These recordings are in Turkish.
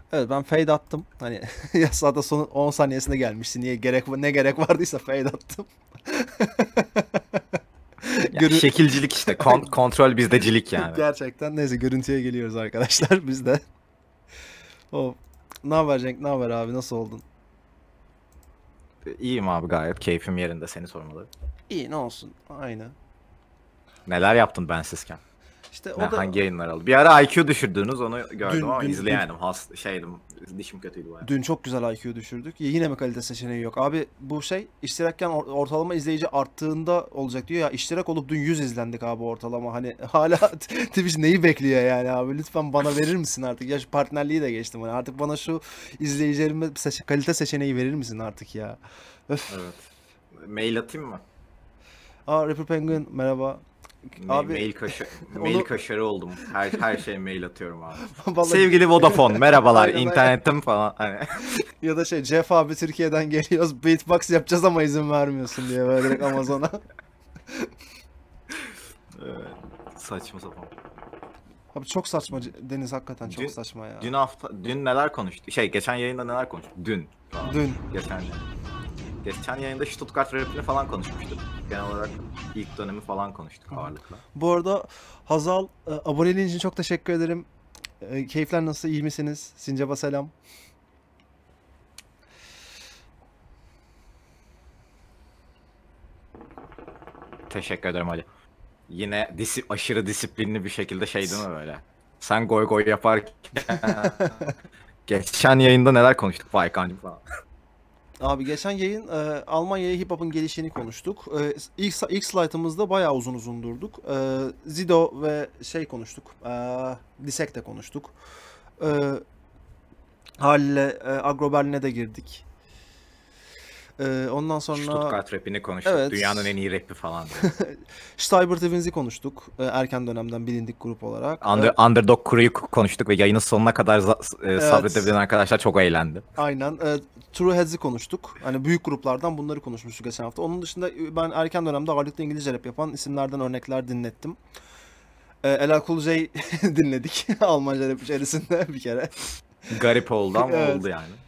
Evet, ben fade attım. Hani ya zaten son 10 saniyesinde gelmişti. Ne gerek vardıysa fade attım. Ya Görü şekilcilik işte. Kontrol bizdecilik yani. Gerçekten neyse, görüntüye geliyoruz arkadaşlar biz de. O ne haber Cenk? Ne haber abi? Nasıl oldun? İyiyim abi, gayet keyfim yerinde, seni sormalı. İyi, ne olsun. Aynı. Neler yaptın bensizken? İşte Ne, o da hangi yayınlar aldı? Bir ara IQ düşürdünüz, onu gördüm dün ama dün dün izleyemedim. Şeydim, dişim kötüydü baya. dün çok güzel IQ düşürdük. Yine mi kalite seçeneği yok? Abi bu iştirakken ortalama izleyici arttığında olacak diyor ya. İştirak olup dün 100 izlendik abi ortalama. Hani hala Twitch neyi bekliyor yani abi? Lütfen bana verir misin artık? Ya şu partnerliği de geçtim. Hani artık bana şu izleyicilerime kalite seçeneği verir misin artık ya? Öf. Evet. Mail atayım mı? Rapper Penguin merhaba. Abi Mail onu kaşarı oldum. Her şeye mail atıyorum abi. vallahi Sevgili Vodafone, merhabalar. aynen aynen. İnternetim falan. Hani. Ya da Jeff abi Türkiye'den geliyoruz, beatbox yapacağız ama izin vermiyorsun diye böyle direkt Amazon'a. Evet, saçma sapan. Abi çok saçma Deniz, hakikaten çok Dün saçma ya. dün neler konuştuk? Geçen yayında neler konuştuk? Dün. Pardon. Dün. Geçen Geçen yayında Stuttgart rapini falan konuşmuştuk. Genel olarak ilk dönemi falan konuştuk ağırlıkla. Bu arada Hazal, aboneliğin için çok teşekkür ederim. Keyifler nasıl, iyi misiniz? Sincap'a selam. Teşekkür ederim Ali. Yine aşırı disiplinli bir şekilde değil mi böyle? Sen goy goy yaparken geçen yayında neler konuştuk Baykancım falan. Abi geçen yayın Almanya'ya hip hop'un gelişini konuştuk. İlk slaytımızda bayağı uzun durduk. Zido ve konuştuk. Dissect'te konuştuk. E, Haliyle Agro Berlin'e de girdik. Ondan sonra Stuttgart rapini konuştuk. evet, Dünyanın en iyi rapi falan diye. Steiber Twins'i konuştuk. Erken dönemden bilindik grup olarak. Underdog Crew'yu konuştuk ve yayının sonuna kadar Evet, sabredebilen arkadaşlar çok eğlendi. aynen. True Heads'i konuştuk. Hani büyük gruplardan bunları konuşmuştuk geçen hafta. Onun dışında ben erken dönemde ağırlıklı İngilizce rap yapan isimlerden örnekler dinlettim. LL Cool J dinledik. Almanca rap içerisinde bir kere. Garip oldu ama Evet. oldu yani.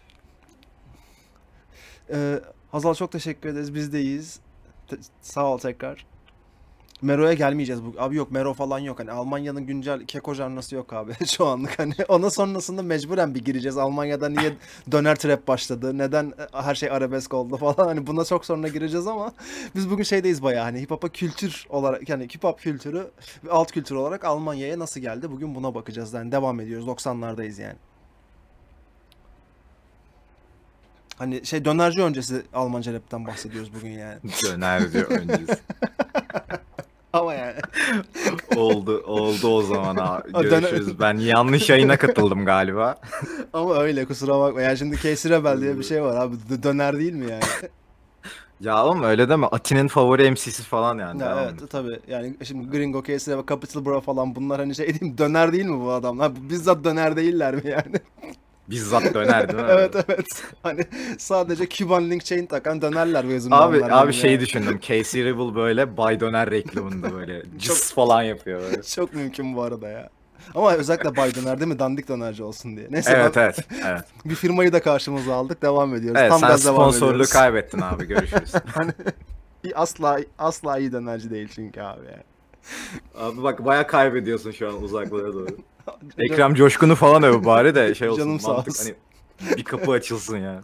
Hazal, çok teşekkür ederiz. Biz de iyiyiz. Sağ ol tekrar. Mero'ya gelmeyeceğiz bu. Abi yok, Mero falan yok. Hani Almanya'nın güncel keko janrası yok abi şu anlık. Hani ona sonrasında mecburen bir gireceğiz. Almanya'da niye döner trap başladı? Neden her şey arabesk oldu falan. Hani buna çok sonra gireceğiz ama biz bugün şeydeyiz bayağı. Hani hip hop'a kültür olarak, yani hip hop kültürü alt kültür olarak Almanya'ya nasıl geldi? Bugün buna bakacağız. Yani devam ediyoruz. 90'lardayız yani. Hani dönerci öncesi Almanca rapten bahsediyoruz bugün yani. Dönerci öncesi. Ama yani. Oldu o zaman abi. Döner... Görüşürüz. Ben yanlış yayına katıldım galiba. Ama öyle, kusura bakma. Yani şimdi Casey Rebel diye bir şey var abi. Döner değil mi yani? Ya oğlum öyle deme. Ati'nin favori MC'si falan yani. Ya Devam evet, lütfen. tabii. Yani şimdi Gringo, Casey Rebel, Capital Bra falan, bunlar hani değil mi? Döner değil mi bu adamlar? Bizzat döner değiller mi yani? Bizzat döner değil mi? Evet evet. Hani sadece Cuban Link Chain takan dönerler mezun Abi olanlar abi gibi yani. düşündüm. Casey Rebel böyle Bay Döner reklamında böyle Çok cıs falan yapıyor böyle. çok mümkün bu arada ya. Ama özellikle Bay Döner değil mi? Dandik dönerci olsun diye. Neyse, ben Evet evet. Evet. bir firmayı da karşımıza aldık. Devam ediyoruz. Evet, Tam sen gaz devam sponsorluğu ediyoruz. kaybettin abi. Görüşürüz. Hani asla iyi dönerci değil çünkü abi ya. Abi bak baya kaybediyorsun şu an uzaklara doğru. Ekrem Coşkun'u falan öv bari de olsun, Canım sağ mantık olsun. hani bir kapı açılsın ya.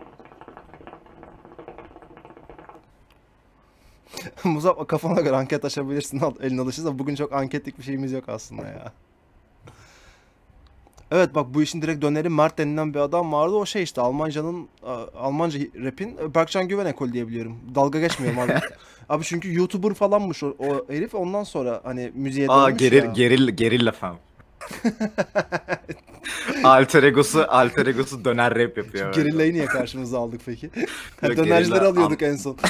Muzaf, kafana göre anket açabilirsin. Al, elin alışırsa. Bugün çok anketlik bir şeyimiz yok aslında ya. Evet bak, bu işin direkt döneri Mert denilen bir adam vardı. O işte Almanca rap'in Berkcan Güven ekolü diye biliyorum. Dalga geçmiyorum abi. Abi çünkü YouTuber falanmış o herif. Ondan sonra hani müziğe Aa, dönmüş ya. gerilla fam. Alter egosu döner rap Şu yapıyor böyle. gerillayı niye karşımıza aldık peki? Ha, Yok, dönercileri gerilla alıyorduk en son.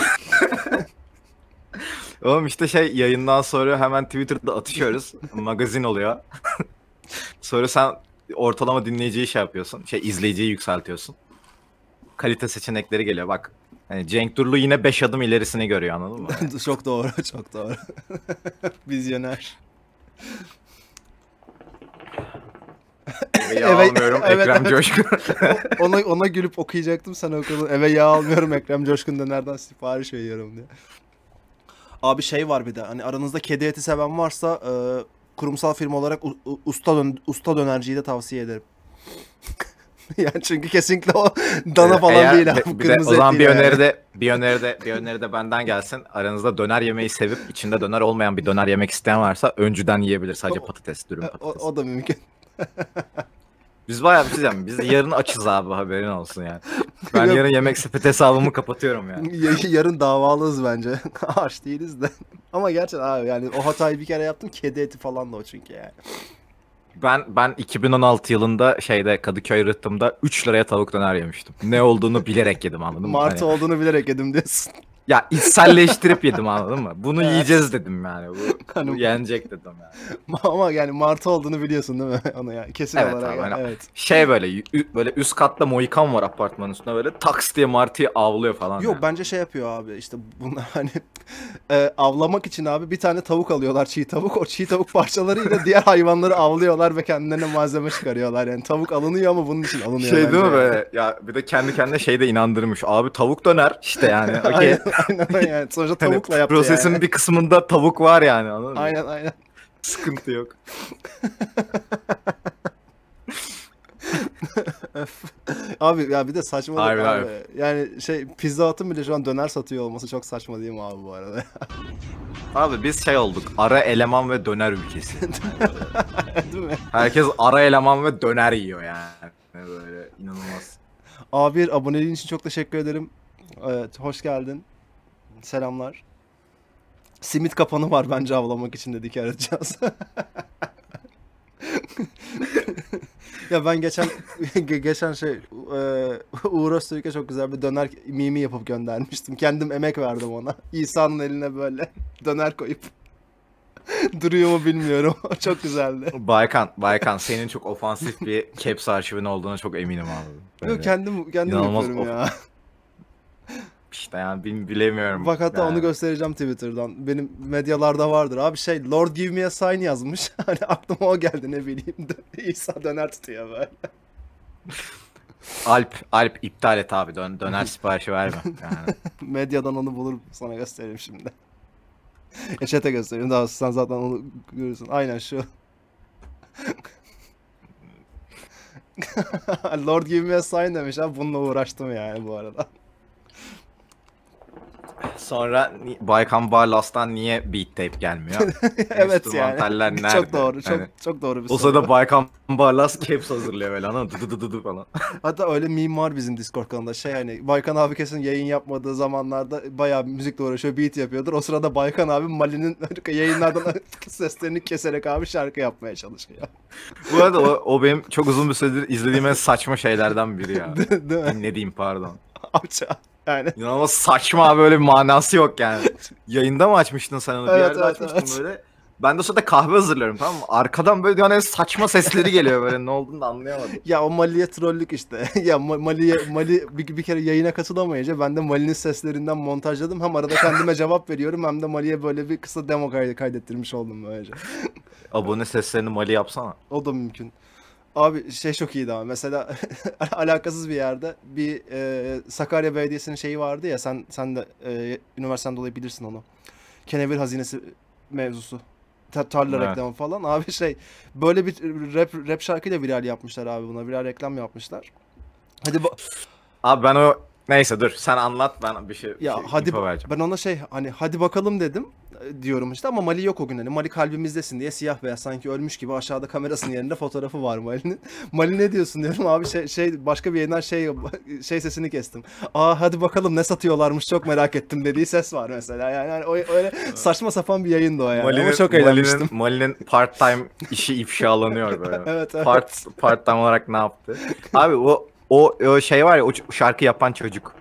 Oğlum işte yayından sonra hemen Twitter'da atışıyoruz. Magazin oluyor. Sonra sen ortalama dinleyiciyi yapıyorsun. İzleyiciyi yükseltiyorsun. Kalite seçenekleri geliyor bak. Hani Cenk Durulu yine 5 adım ilerisini görüyor, anladın mı? Çok doğru, çok doğru. Vizyoner. Eve yağ almıyorum Evet, Ekrem evet. Coşkun. Ona gülüp okuyacaktım, sen okudun. Eve yağ almıyorum, Ekrem Coşkun Döner'den sipariş veriyorum diye. Abi şey var bir de, hani aranızda kedi eti seven varsa kurumsal firma olarak usta dönerciyi de tavsiye ederim. Yani çünkü kesinlikle o dana falan Eğer değil abi. bir de Kırmızı o zaman et bir değil yani. öneri de bir öneri de benden gelsin. Aranızda döner yemeyi sevip içinde döner olmayan bir döner yemek isteyen varsa öncüden yiyebilir. Sadece O, patates, dürüm patates. o da mümkün. Biz bayağı bir şey diyeceğim. Biz yarın açız abi, haberin olsun yani. Ben yarın yemek sepet hesabımı kapatıyorum yani. Yarın davalıyız bence. Aç değiliz de. Ama gerçekten abi, yani o hatayı bir kere yaptım. Kedi eti falan da o çünkü yani. Ben 2016 yılında şeyde Kadıköy Rıhtım'da 3 liraya tavuk döner yemiştim. Ne olduğunu bilerek yedim, anladın mı? Martı Hani, olduğunu bilerek yedim diyorsun. ya içselleştirip yedim, anladın mı? Bunu Evet. yiyeceğiz dedim yani. Bu Hani yenecek dedim yani. ama yani martı olduğunu biliyorsun değil mi? Onu yani kesin Evet olarak abi, yani, hani evet. şey böyle böyle üst katta Mohikan var apartmanın üstünde, böyle taks diye martıyı avlıyor falan Yok yani. bence şey yapıyor abi, işte bunlar hani avlamak için abi bir tane tavuk alıyorlar, çiğ tavuk. O çiğ tavuk parçalarıyla diğer hayvanları avlıyorlar ve kendilerine malzeme çıkarıyorlar. Yani tavuk alınıyor ama bunun için alınıyor Şey bence değil mi yani. böyle ya, bir de kendi kendine şeyde inandırmış. Abi tavuk döner işte yani, okey. Aynen, aynen yani. Sonuçta Hani tavukla yaptı yani. prosesin bir kısmında tavuk var yani, anladın mı? Aynen, aynen. Sıkıntı yok. Abi ya bir de saçmalık Harbiden abi. abi. Yani şey, Pizza Hut'un bile şu an döner satıyor olması çok saçma değil mi abi bu arada? Abi biz şey olduk. Ara eleman ve döner ülkesi. Yani Değil mi? herkes ara eleman ve döner yiyor yani. Böyle inanılmaz. A1 aboneliğin için çok teşekkür ederim. Evet, hoş geldin. Selamlar. Simit kapanı var bence avlamak için, dedik arayacağız. Ya ben geçen şey Uğur Öztürk'e çok güzel bir döner mimi yapıp göndermiştim. Kendim emek verdim ona. İsa'nın eline böyle döner koyup duruyor mu bilmiyorum. Çok güzeldi. Baykan senin çok ofansif bir Caps arşivin olduğuna çok eminim abi. Yok, Böyle kendim inanılmaz yapıyorum ya. işte yani bilemiyorum Bak hatta onu yani. göstereceğim Twitter'dan. Benim medyalarda vardır. Abi şey, Lord give me a sign yazmış. Hani aklıma o geldi, ne bileyim. İsa döner tutuyor böyle. Alp iptal et abi, döner siparişi verme yani. Medyadan onu bulur sana göstereyim şimdi. Chat'e göstereyim, daha sen zaten onu görürsün. Aynen şu. Lord give me a sign demiş abi, bununla uğraştım yani bu arada. Sonra Baykan Barlas'tan niye beat tape gelmiyor? Evet yani. Enstrümantaller nerede? Çok doğru, Hani, çok doğru bir o soru. sırada Baykan Barlas caps hazırlıyor böyle, anladın mı? Dı falan. Hatta öyle meme var bizim Discord kanalında, şey hani Baykan abi kesin yayın yapmadığı zamanlarda bayağı bir müzikle uğraşıyor, beat yapıyordur. O sırada Baykan abi Mali'nin yayınlardan seslerini keserek abi şarkı yapmaya çalışıyor. Bu arada o benim çok uzun bir süredir izlediğim en saçma şeylerden biri ya. Değil mi? Dinlediğim, pardon. Amca. Yani. İnanılmaz saçma, böyle bir manası yok yani. Yayında mı açmıştın sen onu? Bir Evet, yerde evet, açmıştın evet. böyle. Ben de o sırada kahve hazırlıyorum, tamam mı? Arkadan böyle dünyanın en saçma sesleri geliyor, böyle ne olduğunu da anlayamadım. Ya o Mali'ye trollük işte. Ya Mali bir kere yayına katılamayınca ben de Mali'nin seslerinden montajladım. Hem arada kendime cevap veriyorum, hem de Mali'ye böyle bir kısa demo kaydettirmiş oldum böylece. Abone seslerini Mali yapsana. O da mümkün. Abi şey çok iyiydi ama mesela alakasız bir yerde bir Sakarya Belediyesi'nin şeyi vardı ya, sen de üniversiteden dolayı bilirsin onu. Kenevir hazinesi mevzusu. Tarla Evet. reklamı falan. Abi şey, böyle bir rap şarkıyla viral yapmışlar abi buna. Viral reklam yapmışlar. Hadi Abi ben o, neyse dur sen anlat, ben bir şey ya hadi info vereceğim. ben ona şey, hani hadi bakalım dedim diyorum işte, ama Mali yok o gün, hani Mali kalbimizdesin diye siyah beyaz sanki ölmüş gibi aşağıda kamerasının yerinde fotoğrafı var Mali'nin. Mali ne diyorsun diyorum abi, şey başka bir yayından şey sesini kestim. Aa hadi bakalım ne satıyorlarmış, çok merak ettim dediği ses var mesela, yani öyle saçma sapan bir yayındı o yani, ama çok eğlenmiştim. Mali'nin part-time işi ifşalanıyor böyle. Evet, evet. Part-time olarak ne yaptı? Abi o şey var ya, o şarkı yapan çocuk.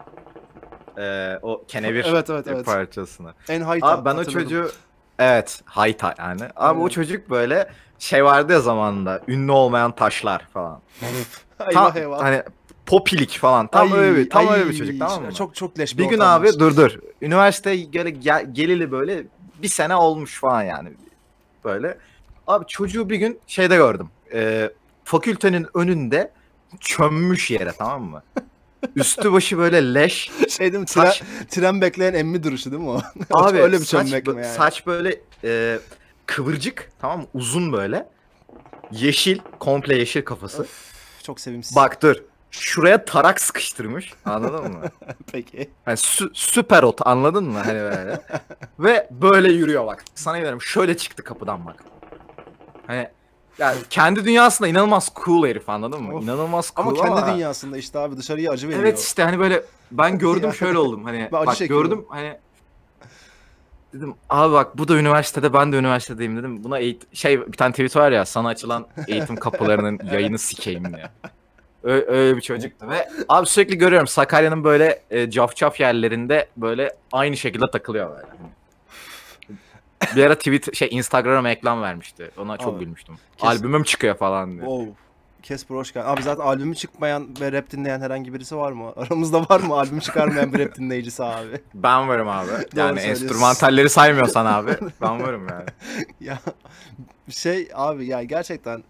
O Kenevir Evet. parçasını. En Hayta Abi ben o hatırladım. çocuğu, evet, Hayta yani. Abi o Evet. çocuk böyle şey vardı ya zamanında, ünlü olmayan taşlar falan. Eyvah eyvah. Hani popilik falan. Tam öyle bir çocuk, tamam mı? Çok leş Bir gün ortammış. abi dur. Üniversiteye geleli böyle bir sene olmuş falan yani. Böyle. Abi çocuğu bir gün şeyde gördüm. fakültenin önünde çömmüş yere, tamam mı? Üstü başı böyle leş. Şey değil mi? Saç- Tren bekleyen emmi duruşu değil mi o? Abi Öyle bir saç, çömmek mi yani? saç böyle kıvırcık, tamam mı? Uzun böyle. Yeşil, komple yeşil kafası. Çok sevimsiz. Bak dur. Şuraya tarak sıkıştırmış. Anladın mı? Peki. Hani süper ot, anladın mı? Hani böyle. Ve böyle yürüyor bak. Sana veriyorum. Şöyle çıktı kapıdan bak. Hani yani kendi dünyasında inanılmaz cool herif, anladın mı? Of. İnanılmaz cool Ama kendi dünyasında işte abi dışarıya acı veriyor. Evet işte hani böyle ben gördüm Ya. şöyle oldum hani Ben acı bak çekiyorum. gördüm hani dedim abi bak bu da üniversitede, ben de üniversitedeyim dedim. Buna bir tane tweet var ya, sana açılan eğitim kapılarının yayını sikeyim diye. Öyle bir çocuktu ve abi sürekli görüyorum Sakarya'nın böyle cafcaf yerlerinde böyle aynı şekilde takılıyor böyle. Bir ara Instagram'a reklam vermişti. Ona çok Abi, gülmüştüm. kesin- Albümüm çıkıyor falan diye. Wow. Casper hoş geldin. Abi zaten albümü çıkmayan ve rap dinleyen herhangi birisi var mı? Aramızda var mı albüm çıkarmayan bir rap dinleyicisi abi? Ben varım abi. Yani söylüyorsun. enstrümantalleri saymıyorsan abi ben varım yani. Ya şey abi ya gerçekten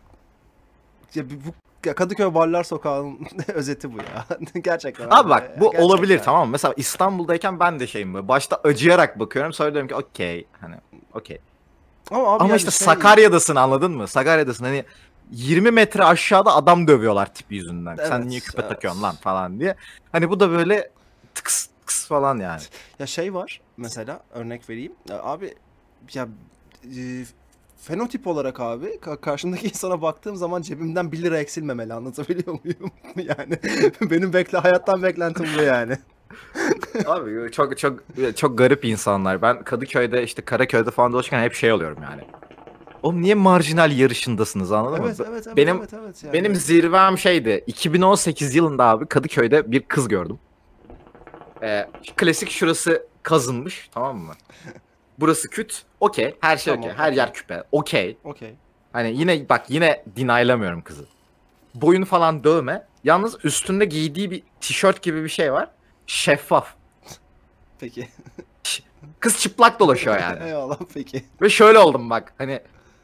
bu Kadıköy Barlar Sokağı'nın özeti bu ya. Gerçekten Abi bak bu gerçekten. olabilir, tamam mı? Mesela İstanbul'dayken ben de şeyim böyle. Başta acıyarak bakıyorum, sonra diyorum ki okey, hani okey. Ama abi Ama yani işte Sakarya'dasın, anladın mı? Sakarya'dasın, hani 20 metre aşağıda adam dövüyorlar tipi yüzünden. Sen Evet, niye küpe evet. takıyorsun lan falan diye. Hani bu da böyle tıks tıks falan yani. Ya şey var mesela örnek vereyim. Ya abi ya e, fenotip olarak abi karşımdaki insana baktığım zaman cebimden 1 lira eksilmemeli, anlatabiliyor muyum? Yani benim hayattan beklentim bu yani. Abi çok garip insanlar. Ben Kadıköy'de işte Karaköy'de falan dolaşırken hep şey oluyorum yani. Oğlum niye marjinal yarışındasın, anladın Evet mı? evet evet Benim evet yani. benim zirvem şeydi. 2018 yılında abi Kadıköy'de bir kız gördüm. Klasik şurası kazınmış, tamam mı? Burası küt. Okey. Her şey Tamam, okey. Her yer küpe. Okey. Okey. Hani yine denaylamıyorum kızı. Boyun falan dövme. Yalnız üstünde giydiği bir tişört gibi bir şey var. Şeffaf. Peki. Kız çıplak dolaşıyor yani. Eyvallah peki. Ve şöyle oldum bak. Hani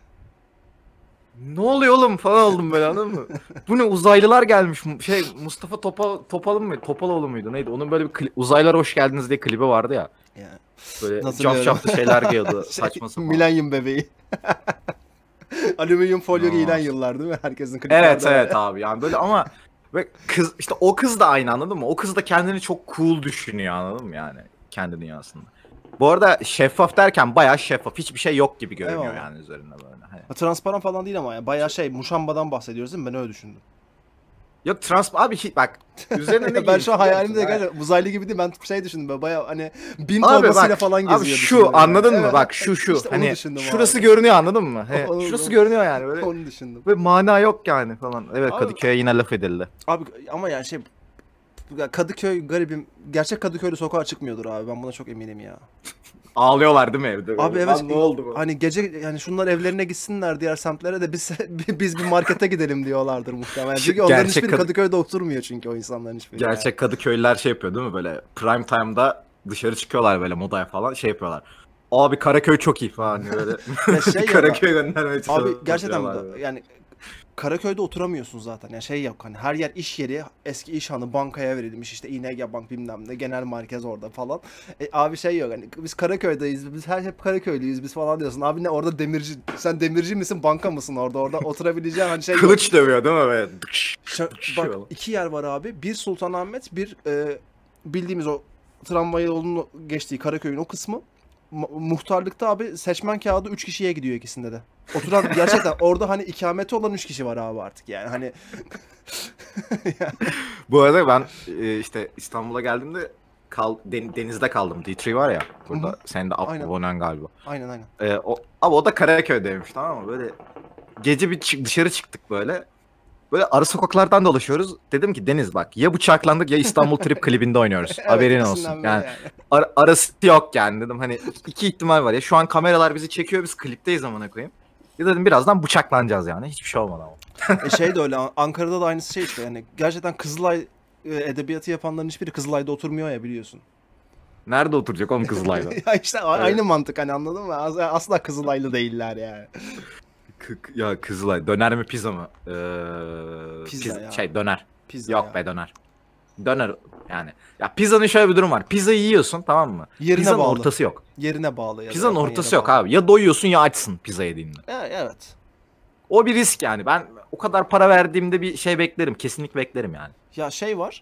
ne oluyor oğlum falan oldum böyle, anladın mı? Bu ne, uzaylılar gelmiş. Mustafa Topal'ın mı? Topaloğlu muydu neydi? Onun böyle bir uzaylılar hoş geldiniz diye klibi vardı ya. Ya. Böyle Hatırlıyorum. cafcaflı şeyler giyiyordu. Saçma sapan. Milenyum bebeği. Alüminyum folyo Aa. giyilen yıllar değil mi? Herkesin kliplerde. Evet abi yani böyle ama ve kız işte o kız da aynı, anladın mı? O kız da kendini çok cool düşünüyor, anladın mı yani kendi dünyasında. Bu arada şeffaf derken bayağı şeffaf, hiçbir şey yok gibi görünüyor Eyvallah. yani üzerinde böyle. Hani. Ha, transparan falan değil ama ya bayağı şey muşambadan bahsediyoruz değil mi? Ben öyle düşündüm. Yok abi bak üzerine ne Ben şu an hayalimde biliyor musun? gerçekten uzaylı gibi değil, ben şey düşündüm böyle bayağı hani bin Abi torbasıyla bak, falan geziyor. abi düşündüm şu anladın yani. mı? Evet, Bak şu işte onu hani düşündüm şurası abi. görünüyor, anladın mı? He, Onu- şurası görünüyor yani böyle. Onu düşündüm. Ve mana yok yani falan. Evet, Abi- Kadıköy'e yine laf edildi. Abi ama yani şey ya Kadıköy garibim. Gerçek Kadıköy'de sokağa çıkmıyordur abi. Ben buna çok eminim ya. Ağlıyorlar değil mi evde? Abi evet. Lan ne oldu bu? Hani gece yani şunlar evlerine gitsinler diğer semtlere de biz bir markete gidelim diyorlardır muhtemelen. Çünkü onların Gerçek hiçbiri Kadıköy'de oturmuyor çünkü o insanların hiçbiri. yani. Gerçek Kadıköylüler şey yapıyor değil mi, böyle prime time'da dışarı çıkıyorlar böyle modaya falan, şey yapıyorlar. Abi Karaköy çok iyi falan diye böyle. Ya şey ya Karaköy göndermeye abi gerçekten çalışıyorlar böyle. yani Karaköy'de oturamıyorsun zaten. Yani şey yok hani her yer iş yeri, eski iş hanı bankaya verilmiş işte İNG Bank bilmem ne, genel merkez orada falan. Abi şey yok hani biz Karaköy'deyiz, biz hep Karaköylüyüz biz falan diyorsun. Abi ne orada demirci, sen demirci misin banka mısın orada oturabileceğin hani şey yok. Kılıç dövüyor değil mi böyle? Bak 2 yer var abi, bir Sultanahmet, bir bildiğimiz o tramvay yolunun geçtiği Karaköy'ün o kısmı. Muhtarlıkta abi seçmen kağıdı 3 kişiye gidiyor ikisinde de. Oturan gerçekten orada hani ikameti olan 3 kişi var abi artık yani hani. Bu arada ben işte İstanbul'a geldiğimde denizde kaldım. D3 var ya burada. Hı hı. Senin de Aynen. abonen galiba. Aynen aynen. Abi o da Karaköy'deymiş, tamam mı? Böyle gece bir dışarı çıktık böyle. Böyle ara sokaklardan dolaşıyoruz. Dedim ki Deniz bak, ya bıçaklandık ya İstanbul Trip klibinde oynuyoruz. Evet, Haberin ikisinden olsun. biri Yani arası yok yani dedim, hani iki ihtimal var ya. Şu an kameralar bizi çekiyor, biz klipteyiz amına koyayım. Ya dedim birazdan bıçaklanacağız yani. Hiçbir şey olmadı ama. Şey de öyle, Ankara'da da aynısı şey işte yani gerçekten Kızılay edebiyatı yapanların hiçbiri Kızılay'da oturmuyor ya, biliyorsun. Nerede oturacak oğlum Kızılay'da? Ya işte aynı mantık hani, anladın mı? Asla Kızılaylı değiller yani. Ya Kızılay döner mi pizza mı? Pizza ya. Şey döner. Pizza Yok ya. be döner. Döner yani. Ya pizzanın şöyle bir durum var. Pizzayı yiyorsun tamam mı? Yerine Pizzanın bağlı. ortası yok. Yerine bağlı ya da Pizzanın yapan ortası yere yok bağlı. abi. Ya doyuyorsun ya açsın pizza yediğinde. Evet. O bir risk yani. Ben o kadar para verdiğimde bir şey beklerim. Kesinlikle beklerim yani. Ya şey var.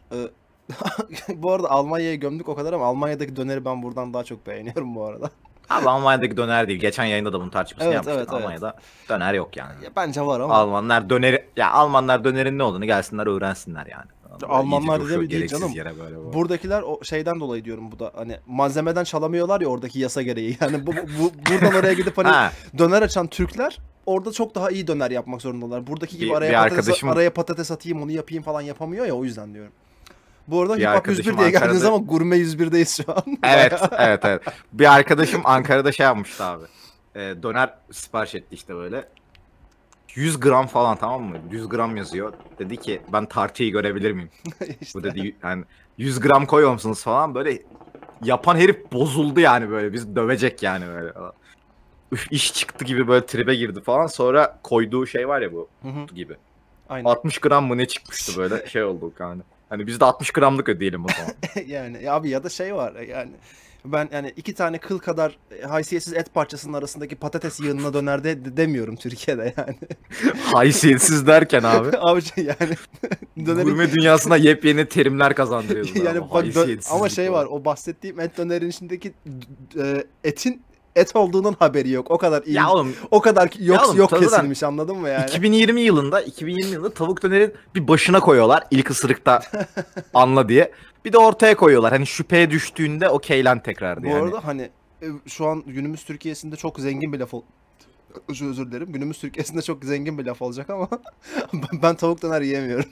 Bu arada Almanya'ya gömdük o kadar ama Almanya'daki döneri ben buradan daha çok beğeniyorum bu arada. Abi Almanya'daki döner değil. Geçen yayında da bunun tartışmasını Evet, yapmıştık. evet. Almanya'da döner yok yani. Ya bence var ama. Almanlar dönerin ne olduğunu gelsinler öğrensinler yani. Böyle Almanlar iyice coşuyor, değil gereksiz canım. yere böyle. Buradakiler o şeyden dolayı diyorum bu da hani malzemeden çalamıyorlar ya oradaki yasa gereği. Yani buradan oraya gidip hani Ha, döner açan Türkler orada çok daha iyi döner yapmak zorundalar. Buradaki gibi Bir- araya bir patates, arkadaşım- araya patates atayım onu yapayım falan yapamıyor ya o yüzden diyorum. Bu arada Bir Hip Hop arkadaşım 101 diye geldiniz Ankara'da- ama Gurme 101'deyiz şu an. evet, evet. Bir arkadaşım Ankara'da şey yapmıştı abi. Döner sipariş etti işte böyle. 100 gram falan tamam mı? 100 gram yazıyor. Dedi ki ben tartıyı görebilir miyim? İşte. Bu dedi yani 100 gram koyuyor musunuz falan böyle yapan herif bozuldu yani böyle biz dövecek yani böyle. Üf, iş çıktı gibi böyle tribe girdi falan sonra koyduğu şey var ya bu Hı hı. gibi. Aynen. 60 gram mı ne çıkmıştı böyle şey olduk yani. Hani biz de 60 gramlık ödeyelim o zaman. Yani ya abi ya da şey var yani ben yani iki tane kıl kadar haysiyetsiz et parçasının arasındaki patates yığınına döner demiyorum Türkiye'de yani. Haysiyetsiz derken abi. Abi yani dönerin Gurme dünyasına yepyeni terimler kazandırıyoruz. yani abi. bak Haysiyetsizlik ama şey falan. var o bahsettiğim et dönerin içindeki etin et olduğunun haberi yok. O kadar iyi. Ya oğlum O kadar yok oğlum, yok tadı da- kesilmiş anladın mı yani? 2020 yılında tavuk dönerin bir başına koyuyorlar ilk ısırıkta anla diye. Bir de ortaya koyuyorlar. Hani şüpheye düştüğünde okeylen tekrar diye. Bu Hani arada hani şu an günümüz Türkiye'sinde çok zengin bir laf özür dilerim. Günümüz Türkiye'sinde çok zengin bir laf olacak ama ben tavuk döner yiyemiyorum.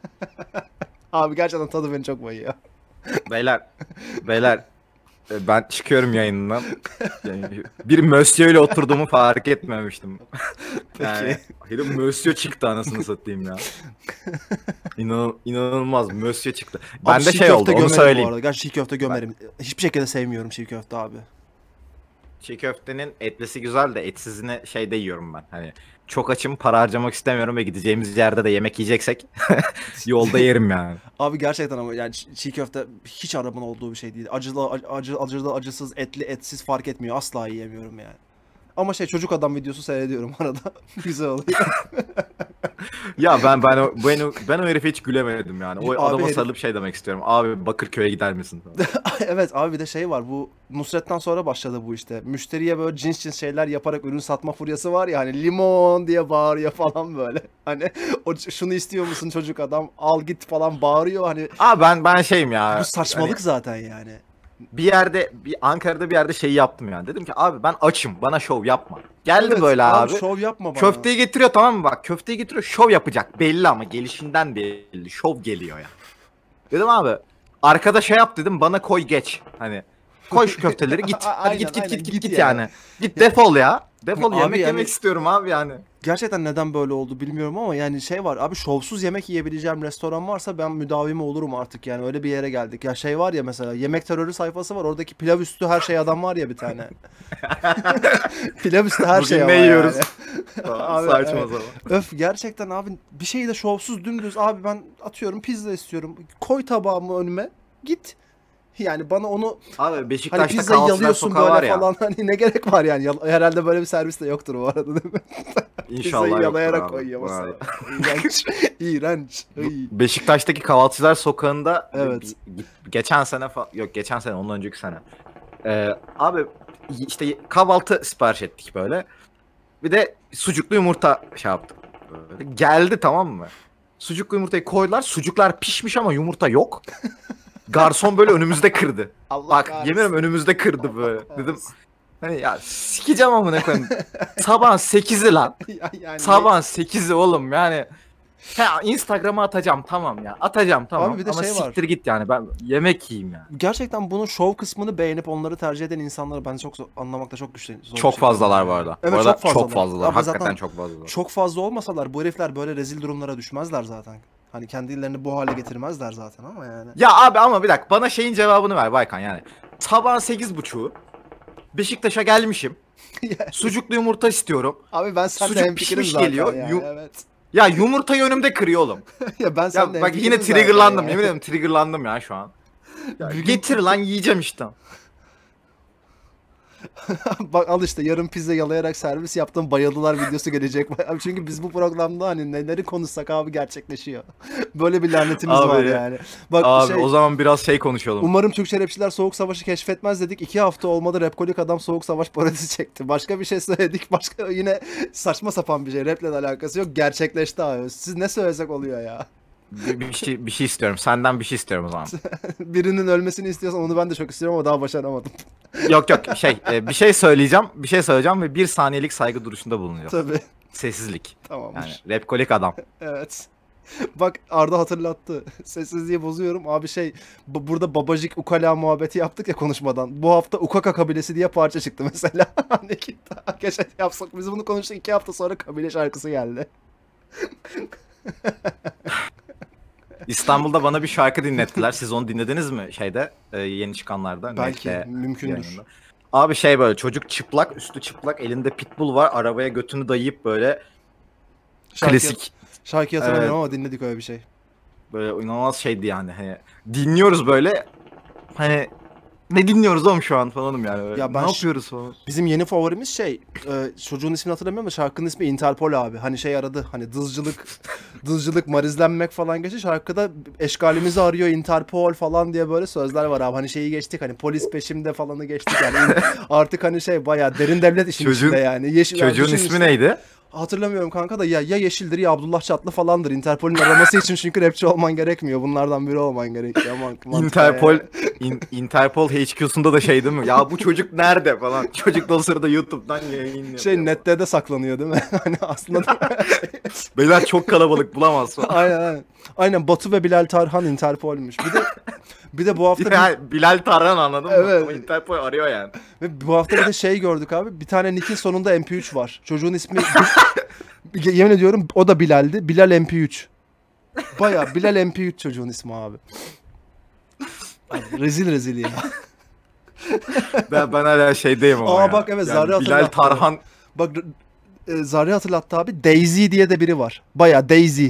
Abi gerçekten tadı beni çok bayıyor. beyler ben çıkıyorum yayından. Yani bir Monsieur ile oturduğumu fark etmemiştim. Yani herif Monsieur çıktı anasını satayım ya. İnanılmaz Monsieur çıktı. Abi Ben de çiğ şey köfte oldu onu gömerim bu söyleyeyim. arada. Gerçi çiğ köfte gömerim. Hiçbir şekilde sevmiyorum çiğ köfte abi. Çiğ köftenin etlisi güzel de etsizini şeyde yiyorum ben. Hani çok açım para harcamak istemiyorum ve gideceğimiz yerde de yemek yiyeceksek yolda yerim yani. Abi gerçekten ama yani çiğ köfte hiç aramın olduğu bir şey değil. Acılı, acısız, etli, etsiz fark etmiyor. Asla yiyemiyorum yani. Ama şey çocuk adam videosu seyrediyorum arada. Güzel oluyor. Ya ben o herife hiç gülemedim yani. O Abi adama herif- sarılıp şey demek istiyorum. Abi Bakırköy'e gider misin? Evet abi bir de şey var bu Nusret'ten sonra başladı bu işte. Müşteriye böyle cins şeyler yaparak ürün satma furyası var ya hani limon diye bağırıyor falan böyle. Hani şunu istiyor musun çocuk adam al git falan bağırıyor hani Abi ben şeyim ya. bu saçmalık hani zaten yani. Ankara'da bir yerde şey yaptım yani. Dedim ki abi ben açım. Bana şov yapma. Geldi Evet, böyle abi. şov yapma bana. Köfteyi getiriyor tamam mı bak. Köfteyi getiriyor şov yapacak. Belli ama gelişinden belli. Şov geliyor ya. Dedim abi arkada şey yap dedim bana koy geç. Hani koy şu köfteleri git. Hadi Aynen, git aynen, git git yani. Git defol ya. Defol Abi yemek yani- yemek istiyorum abi yani. Gerçekten neden böyle oldu bilmiyorum ama yani şey var abi şovsuz yemek yiyebileceğim restoran varsa ben müdavimi olurum artık yani öyle bir yere geldik. Ya şey var ya mesela yemek terörü sayfası var oradaki pilav üstü her şey adam var ya bir tane. Pilav üstü her Bugün şey ne ama yiyoruz? yani. Abi, Saçma evet. zaman. Öf gerçekten abi bir şeyi de şovsuz dümdüz abi ben atıyorum pizza istiyorum. Koy tabağımı önüme git. Yani bana onu Abi hani Beşiktaş'ta pizzayı kahvaltılar yalıyorsun sokağı var böyle ya. falan hani ne gerek var yani herhalde böyle bir servis de yoktur bu arada değil mi? İnşallah Pizzayı yoktur yalayarak abi. koyuyor Bu masaya. arada. İğrenç. İğrenç. Iy. Beşiktaş'taki kahvaltıcılar sokağında Evet. geçen sene yok geçen sene ondan önceki sene. Abi işte kahvaltı sipariş ettik böyle. Bir de sucuklu yumurta şey yaptık. Böyle. Geldi tamam mı? Sucuklu yumurtayı koydular. Sucuklar pişmiş ama yumurta yok. Garson böyle önümüzde kırdı. Allah Bak kahretsin. yemin ederim önümüzde kırdı böyle. Allah Dedim kahretsin. hani ya sikeceğim amına koyayım. Sabahın 8'i lan. Yani Sabahın 8'i oğlum yani. Ha Instagram'a atacağım tamam ya. Atacağım tamam. Abi bir de Ama şey var. siktir git yani. Ben yemek yiyeyim yani. gerçekten bunun şov kısmını beğenip onları tercih eden insanları ben anlamakta çok güçlü. Zor bir Çok şey. fazlalar bu arada. Evet, bu arada çok fazlalar. çok fazlalar. Abi Hakikaten zaten çok fazlalar. Çok fazla olmasalar bu herifler böyle rezil durumlara düşmezler zaten. Hani kendilerini bu hale getirmezler zaten ama yani. Ya abi ama bir dakika bana şeyin cevabını ver Baykan yani. Sabahın 8.30'u Beşiktaş'a gelmişim. Sucuklu yumurta istiyorum. Abi ben seninle Sucuk hemfikirim pişmiş zaten geliyor. ya. Evet. Ya yumurtayı önümde kırıyor oğlum. Ya ben Ya seninle bak hemfikirim yine zaten triggerlandım. ya. Yemin ederim triggerlandım ya şu an. Ya Bir gün- getir lan yiyeceğim işte. Bak al işte yarın pizza yalayarak servis yaptım bayıldılar videosu gelecek. Abi çünkü biz bu programda hani neleri konuşsak abi gerçekleşiyor. Böyle bir lanetimiz Abi, var yani. Bak Abi o zaman biraz şey konuşalım. umarım Türkçe rapçiler Soğuk Savaş'ı keşfetmez dedik. 2 hafta olmadı Rapkolik adam Soğuk Savaş parodisi çekti. Başka bir şey söyledik. Başka yine saçma sapan bir şey. Rap'le de alakası yok. Gerçekleşti abi. Siz ne söylesek oluyor ya. Bir şey istiyorum. Senden bir şey istiyorum o zaman. Birinin ölmesini istiyorsan onu ben de çok istiyorum ama daha başaramadım. Yok bir şey söyleyeceğim. Bir şey söyleyeceğim ve bir saniyelik saygı duruşunda bulunacağım. Tabii. Sessizlik. Tamamdır. Yani rapkolik adam. Evet. Bak Arda hatırlattı. Sessizliği bozuyorum. Abi burada babacık ukala muhabbeti yaptık ya konuşmadan. Bu hafta Ukaka kabilesi diye parça çıktı mesela. Hani ki daha geçen yapsak biz bunu konuştuk 2 hafta sonra kabile şarkısı geldi. İstanbul'da bana bir şarkı dinlettiler. Siz onu dinlediniz mi yeni çıkanlarda? Belki Net'te mümkündür. yayınında. Abi böyle çocuk çıplak, üstü çıplak, elinde pitbull var. Arabaya götünü dayayıp böyle klasik. Şarkıyı hatırlamıyorum Evet. ama dinledik öyle bir şey. Böyle inanılmaz şeydi yani. Hani dinliyoruz böyle. Hani ne dinliyoruz oğlum şu an falanım yani. Böyle. Ya Ne ben yapıyoruz falan. Bizim yeni favorimiz çocuğun ismini hatırlamıyorum ama şarkının ismi Interpol abi. Hani aradı hani dızcılık, marizlenmek falan geçti. Şarkıda eşkalimizi arıyor Interpol falan diye böyle sözler var abi. Hani şeyi geçtik hani polis peşimde falanı geçtik yani. Artık hani bayağı derin devlet işin içinde yani. Çocuğun ismi neydi? Hatırlamıyorum kanka da ya Yeşildir ya Abdullah Çatlı falandır. Interpol'ün araması için çünkü rapçi olman gerekmiyor. Bunlardan biri olman gerekiyor. Interpol HQ'sunda da değil mi? Ya bu çocuk nerede falan. Çocuk da o sırada YouTube'dan yayın nette de saklanıyor değil mi? Hani aslında Beyler çok kalabalık bulamaz falan. Aynen. Aynen Batu ve Bilal Tarhan Interpol'müş. Bir de bu hafta Yani Bilal Tarhan anladın mı? Evet. Ama Interpol arıyor yani. ve bu hafta bir de gördük abi. Bir tane Nick'in sonunda MP3 var. Çocuğun ismi yemin ediyorum o da Bilal'di. Bilal MP3. Baya Bilal MP3 çocuğun ismi abi. Abi, rezil ya. Ben hala şeydeyim ama ya. Bak evet Yani Zarri Bilal hatırlattı. Tarhan Bak Zarri hatırlattı abi. Daisy diye de biri var. Baya Daisy.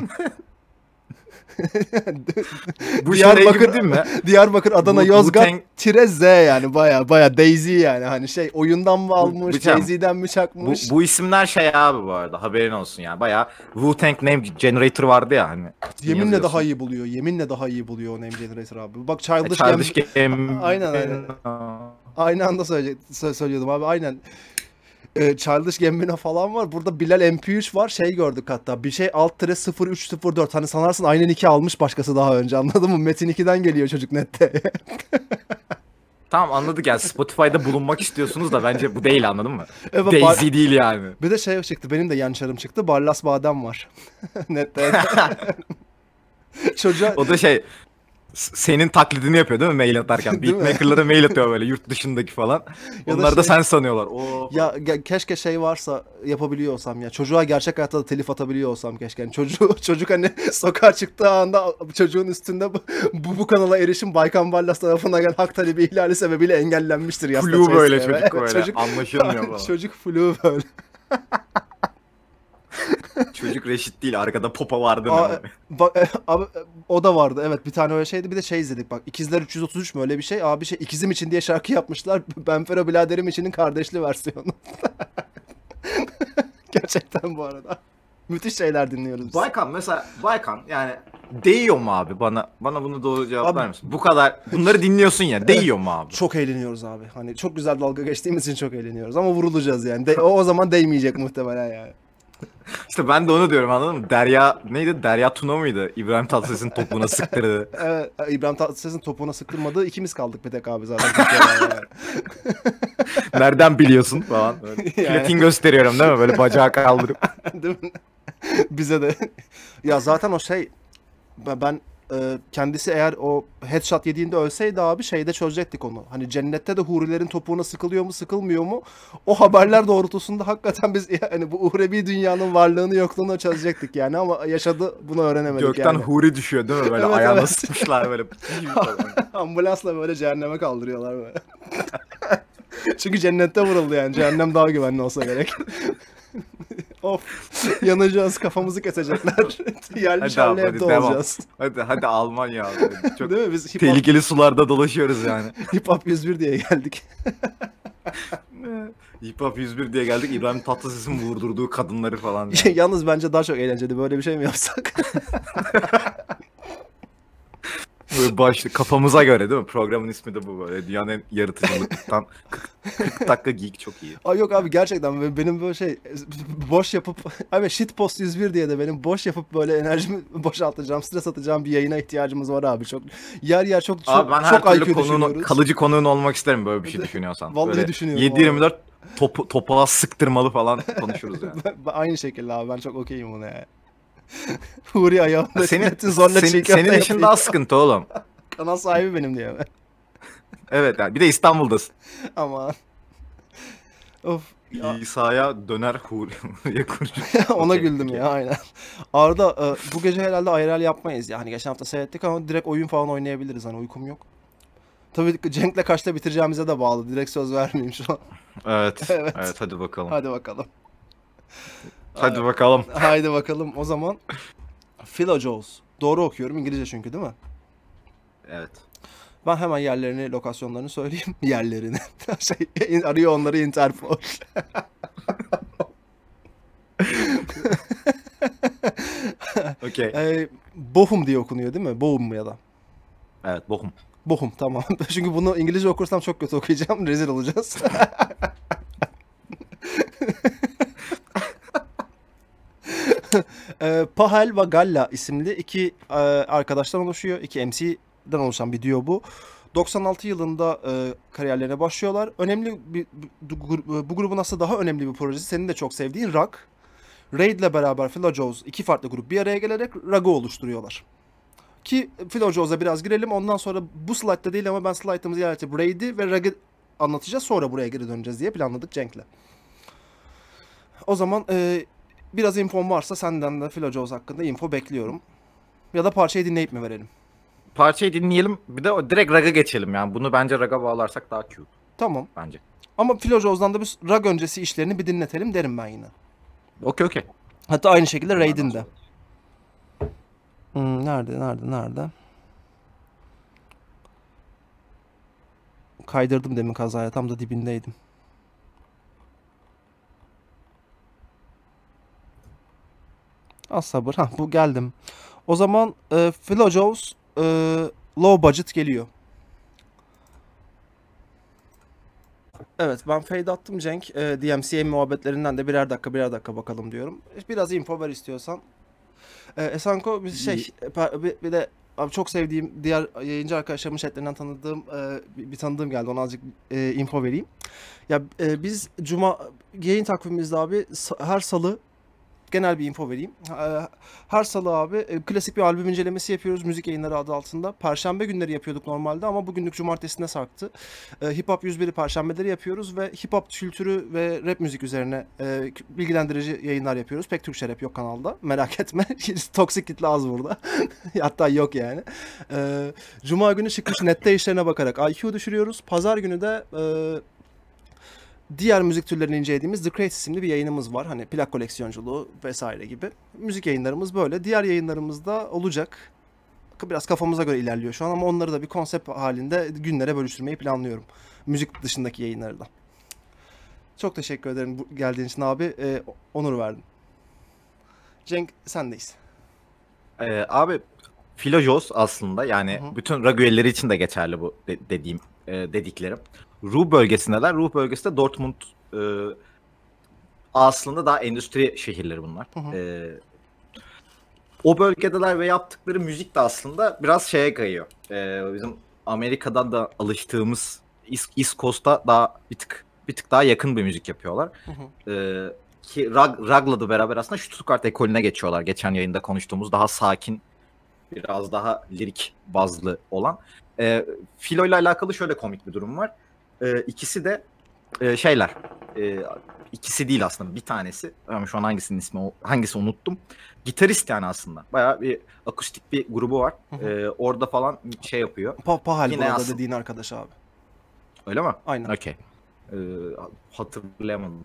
bu şey gibi değil mi? Diyarbakır, Adana, Yozgat, Wu-Tang- tire Z yani baya Daisy yani hani oyundan mı almış, Jay-Z'den mi çakmış? Bu isimler abi bu arada haberin olsun yani. Bayağı Wu-Tang Name Generator vardı ya hani. Yeminle daha iyi buluyor. Yeminle daha iyi buluyor o Name Generator abi. Bak Childish Game. Aynen. Aynı anda söylüyordum abi aynen. Childish Gambino falan var. Burada Bilal MP3 var. Gördük hatta. Bir şey alt tire 0304. Hani sanarsın aynen 2 almış başkası daha önce. Anladın mı? Metin 2'den geliyor çocuk nette. Tamam anladık yani Spotify'da bulunmak istiyorsunuz da bence bu değil anladın mı? Evet, Daisy değil yani. Bir de çıktı. Benim de yançarım çıktı. Barlas Badem var. Nette. Çocuğa... O da senin taklidini yapıyor değil mi mail atarken? Değil mi? Beatmaker'lara mail atıyor böyle yurt dışındaki falan. Ya da Onlar da sen sanıyorlar. Oo. Ya keşke varsa yapabiliyor olsam ya. Çocuğa gerçek hayatta da telif atabiliyor olsam keşke. Yani çocuk hani sokağa çıktığı anda çocuğun üstünde bu kanala erişim Baykan Barlas tarafından gelen hak talebi ihlali sebebiyle engellenmiştir ya. Flu böyle çocuk böyle anlaşılmıyor falan. Çocuk flu böyle. Çocuk reşit değil arkada popa vardı. Bak abi o da vardı evet bir tane öyle şeydi bir de izledik bak İkizler 333 mü öyle bir şey abi ikizim için diye şarkı yapmışlar Benfero biraderim içinin kardeşli versiyonu. Gerçekten bu arada müthiş şeyler dinliyoruz biz. Baykan yani değiyor mu abi bana bunu doğru cevap ver misin? Bu kadar bunları dinliyorsun ya değiyor mu abi? Çok eğleniyoruz abi hani çok güzel dalga geçtiğimiz için çok eğleniyoruz ama vurulacağız yani o zaman değmeyecek muhtemelen yani. İşte ben de onu diyorum anladın mı? Derya Tuna mıydı? İbrahim Tatlıses'in topuğuna sıktırdı. Evet, İbrahim Tatlıses'in topuğuna sıktırmadığı ikimiz kaldık bir tek abi zaten. Nereden biliyorsun falan. Platin gösteriyorum değil mi? Böyle bacağı kaldırıp. Değil mi? Bize de. Ya zaten ben kendisi eğer o headshot yediğinde ölseydi abi çözecektik onu. Hani cennette de hurilerin topuğuna sıkılıyor mu sıkılmıyor mu? O haberler doğrultusunda hakikaten biz yani bu uhrevi dünyanın varlığını yokluğunu çözecektik yani ama yaşadı bunu öğrenemedik Gökten yani. huri düşüyor değil mi? Böyle Evet, ayağına evet. sıkmışlar böyle. Ambulansla böyle cehenneme kaldırıyorlar böyle. Çünkü cennette vuruldu yani. Cehennem daha güvenli olsa gerek. Of. Yanacağız. Kafamızı kesecekler. Yerli Hadi şerli abi, hadi evde devam. olacağız. Hadi Almanya abi. Çok Değil mi? Biz tehlikeli sularda dolaşıyoruz yani. Hip Hop 101 diye geldik. Hip Hop 101 diye geldik. İbrahim Tatlıses'in vurdurduğu kadınları falan. Yani. Yalnız bence daha çok eğlenceli. Böyle bir şey mi yapsak? Böyle başlı kafamıza göre değil mi? Programın ismi de bu böyle. Dünyanın en yaratıcılıktan 40 dakika geek çok iyi. Ay yok abi gerçekten benim böyle şey boş yapıp abi shitpost 101 diye de benim boş yapıp böyle enerjimi boşaltacağım, stres atacağım bir yayına ihtiyacımız var abi. Çok yer çok Abi ben çok her türlü IQ düşünüyoruz. kalıcı konuğun olmak isterim böyle bir şey düşünüyorsan. Vallahi böyle düşünüyorum 7/24 topuğa sıktırmalı falan konuşuruz yani. Aynı şekilde abi ben çok okeyim buna ya. Huri ayağımda Senin, zorla çiğ köfte senin işin yapayım. daha sıkıntı oğlum. Kanal sahibi benim diye mi? Evet yani bir de İstanbul'dasın. Aman. Of. Ya, İsa'ya döner Huriye kurucu. ona Okey, güldüm okey. ya aynen. Arda bu gece herhalde IRL yapmayız ya. Hani geçen hafta seyrettik ama direkt oyun falan oynayabiliriz. Hani uykum yok. Tabii Cenk'le kaçta bitireceğimize de bağlı. Direkt söz vermeyeyim şu an. Evet, Evet. evet hadi bakalım. Hadi bakalım. Hadi bakalım. Haydi bakalım. O zaman Philo Jones. Doğru okuyorum. İngilizce çünkü değil mi? Evet. Ben hemen yerlerini, lokasyonlarını söyleyeyim. Yerlerini. Arıyor onları Interpol. Okey. Bochum diye okunuyor değil mi? Bochum mu ya da? Evet, Bochum. Bochum tamam. Çünkü bunu İngilizce okursam çok kötü okuyacağım. Rezil olacağız. Pahel ve Galla isimli iki arkadaştan oluşuyor. İki MC'den oluşan bir duo bu. 96 yılında kariyerlerine başlıyorlar. Önemli bu grubun aslında daha önemli bir projesi. Senin de çok sevdiğin Rug. Raid ile beraber Philo Jones iki farklı grup bir araya gelerek Rug'ı oluşturuyorlar. Ki Philo Jones'a biraz girelim. Ondan sonra bu slide'da değil ama ben slide'ımızı yerleştirip Raid'i ve Rug'ı anlatacağız. Sonra buraya geri döneceğiz diye planladık Cenk'le. O zaman biraz infom varsa senden de Philo Jones hakkında info bekliyorum. Ya da parçayı dinleyip mi verelim? Parçayı dinleyelim. Bir de direkt Rag'a geçelim yani. Bunu bence Rag'a bağlarsak daha cute Tamam. bence. Ama Philo Jones'dan da bir Rug öncesi işlerini bir dinletelim derim ben yine. Okey. Hatta aynı şekilde Raid'in de. Nerede? Kaydırdım demin kazaya. Tam da dibindeydim. Az sabır. Bu geldim. O zaman Philo Jones low budget geliyor. Evet ben fade attım Cenk. DMCA muhabbetlerinden de birer dakika bakalım diyorum. Biraz info ver istiyorsan. Esanko bir de abi çok sevdiğim diğer yayıncı arkadaşlarımın chatlerinden tanıdığım bir tanıdığım geldi. Ona azıcık info vereyim. Ya biz Cuma yayın takvimimizde abi her salı genel bir info vereyim. Her salı abi klasik bir albüm incelemesi yapıyoruz müzik yayınları adı altında. Perşembe günleri yapıyorduk normalde ama bugünlük cumartesine sarktı. Hip Hop 101'i perşembeleri yapıyoruz ve hip hop kültürü ve rap müzik üzerine bilgilendirici yayınlar yapıyoruz. Pek Türkçe rap yok kanalda. Merak etme. Toksik kitle az burada. Hatta yok yani. Cuma günü çıkmış nette işlerine bakarak IQ düşürüyoruz. Pazar günü de diğer müzik türlerini incelediğimiz The Crate isimli bir yayınımız var. Hani plak koleksiyonculuğu vesaire gibi. Müzik yayınlarımız böyle. Diğer yayınlarımız da olacak. Biraz kafamıza göre ilerliyor şu an ama onları da bir konsept halinde günlere bölüştürmeyi planlıyorum. Müzik dışındaki yayınları da. Çok teşekkür ederim geldiğin için abi. Onur verdin. Cenk sendeyiz. Abi Philo Jones aslında yani bütün Rag üyeleri için de geçerli bu dediğim dediklerim. Ruhr bölgesindeler. Ruhr bölgesi de Dortmund aslında daha endüstri şehirleri bunlar. O bölgedeler ve yaptıkları müzik de aslında biraz şeye kayıyor. Bizim Amerika'dan da alıştığımız East Coast'a daha bir tık daha yakın bir müzik yapıyorlar. Ki Rug'la da beraber aslında Stuttgart ekolüne geçiyorlar. Geçen yayında konuştuğumuz daha sakin, biraz daha lirik bazlı olan. Philo ile alakalı şöyle komik bir durum var. İkisi de ikisi değil aslında bir tanesi. Ama şu an hangisi unuttum. Gitarist yani aslında. Bayağı bir akustik bir grubu var. Orada falan şey yapıyor. Pahal Yine burada aslında dediğin arkadaş abi. Öyle mi? Aynen. Okey. Hatırlayamadım.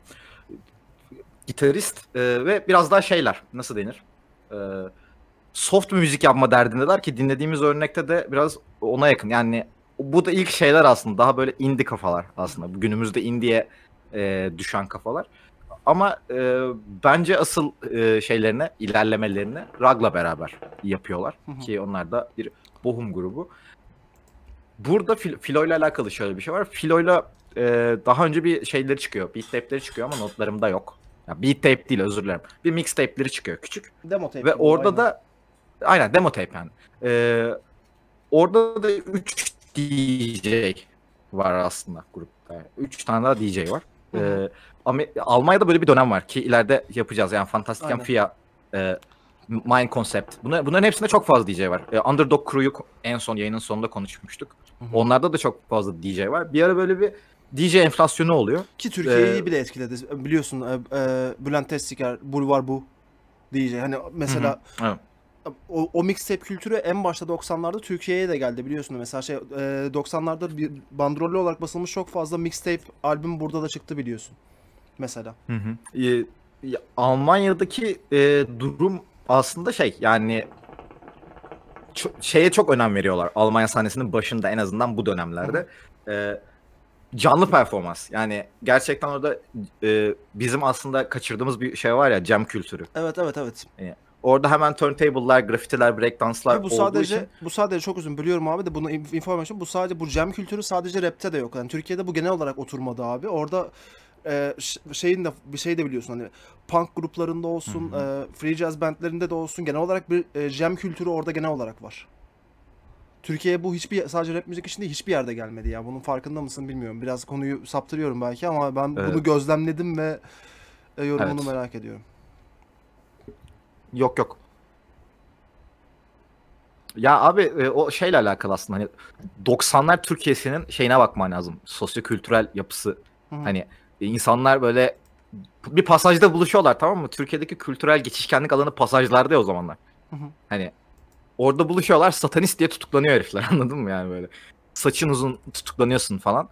Gitarist ve biraz daha şeyler, nasıl denir? E, Soft müzik yapma derdindeler ki dinlediğimiz örnekte de biraz ona yakın. Yani bu da ilk şeyler aslında. Daha böyle indie kafalar aslında. Günümüzde indie'ye düşen kafalar. Ama bence asıl şeylerini, ilerlemelerini Rag'la beraber yapıyorlar. Ki onlar da bir bohum grubu. Burada Filo'yla alakalı şöyle bir şey var. Filo'yla daha önce bir şeyleri çıkıyor. Beat tape'leri çıkıyor ama notlarımda yok. Ya beat tape değil, özür dilerim. Bir mixtape'leri çıkıyor küçük. Demo tape Ve gibi, orada aynen. da aynen demo tape yani. Orada da 3 DJ var aslında grupta. 3 tane daha DJ var. Almanya'da böyle bir dönem var ki ileride yapacağız. Yani Fantastic Aynen. Amphia, Mind Concept. Bunların hepsinde çok fazla DJ var. Underdog Crew'yu en son yayının sonunda konuşmuştuk. Onlarda da çok fazla DJ var. Bir ara böyle bir DJ enflasyonu oluyor. Ki Türkiye'yi bile etkiledi. Biliyorsun Bülent Teztiker, Bulvar bu DJ. Hani mesela Evet. o mixtape kültürü en başta 90'larda Türkiye'ye de geldi biliyorsun. Mesela 90'larda bir bandrollü olarak basılmış çok fazla mixtape albüm burada da çıktı biliyorsun. Mesela. Almanya'daki durum aslında yani şeye çok önem veriyorlar. Almanya sahnesinin başında en azından bu dönemlerde. Canlı performans. Yani gerçekten orada bizim aslında kaçırdığımız bir şey var ya, jam kültürü. Evet. Orada hemen turntable'lar, grafitiler, breakdance'lar Ve olduğu için. bu sadece çok uzun biliyorum abi de bunu information, bu sadece bu jam kültürü sadece rapte de yok. Yani Türkiye'de bu genel olarak oturmadı abi. Orada şeyin de bir şey de biliyorsun, hani punk gruplarında olsun, free jazz bandlerinde de olsun, genel olarak bir jam kültürü orada genel olarak var. Türkiye'ye bu sadece rap müzik için değil, hiçbir yerde gelmedi ya. Bunun farkında mısın bilmiyorum. Biraz konuyu saptırıyorum belki ama ben bunu gözlemledim ve yorumunu Evet. merak ediyorum. Yok. Ya abi o şeyle alakalı aslında, hani 90'lar Türkiye'sinin şeyine bakman lazım. Sosyokültürel yapısı. Hani insanlar böyle bir pasajda buluşuyorlar, tamam mı? Türkiye'deki kültürel geçişkenlik alanı pasajlarda ya o zamanlar. Hani orada buluşuyorlar, satanist diye tutuklanıyor herifler, anladın mı yani böyle. Saçın uzun tutuklanıyorsun falan.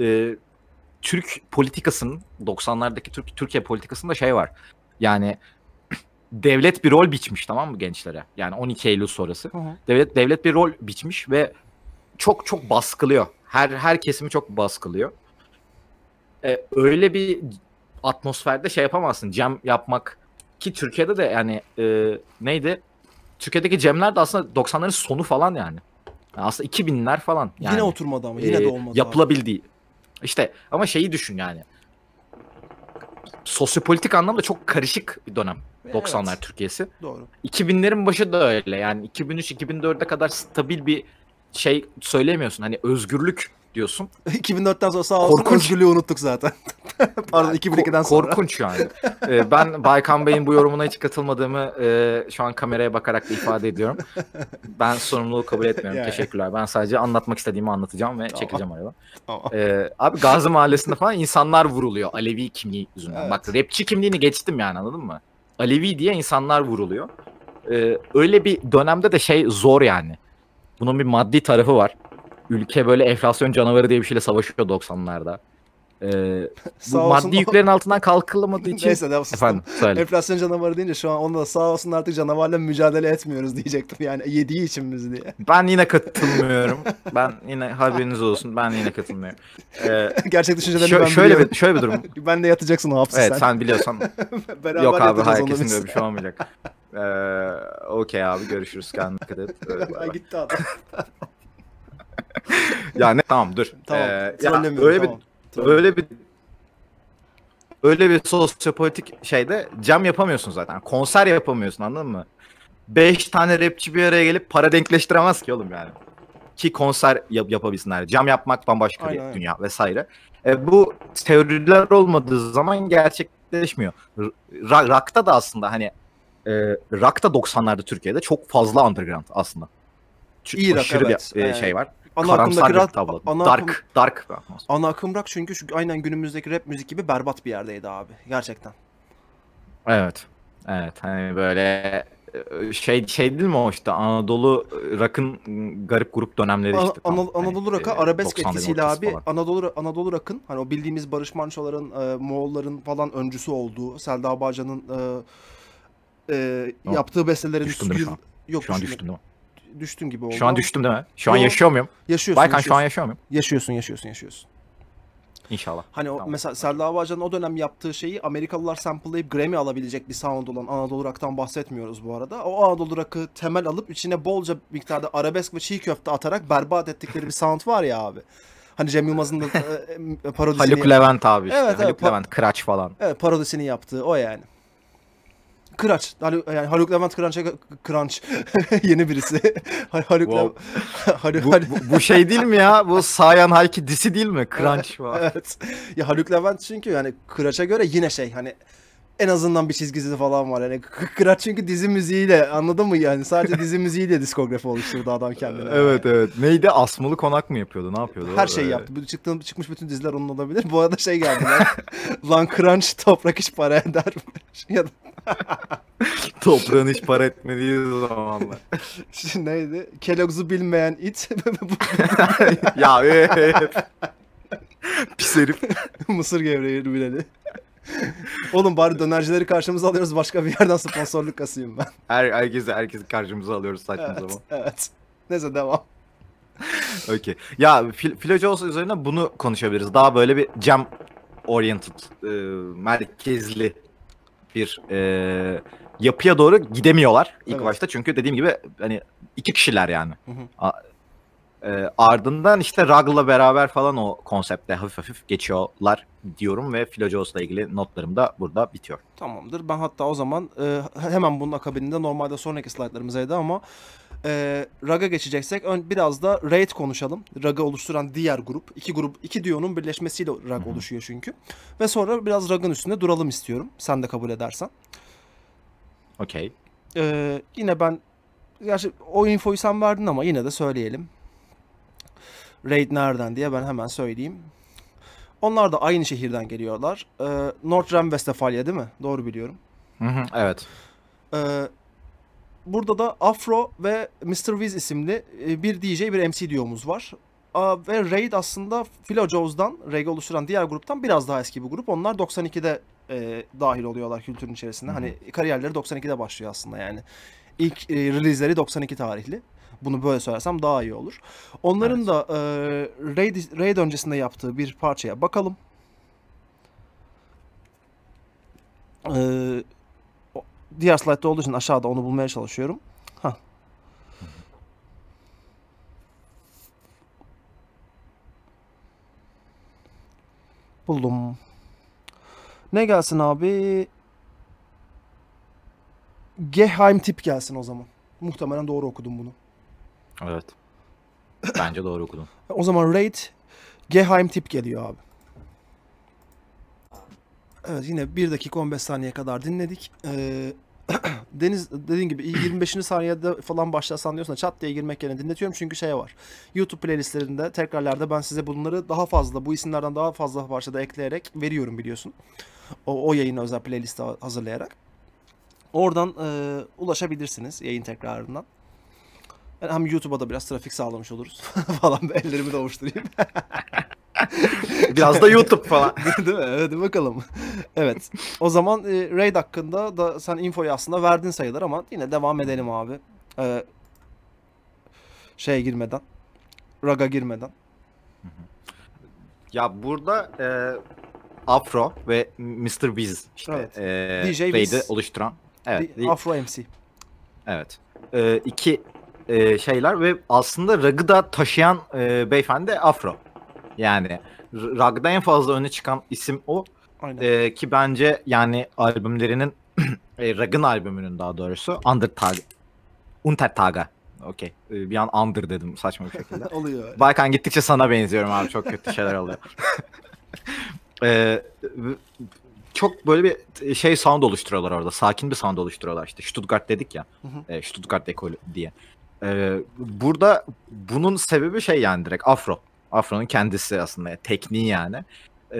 Türk politikasının 90'lardaki Türkiye politikasında şey var. Yani devlet bir rol biçmiş, tamam mı, gençlere? Yani 12 Eylül sonrası. Devlet bir rol biçmiş ve çok çok baskılıyor. Her kesimi çok baskılıyor. Öyle bir atmosferde şey yapamazsın. Jam yapmak ki Türkiye'de de yani neydi? Türkiye'deki jamler de aslında 90'ların sonu falan yani. Aslında 2000'ler falan yani. Yine oturmadı ama yine de olmadı yapılabildiği. İşte ama şeyi düşün yani. Sosyopolitik anlamda çok karışık bir dönem. 90'lar Evet. Türkiye'si. Doğru. 2000'lerin başı da öyle. Yani 2003-2004'e kadar stabil bir şey söyleyemiyorsun. Hani özgürlük diyorsun. 2004'ten sonra sağ olsun Korkunç. özgürlüğü unuttuk zaten. Pardon, 2002'den sonra. Korkunç yani. Ben Baykan Bey'in bu yorumuna hiç katılmadığımı şu an kameraya bakarak da ifade ediyorum. Ben sorumluluğu kabul etmiyorum. Yani. Teşekkürler. Ben sadece anlatmak istediğimi anlatacağım ve çekileceğim aradan. Tamam. Abi Gazi Mahallesi'nde falan insanlar vuruluyor Alevi kimliği yüzünden. Evet. Bak rapçi kimliğini geçtim yani, anladın mı? Alevi diye insanlar vuruluyor. Öyle bir dönemde de şey zor yani. Bunun bir maddi tarafı var. Ülke böyle enflasyon canavarı diye bir şeyle savaşıyor 90'larda. Bu olsun maddi yüklerin altından kalkılamadığı için... Neyse devam sustum. Efendim söyle. Enflasyon canavarı deyince şu an onunla da sağ olsun artık canavarla mücadele etmiyoruz diyecektim yani, yediği için biz diye. Ben yine katılmıyorum. Ben yine, haberiniz olsun, ben yine katılmıyorum. Gerçek düşüncelerini ben şöyle biliyorum. şöyle bir durum. Ben de yatacaksın o hapse Evet sen biliyorsan. Beraber Yok abi, yatacağız hayır, onunla kesin biz. böyle bir şey olmayacak. Okey abi, görüşürüz, kendine dikkat et. Ay gitti adam. Ya ne, tamam dur. Tamam. Ya Trollemiyorum, öyle tamam. öyle bir sosyopolitik şeyde jam yapamıyorsun zaten. Konser yapamıyorsun, anladın mı? 5 tane rapçi bir araya gelip para denkleştiremez ki oğlum yani. Ki konser yapabilsinler. Jam yapmak bambaşka bir Aynen. dünya vesaire. Bu teoriler olmadığı zaman gerçekleşmiyor. Rock'ta da aslında hani rock'ta 90'larda Türkiye'de çok fazla underground aslında. İyi rock, aşırı evet. bir şey var. Ana Karamsar akımdaki bir rock, tablo. ana Dark bir atmosfer. Ana akım rock çünkü aynen günümüzdeki rap müzik gibi berbat bir yerdeydi abi. Gerçekten. Evet. Evet, hani böyle şey değil mi o işte Anadolu Rock'ın garip grup dönemleri işte tam. Anadolu Rock'a Hani, arabesk 90'ların etkisiyle ortası abi falan. Anadolu Rock'ın hani o bildiğimiz Barış Manço'ların, Moğolların falan öncüsü olduğu, Selda Bağcan'ın Tamam. yaptığı bestelerin Düştüm değil mi şu an? yok Şu an düşme, düştüm değil mi? düştün gibi Şu oldu an ama düştüm değil mi? Şu an yo, yaşıyor muyum? yaşıyorsun Baykan şu an yaşıyorsun. yaşıyor muyum? Yaşıyorsun. İnşallah. Hani o, Tamam. mesela Selda Bağcan'ın o dönem yaptığı şeyi Amerikalılar sample'layıp Grammy alabilecek bir sound olan Anadolu Rock'tan bahsetmiyoruz bu arada. O Anadolu Rock'ı temel alıp içine bolca miktarda arabesk ve çiğ köfte atarak berbat ettikleri bir sound var ya abi. Hani Cem Yılmaz'ın da parodisini... Haluk Levent abi işte. Evet, Haluk Levent, Kıraç falan. evet, parodisini yaptığı o yani. Kıraç. Yani Haluk Levent Kıranç'a Kıranç. Yeni birisi. Haluk Wow. Bu şey değil mi ya? Bu Sayan Hayki disi değil mi? Crunch falan. Evet. Ya Haluk Levent çünkü yani Kıraç'a göre yine şey hani en azından bir çizgisi falan var. Yani Kıraç çünkü dizi müziğiyle anladın mı yani? Sadece dizi müziğiyle diskografi oluşturdu adam kendine. Evet evet. Neydi? Asmalı Konak mı yapıyordu? Ne yapıyordu? Her şeyi yaptı. Çıkmış bütün diziler onun olabilir. Bu arada şey geldi lan. Lan Crunch toprak iş para eder mi? Ya da Toprağın hiç para etmediği zamanlar. neydi? Kellogg's'u bilmeyen it. Ya pis herif. Mısır gevreği bileli. Oğlum bari dönercileri karşımıza alıyoruz. Başka bir yerden sponsorluk kasayım ben. Herkesi karşımıza alıyoruz saçma Evet, zaman. evet. Neyse devam. Okey. Ya Philo Jones üzerine bunu konuşabiliriz. Daha böyle bir jam oriented, merkezli bir yapıya doğru gidemiyorlar ilk Evet. başta. Çünkü dediğim gibi hani iki kişiler yani. Hı hı. Ardından işte Rugg'la beraber falan o konsepte hafif hafif geçiyorlar diyorum ve Philo Jones'la ilgili notlarım da burada bitiyor. Tamamdır. Ben hatta o zaman hemen bunun akabininde normalde sonraki slaytlarımızdaydı ama Raga geçeceksek biraz da Raid konuşalım. Raga oluşturan diğer grup. İki diyonun birleşmesiyle Rag oluşuyor çünkü. Ve sonra biraz Rag'ın üstünde duralım istiyorum. Sen de kabul edersen. Okey. Yine ben gerçi o infoyu sen verdin ama yine de söyleyelim. Raid nereden diye ben hemen söyleyeyim. Onlar da aynı şehirden geliyorlar. North Rhine-Westfalia değil mi? Doğru biliyorum. Evet. Burada da Afro ve Mr. Wiz isimli bir DJ, bir MC diyomuz var. Ve Raid aslında Philo Jones'dan, Raid'i oluşturan diğer gruptan biraz daha eski bir grup. Onlar 92'de dahil oluyorlar kültürün içerisinde. Hani kariyerleri 92'de başlıyor aslında yani. İlk release'leri 92 tarihli. Bunu böyle söylersem daha iyi olur. Onların da Raid öncesinde yaptığı bir parçaya bakalım. Diğer slide'da olduğu için aşağıda onu bulmaya çalışıyorum. Hah. Buldum. Ne gelsin abi? Geheimtip gelsin o zaman. Muhtemelen doğru okudum bunu. Evet. Bence doğru okudum. O zaman Raid Geheimtip geliyor abi. Evet yine 1 dakika 15 saniye kadar dinledik. Deniz dediğin gibi 25. saniyede falan başlasan diyorsan çat diye girmek yerine dinletiyorum çünkü şey var. YouTube playlistlerinde tekrarlarda ben size bunları daha fazla bu isimlerden daha fazla parçada ekleyerek veriyorum biliyorsun. O yayına özel playlist hazırlayarak. Oradan ulaşabilirsiniz yayın tekrarından. Yani hem YouTube'a da biraz trafik sağlamış oluruz falan ellerimi de ovuşturayım. Biraz da YouTube falan. Değil mi? Hadi bakalım. Evet. O zaman Raid hakkında da sen infoyu aslında verdin sayılır ama yine devam edelim abi. Şeye girmeden. Raga girmeden. Ya burada Afro ve Mr. Wiz işte Evet. DJ Raid'i Wiz. oluşturan. Evet. Afro MC. Evet. İki şeyler ve aslında Rag'ı da taşıyan beyefendi Afro. Yani Rag'da en fazla öne çıkan isim o. Aynen. Ki bence yani albümlerinin Rag'ın albümünün daha doğrusu Untertage. Okey. Bir an Under dedim saçma bir şekilde. Oluyor. Baykan gittikçe sana benziyorum abi. Çok kötü şeyler oluyor. Çok böyle bir şey sound oluşturuyorlar orada. Sakin bir sound oluşturuyorlar işte. Stuttgart dedik ya. Stuttgart ekolü diye. Burada bunun sebebi şey yani direkt Afro. Afro'nun kendisi aslında. Tekniği yani.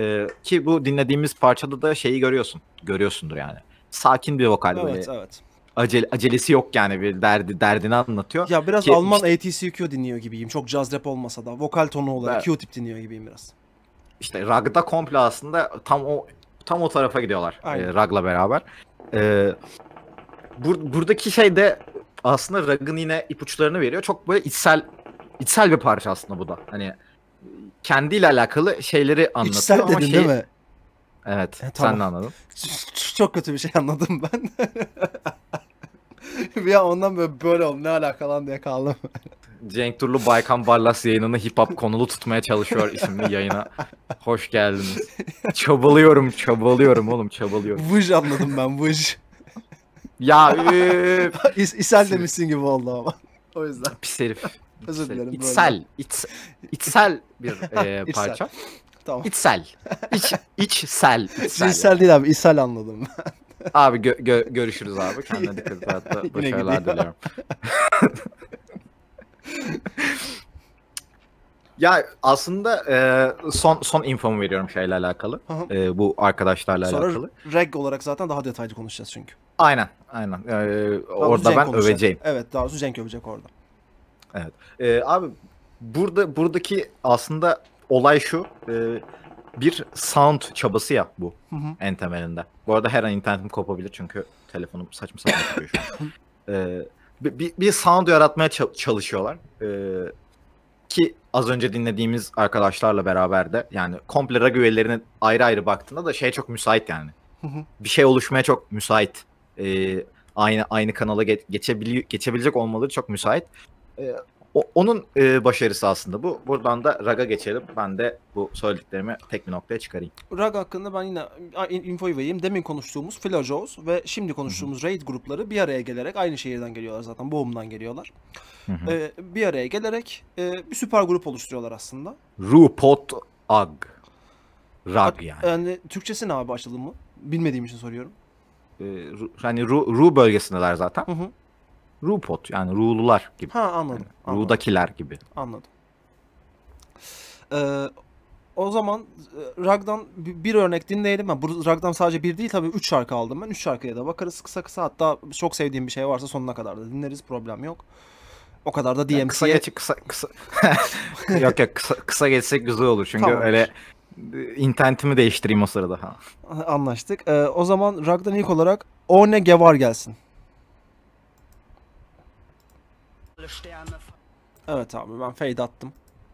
Ki bu dinlediğimiz parçada da şeyi görüyorsun. Görüyorsundur yani. Sakin bir vokal böyle. Evet, evet. acelesi yok yani, bir derdini anlatıyor. Ya biraz Ki Alman işte, ATCQ dinliyor gibiyim. Çok caz rap olmasa da. Vokal tonu olarak Q-Tip dinliyor gibiyim biraz. işte Rag'da komple aslında tam o tarafa gidiyorlar. Aynen. Rag'la beraber. E, buradaki şey de aslında Rag'ın yine ipuçlarını veriyor. Çok böyle içsel bir parça aslında bu da. Hani kendiyle alakalı şeyleri anlatıyor İçsel ama dedin değil mi? Evet, Tamam. sen de anladın. Çok kötü bir şey anladım ben. Bir an ondan böyle oldu. Ne alaka lan diye kaldım. Cenk Turlu Baykan Barlas yayınını hip hop konulu tutmaya çalışıyor isimli yayına. Hoş geldiniz. Çabalıyorum oğlum, çabalıyorum. Vıj anladım ben, vıj. Ya İshal demişsin gibi oldu ama. O yüzden. pis herif. Özür dilerim. İçsel bir İçsel. parça. Tamam. İçsel. İçsel. Cinsel değil abi, ishal anladım ben. Abi görüşürüz abi. Kendine dikkat et. Hatta Yine başarılar gidiyor. diliyorum. Ya aslında son infomu veriyorum şeyle alakalı. Hı hı. Bu arkadaşlarla Sonra alakalı. reg olarak zaten daha detaylı konuşacağız çünkü. Aynen. Daha doğrusu Orada Cenk ben konuşacak. öveceğim. Evet, daha doğrusu Cenk övecek orada. Evet. Abi buradaki aslında olay şu. Bir sound çabası ya bu Hı hı. en temelinde. Bu arada her an internetim kopabilir çünkü telefonum saçma sapan çıkıyor şu an. Bir sound yaratmaya çalışıyorlar. Ki az önce dinlediğimiz arkadaşlarla beraber de, yani komple rag üyelerinin ayrı ayrı baktığında da şey çok müsait yani. Hı hı. Bir şey oluşmaya çok müsait. Aynı kanala geçebilecek olmaları çok müsait. Onun başarısı aslında bu. Buradan da rag'a geçelim. Ben de bu söylediklerimi tek bir noktaya çıkarayım. Rag hakkında ben yine infoyu vereyim. Demin konuştuğumuz Flojoz ve şimdi konuştuğumuz Raid grupları bir araya gelerek, aynı şehirden geliyorlar zaten, Boğum'dan geliyorlar. Bir araya gelerek bir süper grup oluşturuyorlar aslında. Rupot Ag. Rag yani. Yani Türkçesi ne abi, açılımı? Bilmediğim için soruyorum. Hani Ru bölgesindeler zaten. Hı hı. Rupot yani Ru'lular gibi. Ha, anladım. Yani Anladım. Ru'dakiler gibi. Anladım. O zaman Rag'dan bir örnek dinleyelim. Bu Rag'dan sadece bir değil tabii, 3 şarkı aldım ben. 3 şarkıya da bakarız kısa kısa. Hatta çok sevdiğim bir şey varsa sonuna kadar da dinleriz. Problem yok. O kadar da Yani kısa DMC'ye... geç kısa. Yok kısa geçsek güzel olur çünkü Tamamdır. öyle internetimi değiştireyim o sırada. Ha. Anlaştık. O zaman Rag'dan ilk olarak O Ne Gevar gelsin. Evet abi, ben fade attım.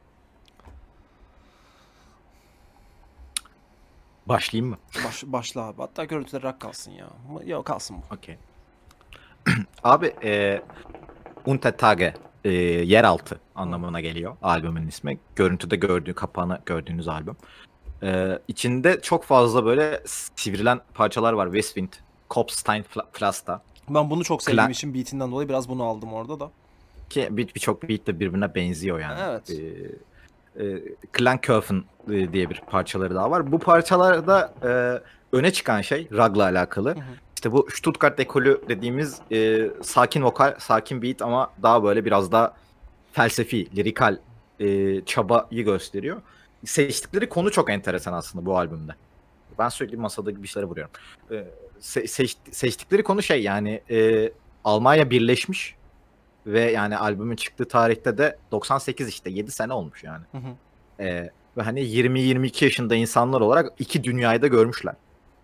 Başlayayım mı? Başla abi. Hatta görüntüler Rag kalsın ya. Yok, kalsın bu. Okey. Abi Untertage yeraltı anlamına geliyor albümün ismi. Görüntüde kapağını gördüğünüz albüm. İçinde çok fazla böyle sivrilen parçalar var. Westwind, Kopstein, Flasta. Ben bunu çok sevdiğim Clan- için beatinden dolayı biraz bunu aldım orada da. Ki birçok beat de birbirine benziyor yani. Evet. Klanköfen diye bir parçaları daha var. Bu parçalarda öne çıkan şey Rag'la alakalı. Hı hı. İşte bu Stuttgart ekolü dediğimiz sakin vokal, sakin beat ama daha böyle biraz daha felsefi, lirikal çabayı gösteriyor. Seçtikleri konu çok enteresan aslında bu albümde. Ben sürekli masadaki bir şeylere vuruyorum. Seçtikleri konu şey yani Almanya birleşmiş ve yani albümün çıktığı tarihte de 98, işte 7 sene olmuş yani. Hı hı. Ve hani 20-22 yaşında insanlar olarak iki dünyayı da görmüşler.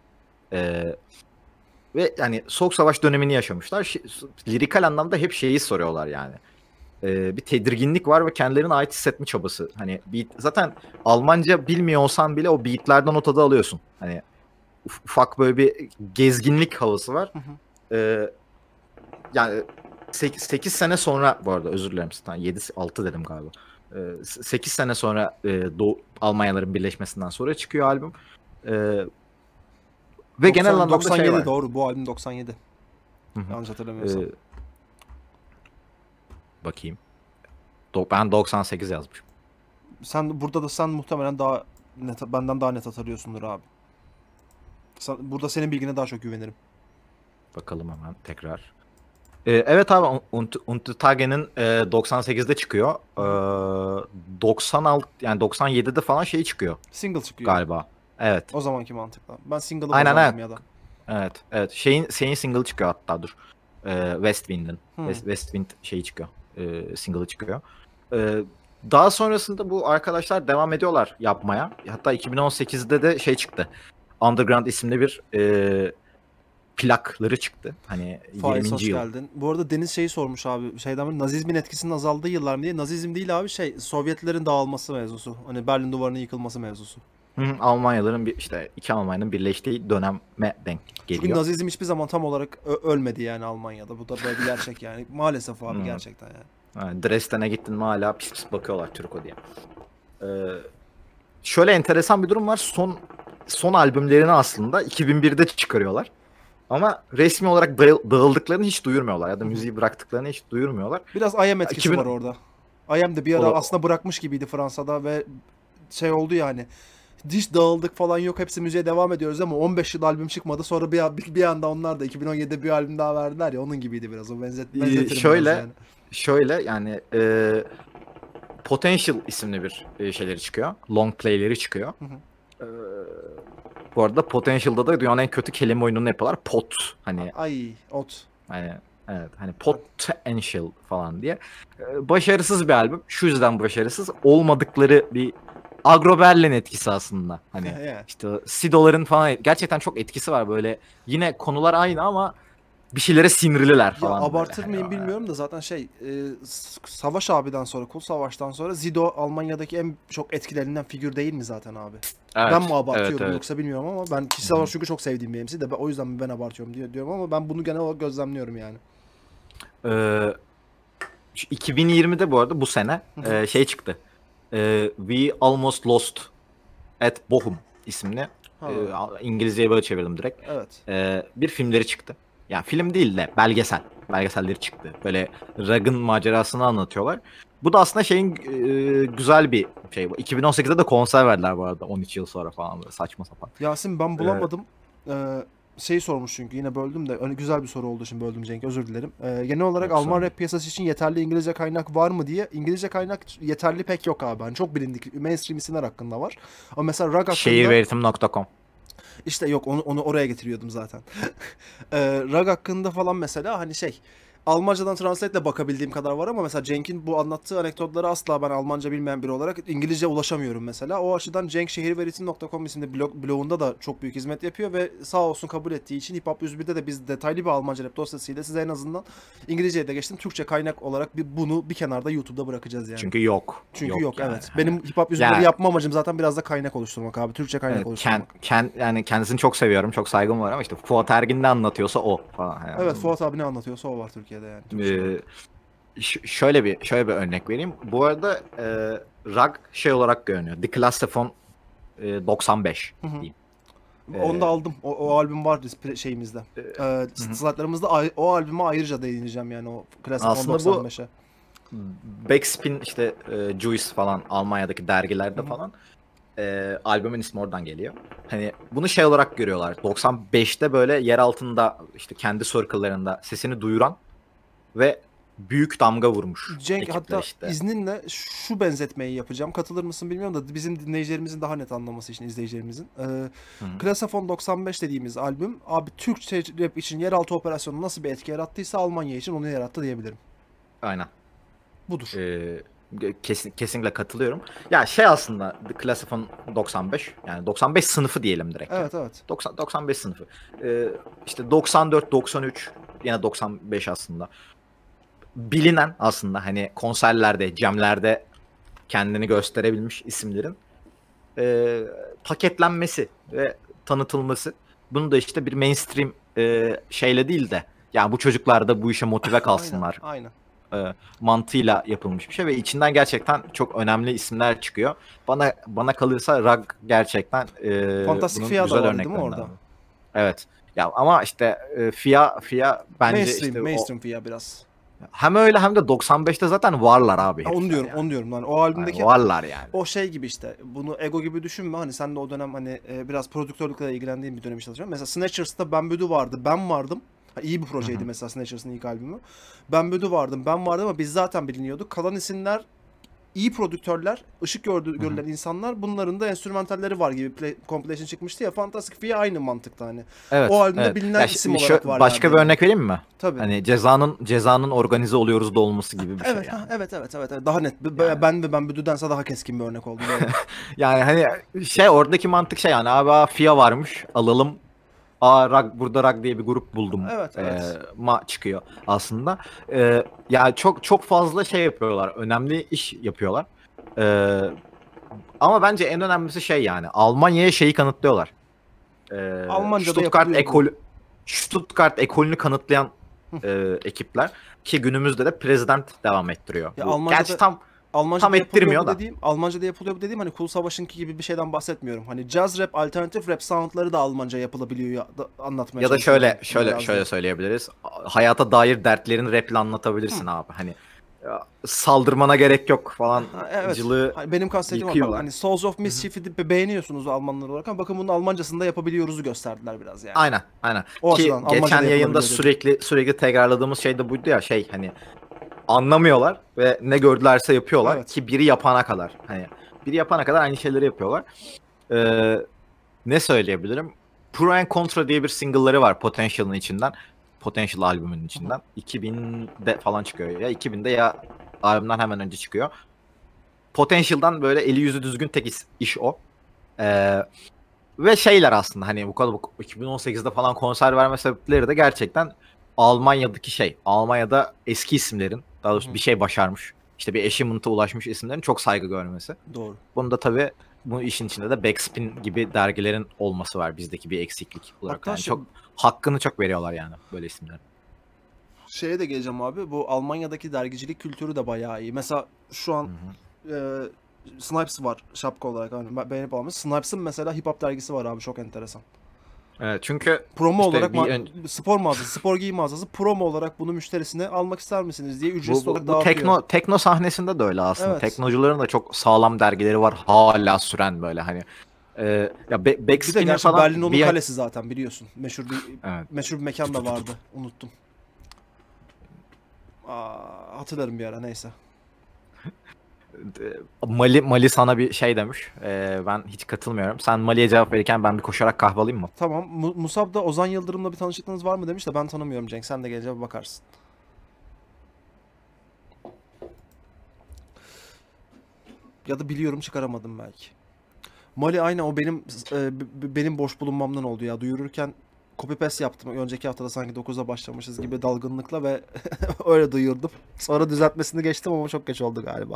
Ve yani Soğuk Savaş dönemini yaşamışlar. Lirikal anlamda hep şeyi soruyorlar yani. Bir tedirginlik var ve kendilerine ait hissetme çabası. Hani zaten Almanca bilmiyor olsan bile o beatlerden o tadı alıyorsun. Hani ufak böyle bir gezginlik havası var. Hı hı. Yani 8 sene sonra, bu arada özür dilerim, 6 dedim galiba. 8 sene sonra Almanyaların birleşmesinden sonra çıkıyor albüm. Ve genel anlamda 97 şey var. doğru, bu albüm 97. Hı hı. Yanlış hatırlamıyorsam. Bakayım. Ben 98 yazmışım. Sen muhtemelen daha net, benden daha net hatırlıyorsundur abi. Burada senin bilgine daha çok güvenirim. Bakalım hemen tekrar. Evet abi, Untertage'nin 98'de çıkıyor. 96 yani 97'de falan şey çıkıyor Single çıkıyor. galiba. Evet. O zamanki mantıkla. Ben single'ı Aynen, baz aldım evet. ya da. Evet. Senin single çıkıyor hatta, dur. West Wind'in. Hmm. West Wind şeyi çıkıyor. Single'ı çıkıyor. Daha sonrasında bu arkadaşlar devam ediyorlar yapmaya. Hatta 2018'de de şey çıktı. Underground isimli bir plakları çıktı. Hani Faiz 20. hoş yıl. geldin. Bu arada Deniz şeyi sormuş abi. Şeyden beri Nazizmin etkisinin azaldığı yıllar mı diye. Nazizm değil abi, şey, Sovyetlerin dağılması mevzusu. Hani Berlin Duvarı'nın yıkılması mevzusu. Almanyaların işte iki Almanya'nın birleştiği döneme denk Çünkü geliyor. Nazizm hiçbir zaman tam olarak ölmedi yani Almanya'da. Bu da böyle bir gerçek yani. Maalesef abi, Hı. gerçekten yani. Yani Dresden'e gittin mi hala pis pis bakıyorlar Türko diye. Şöyle enteresan bir durum var. Son albümlerini aslında 2001'de çıkarıyorlar. Ama resmi olarak dağıldıklarını hiç duyurmuyorlar. Ya da müziği bıraktıklarını hiç duyurmuyorlar. Biraz IM etkisi 2000 var orada. IM de bir ara O da- aslında bırakmış gibiydi Fransa'da ve şey oldu yani. Hiç dağıldık falan yok. Hepsi müziğe devam ediyoruz ama 15 yıl albüm çıkmadı. Sonra bir anda onlar da 2017'de bir albüm daha verdiler ya, onun gibiydi biraz. O benzetirim şöyle biraz yani. şöyle yani Potential isimli bir şeyleri çıkıyor. Long play'leri çıkıyor. Hı hı. E, Bu arada Potential'da da dünyanın en kötü kelime oyununu yapıyorlar. Pot. Hani Ay ot. hani evet, hani Potential falan diye. Başarısız bir albüm. Şu yüzden başarısız. Olmadıkları bir Agro Berlin etkisi aslında. Hani Yani. işte Sido'ların falan gerçekten çok etkisi var böyle. Yine konular aynı ama bir şeylere sinirliler Ya falan böyle. abartır Hani mıyım bilmiyorum da zaten Savaş abiden sonra, Kul Savaş'tan sonra Zido Almanya'daki en çok etkilerinden figür değil mi zaten abi? Evet, Ben mi abartıyorum evet. yoksa bilmiyorum ama ben kişisel olarak çünkü çok sevdiğim bir MC de o yüzden mi ben abartıyorum diyorum ama ben bunu genel olarak gözlemliyorum yani. Şu 2020'de bu arada bu sene şey çıktı. We Almost Lost at Bochum isimli. Ha. İngilizceye böyle çevirdim direkt. Evet. Bir filmleri çıktı. Yani film değil de belgesel. Belgeselleri çıktı. Böyle Rag'ın macerasını anlatıyorlar. Bu da aslında şeyin güzel bir şey. 2018'de de konser verdiler bu arada. 13 yıl sonra falan, böyle saçma sapan. Yasin ben bulamadım. Şeyi sormuş çünkü yine böldüm de güzel bir soru olduğu için böldüm Cenk, özür dilerim. Genel olarak Yok, Alman sorun rap piyasası için yeterli İngilizce kaynak var mı diye. İngilizce kaynak yeterli pek yok abi. Hani çok bilindik mainstream isimler hakkında var. Ama mesela Rag hakkında Şehirveritim.com. işte yok, onu oraya getiriyordum zaten. Rag hakkında falan mesela hani şey, Almancadan translate'le bakabildiğim kadar var ama mesela Cenk'in bu anlattığı anekdotları asla ben Almanca bilmeyen biri olarak İngilizce ulaşamıyorum mesela. O açıdan Cenk şehirveritim.com isimli blogunda da çok büyük hizmet yapıyor ve sağ olsun kabul ettiği için Hip Hop 101'de de biz detaylı bir Almanca rap dosyasıyla size en azından İngilizceye de geçtim, Türkçe kaynak olarak bunu bir kenarda YouTube'da bırakacağız yani. Çünkü yok. Çünkü yok yani. evet. Benim Hip Hop 101'i Yani- yapma amacım zaten biraz da kaynak oluşturmak abi. Türkçe kaynak Evet, oluşturmak. yani kendisini çok seviyorum. Çok saygım var ama işte Fuat Ergin ne anlatıyorsa o falan. Yani. Evet, Fuat abi ne anlatıyorsa o var Türkiye'de yani. Türkçe. Şöyle bir örnek vereyim. Bu arada Rag şey olarak görünüyor. The Classifon 95 Hı hı. diyeyim. Onu da aldım. O albüm var şeyimizde. Slaytlarımızda o albüme ayrıca değineceğim yani, o Classic Aslında bu 95'e. Backspin işte Juice falan Almanya'daki dergilerde falan albümün ismi oradan geliyor. Hani bunu şey olarak görüyorlar. 95'te böyle yer altında işte kendi circle'larında sesini duyuran ve büyük damga vurmuş Cenk ekipler hatta işte. izninle şu benzetmeyi yapacağım. Katılır mısın bilmiyorum da bizim dinleyicilerimizin daha net anlaması için, izleyicilerimizin. Klasafon 95 dediğimiz albüm abi Türkçe rap için yeraltı operasyonu nasıl bir etki yarattıysa Almanya için onu yarattı diyebilirim. Aynen. Budur. Kesinlikle katılıyorum. Ya şey aslında The Classifon 95 yani 95 sınıfı diyelim direkt. Evet evet. 95 sınıfı. İşte 94 93 yine 95 aslında. Bilinen aslında hani konserlerde, jamlerde kendini gösterebilmiş isimlerin paketlenmesi ve tanıtılması. Bunu da işte bir mainstream şeyle değil de yani bu çocuklar da bu işe motive kalsınlar. Aynen. Mantığıyla yapılmış bir şey ve içinden gerçekten çok önemli isimler çıkıyor. Bana kalırsa Rag gerçekten Fantastik bunun Fia da güzel vardı değil mi örneklerinden. orada? Evet. Ya ama işte Fia bence işte Mainstream Fia biraz. hem öyle hem de 95'te zaten varlar abi. Ha, onu herifler diyorum, yani. onu diyorum lan. O albümdeki Varlar yani. o şey gibi işte. Bunu ego gibi düşünme. Hani sen de o dönem hani biraz prodüktörlükle ilgilendiğin bir dönem çalışıyorsun. Mesela Snatchers'ta Ben Bödü vardı. Ben vardım. Ha, iyi bir projeydi mesela Snatchers'ın ilk albümü. Ben Bödü vardım. Ben vardım ama biz zaten biliniyorduk. Kalan isimler iyi prodüktörler, ışık görülen insanlar, bunların da enstrümantalleri var gibi compilation çıkmıştı ya. Fantastic Fia aynı mantıkta hani. Evet, O halde evet. bilinen Ya isim şimdi olarak varlar. başka bir örnek vereyim mi? Tabii. Hani cezanın organize oluyoruz da olması gibi bir şey yani. Evet. Daha net. Yani. Ben Büdü'dense daha keskin bir örnek oldu. Yani hani oradaki mantık yani abi FIA varmış alalım. Burada Rag diye bir grup buldum. Evet. Çıkıyor aslında. Yani çok fazla yapıyorlar. Önemli iş yapıyorlar. Ama bence en önemlisi yani Almanya'ya kanıtlıyorlar. Almanca'da yapılıyor. Stuttgart ekolünü kanıtlayan ekipler ki günümüzde de prezident devam ettiriyor. Ya Gerçi Almanca'da tam ettirmiyor da. Almanca'da yapılıyor bu dediğim hani Kul Savaş'ınki gibi bir şeyden bahsetmiyorum. Hani jazz rap, alternatif rap soundları da Almanca yapılabiliyor anlatmaya Ya da çalışıyorum. şöyle söyleyebiliriz. Hayata dair dertlerini raple anlatabilirsin abi. Hani saldırmana gerek yok falan. Evet. Hani benim kastettiğim o. Hani Souls of Mischief'i beğeniyorsunuz Almanlar olarak ama bakın bunun Almancasını da yapabiliyoruzu gösterdiler biraz yani. Aynen. O ki geçen yayında sürekli tekrarladığımız şey de buydu ya hani anlamıyorlar ve ne gördülerse yapıyorlar ki biri yapana kadar. Hani biri yapana kadar aynı şeyleri yapıyorlar. Ne söyleyebilirim? Pro and Contra diye bir single'ları var Potential'ın içinden. Potential albümünün içinden. 2000'de falan çıkıyor ya. 2000'de ya albümden hemen önce çıkıyor. Potential'dan böyle eli yüzü düzgün tek iş o. Ve aslında hani bu kadar 2018'de falan konser verme sebepleri de gerçekten Almanya'da eski isimlerin daha doğrusu bir şey başarmış. İşte bir achievement'a ulaşmış isimlerin çok saygı görmesi. Doğru. Bunu da tabii bu işin içinde de Backspin gibi dergilerin olması var bizdeki bir eksiklik olarak. Hatta yani çok hakkını çok veriyorlar yani böyle isimlerin. Şeye de geleceğim abi. Bu Almanya'daki dergicilik kültürü de bayağı iyi. Mesela şu an Snipes var şapka olarak. Hani beğenip almış. Snipes'ın mesela hip hop dergisi var abi. Çok enteresan. Evet, çünkü promo olarak spor mağazası, spor giyim mağazası promo olarak bunu müşterisine almak ister misiniz diye ücretsiz olarak dağıtıyor. Tekno sahnesinde de öyle aslında. Evet. Teknocuların da çok sağlam dergileri var hala süren böyle hani. Ya bir de gerçi falan Berlin kalesi zaten biliyorsun. Meşhur bir mekan da vardı. Unuttum. Hatırlarım bir ara neyse. Mali sana bir şey demiş. Ben hiç katılmıyorum. Sen Mali'ye cevap verirken ben bir koşarak kahve alayım mı? Tamam. Musab'da Ozan Yıldırım'la bir tanışıklığınız var mı demiş de ben tanımıyorum Cenk. Sen de gelince bir bakarsın. Ya da biliyorum çıkaramadım belki. Mali aynen o benim boş bulunmamdan oldu ya. Duyururken copy paste yaptım. Önceki haftada sanki 9'a başlamışız gibi dalgınlıkla ve öyle duyurdum. Sonra düzeltmesini geçtim ama çok geç oldu galiba.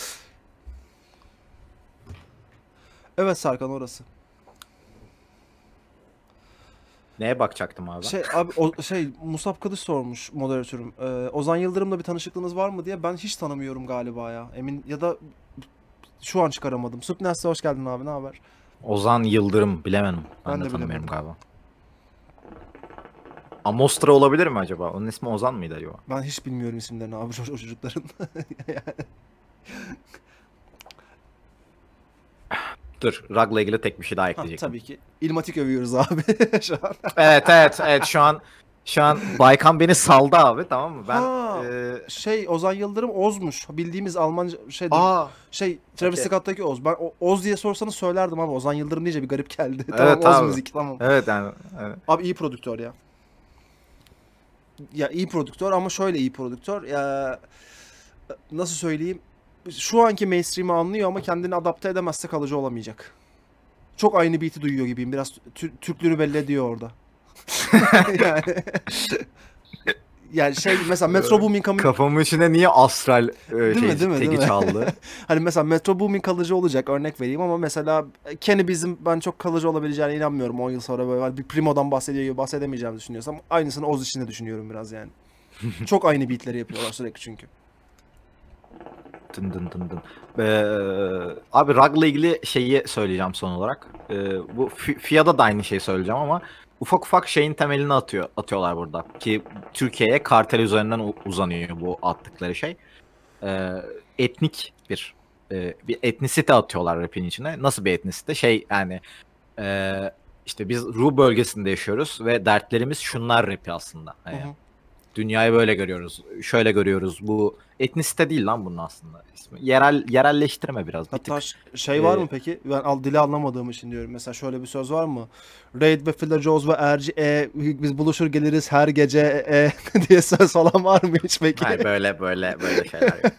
Evet Serkan orası. Neye bakacaktım abi? Musab Kılıç sormuş moderatörüm. Ozan Yıldırım'la bir tanışıklığınız var mı diye. Ben hiç tanımıyorum galiba ya. Emin ya da şu an çıkaramadım. Supnes'e hoş geldin abi. Ne haber? Ozan Yıldırım bilemedim. Ben de tanımıyorum galiba. Amostra olabilir mi acaba? Onun ismi Ozan mıydı acaba? Ben hiç bilmiyorum isimlerini abi o çocukların. Dur, Rag'la ilgili tek bir şey daha ekleyecektim. Tabii ki. İlmatik övüyoruz abi şu an. Evet şu an Baykan beni saldı abi, tamam mı? Ben Ozan Yıldırım Oz'muş. Bildiğimiz Almanca Travis Scott'taki Oz. Ben Oz diye sorsanız söylerdim abi. Ozan Yıldırım deyince bir garip geldi. Evet, tamam Oz müzik tamam. Evet yani. Evet. Abi iyi prodüktör ya. Ya iyi prodüktör ama şöyle iyi prodüktör. Ya nasıl söyleyeyim? Şu anki mainstream'i anlıyor ama kendini adapte edemezse kalıcı olamayacak. Çok aynı beat'i duyuyor gibiyim. Biraz Türklüğünü belli ediyor orada. yani mesela Metro Boomin kafamın içinde niye astral teki çaldı? Hani mesela Metro Boomin kalıcı olacak örnek vereyim ama mesela Kenny Bizim ben çok kalıcı olabileceğine inanmıyorum 10 yıl sonra böyle bir Primo'dan bahsediyor gibi bahsedemeyeceğimi düşünüyorsam aynısını Oz için de düşünüyorum biraz yani. Çok aynı beatleri yapıyorlar sürekli çünkü. Dın. Abi Rag'la ilgili şeyi söyleyeceğim son olarak. Bu FIA'da da aynı şeyi söyleyeceğim ama ufak şeyin temelini atıyorlar burada. Ki Türkiye'ye kartel üzerinden uzanıyor bu attıkları şey. Etnik bir etnisite atıyorlar rap'in içine. Nasıl bir etnisite? Yani işte biz Ru bölgesinde yaşıyoruz ve dertlerimiz şunlar rapi aslında. dünyayı böyle görüyoruz. Şöyle görüyoruz. Bu etnisite değil lan bunun aslında ismi. Yerelleştirme biraz bir Hatta tık. şey var Ee, mı peki? Ben dili anlamadığım için diyorum. Mesela şöyle bir söz var mı? Raid ve Filajoz ve Erci biz buluşur geliriz her gece diye söz falan var mı hiç peki? hayır böyle şeyler yok.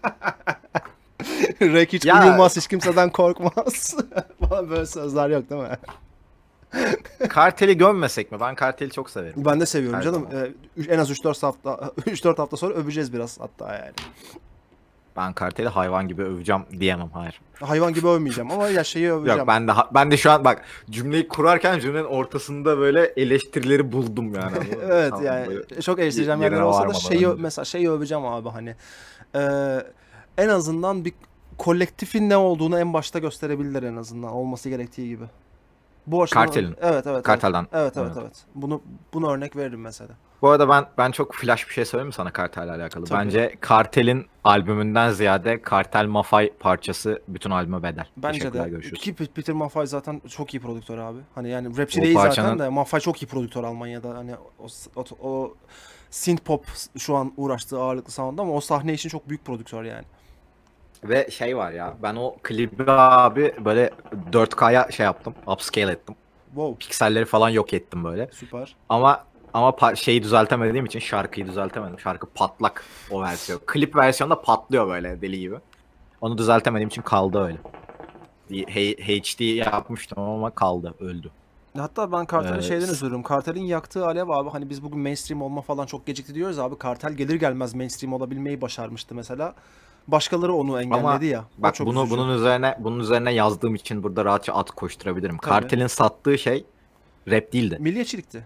Rek hiç Ya uyumaz, hiç kimseden korkmaz. Falan böyle sözler yok değil mi? Kartel'i gömmesek mi? Ben Kartel'i çok severim. Ben de seviyorum Her canım. zaman. En az 3-4 hafta 3-4 hafta sonra öveceğiz biraz hatta yani. Ben Kartel'i hayvan gibi öveceğim diyemem, hayır. Hayvan gibi övmeyeceğim ama ya şeyi öveceğim. Yok ben de şu an bak cümleyi kurarken cümlenin ortasında böyle eleştirileri buldum yani. Anladın mı? Evet Tamam, yani böyle çok eleştireceğim yerine yerler olsa da varmadan şeyi önce. mesela şeyi öveceğim abi hani. En azından bir kolektifin ne olduğunu en başta gösterebilirler en azından olması gerektiği gibi. Bu açıdan Kartel'in. evet. Kartel'den. Evet. Bunu örnek veririm mesela. Bu arada ben çok flash bir şey söyleyeyim mi sana Kartel'le alakalı? Tabii. Bence Kartel'in albümünden ziyade Kartel Mafay parçası bütün albüme bedel. Bence Teşekkürler, de. görüşürüz. Ki Peter Maffay zaten çok iyi prodüktör abi. Hani yani rapçi O değil zaten parçanın de Maffay çok iyi prodüktör Almanya'da. Hani o synth pop şu an uğraştığı ağırlıklı sound ama o sahne için çok büyük prodüktör yani. ve şey var ya, ben o klibi abi böyle 4K'ya şey yaptım, upscale ettim. Wow, Pikselleri falan yok ettim böyle. süper. Ama şeyi düzeltemediğim için şarkıyı düzeltemedim. Şarkı patlak o versiyon. Klip versiyonda patlıyor böyle deli gibi. Onu düzeltemediğim için kaldı öyle. HD yapmıştım ama kaldı, öldü. Hatta ben Kartel'e Ee, şeyden s- üzülürüm. Kartel'in yaktığı alev abi hani biz bugün mainstream olma falan çok gecikti diyoruz abi. Kartel gelir gelmez mainstream olabilmeyi başarmıştı mesela. Başkaları onu Ama engelledi ya. O bak çok üzücü. bunun üzerine yazdığım için burada rahatça at koşturabilirim. Tabii. Kartel'in sattığı şey rap değildi. Milliyetçilikti.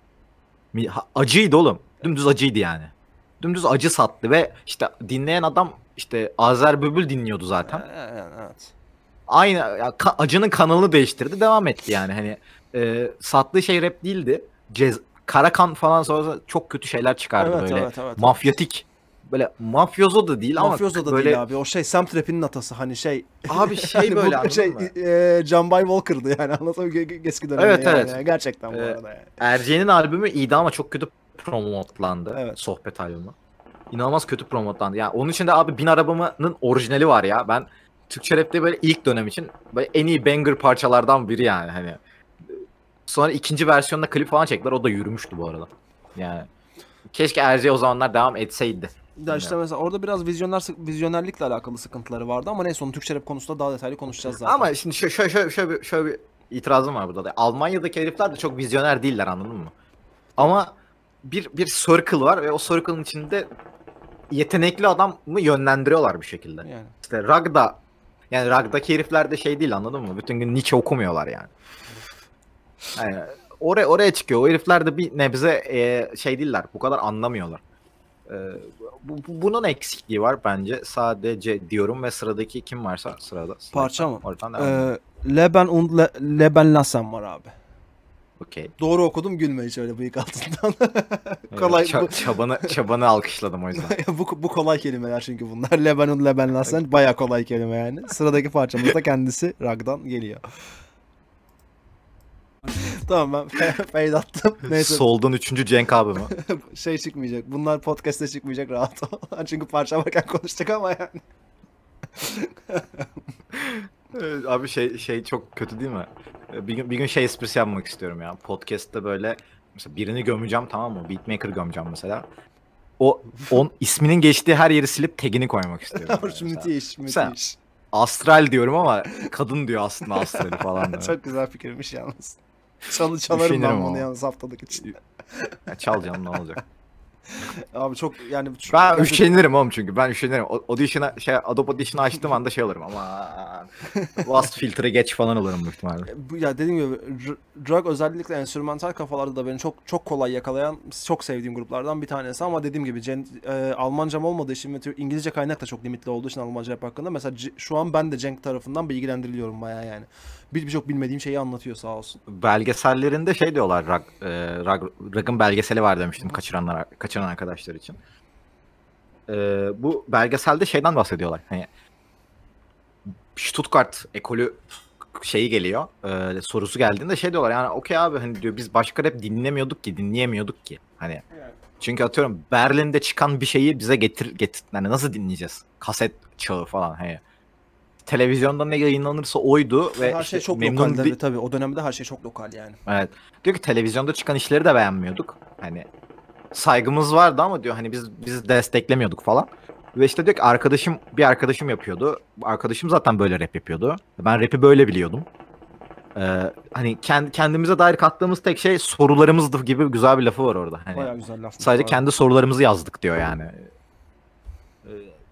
Acıydı oğlum. Dümdüz acıydı yani. Dümdüz acı sattı ve işte dinleyen adam işte Azer Bülbül dinliyordu zaten. Evet. Aynı ya, acının kanalını değiştirdi, devam etti yani. Hani sattığı şey rap değildi. Karakan falan sonra çok kötü şeyler çıkardı Evet, böyle. evet. Mafyatik. Böyle mafyozo da değil ama Mafioso da böyle değil abi. O şey semt rapinin atası hani şey. abi şey Hani böyle, bu anladın şey mı? John By Walker'dı yani anlatabiliyor muyum? Eski dönemde Evet, yani. evet. Gerçekten bu Ee, arada yani. Erce'nin albümü iyiydi ama çok kötü promotlandı. Evet. Sohbet albümü. İnanılmaz kötü promotlandı. Yani onun için de abi Bin Arabamı'nın orijinali var ya. Ben Türkçe rapte böyle ilk dönem için böyle en iyi banger parçalardan biri yani hani. Sonra ikinci versiyonda klip falan çektiler. O da yürümüştü bu arada. Yani keşke Erce o zamanlar devam etseydi. Ya işte mesela orada biraz vizyonerlikle alakalı sıkıntıları vardı ama neyse onu Türkçe rap konusunda daha detaylı konuşacağız zaten. Ama şimdi şöyle bir itirazım var burada da. Almanya'daki herifler de çok vizyoner değiller, anladın mı? Ama bir circle var ve o circle'ın içinde yetenekli adamı yönlendiriyorlar bir şekilde. Yani. İşte Rag'da, yani Rag'daki herifler de şey değil, anladın mı? Bütün gün Nietzsche okumuyorlar yani. Yani oraya çıkıyor. O herifler de bir nebze şey değiller. Bu kadar anlamıyorlar. E, bunun eksikliği var bence. Sadece diyorum ve sıradaki kim varsa sırada. Parça mı? Oradan devam edelim. Leben und Leben lassen var abi. Okey. Doğru okudum, gülme hiç öyle bıyık altından. Kolay bu, Çabanı alkışladım o yüzden. bu kolay kelimeler çünkü bunlar. Leben und Leben lassen baya kolay kelime yani. Sıradaki parçamız da kendisi Rag'dan geliyor. Tamam ben fade attım. Neyse Soldan 3. Cenk abi mi? şey çıkmayacak. Bunlar podcast'te çıkmayacak, rahat ol. Çünkü parça varken konuştuk ama yani. Evet, abi şey çok kötü değil mi? Bir gün şey esprisi yapmak istiyorum ya. Podcast'te böyle mesela birini gömeceğim, tamam mı? Beatmaker gömeceğim mesela. İsminin geçtiği her yeri silip tagini koymak istiyorum. böyle Şu mesela. müthiş. Sen- Astral diyorum ama kadın diyor aslında Astral'i falan. Böyle. Çok güzel fikirmiş yalnız. Çalarım ben Üşenirim bunu ama. yalnız haftalık için. Ya çal canım, ne olacak? Abi çok yani Ben gerçekten- üşenirim oğlum çünkü. Ben üşenirim. Adobe Audition'ı açtığım anda şey olurum ama Last filtre geç falan olurum büyük ihtimalle. Ya dediğim gibi drag özellikle enstrümantal kafalarda da beni çok kolay yakalayan, çok sevdiğim gruplardan bir tanesi ama dediğim gibi Almancam olmadığı için ve İngilizce kaynak da çok limitli olduğu için Almanca rap hakkında mesela şu an ben de Cenk tarafından bilgilendiriliyorum bayağı yani. Birçok bilmediğim şeyi anlatıyor sağ olsun. Belgesellerinde şey diyorlar, Rag'ın belgeseli var demiştim kaçıran arkadaşlar için. Bu belgeselde şeyden bahsediyorlar. Hani Stuttgart ekolü şeyi geliyor. Sorusu geldiğinde şey diyorlar yani okey abi hani diyor biz başka rap dinlemiyorduk ki dinleyemiyorduk ki. Hani çünkü atıyorum Berlin'de çıkan bir şeyi bize getir yani nasıl dinleyeceğiz? Kaset çağı falan hani. Televizyonda ne yayınlanırsa oydu ve Her işte şey çok memnun lokal tabii. O dönemde her şey çok lokal yani. Evet. Diyor ki televizyonda çıkan işleri de beğenmiyorduk. Hani saygımız vardı ama diyor hani biz desteklemiyorduk falan. Ve işte diyor ki bir arkadaşım yapıyordu. Arkadaşım zaten böyle rap yapıyordu. Ben rap'i böyle biliyordum. Hani kendimize dair kattığımız tek şey sorularımızdı gibi güzel bir lafı var orada. Hani Bayağı güzel lafmış. sadece bu arada. kendi sorularımızı yazdık diyor yani. Ee,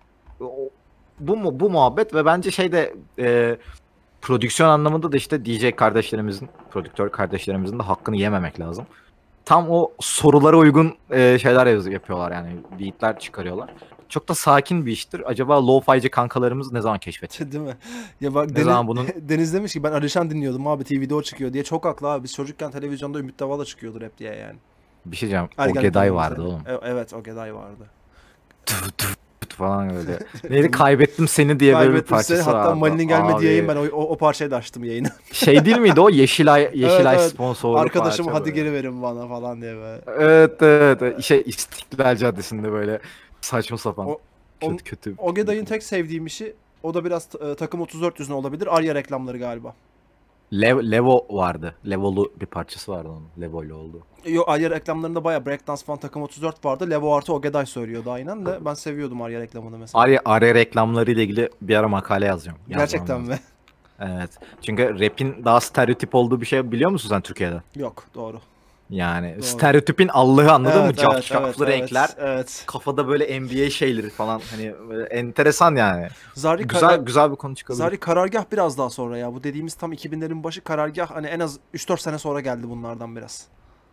bu muhabbet ve bence şey de prodüksiyon anlamında da işte DJ kardeşlerimizin, prodüktör kardeşlerimizin de hakkını yememek lazım. Tam o sorulara uygun şeyler yapıyorlar yani beatler çıkarıyorlar. Çok da sakin bir iştir. Acaba lo-fi'ci kankalarımız ne zaman keşfedecek? Değil mi? Ya bak Ne zaman bunun Deniz demiş ki ben Alişan dinliyordum abi TV'de o çıkıyor diye. Çok haklı abi. Biz çocukken televizyonda Ümit Davala çıkıyordu rap diye yani. bir şey diyeceğim. Ergenlik Ogeday dönemimizde. vardı oğlum. Evet Ogeday vardı. Falan öyle. Neydi kaybettim seni diye böyle bir Kaybettim seni. parçası Hatta vardı. Mali'nin gelmediği Abi. yayın ben o parçayı da açtım yayını. Şey değil miydi o? Yeşilay Evet, evet. sponsorlu Arkadaşım parça hadi böyle. geri verin bana falan diye böyle. Evet. Şey İstiklal Caddesi'nde böyle saçma sapan. O, on, Kötü. Ogeday'ın tek sevdiğim işi o da biraz takım 34 yüzüne olabilir. Arya reklamları galiba. Levo vardı. Levo'lu bir parçası vardı onun. Levo'lu oldu. Yo Arya reklamlarında baya breakdance falan takım 34 vardı. Levo artı Ogeday söylüyordu aynen de ben seviyordum Arya reklamını mesela. Arya reklamları ile ilgili bir ara makale yazacağım. Gerçekten Yazmam mi? lazım. Evet. Çünkü rap'in daha stereotip olduğu bir şey biliyor musun sen Türkiye'de? Yok doğru. Yani Doğru. stereotipin Allah'ı anladın mı? Evet, Cafcaflı evet, renkler. evet. Kafada böyle NBA şeyleri falan hani böyle enteresan yani. Zari, Güzel bir konu çıkabilir. Zari karargah biraz daha sonra ya. Bu dediğimiz tam 2000'lerin başı karargah hani en az 3-4 sene sonra geldi bunlardan biraz.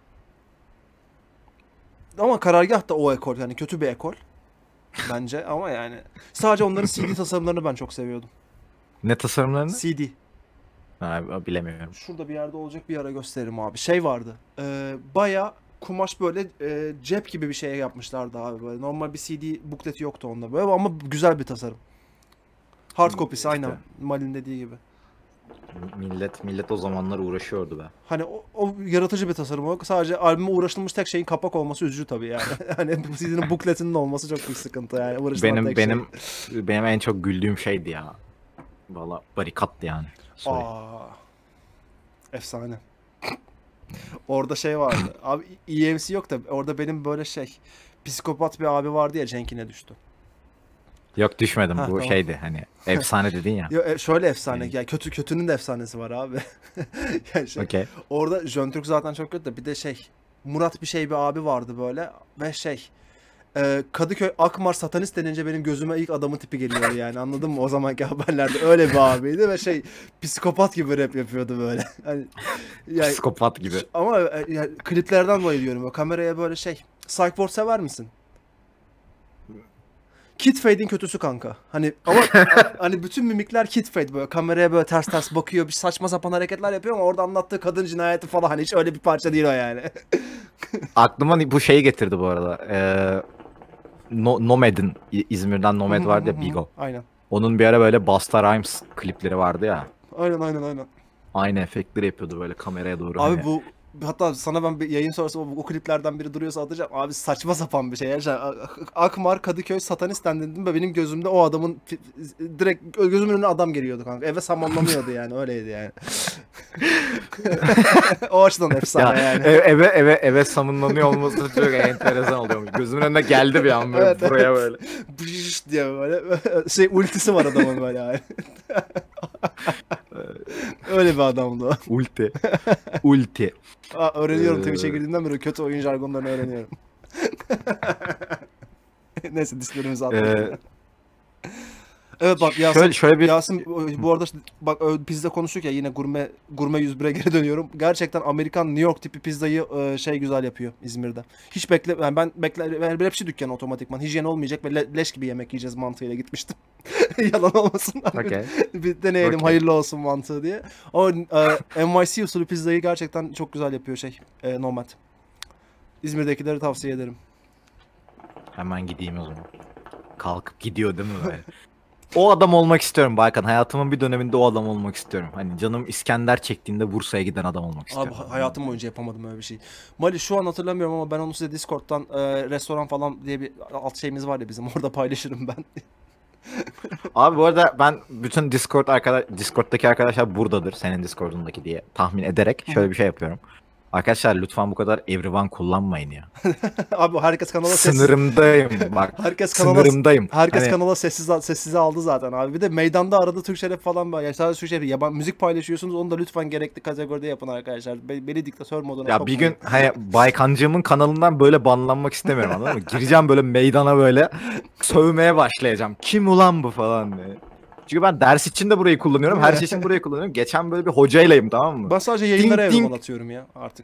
Ama karargah da o ekol yani kötü bir ekol bence ama yani sadece onların CD tasarımlarını ben çok seviyordum. Ne tasarımlarını? CD. Ha, bilemiyorum. Şurada bir yerde olacak bir ara gösteririm abi. Şey vardı. Baya kumaş böyle cep gibi bir şeye yapmışlardı abi böyle. Normal bir CD bukleti yoktu onda böyle ama güzel bir tasarım. Hard copy'si İşte. aynen Malin dediği gibi. Millet o zamanlar uğraşıyordu be. Hani o yaratıcı bir tasarım o. Sadece albüme uğraşılmış tek şeyin kapak olması üzücü tabii yani. Hani bu CD'nin bukletinin olması çok büyük sıkıntı yani. Uğraşılan tek Benim en çok güldüğüm şeydi ya. Valla barikattı yani. şey. Efsane. Orada şey vardı. Abi EMC yok da orada benim böyle psikopat bir abi vardı ya Cenk'ine düştü. Yok düşmedim. Ha, Bu tamam. şeydi hani efsane dedin ya. Şöyle efsane. Yani. Yani kötünün de efsanesi var abi. Yani Okey. orada Jön Türk zaten çok kötü de bir de Murat bir abi vardı böyle ve Kadıköy Akmar satanist denince benim gözüme ilk adamın tipi geliyor yani anladın mı o zamanki haberlerde öyle bir abiydi ve psikopat gibi rap yapıyordu böyle. Hani yani, Psikopat gibi. ama yani, kliplerden bayılıyorum. O kameraya böyle Psychword sever misin? Kid Fade'in kötüsü kanka. Hani ama hani bütün mimikler Kid Fade böyle kameraya böyle ters bakıyor bir saçma sapan hareketler yapıyor ama orada anlattığı kadın cinayeti falan hani hiç öyle bir parça değil o yani. Aklıma bu şeyi getirdi bu arada. Nomad'in İzmir'den Nomad vardı ya Bigo. Aynen. Onun bir ara böyle Busta Rhymes klipleri vardı ya. Aynen. Aynı efektleri yapıyordu böyle kameraya doğru. Abi hani. bu hatta sana ben bir yayın sonrası o kliplerden biri duruyorsa atacağım. Abi saçma sapan bir şey. Yani Akmar Kadıköy satanist dedim ve benim gözümde o adamın direkt gözümün önüne adam geliyordu kanka. Eve samanlanıyordu yani öyleydi yani. O açıdan efsane yani. Eve samınlanıyor olması çok enteresan oluyormuş. Gözümün önüne geldi bir an böyle Evet, buraya böyle. Bıжış diye böyle ultisi var adamın böyle yani. Öyle bir adamdı o. Ulti. Öğreniyorum Twitch'e girdiğimden beri kötü oyun jargonlarını öğreniyorum. Neyse dislerimizi attık. Evet bak Yasin bu arada bak pizza konuştuk ya yine gurme 101'e geri dönüyorum. Gerçekten Amerikan New York tipi pizzayı güzel yapıyor İzmir'de. Hiç yani ben hepsi dükkanı otomatikman hijyen olmayacak ve leş gibi yemek yiyeceğiz mantığıyla gitmiştim. Yalan olmasın. Okay. Bir deneyelim hayırlı olsun mantığı diye. O NYC usulü pizzayı gerçekten çok güzel yapıyor Nomad. İzmir'dekileri tavsiye ederim. Hemen gideyim o zaman. Kalkıp gidiyor değil mi böyle? O adam olmak istiyorum Baykan. Hayatımın bir döneminde o adam olmak istiyorum. Hani canım İskender çektiğinde Bursa'ya giden adam olmak Abi istiyorum. hayatım boyunca yapamadım öyle bir şey. Mali şu an hatırlamıyorum ama ben onu size Discord'dan restoran falan diye bir alt şeyimiz var ya bizim orada paylaşırım ben. Abi bu arada ben bütün Discord'daki arkadaşlar buradadır senin Discord'undaki diye tahmin ederek şöyle bir şey yapıyorum. Arkadaşlar lütfen bu kadar everyone kullanmayın ya. Abi herkes kanala sessiz. Sınırımdayım bak. Herkes kanala Sınırımdayım. herkes Hani kanala sessize aldı zaten abi. Bir de meydanda arada Türkçe rap falan var. Yani sadece Türkçe rap, yaban müzik paylaşıyorsunuz. Onu da lütfen gerekli kategoride yapın arkadaşlar. Beni diktatör moduna ya bir sokmayın. gün hani Baykancığımın kanalından böyle banlanmak istemiyorum anladın mı? Gireceğim böyle meydana böyle sövmeye başlayacağım. Kim ulan bu falan diye. Çünkü ben ders için de burayı kullanıyorum. Her şey için burayı kullanıyorum. Geçen böyle bir hocaylayım tamam mı? Ben sadece yayınlara Ding ding. evrim atıyorum ya artık.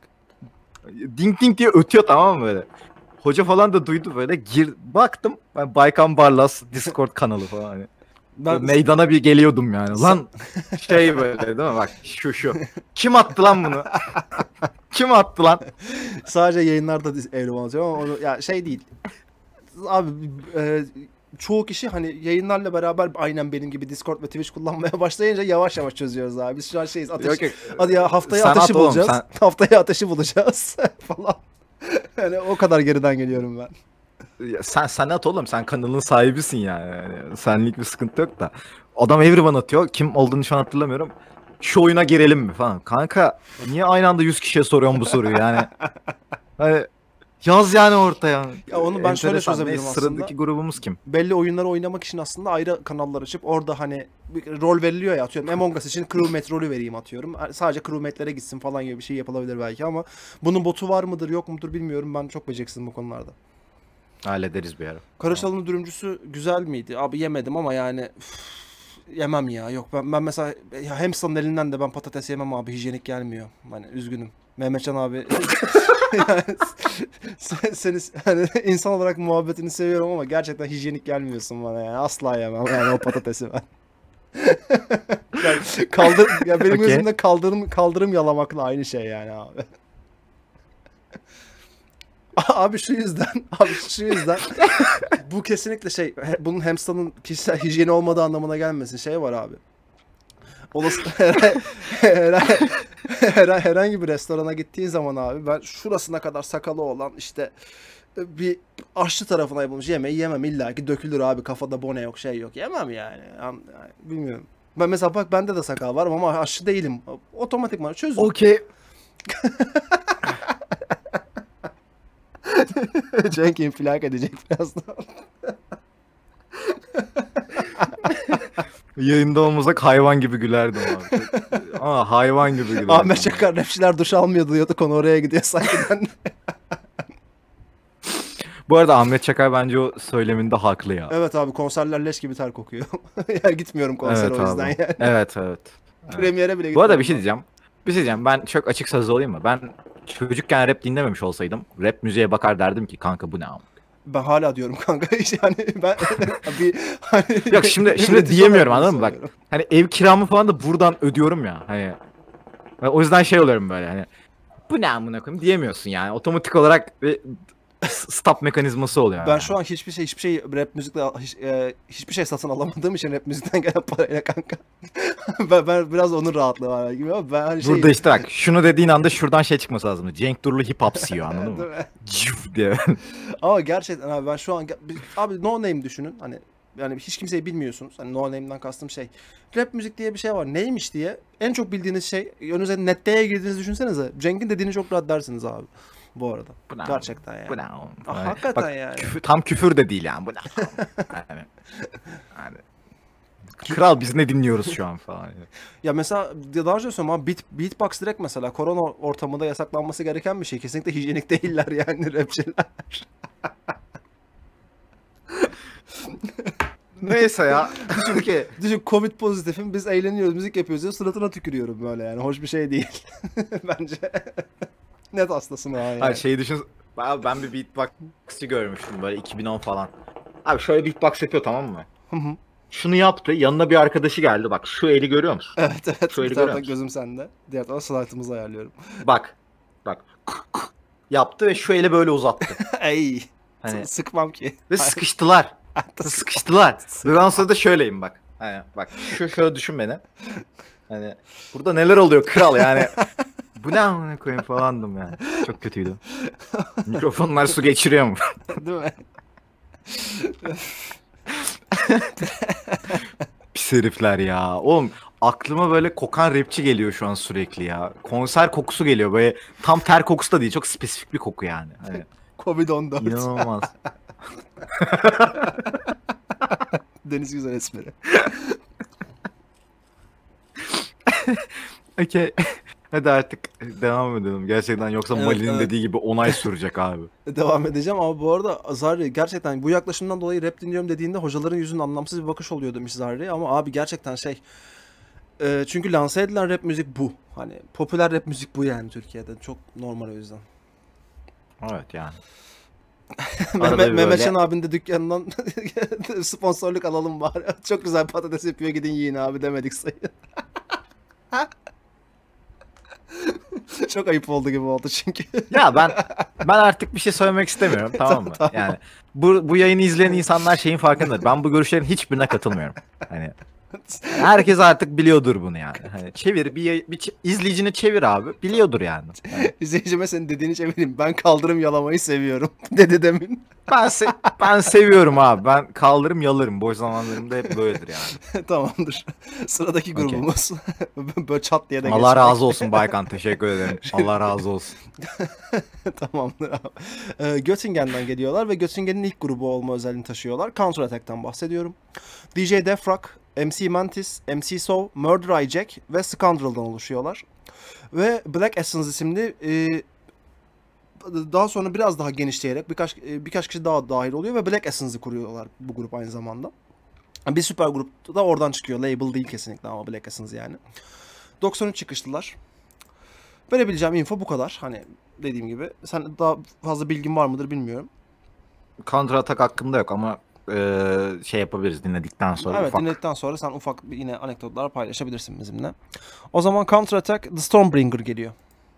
Ding ding diye ötüyor tamam mı böyle. Hoca falan da duydu böyle. Baktım ben Baykan Barlas Discord kanalı falan hani. Ben Meydana bir geliyordum yani. Lan şey böyle değil mi? Bak şu. Kim attı lan bunu? Kim attı lan? sadece yayınlarda evrim atıyorum ama onu ya şey değil. Abi çoğu kişi hani yayınlarla beraber aynen benim gibi Discord ve Twitch kullanmaya başlayınca yavaş yavaş çözüyoruz abi. Biz şu an şeyiz. Yok. Hadi ya haftaya Sen ateşi at oğlum, bulacağız. Haftaya ateşi bulacağız falan. Yani o kadar geriden geliyorum ben. Ya sen at oğlum. Sen kanalın sahibisin yani. Yani senlik bir sıkıntı yok da. Adam everyone atıyor. Kim olduğunu şu an hatırlamıyorum. Şu oyuna girelim mi falan. Kanka niye aynı anda 100 kişiye soruyorsun bu soruyu yani? Hani yaz yani ortaya. Ya onu ben şöyle Enteresan. çözebilirim Neyse, aslında. sıradaki grubumuz kim? Belli oyunları oynamak için aslında ayrı kanallar açıp orada hani bir rol veriliyor ya atıyorum. Among Us için crewmate rolü vereyim atıyorum. Sadece crewmate'lere gitsin falan gibi bir şey yapılabilir belki ama bunun botu var mıdır yok mudur bilmiyorum. Ben çok beceriksizim bu konularda. Hallederiz bir ara. Karaçalı'nın dürümcüsü güzel miydi? Abi yemedim ama yani yemem ya. Yok ben mesela ya hamster'ın elinden de ben patates yemem abi. Hijyenik gelmiyor. Hani üzgünüm. Mehmetcan abi yani, seni hani insan olarak muhabbetini seviyorum ama gerçekten hijyenik gelmiyorsun bana yani. Asla yemem yani o patatesi ben. Ya benim Okey. gözümde kaldırım yalamakla aynı şey yani abi. Abi şu yüzden bu kesinlikle bunun hamster'ın kişisel hijyeni olmadığı anlamına gelmesin. Şey var abi. Olası herhangi bir restorana gittiğin zaman abi ben şurasına kadar sakalı olan işte bir aşçı tarafına yapılmış yemeği yemem illa ki dökülür abi kafada bone yok şey yok yemem yani. Yani bilmiyorum. Ben mesela bak bende de sakal var ama aşçı değilim. Otomatikman çözüm. Okey. Cenk infilak edecek birazdan. Yayında olmasak hayvan gibi gülerdim abi. Ama hayvan gibi gülerdim. Ahmet Çakar rapçiler duş almıyor diyordu konu oraya gidiyor sanki ben de. Bu arada Ahmet Çakar bence o söyleminde haklı ya. Evet abi konserler leş gibi ter kokuyor. Yani gitmiyorum konsere Evet o yüzden abi. yani. Evet. Premiere bile Bu arada gitmiyorum bir şey ben. diyeceğim. Bir şey diyeceğim. Ben çok açık sözlü olayım mı? Ben çocukken rap dinlememiş olsaydım rap müziğe bakar derdim ki kanka bu ne am? Ben hala diyorum kanka yani ben bir hani Yok şimdi üretici diyemiyorum olarak anladın mı? Bak söylüyorum. hani ev kiramı falan da buradan ödüyorum ya. Hani o yüzden şey oluyorum böyle hani bu ne amına koyayım diyemiyorsun yani. Otomatik olarak bir stop mekanizması oluyor. Ben yani. şu an hiçbir şey rap müzikle hiçbir şey satın alamadığım için rap müzikten gelen parayla kanka. Ben biraz onun rahatlığı var gibi ama ben hani Burada işte bak şunu dediğin anda şuradan şey çıkması lazım. Cenk Durulu hip hop CEO anladın mı? Değil mi? Cıv diye. Ama gerçekten abi ben şu an abi no name düşünün hani yani hiç kimseyi bilmiyorsunuz. Hani no name'den kastım şey. Rap müzik diye bir şey var. Neymiş diye en çok bildiğiniz şey önünüze netteye girdiğinizi düşünsenize. Cenk'in dediğini çok rahat dersiniz abi. Bu arada. Bu ne? Gerçekten yani. Bu ne? Hakikaten Bak, yani. tam küfür de değil yani. Bu ne? Yani. Kral biz ne dinliyoruz şu an falan. Ya mesela daha önce söylüyorum ama beatbox direkt mesela korona ortamında yasaklanması gereken bir şey. Kesinlikle hijyenik değiller yani rapçiler. Neyse ya. Okey. Düşün Covid pozitifim biz eğleniyoruz müzik yapıyoruz ya suratına tükürüyorum böyle yani. Hoş bir şey değil. Bence. Net hastasın ha yani. Hayır şeyi düşün. Ben bir beatboxçı görmüştüm böyle 2010 falan. Abi şöyle beatbox yapıyor tamam mı? Hı hı. Şunu yaptı. Yanına bir arkadaşı geldi. Bak şu eli görüyor musun? Evet Şöyle bir görüyor taraftan musun? gözüm sende. Diğer taraftan slaytımızı ayarlıyorum. Bak. Yaptı ve şu eli böyle uzattı. Ey. Hani Sıkmam ki. ve sıkıştılar. Sıkıştılar. Ve ben sırada şöyleyim bak. Hani bak şöyle düşün beni. Hani burada neler oluyor kral yani. Bu ne amına koyayım falandım yani. Çok kötüydü. Mikrofonlar su geçiriyor mu? Değil mi? Pis herifler ya. Oğlum aklıma böyle kokan rapçi geliyor şu an sürekli ya. Konser kokusu geliyor böyle. Tam ter kokusu da değil. Çok spesifik bir koku yani. Hani Covid-14. inanılmaz. Deniz Güzel espri. Okey. Hadi artık devam edelim. Gerçekten yoksa Evet, Mali'nin evet. dediği gibi 10 ay sürecek abi. Devam edeceğim ama bu arada Zarri gerçekten bu yaklaşımdan dolayı rap dinliyorum dediğinde hocaların yüzünde anlamsız bir bakış oluyor demiş Zarri ama abi gerçekten çünkü lanse edilen rap müzik bu. Hani popüler rap müzik bu yani Türkiye'de. Çok normal o yüzden. Evet yani. Arada bir Mehmetcan böyle abinin de dükkanından sponsorluk alalım bari. Çok güzel patates yapıyor gidin yiyin abi demedik sayın. Çok ayıp oldu gibi oldu çünkü. ya ben artık bir şey söylemek istemiyorum tamam mı? Tamam. Yani bu yayını izleyen insanlar şeyin farkında. Ben bu görüşlerin hiçbirine katılmıyorum. Hani herkes artık biliyordur bunu yani. Hani çevir izleyicini çevir abi. Biliyordur yani. Hani İzleyicime senin dediğini çevireyim. Ben kaldırım yalamayı seviyorum dedi demin. ben seviyorum abi. Ben kaldırım yalarım. Boş zamanlarımda hep böyledir yani. Tamamdır. Sıradaki Okey. grubumuz. Böyle çat diye de Allah geçmek. razı olsun Baykan. Teşekkür ederim. Allah razı olsun. Tamamdır abi. Göttingen'den geliyorlar ve Göttingen'in ilk grubu olma özelliğini taşıyorlar. Counter Attack'ten bahsediyorum. DJ Defrak, MC Mantis, MC Soul, Murder I Jack ve Scoundrel'dan oluşuyorlar. Ve Black Essence isimli daha sonra biraz daha genişleyerek birkaç kişi daha dahil oluyor ve Black Essence'ı kuruyorlar bu grup aynı zamanda. Bir süper grup da oradan çıkıyor. Label değil kesinlikle ama Black Essence yani. 93 çıkışlılar. Verebileceğim info bu kadar. Hani dediğim gibi. Sen daha fazla bilgin var mıdır bilmiyorum. Counter Attack hakkında yok ama şey yapabiliriz dinledikten sonra Evet ufak. dinledikten sonra sen ufak bir yine anekdotlar paylaşabilirsin bizimle. O zaman Counter Attack The Stormbringer geliyor.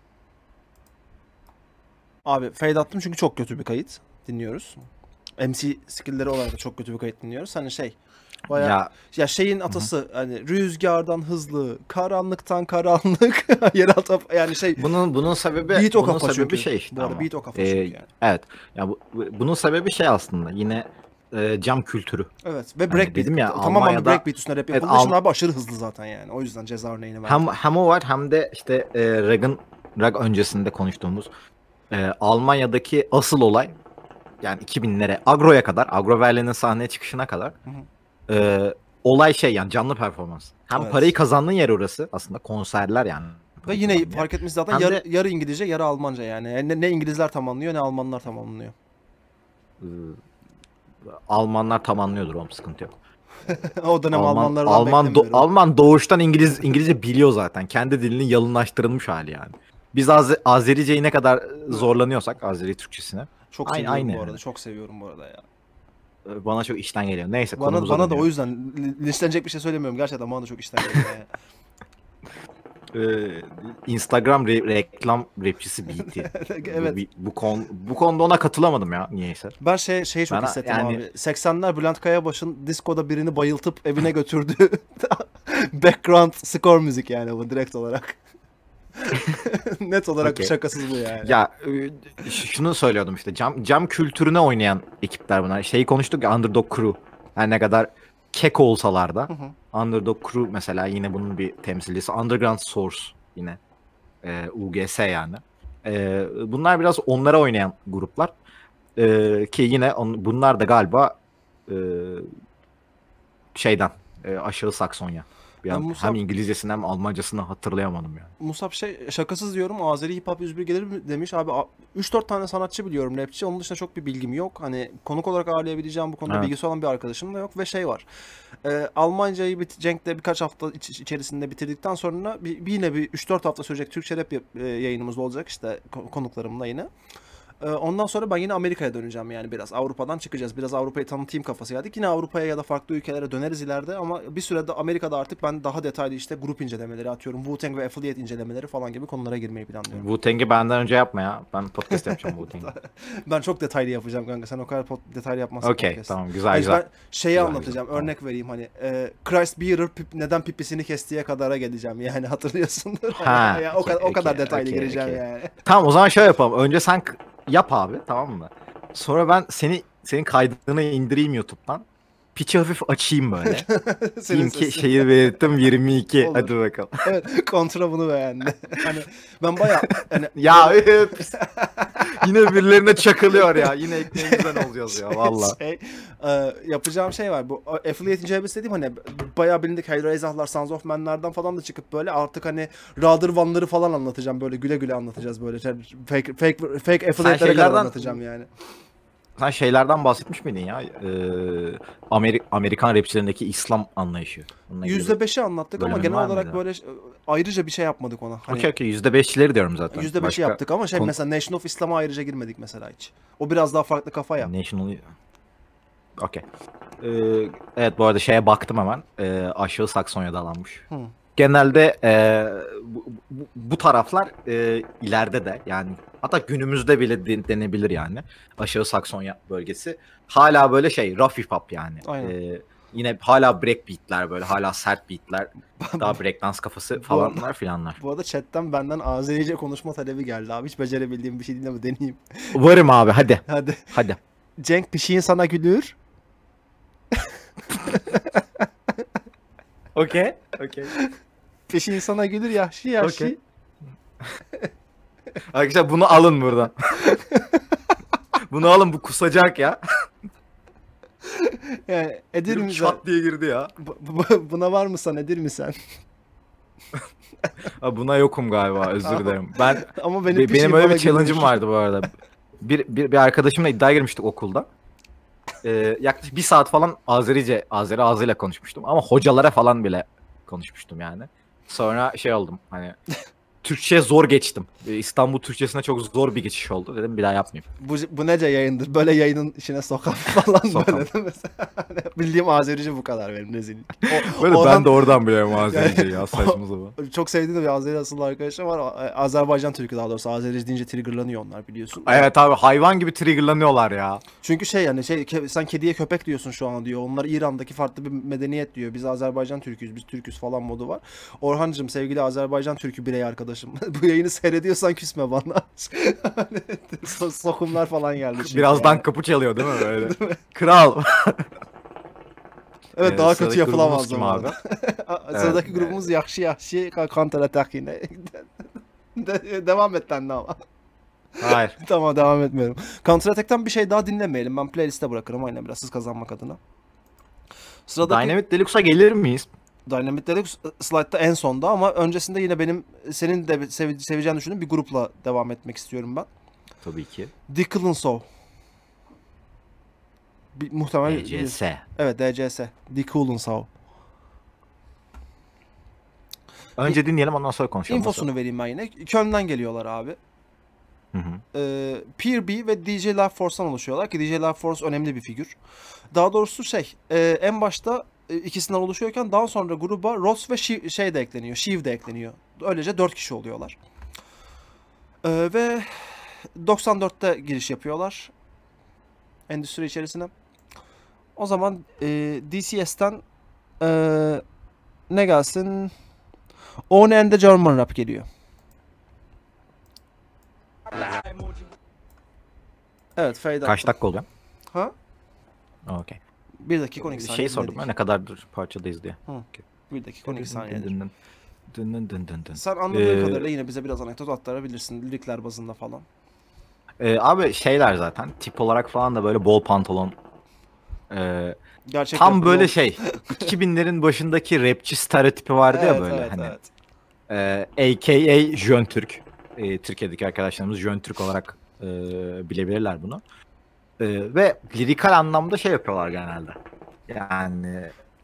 Abi fade attım çünkü çok kötü bir kayıt. Dinliyoruz. MC skill'leri olarak da çok kötü bir kayıt dinliyoruz. Hani bayağı Ya şeyin atası hani rüzgardan hızlı, karanlıktan karanlık, yeraltı yani bunun sebebi beat o bunun kafa sebebi çünkü. şey işte Bu arada ama. beat o kafa çünkü yani. Evet. Ya bunun sebebi şey aslında yine cam kültürü. Evet ve Hani breakbeat. dedim ya Tamamen bir Almanya'da breakbeat üstüne rap evet, yapıldığı için abi aşırı hızlı zaten yani. O yüzden ceza örneğini verdim. hem o var hem de işte Reagan öncesinde konuştuğumuz Almanya'daki asıl olay yani 2000'lere Agro'ya kadar Agro Berlin'in sahneye çıkışına kadar olay şey yani canlı performans. Hem Evet. parayı kazandığın yer orası aslında konserler yani. Ve yine fark etmiş zaten Hem de yarı İngilizce yarı Almanca yani. Ne İngilizler tamamlıyor ne Almanlar tamamlıyor. e, Almanlar tam anlıyordur oğlum sıkıntı yok. O dönem Almanlardan beklemiyorum. Alman doğuştan İngilizce biliyor zaten. Kendi dilinin yalınlaştırılmış hali yani. Biz Azerice'yi ne kadar zorlanıyorsak Azeri Türkçesine. Çok Aynı seviyorum bu yani. arada. Çok seviyorum bu arada ya. Bana çok işten geliyor. Neyse Bana konumuza da o dönüyorum. yüzden linçlenecek bir şey söylemiyorum. Gerçekten bana da çok işten geliyor yani. Instagram reklam rapçisi BT. Evet. Bu konuda ona katılamadım ya niyeyse. Ben şeyi çok Bana hissettim yani- abi. 80'ler Bülent Kayabaş'ın diskoda birini bayıltıp evine götürdüğü background score müzik yani bu direkt olarak. Net olarak Okey. şakasız bu yani. Ya şunu söylüyordum işte cam kültürüne oynayan ekipler bunlar. Şeyi konuştuk ya Underdog Crew. Her ne kadar kek olsalar da Underdog Crew mesela yine bunun bir temsilcisi. Underground Source yine. UGS yani. Bunlar biraz onlara oynayan gruplar. Ki yine bunlar da galiba şeyden aşağı Saksonya. Bir an hem İngilizcesini hem Almancasını hatırlayamadım yani. Musab şakasız diyorum Azeri Hip Hop 101 gelir mi demiş. Abi 3-4 tane sanatçı biliyorum rapçi. Onun dışında çok bir bilgim yok. Hani konuk olarak ağırlayabileceğim bu konuda Evet. bilgisi olan bir arkadaşım da yok. Ve var. Almancayı Cenk'le birkaç hafta içerisinde bitirdikten sonra yine bir 3-4 hafta sürecek Türkçe rap yayınımız olacak işte konuklarımla yine. Ondan sonra ben yine Amerika'ya döneceğim yani biraz. Avrupa'dan çıkacağız. Biraz Avrupa'yı tanıtayım kafası geldik. Yine Avrupa'ya ya da farklı ülkelere döneriz ileride ama bir sürede Amerika'da artık ben daha detaylı işte grup incelemeleri atıyorum. Wu-Tang ve affiliate incelemeleri falan gibi konulara girmeyi planlıyorum. Wu-Tang'i benden önce yapma ya. Ben podcast yapacağım Wu-Tang'i. Ben çok detaylı yapacağım kanka. Sen o kadar detaylı yapmazsın Okey, podcast. tamam, güzel Hani güzel. ben şeyi Güzel, anlatacağım. güzel, Örnek vereyim hani. Christ Bearer neden pipisini kestiğe kadara geleceğim. Yani hatırlıyorsundur. Ha, Ya, o kadar, o kadar okey, detaylı okey, gireceğim okey. yani. Tamam, o zaman şöyle yapalım. Önce sen yap abi, tamam mı? Sonra ben senin kaydını indireyim YouTube'dan. Piçi hafif açayım böyle. Senin Diyeyim ki sesin. şeyi belirttim 22. Olur. Hadi bakalım. Evet, kontra bunu beğendi. Hani ben bayağı hani Ya yine birilerine çakılıyor ya. Yine ekmeğimizden olacağız ya valla. Yapacağım şey var. Bu affiliate incelemesi dediğim hani bayağı bilindik Hellraiser'lar, Sons of Men'lerden falan da çıkıp böyle artık hani Rather One'ları falan anlatacağım. Böyle güle güle anlatacağız böyle. Fake affiliate'lere kadar şeylerden- anlatacağım yani. Sen şeylerden bahsetmiş miydin ya? Amerikan rapçilerindeki İslam anlayışı. Bununla ilgili %5'i anlattık ama bölümün genel var olarak mıydı? böyle ayrıca bir şey yapmadık ona. Hani Okey, %5'leri diyorum zaten. %5'i Başka yaptık ama şey konu- mesela Nation of Islam'a ayrıca girmedik mesela hiç. O biraz daha farklı kafa ya. National... Okey. Evet, bu arada şeye baktım hemen. Aşağı Saksonya'da alanmış. Hı. Genelde bu taraflar ileride de yani hatta günümüzde bile denebilir yani. Aşağı Saksonya bölgesi. Hala böyle şey rough hip hop yani. Aynen. Yine hala break beatler böyle hala sert beatler. Daha breakdance kafası falanlar filanlar. Bu arada chatten benden Azerice konuşma talebi geldi abi. Hiç becerebildiğim bir şey değil ama deneyeyim. Varım abi, hadi. Hadi. Hadi. Cenk pişiğin sana gülür. Okey. Okey. Pişiğin sana gülür yaşlı yaşlı. Okey. Arkadaşlar bunu alın buradan. Bunu alın, bu kusacak ya. Yani edir Benim mi sen? çat diye girdi ya. Buna var mı sen edir mi sen? Buna yokum galiba, özür dilerim. Ben Ama benim benim pişiğim öyle bana bir challenge'ım gülür. vardı bu arada. Bir arkadaşımla iddiaya girmiştik okulda. Yaklaşık bir saat falan Azeri ağzıyla konuşmuştum ama hocalara falan bile konuşmuştum yani. Sonra şey oldum hani Türkçe'ye zor geçtim. İstanbul Türkçesine çok zor bir geçiş oldu. Dedim bir daha yapmayayım. Bu nece yayındır? Böyle yayının içine sokam falan Sokam. böyle değil mi? Bildiğim Azerice bu kadar benim rezillik. Böyle Oradan- ben de oradan biliyorum Azerice'yi ya, saçma sapan. Çok sevdiğim de bir Azeri asıllı arkadaşım var. Azerbaycan Türk'ü daha doğrusu. Azerice deyince triggerlanıyor onlar biliyorsun. Evet abi, hayvan gibi triggerlanıyorlar ya. Çünkü şey yani sen kediye köpek diyorsun şu an diyor. Onlar İran'daki farklı bir medeniyet diyor. Biz Azerbaycan Türk'üyüz, biz Türk'üz falan modu var. Orhancığım sevgili Azerbaycan Türk'ü birey arkadaşım. Bu yayını seyrediyorsan küsme bana. Sokumlar falan geldi çünkü Birazdan yani. kapı çalıyor değil mi böyle? Kral. Evet, daha kötü Sıradaki yapılamaz grubumuz kim abi? Sıradaki Evet. grubumuz Yaxşı Kantara Takine. Devam et lan ama. Hayır. Tamam, devam etmiyorum. Counter Attack'ten bir şey daha dinlemeyelim. Ben playlist'e bırakırım aynen biraz hız kazanmak adına. Sıradaki Dynamite Deluxe'a gelir miyiz? Dynamite Deluxe slide'da en sonda ama öncesinde yine senin de seveceğini düşündüğüm bir grupla devam etmek istiyorum ben. Tabii ki. Dickle Soul. Muhtemelen DCS. evet, DCS. Dickle Soul. Önce dinleyelim, ondan sonra konuşalım. İnfosunu vereyim ben yine. Köln'den geliyorlar abi. Hı hı. Peer B ve DJ Life Force'dan oluşuyorlar ki DJ Life Force önemli bir figür. Daha doğrusu en başta ikisinden oluşuyorken daha sonra gruba Ross ve şey de ekleniyor. Sheev de ekleniyor. Öylece 4 kişi oluyorlar. Ve 94'te giriş yapıyorlar endüstri içerisine. O zaman DCS'ten ne gelsin? On and the German Rap geliyor. Evet, fade Kaç dakika oluyor? Ha? Okey. 1 dakika 12 saniye. Şey sordum dinledik. ben, ne kadardır parçadayız diye. 1 dakika 12 saniyedir. Dın. Sen anladığın kadarıyla yine bize biraz anekdot aktarabilirsin. Lirikler bazında falan. Abi şeyler zaten tip olarak falan da böyle bol pantolon. Gerçek Tam rap böyle yok. şey 2000'lerin başındaki rapçi stereotipi vardı ya Evet, böyle evet, hani. evet. AKA Jön Türk. Türkiye'deki arkadaşlarımız Jön Türk olarak bilebilirler bunu. Ve lirikal anlamda şey yapıyorlar genelde. Yani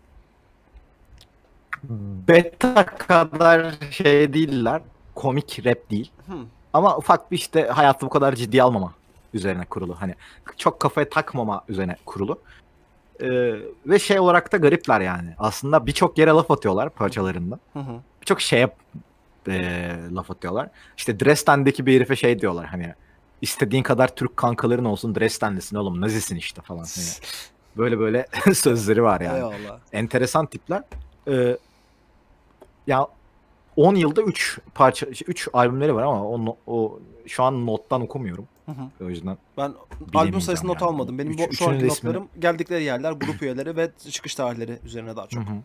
beta kadar şey değiller. Komik rap değil. Hmm. Ama ufak bir işte hayatı bu kadar ciddiye almama üzerine kurulu. Hani çok kafaya takmama üzerine kurulu. Ve şey olarak da garipler yani. Aslında birçok yere laf atıyorlar parçalarında. Hı hı. Birçok şeye laf atıyorlar. İşte Dresden'deki bir herife şey diyorlar hani istediğin kadar Türk kankaların olsun Dresden'lisin oğlum nazisin işte falan. Hani böyle böyle sözleri var yani. Eyvallah. Enteresan tipler. Ya 10 yılda 3 parça 3 albümleri var ama o şu an nottan okumuyorum. Hı hı. O yüzden Ben albüm bilemeyeceğim sayısını not yani. almadım. Benim Üç- şu anki üçünün de ismini- notlarım geldikleri yerler, grup üyeleri ve çıkış tarihleri üzerine daha çok. Hı hı.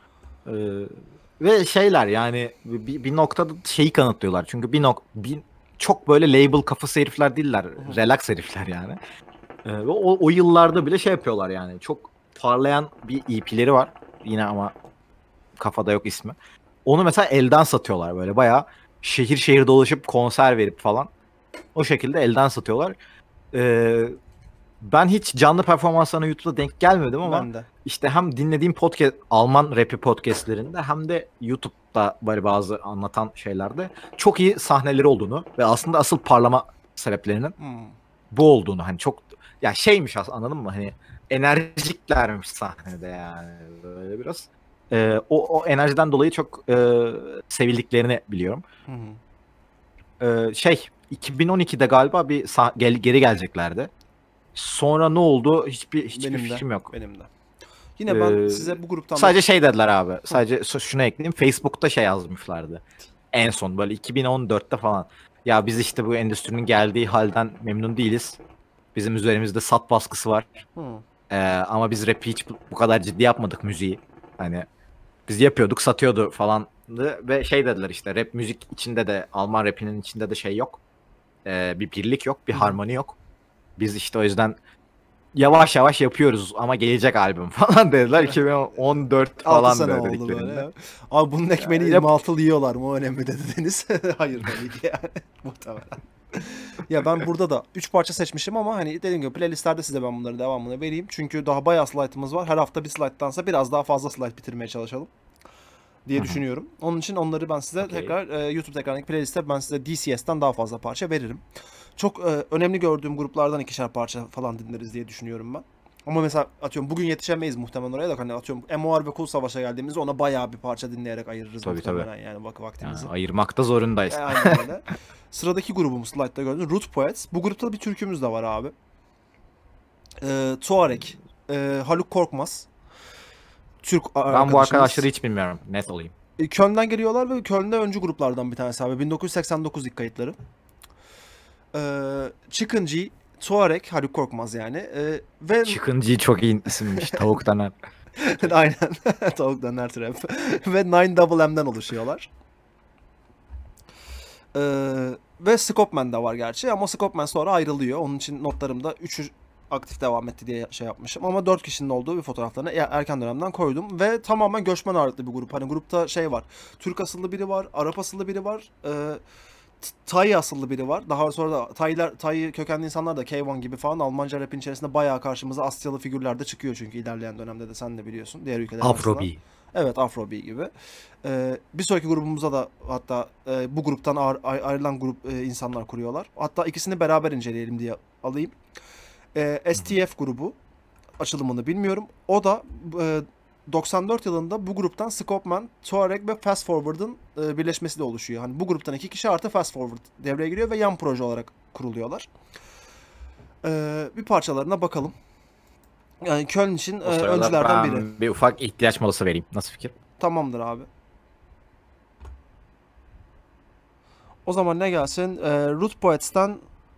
Ve şeyler yani bir noktada şeyi kanıtlıyorlar. Çünkü çok böyle label kafası herifler değiller. hı. Relax herifler yani. Ve o yıllarda bile şey yapıyorlar yani. Çok parlayan bir EP'leri var. Yine ama kafada yok ismi. Onu mesela elden satıyorlar böyle. Bayağı şehir şehir dolaşıp konser verip falan. O şekilde elden satıyorlar. Ben hiç canlı performanslarına YouTube'da denk gelmedim ama Ben de. işte hem dinlediğim podcast Alman rapi podcastlerinde hem de YouTube'da böyle bazı anlatan şeylerde çok iyi sahneleri olduğunu ve aslında asıl parlama sebeplerinin bu olduğunu hani çok ya şeymiş aslında anladın mı hani enerjiklermiş sahnede yani böyle biraz. O enerjiden dolayı çok sevildiklerini biliyorum. Hı hı. 2012'de galiba geri geleceklerdi. Sonra ne oldu? Hiçbir Benim de. fikrim yok. Benim de. Yine ben Ee, size bu gruptan Sadece şey dediler abi. Sadece şuna ekleyeyim. Facebook'ta şey yazmışlardı. En son böyle 2014'te falan. Ya biz işte bu endüstrinin geldiği halden memnun değiliz. Bizim üzerimizde sat baskısı var. Hı. Ama biz rap'i hiç bu kadar ciddi yapmadık müziği. Hani biz yapıyorduk, satıyordu falan. Ve şey dediler işte rap müzik içinde de Alman rapinin içinde de şey yok. Bir birlik yok, bir harmoni yok. Biz işte o yüzden yavaş yavaş yapıyoruz ama gelecek albüm falan dediler. 2014 6 falan sene böyle oldu dediklerinde. böyle. Abi bunun ekmeğini Ya, 26'lı yiyorlar mı? O önemli dedi Deniz. Hayır tabii ki yani. Muhtemelen. Ya ben burada da 3 parça seçmişim ama hani dediğim gibi playlistlerde size ben bunların devamını vereyim. Çünkü daha bayağı slide'ımız var. Her hafta bir slide'dansa biraz daha fazla slide bitirmeye çalışalım diye Hı hı. düşünüyorum. Onun için onları ben size Okey. tekrar YouTube ekranındaki playliste ben size DCS'ten daha fazla parça veririm. Çok önemli gördüğüm gruplardan ikişer parça falan dinleriz diye düşünüyorum ben. Ama mesela atıyorum bugün yetişemeyiz muhtemelen oraya da hani atıyorum MOR ve Kul Savaş'a geldiğimizde ona bayağı bir parça dinleyerek ayırırız Tabii, muhtemelen yani vaktimizi. Yani ayırmakta zorundayız. Aynen öyle. Sıradaki grubumuz slide'da gördüğünüz Root Poets. Bu grupta bir türkümüz de var abi. Tuareg, Haluk Korkmaz. Türk Ben bu arkadaşımız. arkadaşları hiç bilmiyorum. Net olayım. Köln'den geliyorlar ve Köln'de öncü gruplardan bir tanesi abi. 1989 ilk kayıtları. Chicken G, Tuareg, Haluk Korkmaz yani. Ve Çıkıncı çok iyi isimmiş. Tavuk döner. aynen. Tavuk döner trap. Ve 9MM'den oluşuyorlar. Ve Scopeman de var gerçi ama Scopeman sonra ayrılıyor. Onun için notlarımda 3'ü aktif devam etti diye şey yapmışım. Ama 4 kişinin olduğu bir fotoğraflarını erken dönemden koydum. Ve tamamen göçmen ağırlıklı bir grup. Hani grupta şey var. Türk asıllı biri var. Arap asıllı biri var. Tay asıllı biri var. Daha sonra da Tay kökenli insanlar da K1 gibi falan Almanca rapin içerisinde bayağı karşımıza Asyalı figürler de çıkıyor çünkü ilerleyen dönemde de sen de biliyorsun. Diğer ülkeler arasında. Afrobi. Evet Afrobi gibi. Bir sonraki grubumuzda da hatta bu gruptan ayrılan grup insanlar kuruyorlar. Hatta ikisini beraber inceleyelim diye alayım. STF grubu açılımını bilmiyorum. O da 94 yılında bu gruptan Scopeman, Tuareg ve Fast Forward'ın birleşmesiyle oluşuyor. Hani bu gruptan 2 kişi artı Fast Forward devreye giriyor ve yan proje olarak kuruluyorlar. Bir parçalarına bakalım. Yani Köln için O sırada öncülerden ben biri. bir ufak ihtiyaç molası vereyim. Nasıl fikir? Tamamdır abi. O zaman ne gelsin? Root Poets'ten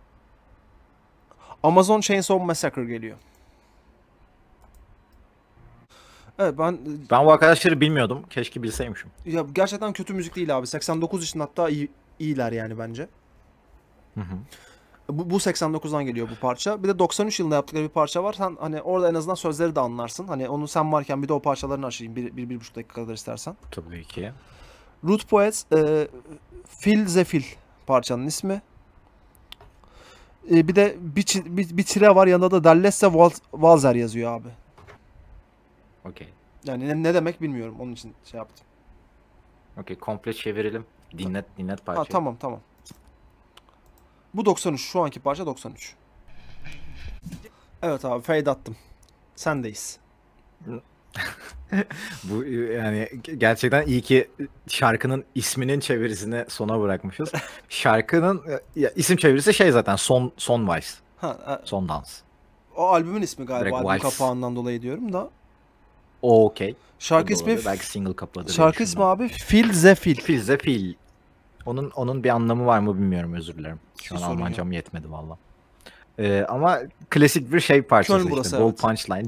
Amazon Chainsaw Massacre geliyor. Evet ben Ben bu arkadaşları bilmiyordum. Keşke bilseymişim. ya gerçekten kötü müzik değil abi. 89 için hatta iyiler yani bence. Hı hı. Bu 89'dan geliyor bu parça. Bir de 93 yılında yaptıkları bir parça var. Sen hani orada en azından sözleri de anlarsın. Hani onu sen varken bir de o parçalarını açayım. Bir buçuk dakika kadar istersen. Tabii ki. Root Poets, Phil Zefil parçanın ismi. Bir de bir tire var yanında da Dallesse Walzer yazıyor abi. Okey. Yani ne demek bilmiyorum. Onun için şey yaptım. Okey. Komple çevirelim. Dinlet Ha, parçayı. tamam. Bu 93. Şu anki parça 93. Evet abi fade attım. Sendeyiz. Bu yani gerçekten iyi ki şarkının isminin çevirisini sona bırakmışız. Şarkının ya, isim çevirisi şey zaten son Vice. Ha, Son dans. o albümün ismi galiba. Direkt Albüm Vice. kapağından dolayı diyorum da. O okey. Şarkı O da ismi olabilir. Belki single kapadı. şarkı ismi abi Fil ze Fil. Filze Fil. Onun bir anlamı var mı bilmiyorum, özür dilerim. Şu an Hiç sorun Almancam yetmedi valla. Ama klasik bir şey parçası Köln işte. burası, Bol evet. punchline.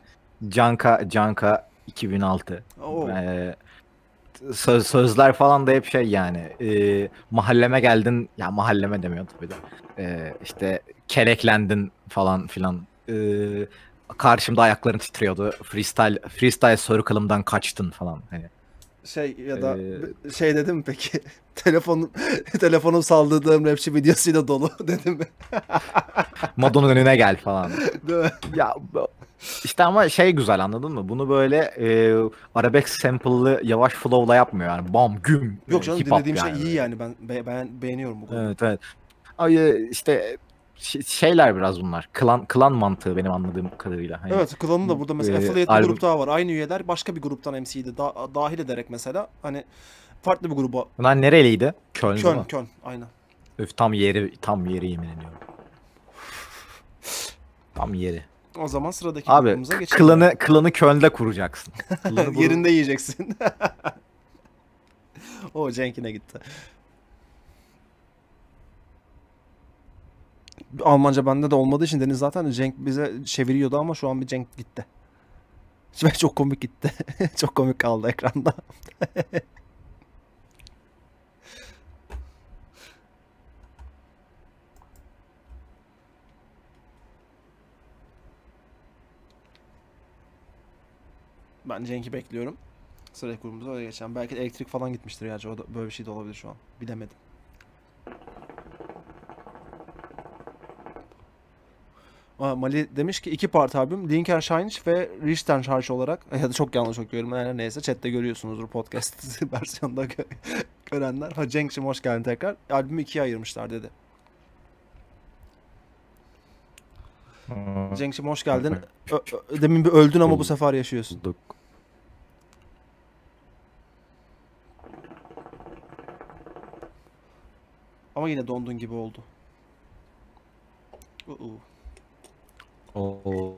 Janka 2006. Oo. Sözler falan da hep şey yani. Mahalleme geldin. Ya mahalleme demiyor tabii de. İşte kereklendin falan filan. Karşımda ayakların titriyordu. Freestyle circle'ımdan kaçtın falan. Hani. Şey ya da Ee, şey dedim mi peki? Telefonum saldırdığım rapçi videosuyla dolu dedim mi? Madon'un önüne gel falan. Değil mi? Ya işte ama şey güzel, anladın mı? Bunu böyle arabesk sample'lı yavaş flow'la yapmıyor yani. Bam güm. Yok canım, Hip hop dinlediğim şey yani iyi böyle. yani, ben beğeniyorum bu konuda. Evet evet. Ay, işte şeyler biraz bunlar. Klan mantığı benim anladığım kadarıyla. Hani, Evet, Klan'ın da burada mesela affiliate bir albüm grup daha var. Aynı üyeler başka bir gruptan MC'yi de dahil ederek mesela hani farklı bir gruba. bunlar nereliydi? Köln'de mi? Köln aynen. Öf, tam yeri yemin ediyorum. Tam yeri. O zaman sıradaki Abi grubumuza geçelim. klanı Köln'de kuracaksın. Klanı Yerinde yiyeceksin. O Cenk'ine gitti. Almanca bende de olmadığı için Deniz zaten Cenk bize çeviriyordu ama şu an bir Cenk gitti. Ve çok komik gitti. Çok komik kaldı ekranda. Ben Cenk'i bekliyorum. Sıradaki grubumuza öyle geçen. Belki de elektrik falan gitmiştir ya. O da, böyle bir şey de olabilir şu an. Bilemedim. Mali demiş ki iki part albüm Linkenshine ve Richtenshine olarak ya da çok yanlış okuyorum, yani neyse chatte görüyorsunuzdur podcast versiyonda görenler. Ha, Cenk'cim hoş geldin tekrar. Albümü ikiye ayırmışlar dedi. Cenk'cim hoş geldin. Demin bir öldün ama bu sefer yaşıyorsun. Ama yine dondun gibi oldu. O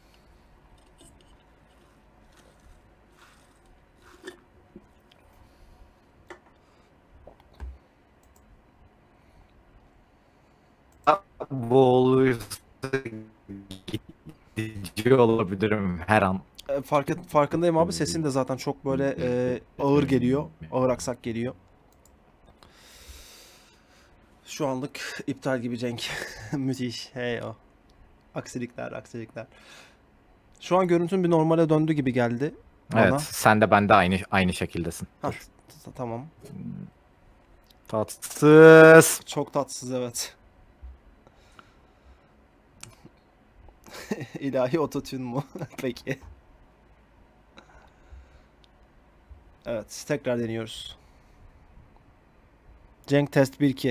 bu olursa gidici olabilirim her an. Farkındayım abi, sesin de zaten çok böyle ağır geliyor. Ağır aksak geliyor. Şu anlık iptal gibi Cenk. Müthiş. Hey o. Aksilikler. Şu an görüntün bir normale döndü gibi geldi bana. Evet, sen de ben de aynı şekildesin. Ha, Dur. tamam. Tatsız. Çok tatsız, evet. İlahi ototune mu? Peki. Evet, tekrar deniyoruz. Cenk test 1-2.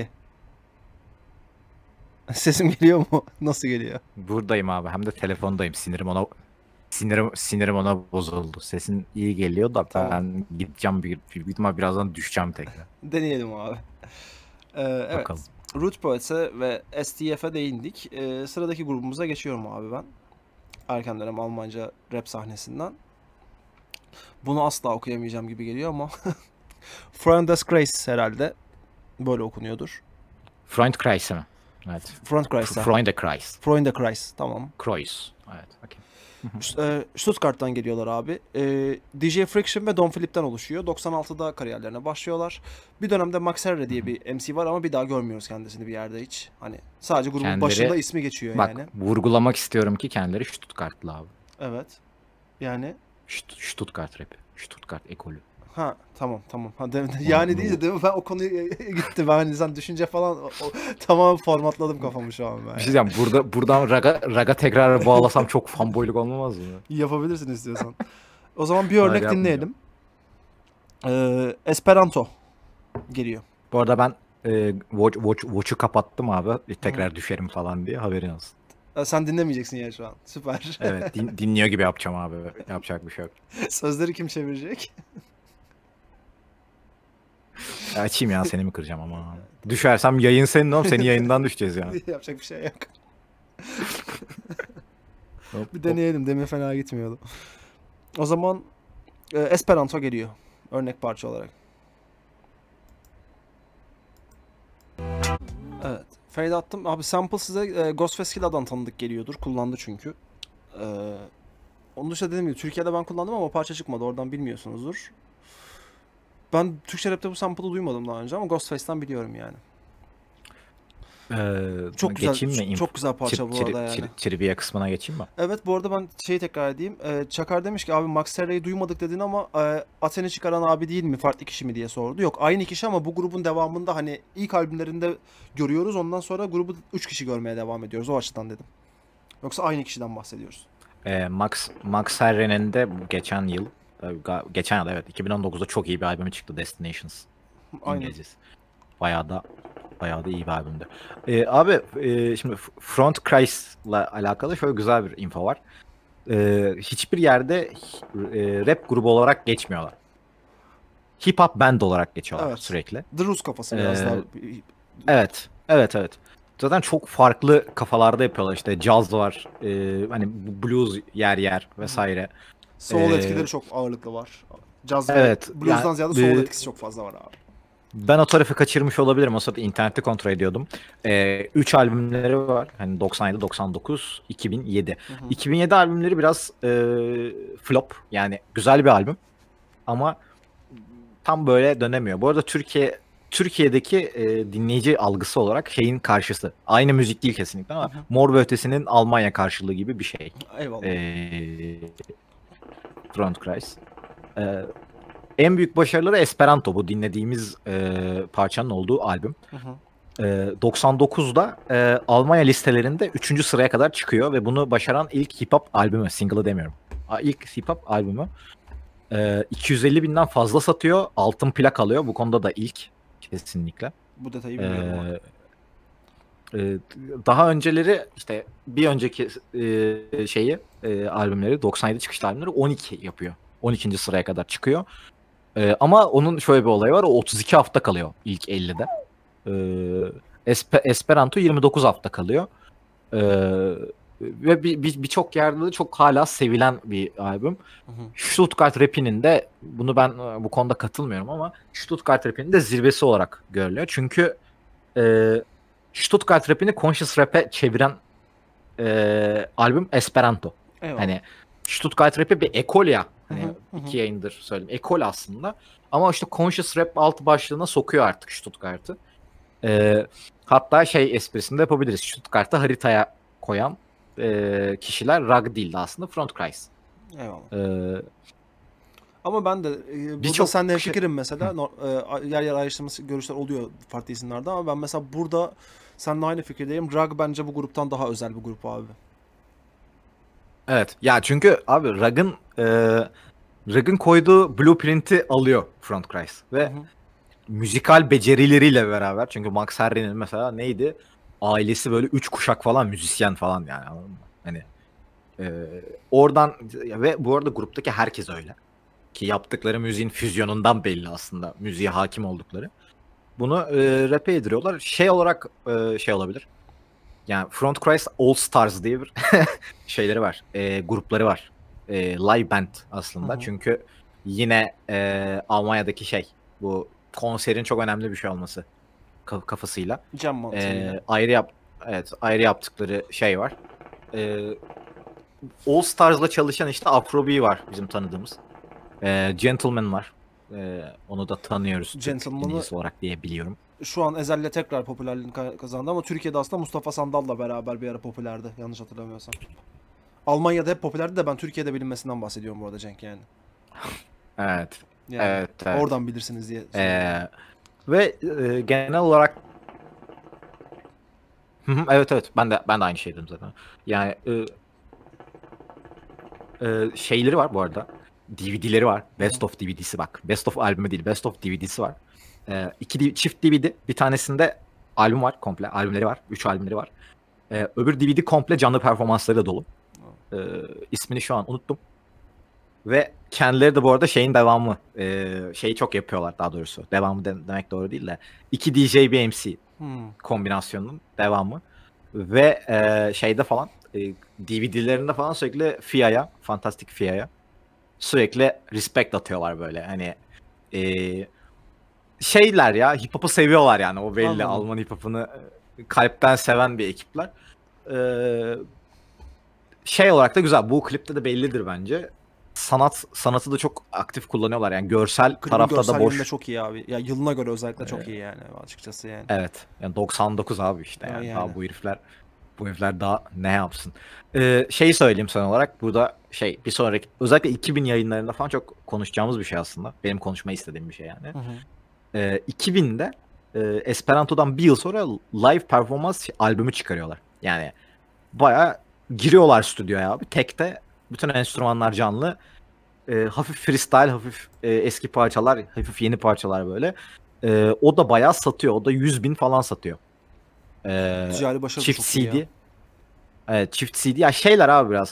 Sesim geliyor mu? Nasıl geliyor? Buradayım abi, hem de telefondayım. Sinirim ona bozuldu. Sesin iyi geliyor da Tamam. ben gideceğim büyük ihtimal birazdan düşeceğim tekrar. Deneyelim abi. Evet. Bakalım. Root Poets'e ve STF'e değindik. Sıradaki grubumuza geçiyorum abi ben. Erken dönem Almanca rap sahnesinden. Bunu asla okuyamayacağım gibi geliyor ama Freundeskreis herhalde böyle okunuyordur. Freundkreis mi? Evet. Freundeskreis. Freundekreis. Tamam. Kreuz. Evet. Okay. Stuttgart'tan geliyorlar abi. DJ Friction ve Don Philip'ten oluşuyor. 96'da kariyerlerine başlıyorlar. Bir dönemde Max Herre diye bir MC var ama bir daha görmüyoruz kendisini bir yerde hiç. Hani sadece grubun Kendileri- başında ismi geçiyor Bak, yani. vurgulamak istiyorum ki kendileri Stuttgartlı abi. Evet. Yani Stuttgart rapi. Stuttgart ekolü. ha tamam. Ha, yani değil de değil mi? Ben o konuya gitti. Ben hani sen düşünce falan tamamen formatladım kafamı şu an ben. Bir şey diyeceğim. Buradan raga tekrar bağlasam çok fanboyluk olmaz mı? Yapabilirsin istiyorsan. O zaman bir Hayır, örnek yapmayacağım. dinleyelim. Esperanto geliyor. Bu arada ben Watch'u kapattım abi. Tekrar düşerim falan diye, haberin olsun. Sen dinlemeyeceksin yani şu an. Süper. Evet, dinliyor gibi yapacağım abi. Yapacak bir şey yok. Sözleri kim çevirecek? Ya açayım ya, seni mi kıracağım ama. Düşersem yayın senin oğlum. Senin yayından düşeceğiz ya. Yapacak bir şey yok. Hop, Bir hop. deneyelim. Demin fena gitmiyordu. O zaman Esperanto geliyor. Örnek parça olarak. Evet. Fade attım. Abi sample size Ghostface Killah'dan tanıdık geliyordur. Kullandı çünkü. Onun dışında dediğim gibi Türkiye'de ben kullandım ama o parça çıkmadı. Oradan bilmiyorsunuzdur. Ben Türkçe rapte bu sample'ı duymadım daha önce ama Ghostface'ten biliyorum yani. Çok güzel, Geçeyim mi? çok güzel parça bu arada yani. Trivia kısmına geçeyim mi? Evet, bu arada ben şeyi tekrar edeyim. Çakar demiş ki abi Max Herre'yi duymadık dedin ama Aten'i çıkaran abi değil mi? Farklı kişi mi diye sordu. Yok, aynı kişi ama bu grubun devamında hani ilk albümlerinde görüyoruz. Ondan sonra grubu 3 kişi görmeye devam ediyoruz. O açıdan dedim. Yoksa aynı kişiden bahsediyoruz. Max Herre'nin de geçen yıl evet 2019'da çok iyi bir albümü çıktı, Destinations. Aynen. İngilizcesi. Bayağı da iyi bir albümdü. Abi şimdi Front Christ'la alakalı şöyle güzel bir info var. Hiçbir yerde rap grubu olarak geçmiyorlar. Hip hop band olarak geçiyorlar Evet. sürekli. The Rus kafası biraz daha. Evet. Zaten çok farklı kafalarda yapıyorlar, işte caz var, hani blues yer vesaire. Soul Ee, etkileri çok ağırlıklı var. Caz ve Evet, blues'dan yani, ziyade soul etkisi çok fazla var abi. Ben o tarafı kaçırmış olabilirim. O sırada internette kontrol ediyordum. 3 albümleri var. Hani 97, 99, 2007. 2007 albümleri biraz flop. Yani güzel bir albüm. Ama tam böyle dönemiyor. Bu arada Türkiye'deki dinleyici algısı olarak şeyin karşısı. Aynı müzik değil kesinlikle ama Mor ve Ötesi'nin Almanya karşılığı gibi bir şey. Eyvallah. Front Christ. En büyük başarıları Esperanto, bu dinlediğimiz parçanın olduğu albüm. 99'da Almanya listelerinde 3. sıraya kadar çıkıyor ve bunu başaran ilk hip hop albümü, single'ı demiyorum. İlk hip hop albümü. 250 binden fazla satıyor, altın plak alıyor. Bu konuda da ilk, kesinlikle. Bu detayı bilmiyorum. Daha önceleri işte bir önceki albümleri, 97 çıkışlı albümleri 12 yapıyor. 12. sıraya kadar çıkıyor. Ama onun şöyle bir olayı var. O 32 hafta kalıyor ilk 50'de. Esperanto 29 hafta kalıyor. Ve birçok yerde de çok hala sevilen bir albüm. Stuttgart rapinin de, bunu ben bu konuda katılmıyorum ama Stuttgart rapinin de zirvesi olarak görülüyor. Çünkü Stuttgart rapini conscious rap'e çeviren albüm Esperanto. Eyvallah. Hani Stuttgart rap'i bir ekol ya. Hani 2 yayındır söyleyeyim. Ekol aslında. Ama işte conscious rap alt başlığına sokuyor artık Stuttgart'ı. Hatta şey esprisini de yapabiliriz. Stuttgart'ı haritaya koyan kişiler Rug değildi aslında, Front Christ. Eyvallah. Ama ben de burada çok seninle hemfikirim mesela. Yer yer ayrıştırması görüşler oluyor farklı isimlerde ama ben mesela burada seninle aynı fikirdeyim. Rug bence bu gruptan daha özel bir grup abi. Evet. Ya çünkü abi Rug'ın koyduğu blueprint'i alıyor Front Christ ve müzikal becerileriyle beraber, çünkü Max Herre'nin mesela neydi? Ailesi böyle 3 kuşak falan müzisyen falan, yani anladın mı? Hani oradan, ve bu arada gruptaki herkes öyle. Ki yaptıkları müziğin füzyonundan belli aslında müziğe hakim oldukları. Bunu rap'e yediriyorlar. Şey olarak şey olabilir. Yani Front Christ All Stars diye bir şeyleri var. Grupları var. Live band aslında. Çünkü yine Almanya'daki şey, bu konserin çok önemli bir şey olması kafasıyla. Cam mantığıyla. Ayrı yaptıkları şey var. All Stars'la çalışan işte Afrobi var bizim tanıdığımız. Gentleman var. Onu da tanıyoruz. Gentleman'ı olarak diye biliyorum. şu an Ezel'le tekrar popülerliğini kazandı ama Türkiye'de aslında Mustafa Sandal'la beraber bir ara popülerdi. Yanlış hatırlamıyorsam. Almanya'da hep popülerdi de ben Türkiye'de bilinmesinden bahsediyorum bu arada Cenk yani. Evet. Yani Evet. oradan bilirsiniz diye. Ve genel olarak evet ben de aynı şey dedim zaten. Yani şeyleri var bu arada. DVD'leri var. Best of DVD'si bak. Best of albümü değil. Best of DVD'si var. Çift DVD. Bir tanesinde albüm var komple. Albümleri var. 3 albümleri var. Öbür DVD komple canlı performanslarıyla dolu. İsmini şu an unuttum. Ve kendileri de bu arada şeyin devamı. Şeyi çok yapıyorlar daha doğrusu. Devamı demek doğru değil de. 2 DJ bir MC kombinasyonunun devamı. Ve şeyde falan DVD'lerinde falan sürekli FIA'ya, Fantastic FIA'ya sürekli respect atıyorlar böyle. Hani şeyler ya, hip hop'u seviyorlar yani, o belli. Anladım. Alman hip hop'unu kalpten seven bir ekipler. Şey olarak da güzel. Bu klipte de bellidir bence. Sanatı da çok aktif kullanıyorlar. Yani görsel Klibin tarafta da görselliğinde boş. çok iyi abi. Ya yılına göre özellikle çok iyi yani açıkçası yani. Evet. Yani 99 abi işte yani. Yani. Daha bu herifler daha ne yapsın? Şeyi söyleyeyim son olarak. Burada bir sonraki özellikle 2000 yayınlarında falan çok konuşacağımız bir şey aslında. Benim konuşmayı istediğim bir şey yani. 2000'de Esperanto'dan bir yıl sonra live performans albümü çıkarıyorlar. Yani bayağı giriyorlar stüdyoya abi. Tekte bütün enstrümanlar canlı. Hafif freestyle, hafif eski parçalar, hafif yeni parçalar böyle. O da bayağı satıyor. O da 100.000 falan satıyor. Ticari başarı Çift çok iyi CD. ya. Evet, çift CD. Ya şeyler abi biraz.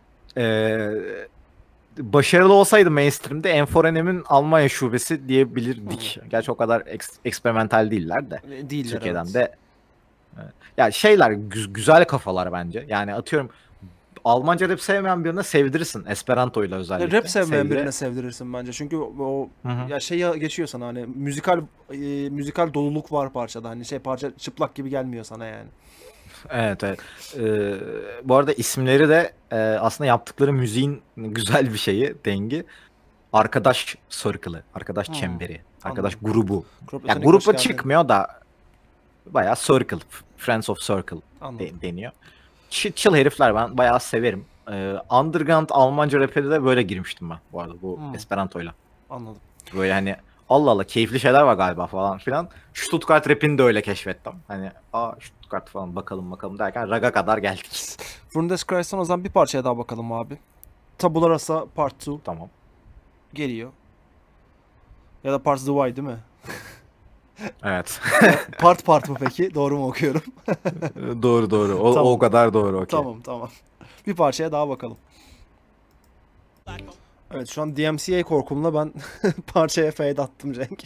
Başarılı olsaydı mainstream'de Enforenem'in Almanya şubesi diyebilirdik. Gerçi o kadar eksperimental değiller de. Değiller, Türkiye'den evet. de. Evet. Ya şeyler güzel kafalar bence. Yani atıyorum Almanca rap sevmeyen birine sevdirirsin. Esperanto'yla özellikle. Rap sevmeyen birine sevdirirsin bence. Çünkü o Hı-hı. ya şey geçiyor sana, hani müzikal doluluk var parçada. Hani parça çıplak gibi gelmiyor sana yani. Evet, evet. Bu arada isimleri de aslında yaptıkları müziğin güzel bir şeyi, dengi. Arkadaş circle'ı, arkadaş çemberi, arkadaş Anladım. grubu. Ya Kroplatonik, hoş gruba geldin. çıkmıyor da bayağı circle, friends of circle Anladım. deniyor. Chill herifler, ben bayağı severim. Underground Almanca rap'e de böyle girmiştim ben bu arada, bu Esperanto'yla. Anladım. Böyle hani Allah Allah keyifli şeyler var galiba falan filan. Stuttgart rap'ini de öyle keşfettim. Hani Stuttgart falan bakalım derken Raga kadar geldik. Freundeskreis'ten o zaman bir parçaya daha bakalım abi. Tabula Rasa Part 2 Tamam. geliyor. Ya da Part 2 değil mi? Evet. Part mı peki? Doğru mu okuyorum? Doğru. O, Tamam. o kadar doğru, okey. Tamam. Bir parçaya daha bakalım. Evet, şu an DMCA korkumla ben parçaya fade attım Cenk.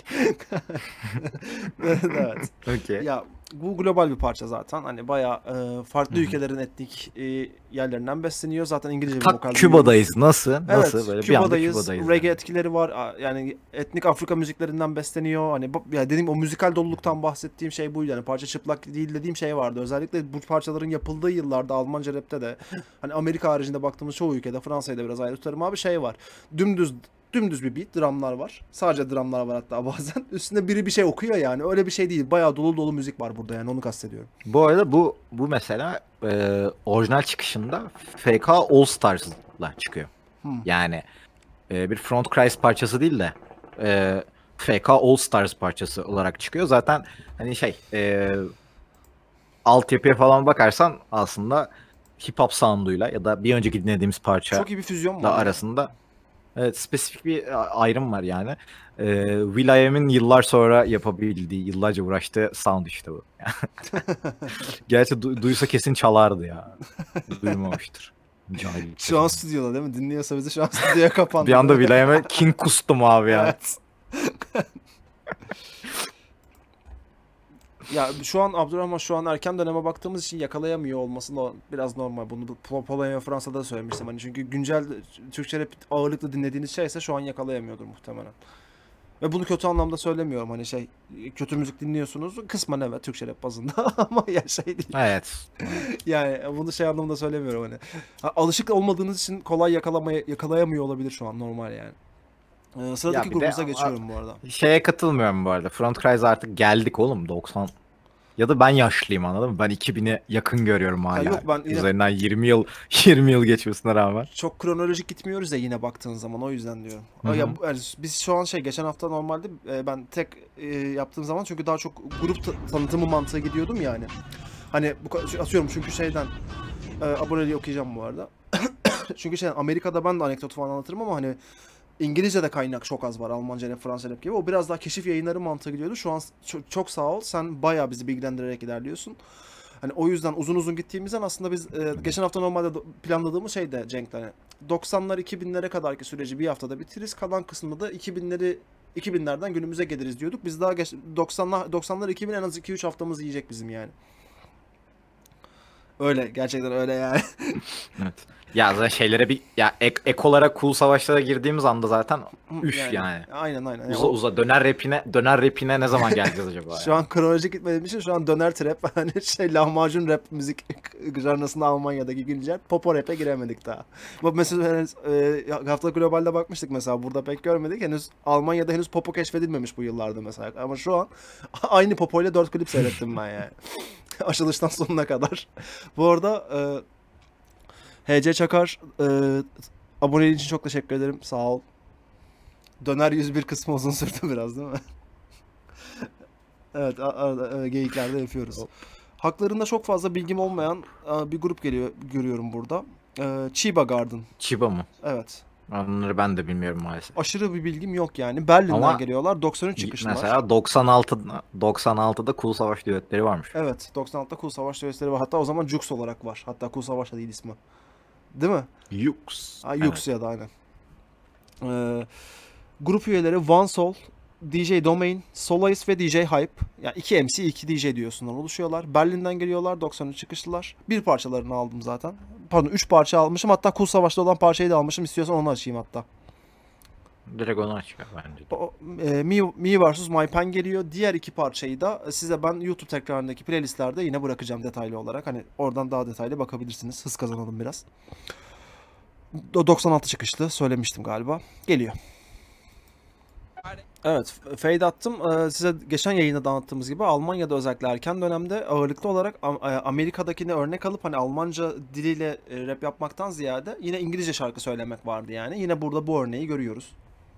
Evet. Okay. Ya bu global bir parça zaten. Hani bayağı farklı ülkelerin etnik yerlerinden besleniyor. Zaten İngilizce bir vokal duyuyoruz. Küba'dayız. Nasıl? Evet, Böyle bir anda Küba'dayız. Küba'dayız. Reggae Yani. etkileri var. Yani etnik Afrika müziklerinden besleniyor. Hani ya dediğim o müzikal doluluktan bahsettiğim şey buydu. Yani parça çıplak değil dediğim şey vardı. Özellikle bu parçaların yapıldığı yıllarda Almanca rapte de, hani Amerika haricinde baktığımız çoğu ülkede, Fransa'yı da biraz ayrı tutarım abi, şey var. Dümdüz bir beat, drumlar var. Sadece drumlar var hatta bazen. Üstünde biri bir şey okuyor yani. Öyle bir şey değil. Bayağı dolu müzik var burada, yani onu kastediyorum. Bu arada bu mesela orijinal çıkışında FK All Stars'la çıkıyor. Yani bir Front Cries parçası değil de FK All Stars parçası olarak çıkıyor. Zaten hani altyapıya falan bakarsan aslında hip hop sound'uyla ya da bir önceki dinlediğimiz parça Çok iyi bir füzyon da var. arasında spesifik bir ayrım var yani. Will.i.am'in yıllar sonra yapabildiği, yıllarca uğraştığı sound işte bu. Gerçi duysa kesin çalardı ya. Duymamıştır. Cahil. Şu an stüdyoda değil mi? Dinliyorsa bizi, şu an stüdyoya kapandı. Bir anda Will.i.am'e king kustum abi ya. Evet. Ya şu an Abdurrahman, şu an erken döneme baktığımız için yakalayamıyor olması biraz normal. Bunu Polonya ve Fransa'da da söylemiştim. Hani çünkü güncel Türkçe rap ağırlıklı dinlediğiniz şeyse şu an yakalayamıyordur muhtemelen. Ve bunu kötü anlamda söylemiyorum. Hani kötü müzik dinliyorsunuz. Kısmen evet, Türkçe rap bazında ama ya değil. Evet. Yani bunu anlamda söylemiyorum hani. Alışık olmadığınız için kolay yakalayamıyor olabilir şu an, normal yani. Sıradaki grubumuza geçiyorum bu arada. Şeye katılmıyorum bu arada. Front Cries artık geldik oğlum, 90. Ya da ben yaşlıyım, anladın mı? Ben 2000'e yakın görüyorum hala. Yok, ben yine üzerinden 20 yıl geçmesine rağmen. çok kronolojik gitmiyoruz ya yine baktığın zaman, o yüzden diyorum. Ya, yani biz şu an geçen hafta normalde ben tek yaptığım zaman, çünkü daha çok grup tanıtımı mantığı gidiyordum yani. Hani atıyorum çünkü aboneliği okuyacağım bu arada. Çünkü Amerika'da ben de anekdot falan anlatırım ama hani İngilizce'de kaynak çok az var. Almanca rap, Fransa rap gibi. O biraz daha keşif yayınları mantığı gidiyordu. Şu an çok sağ ol. Sen bayağı bizi bilgilendirerek ilerliyorsun. Hani o yüzden uzun uzun gittiğimizden aslında biz geçen hafta normalde planladığımız şey de Cenk'le hani 90'lar 2000'lere kadarki süreci bir haftada bitiririz. Kalan kısmında da 2000'lerden günümüze geliriz diyorduk. Biz daha 90'lar 2000 en az 2-3 haftamız yiyecek bizim yani. Öyle gerçekten öyle yani. Evet. Ya zaten şeylere bir ya ek olarak cool savaşlara girdiğimiz anda zaten üf yani. Aynen. Yani Uza döner rapine ne zaman geleceğiz acaba şu an kronolojik gitmediğim için şu an döner trap hani lahmacun rap müzik janrasında Almanya'daki güncel popo rap'e giremedik daha. Bak mesela hafta globalde bakmıştık mesela burada pek görmedik. Henüz Almanya'da henüz popo keşfedilmemiş bu yıllarda mesela. Ama şu an aynı popo ile 4 klip seyrettim ben yani. Açılıştan sonuna kadar. Bu arada HC Çakar aboneliğin için çok teşekkür ederim. Sağ ol. Döner 101 kısmı uzun sürdü biraz değil mi? Evet, arada geyiklerde yapıyoruz. Haklarında çok fazla bilgim olmayan bir grup görüyorum burada. Chiba Garden. Chiba mı? Evet. Onları ben de bilmiyorum maalesef. Aşırı bir bilgim yok yani. Berlin'den Ama geliyorlar. 93 çıkışlılar. Mesela 96'da Cool Savaş düetleri varmış. Evet, 96'da Cool Savaş düetleri var. Hatta o zaman Jux olarak var. Hatta Cool Savaş da değil ismi. Değil mi? Yux. Yux ya da aynen. Grup üyeleri One Soul, DJ Domain, Solace ve DJ Hype. Yani 2 MC, 2 DJ diyorsundan oluşuyorlar. Berlin'den geliyorlar, 93 çıkışlılar. Bir parçalarını aldım zaten. Pardon, 3 parça almışım. Hatta Cool Savaş'ta olan parçayı da almışım. İstiyorsan onu açayım hatta. Direkt onu aç bence. Me vs. My Pen geliyor. Diğer 2 parçayı da size ben YouTube tekrarındaki playlistlerde yine bırakacağım detaylı olarak. Hani oradan daha detaylı bakabilirsiniz. Hız kazanalım biraz. 96 çıkışlı söylemiştim galiba. Geliyor. Evet, fade attım. Size geçen yayında da anlattığımız gibi Almanya'da özellikle erken dönemde ağırlıklı olarak Amerika'dakine örnek alıp hani Almanca diliyle rap yapmaktan ziyade yine İngilizce şarkı söylemek vardı yani. Yine burada bu örneği görüyoruz.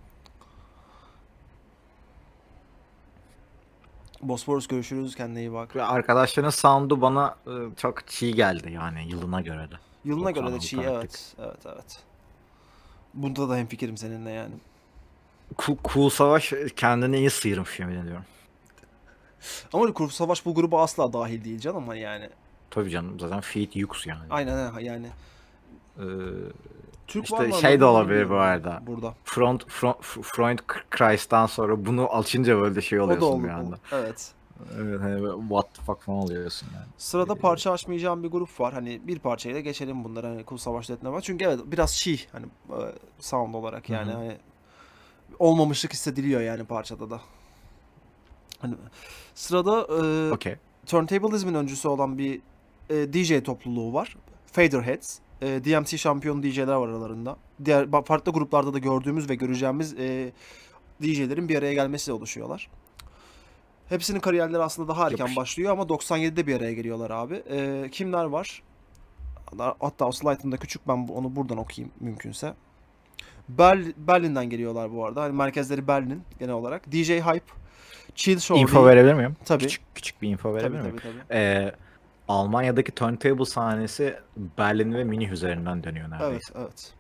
Bosphorus görüşürüz. Kendine iyi bak. Arkadaşların sound'u bana çok çiğ geldi yani yılına göre de. Yılına göre de 96 çiğ, artık. evet. Bunda da hemfikirim seninle yani. Cool Savaş kendini iyi sıyırmış yemin ediyorum. Ama Cool Savaş bu gruba asla dahil değil canım hani yani. Tabii canım zaten Feat Yux yani. Aynen yani. Ee, Türk var işte mı şey de anladın olabilir bu bilmiyorum arada. burada. Freund Christ'tan sonra bunu alçınca böyle şey O da oluyorsun oldu. bir anda. Evet. Evet hani böyle, what the fuck falan oluyorsun yani. Sırada parça açmayacağım bir grup var. Hani bir parçayla geçelim bunları. Hani Cool Savaş'ta etme var. Çünkü evet biraz hani sound olarak yani. Hı hı. Hani olmamışlık hissediliyor yani parçada da. Hani sırada Okey. Turntablism'in öncüsü olan bir DJ topluluğu var. Faderheads. DMC şampiyonu DJ'ler var aralarında. Diğer farklı gruplarda da gördüğümüz ve göreceğimiz DJ'lerin bir araya gelmesiyle oluşuyorlar. Hepsinin kariyerleri aslında daha erken başlıyor ama 97'de bir araya geliyorlar abi. Kimler var? Hatta o slide'ımda küçük, ben onu buradan okuyayım mümkünse. Berlin'den geliyorlar bu arada. Hani merkezleri Berlin genel olarak. DJ Hype, Chill Show. Info verebilir miyim? Tabii. Küçük bir info verebilir miyim? Tabii. Almanya'daki turntable sahnesi Berlin ve Münih üzerinden dönüyor neredeyse. Evet.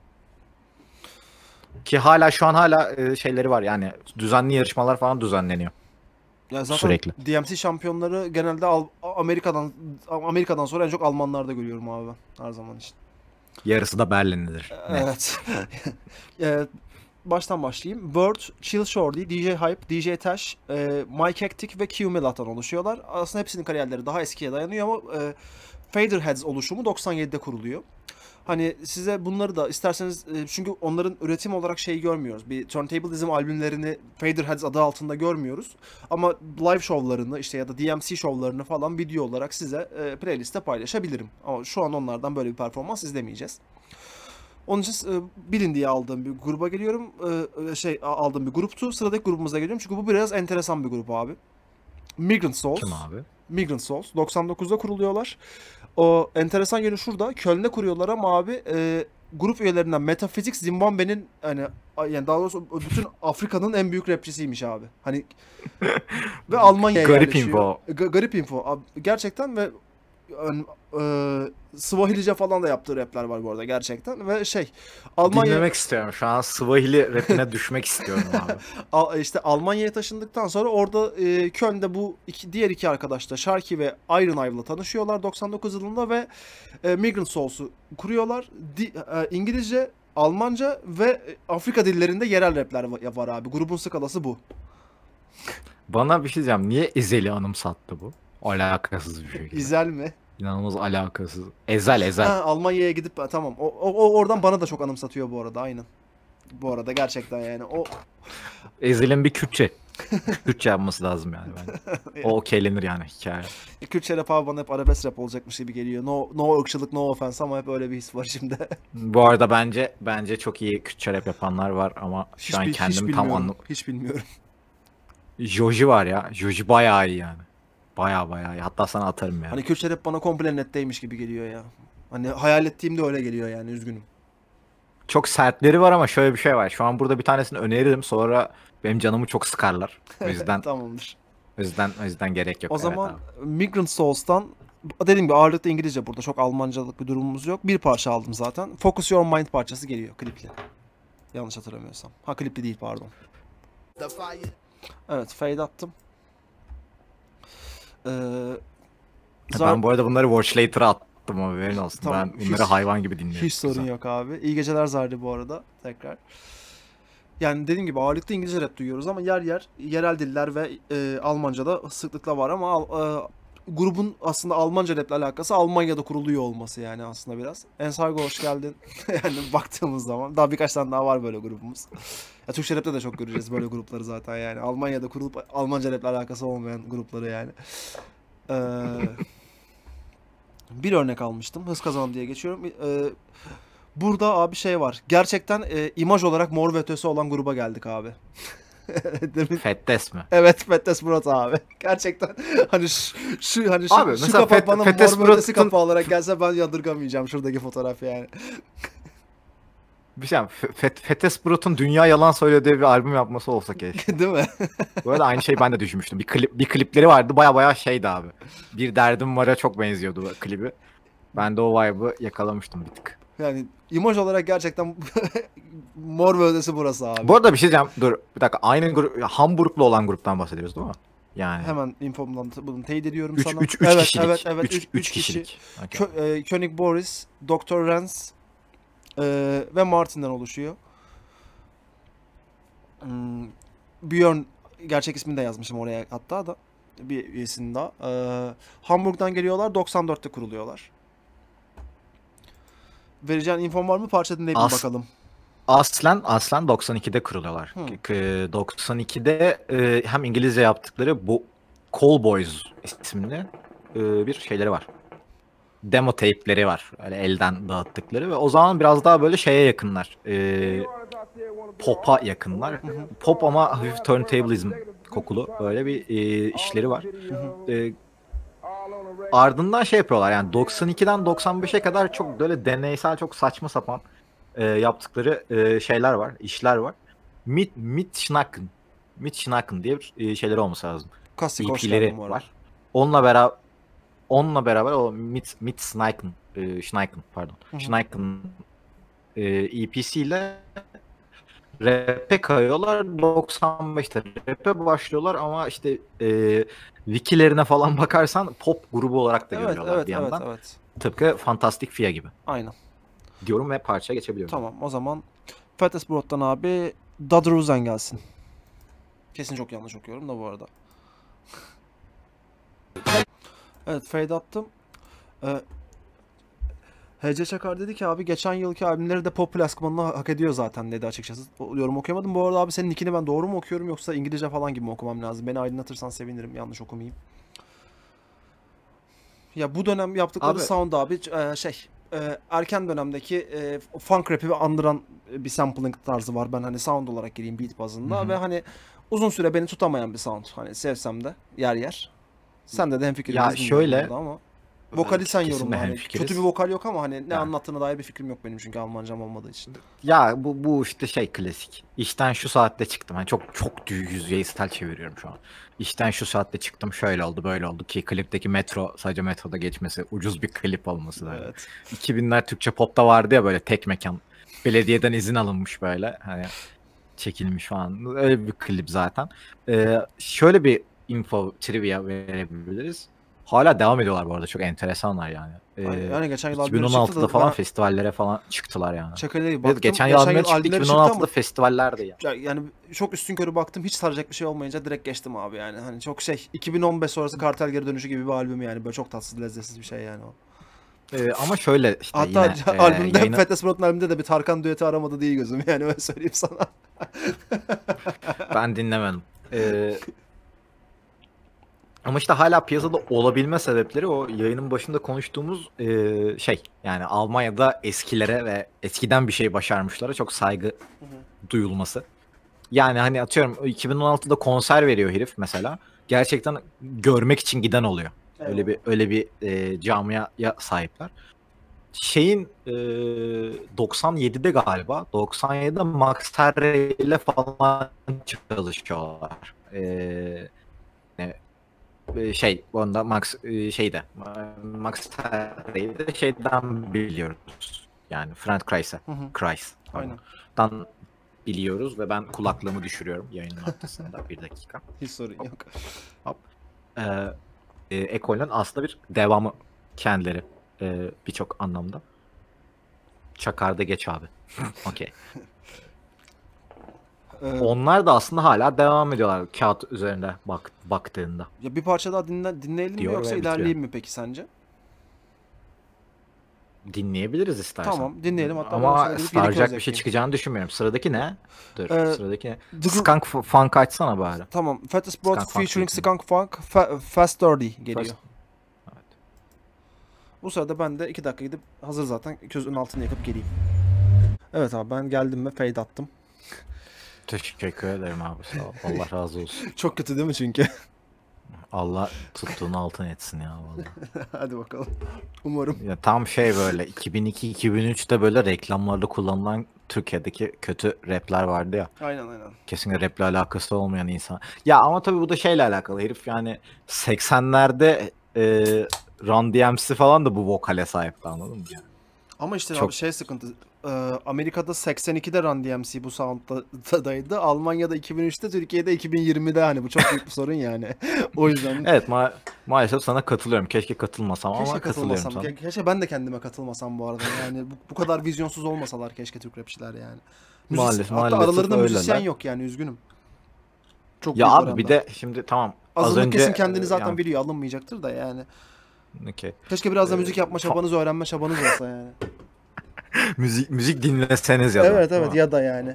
Ki şu an hala şeyleri var yani düzenli yarışmalar falan düzenleniyor. Ya zaten Sürekli. DMC şampiyonları genelde Amerika'dan sonra en çok Almanlarda görüyorum abi ben her zaman için. Yarısı da Berlinlidir. Evet. Baştan başlayayım. Bird, Chill Shorty, DJ Hype, DJ Tash, Mike Hectic ve Q Millat'tan oluşuyorlar. Aslında hepsinin kariyerleri daha eskiye dayanıyor ama Faderheads oluşumu 97'de kuruluyor. Hani size bunları da isterseniz çünkü onların üretim olarak şeyi görmüyoruz. Bir Turntablism albümlerini Faderheads adı altında görmüyoruz. Ama live şovlarını işte ya da DMC şovlarını falan video olarak size playlist'te paylaşabilirim. Ama şu an onlardan böyle bir performans izlemeyeceğiz. Onun için bilin diye aldığım bir gruba geliyorum. Aldığım bir gruptu. Sıradaki grubumuza geliyorum çünkü bu biraz enteresan bir grup abi. Migrant Souls. Kim abi? Migrant Souls. 99'da kuruluyorlar. O enteresan yönü şurada. Köln'de kuruyorlar ama abi grup üyelerinden Metaphysics Zimbabwe'nin hani yani daha doğrusu bütün Afrika'nın en büyük rapçisiymiş abi. Hani ve Almanya'ya Garip yerleşiyor. info. Garip info. Abi, gerçekten ve Swahilice falan da yaptığı rapler var bu arada gerçekten ve Almanya Dinlemek istiyorum. Şu an Swahili rapine düşmek istiyorum abi. işte Almanya'ya taşındıktan sonra orada Köln'de bu diğer iki arkadaş da Sharky ve Iron Ive'la tanışıyorlar 99 yılında ve Migrant Souls'u kuruyorlar. İngilizce, Almanca ve Afrika dillerinde yerel rapler var abi. Grubun skalası bu. Bana bir şey diyeceğim. Niye Ezel'i anımsattı bu? Alakasız bir şekilde. İzel mi? İnanılmaz alakasız. Ezel. Ha, Almanya'ya gidip tamam. O oradan bana da çok anımsatıyor bu arada aynen. Bu arada gerçekten yani o Ezel'in bir Kürtçe yapması lazım yani bence. O okeylenir yani hikaye. Kürtçe rap abi bana hep arabesk rap olacakmış gibi geliyor. No ırkçılık, no offense ama hep öyle bir his var şimdi. Bu arada bence çok iyi Kürtçe rap yapanlar var ama şu an kendimi tam anlam. Hiç bilmiyorum. Joji var ya. Joji bayağı iyi yani. Bayağı iyi. Hatta sana atarım yani. Hani Kürtçe rap bana komple netteymiş gibi geliyor ya. Hani hayal ettiğimde öyle geliyor yani üzgünüm. Çok sertleri var ama şöyle bir şey var. Şu an burada bir tanesini öneririm. Sonra benim canımı çok sıkarlar. O yüzden Tamamdır. o yüzden gerek yok. O Evet zaman abi. Migrant Souls'tan dediğim gibi ağırlıklı İngilizce burada. Çok Almancalık bir durumumuz yok. Bir parça aldım zaten. Focus Your Mind parçası geliyor klipli. Yanlış hatırlamıyorsam. Ha klipli değil pardon. Evet fade attım. Ben bu arada bunları Watch Later'a attım haberin olsun. Tamam, Ben bunları hayvan gibi dinliyorum. Hiç sorun yok abi. İyi geceler Zardi bu arada tekrar. Yani dediğim gibi ağırlıklı İngilizce rap duyuyoruz ama yerel diller ve Almanca'da sıklıkla var ama grubun aslında Almanca raple alakası Almanya'da kuruluyor olması yani aslında biraz. Ensargo hoş geldin. Yani baktığımız zaman daha birkaç tane daha var böyle grubumuz. Ya Türkçe rapte de çok göreceğiz böyle grupları zaten yani. Almanya'da kurulup Almanca raple alakası olmayan grupları yani. Bir örnek almıştım. Hız kazanım diye geçiyorum. Burada abi var. Gerçekten imaj olarak Mor ve Ötesi olan gruba geldik abi. Fettes mi? Evet Fettes Murat abi. Gerçekten hani şu Abi, şu mesela kapak bana Fettes Mor ve Ötesi Murat'ın- kapağı olarak gelse ben yadırgamayacağım şuradaki fotoğraf yani. Bir şey Fettes Brot'un Dünya Yalan Söylediği bir albüm yapması olsa keşke. Değil mi? Bu arada aynı şeyi ben de düşünmüştüm. Bir klipleri vardı. Baya şeydi abi. Bir Derdim Var'a çok benziyordu o klibi. Ben de o vibe'ı yakalamıştım bir tık. Yani imaj olarak gerçekten Mor ve Ötesi burası abi. Bu arada bir şey diyeceğim. Dur bir dakika. Aynı grup, Hamburglu olan gruptan bahsediyoruz değil mi? Yani. Hemen infomdan bunu teyit ediyorum Üç sana. kişilik. Evet. Üç kişilik. Okay. König Boris, Dr. Rens ve Martin'den oluşuyor. Björn gerçek ismini de yazmışım oraya hatta da bir üyesini daha. Hamburg'dan geliyorlar, 94'te kuruluyorlar. Vereceğin infom var mı? Parça dinleyelim bakalım. Aslen 92'de kuruluyorlar. 92'de hem İngilizce yaptıkları bu Call Boys isimli bir şeyleri var. Demo tape'leri var. Öyle elden dağıttıkları ve o zaman biraz daha böyle şeye yakınlar. Pop'a yakınlar. Pop ama hafif turntablism kokulu böyle bir işleri var. Ardından şey yapıyorlar yani 92'den 95'e kadar çok böyle deneysel çok saçma sapan yaptıkları şeyler var, işler var. Mitschnacken diye bir şeyleri olması lazım. EP'leri var. Onunla beraber o Mitschnacken EP'siyle rap'e kayıyorlar. 95'te rap'e başlıyorlar ama işte wikilerine falan bakarsan pop grubu olarak da görüyorlar bir yandan. Evet. Tıpkı Fantastic Fia gibi. Aynen. Diyorum ve parçaya geçebiliyorum. Tamam o zaman Fettes Brot'tan abi Dadruzen gelsin. Kesin çok yanlış okuyorum da bu arada. Evet fade attım. H.C. Çakar dedi ki abi geçen yılki albümleri de pop klasmanını hak ediyor zaten dedi açıkçası. O yorum okuyamadım. Bu arada abi senin nickini ben doğru mu okuyorum yoksa İngilizce falan gibi mi okumam lazım? Beni aydınlatırsan sevinirim yanlış okumayayım. Ya bu dönem yaptıkları sound abi erken dönemdeki funk rap'i andıran bir sampling tarzı var. Ben hani sound olarak gireyim beat bazında ve hani uzun süre beni tutamayan bir sound. Hani sevsem de yer. Sen de hemfikiriz. Ya şöyle ama. Vokali sen yorumla. Kesinlikle Hani hemfikiriz. kötü bir vokal yok ama hani ne Yani. anlattığına dair bir fikrim yok benim çünkü Almancam olmadığı için. Ya bu işte şey klasik. İşten şu saatte çıktım. Hani çok yüzeysel çeviriyorum şu an. İşten şu saatte çıktım, şöyle oldu, böyle oldu ki klipteki metro, sadece metroda geçmesi, ucuz bir klip olması da öyle. Evet. 2000'ler Türkçe popta vardı ya böyle tek mekan. Belediyeden izin alınmış böyle. Hani çekilmiş falan. Öyle bir klip zaten. Şöyle bir info trivia verebiliriz. Hala devam ediyorlar bu arada. Çok enteresanlar yani. Yani geçen yıl albümleri çıktı 2016'da da falan ben festivallere falan çıktılar yani. Çakala'ya Evet, baktım. geçen yıl albümleri çıktı, albümleri çıktı ama 2016'da festivallerde ya. yani çok üstünkörü baktım, hiç saracak bir şey olmayınca direkt geçtim abi yani. Hani çok 2015 sonrası Kartel geri dönüşü gibi bir albüm yani. Böyle çok tatsız, lezzetsiz bir şey yani o. Ama şöyle işte Hatta yine albümde, yayını Fettes Brot'un albümünde de bir Tarkan düeti aramadı değil gözüm yani, öyle söyleyeyim sana. ben dinlemedim. Ama işte hala piyasada olabilme sebepleri o yayının başında konuştuğumuz şey. Yani Almanya'da eskilere ve eskiden bir şey başarmışlara çok saygı duyulması. Yani hani atıyorum 2016'da konser veriyor herif mesela. Gerçekten görmek için giden oluyor. Öyle bir camiaya sahipler. Şeyin 97'de galiba 97'de Max Herre ile falan çalışıyorlar. Şey onda Max Herre'yi de şeyden biliyoruz. Yani Frank Kreis. Aynen. Dan biliyoruz ve ben kulaklığımı düşürüyorum yayının ortasında. Bir dakika. Hiç sorun yok. Hop. Ekol'ün aslında bir devamı kendileri birçok anlamda. Çakar'da geç abi. Okey. Onlar da aslında hala devam ediyorlar kağıt üzerinde baktığında. Ya bir parça daha dinleyelim mi Diyor yoksa ve ilerleyeyim mi peki sence? Dinleyebiliriz istersen. Tamam, dinleyelim. Hatta ben o Ama sırada gidip yeni saracak koz bir şey ekleyeyim. çıkacağını düşünmüyorum. Sıradaki ne? Dur. Sıradaki ne? The Skunk Funk açsana bari. Tamam. Fettes Brot Skunk Funk featuring değil. Skunk Funk Fast Dirty geliyor. Evet. Bu sırada ben de 2 dakika gidip, hazır zaten, közün altını yakıp geleyim. Evet abi, ben geldim ve fade attım. Teşekkür ederim abi, sağ ol. Allah razı olsun. Çok kötü değil mi çünkü? Allah tuttuğunu altın etsin ya vallahi. Hadi bakalım. Umarım. Ya tam şey böyle 2002-2003'te böyle reklamlarda kullanılan Türkiye'deki kötü rapler vardı ya. Aynen. Kesinlikle raple alakası olmayan insan. Ya ama tabii bu da şeyle alakalı. Herif yani 80'lerde Run DMC falan da bu vokale sahipti, anladın mı? Yani. Ama işte Çok- abi sıkıntı. Amerika'da 82'de Run DMC bu sound'daydı. Almanya'da 2003'te, Türkiye'de 2020'de, hani bu çok büyük bir sorun yani. O yüzden Evet maalesef sana katılıyorum. Keşke katılmasam keşke ama katılıyorum katılmasam. sana. Keşke ben de kendime katılmasam bu arada. Yani bu kadar vizyonsuz olmasalar keşke Türk rapçiler yani. Maalesef Hatta aralarında öyleler. müzisyen yok yani, üzgünüm. Çok Ya büyük abi oranda. bir de şimdi tamam. Az Azınlık önce kesim kendini zaten yani, biliyor, alınmayacaktır da yani. okey. Keşke biraz da müzik yapma çabanız, öğrenme çabanız olsa yani. müzik dinleseniz ya da. Evet değil mi? ya da yani.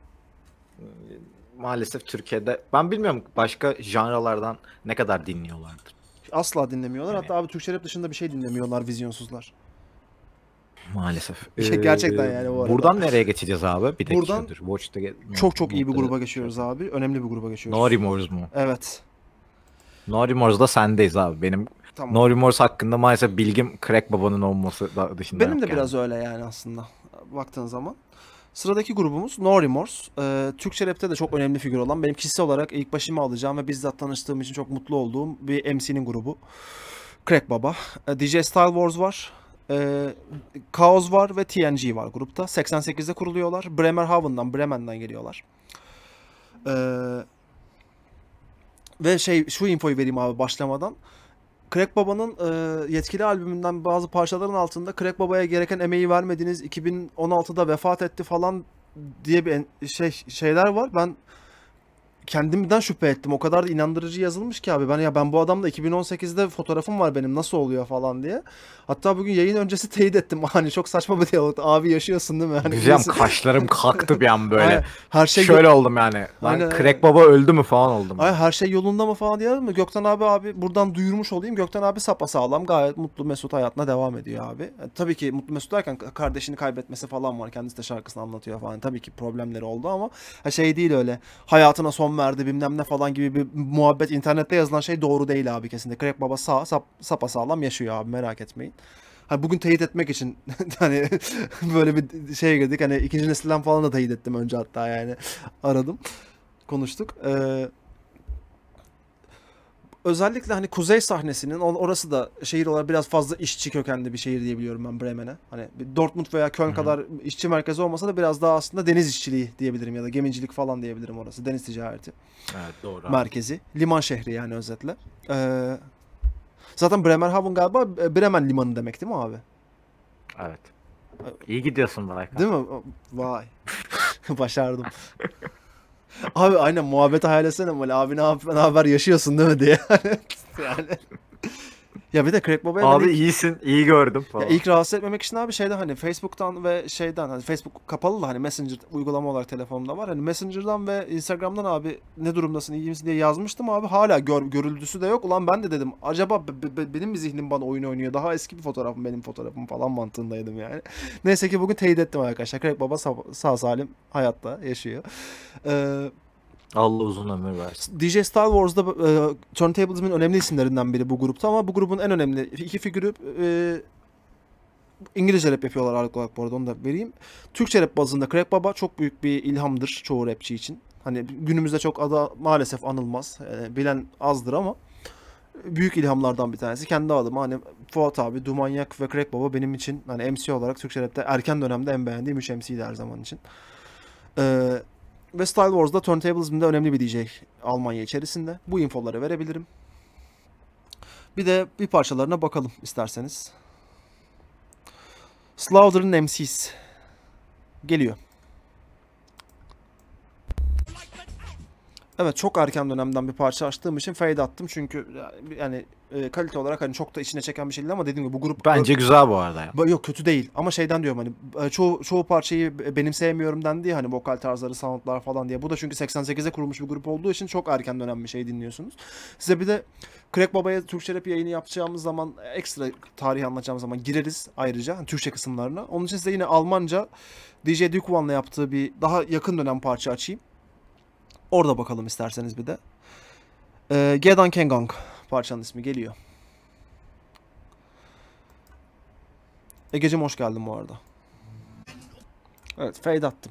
Maalesef Türkiye'de ben bilmiyorum başka janralardan ne kadar dinliyorlardır. Asla dinlemiyorlar. Yani. Hatta abi Türkçe rap dışında bir şey dinlemiyorlar vizyonsuzlar. Maalesef. Gerçekten yani bu arada. Buradan nereye geçeceğiz abi? Bir dakika Buradan dur. Watch'ta çok iyi bir gruba geçiyoruz abi. Önemli bir gruba geçiyoruz. No Remorse mu? Evet. No Remorse'da sendeyiz abi. Benim Tamam. No Remorse hakkında maalesef bilgim Crack Baba'nın olması dışında Benim yok de yani. biraz öyle yani aslında baktığın zaman. Sıradaki grubumuz No Remorse. Türkçe rapte de çok önemli figür olan, benim kişisel olarak ilk başıma alacağım ve bizzat tanıştığım için çok mutlu olduğum bir MC'nin grubu. Crack Baba. DJ Style Wars var. Chaos var ve TNG var grupta. 88'de kuruluyorlar. Bremen'den geliyorlar. Ve şu infoyu vereyim abi başlamadan. Crack Baba'nın yetkili albümünden bazı parçaların altında Crack Baba'ya gereken emeği vermediniz, 2016'da vefat etti falan diye bir şeyler var. Ben kendimden şüphe ettim. O kadar da inandırıcı yazılmış ki abi. Ben bu adamla 2018'de fotoğrafım var benim, nasıl oluyor falan diye. Hatta bugün yayın öncesi teyit ettim. Hani çok saçma bir diyalog. Abi yaşıyorsun değil mi? Hani Güzel, kaşlarım kalktı bir an böyle. Aynen, her şey Şöyle oldum yani. Lan Aynen, Crack Baba öldü mü falan oldum. Ay, her şey yolunda mı falan diyelim mi? Gökten abi buradan duyurmuş olayım. Gökten abi sapasağlam, gayet mutlu mesut hayatına devam ediyor abi. Tabii ki mutlu mesut derken kardeşini kaybetmesi falan var. Kendisi de şarkısını anlatıyor falan. Tabii ki problemleri oldu ama değil öyle. Hayatına son puan verdi bilmem ne falan gibi bir muhabbet, internette yazılan şey doğru değil abi kesinlikle. Crack Baba sapasağlam yaşıyor abi, merak etmeyin. Hani bugün teyit etmek için hani böyle bir şeye girdik. Hani ikinci nesilden falan da teyit ettim önce, hatta yani aradım, konuştuk. Özellikle hani kuzey sahnesinin orası da şehir olarak biraz fazla işçi kökenli bir şehir diyebiliyorum ben Bremen'e. Hani bir Dortmund veya Köln Hı hı. kadar işçi merkezi olmasa da biraz daha aslında deniz işçiliği diyebilirim ya da gemicilik falan diyebilirim orası. Deniz ticareti Evet, doğru abi. merkezi. Liman şehri yani özetle. Ee, Zaten Bremerhaven galiba Bremen limanı demek değil mi abi? Evet. İyi gidiyorsun Baykan. Değil mi? Vay. Başardım. Abi aynen muhabbeti hayal etsene böyle, abi ne haber, yaşıyorsun değil mi diye. Yani. Ya bir de Crack Baba'ya ben Abi iyisin, iyi gördüm ya falan. ilk rahatsız etmemek için abi şeyden, hani Facebook'tan ve şeyden, hani Facebook kapalı da hani Messenger uygulama olarak telefonumda var. Hani Messenger'dan ve Instagram'dan abi ne durumdasın, iyi misin diye yazmıştım abi. Hala görüldüsü de yok. Ulan ben de dedim acaba benim mi zihnim bana oyun oynuyor? Daha eski bir fotoğraf mı benim fotoğrafım falan mantığındaydım yani. Neyse ki bugün teyit ettim arkadaşlar. Crack Baba sağ salim hayatta yaşıyor. Ee, Allah uzun ömür versin. DJ Star Wars'da Turntablism'in önemli isimlerinden biri bu grupta, ama bu grubun en önemli iki figürü İngilizce rap yapıyorlar ağırlıklı olarak, bu arada onu da vereyim. Türkçe rap bazında Crack Baba çok büyük bir ilhamdır çoğu rapçi için. Hani günümüzde çok adı maalesef anılmaz. Bilen azdır ama büyük ilhamlardan bir tanesi. Kendi adıma hani Fuat abi, Dumanyak ve Crack Baba benim için hani MC olarak Türkçe rapte erken dönemde en beğendiğim 3 MC'ydi her zaman için. Ve Style Wars'da Turntablism'de önemli bir DJ Almanya içerisinde. Bu infoları verebilirim. Bir de bir parçalarına bakalım isterseniz. Slaughter'ın MC's geliyor. Evet, çok erken dönemden bir parça açtığım için fade attım çünkü yani kalite olarak hani çok da içine çeken bir şey değil, ama dediğim gibi bu grup Bence güzel bu arada ya. Yok kötü değil, ama şeyden diyorum hani çoğu parçayı benim sevmiyorum dendi ya, hani vokal tarzları, soundlar falan diye. Bu da çünkü 88'e kurulmuş bir grup olduğu için çok erken dönem bir şey dinliyorsunuz. Size bir de Crack Baba'ya Türkçe rap yayını yapacağımız zaman, ekstra tarihi anlatacağımız zaman gireriz ayrıca hani Türkçe kısımlarına. Onun için size yine Almanca DJ Duke One'la yaptığı bir daha yakın dönem parça açayım. Orada bakalım isterseniz bir de. Gedan Kengang parçanın ismi geliyor. Egeciğim hoş geldin bu arada. Evet, fade attım.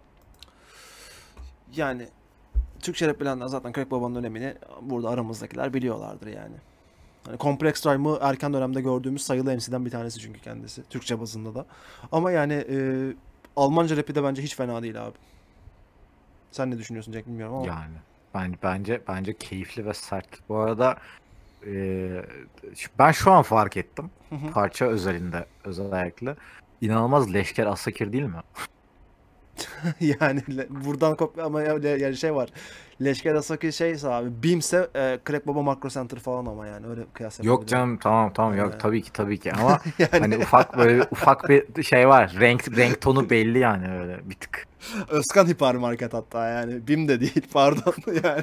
Yani Türkçe rap bilenler zaten Crack Baba'nın önemini burada aramızdakiler biliyorlardır yani. Hani Complex Rhyme'ı erken dönemde gördüğümüz sayılı MC'den bir tanesi çünkü kendisi. Türkçe bazında da. Ama yani Almanca rapi de bence hiç fena değil abi. Sen ne düşünüyorsun Jack bilmiyorum ama. Yani bence keyifli ve sert. Bu arada ben şu an fark ettim. Parça özelinde özellikle. İnanılmaz leşker Asakir değil mi? Yani buradan kopya ama yani şey var. Leşker Asaki şeyse abi, Beam'se Crack Baba Macro Center falan, ama yani öyle kıyas Yok yapabilirim. canım, tamam yok, tabii ki ama Yani hani ufak bir şey var. Renk tonu belli yani, öyle bir tık. Özkan Hipermarket hatta, yani Beam de değil pardon yani.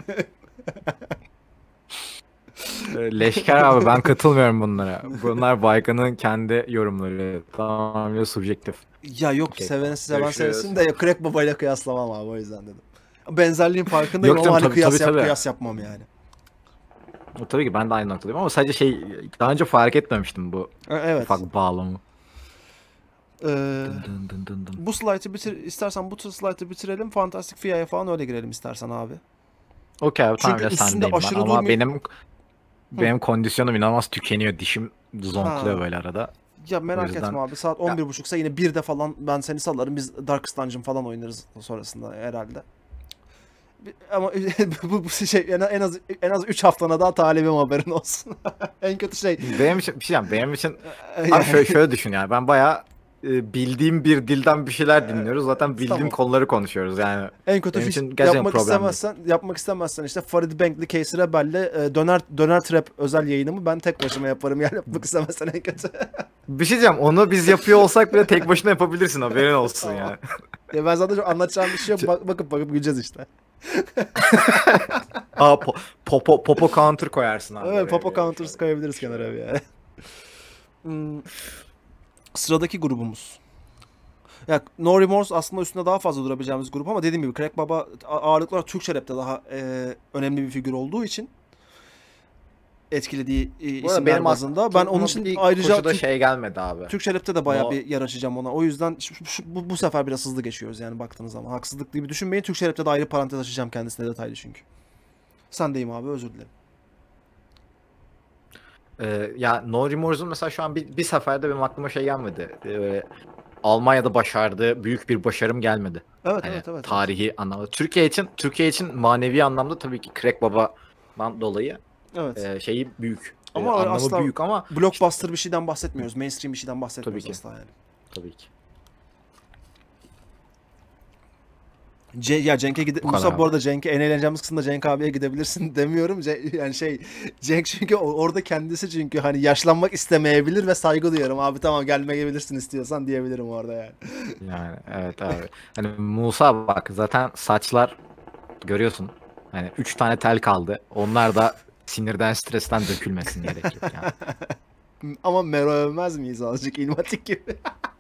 Leşker abi, ben katılmıyorum bunlara. Bunlar Baykan'ın kendi yorumları. Tamamen subjektif. Ya yok, Okey, seven tamam. seven Görüşürüz. sevsin de ya, Crack Baba ile kıyaslamam abi, o yüzden dedim. Benzerliğin farkındayım Yok ama canım, hani tabii. kıyas yapmam yani. Tabii ki ben de aynı noktadayım ama sadece daha önce fark etmemiştim bu Evet. ufak bağlamı. Ee, Dın. Bu slide'ı istersen bu slide'ı bitirelim. Fantastic Fia'ya falan öyle girelim istersen abi. Okey abi, tamam Çünkü ya, üstünde sendeyim ben aşırı ama durmuyor. benim kondisyonum inanılmaz tükeniyor. Dişim zonkluyor Ha. böyle arada. Ya O merak yüzden etme abi, saat ya, 11.30'sa yine 1'de falan ben seni salarım. Biz Darkest Dungeon falan oynarız sonrasında herhalde. Ama bu şey en az 3 haftana daha talibim, haberin olsun. En kötü şey. benim için bir şey diyeyim, benim için Yani, abi şöyle düşün yani, ben bayağı bildiğim bir dilden bir şeyler dinliyoruz. Zaten bildiğim tamam. konuları konuşuyoruz yani. En kötü Benim fiş, için gerçekten problem değil. yapmak istemezsen işte Farid Bankli, Casey Rebel'le döner trap özel yayınımı ben tek başıma yaparım yani, yapmak istemezsen en kötü. Bir şey diyeceğim, onu biz yapıyor olsak bile tek başına yapabilirsin, haberin olsun Tamam. yani. Ya ben zaten anlatacağım bir şey yok. Bakıp güleceğiz işte. Aa, popo counter koyarsın abi. Evet, Popo Böyle Counters koyabiliriz kenara bir yani. Sıradaki grubumuz. Ya No Remorse aslında üstünde daha fazla durabileceğimiz grup ama dediğim gibi Crack Baba ağırlıklı olarak Türkçe rapte daha önemli bir figür olduğu için etkilediği Bu arada isimler benim bazında. Ben onun aklıma için bir ayrıca koşuda şey gelmedi abi. Türkçe rapte de bayağı No, bir yer açacağım ona. O yüzden bu sefer biraz hızlı geçiyoruz yani baktığınız zaman. Haksızlık gibi düşünmeyin. Türkçe rapte de ayrı parantez açacağım kendisine detaylı çünkü. Sendeyim abi, özür dilerim. ya No Remorse'un mesela şu an bir seferde benim aklıma şey gelmedi. Almanya'da başardığı büyük bir başarım gelmedi. Evet, Hani evet. tarihi anlamda. Türkiye için manevi anlamda tabii ki Crack Baba'dan dolayı Evet. şeyi büyük. Ama Anlamı asla büyük ama blockbuster bir şeyden bahsetmiyoruz. Mainstream bir şeyden bahsetmiyoruz Tabii ki. asla yani. tabii ki. Ya Cenk'e Bu kadar Musa bu abi. arada Cenk'e en eğleneceğimiz kısımda Cenk abiye gidebilirsin demiyorum. Yani Cenk çünkü orada kendisi çünkü hani yaşlanmak istemeyebilir ve saygı duyuyorum. Abi tamam gelmeyebilirsin istiyorsan diyebilirim orada yani. Yani evet abi. Hani Musa bak zaten saçlar görüyorsun. Hani 3 tane tel kaldı. Onlar da sinirden, stresten dökülmesin gerek yok yani. Ama Mero övmez miyiz azıcık ilmatik gibi?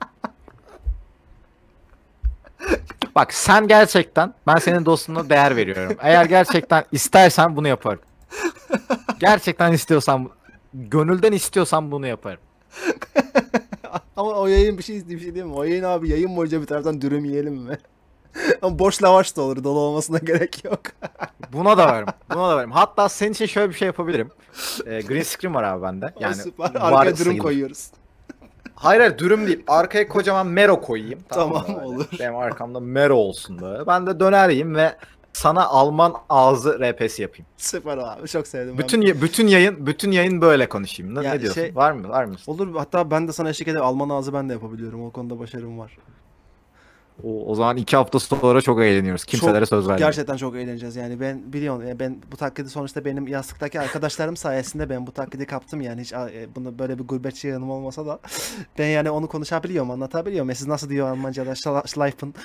Bak sen gerçekten ben senin dostluğuna değer veriyorum. Eğer gerçekten istersen bunu yaparım. Gerçekten istiyorsan, gönülden istiyorsan bunu yaparım. Ama o yayın bir şey değil mi? O yayın abi yayın boyunca bir taraftan dürüm yiyelim mi? Ama boş lavaş da olur. Dolu olmasına gerek yok. Buna da varım. Buna da varım. Hatta senin için şöyle bir şey yapabilirim. Green screen var abi bende. O Yani süper. var Arkaya dürüm sayılır. koyuyoruz. Hayır dürüm değil. Arkaya kocaman Mero koyayım. Tamam, mı böyle? olur. Benim arkamda Mero olsun böyle. Ben de döner yiyeyim ve sana Alman ağzı RP'si yapayım. Süper abi. Çok sevdim ben. Bütün yayın böyle konuşayım. Ne Ya diyorsun? şey- Var mı? Olur, hatta ben de sana eşlik ederim. Alman ağzı ben de yapabiliyorum. O konuda başarım var. O zaman 2 hafta sonra çok eğleniyoruz. Kimselere söz vermiyorum. Gerçekten çok eğleneceğiz yani. Ben biliyorsun ben bu taklidi sonuçta benim yastıktaki arkadaşlarım sayesinde ben bu taklidi kaptım yani. Hiç bunu böyle bir gurbetçi yanım olmasa da ben yani onu konuşabiliyorum, anlatabiliyorum. Siz nasıl diyor Almanca'da Schleifen.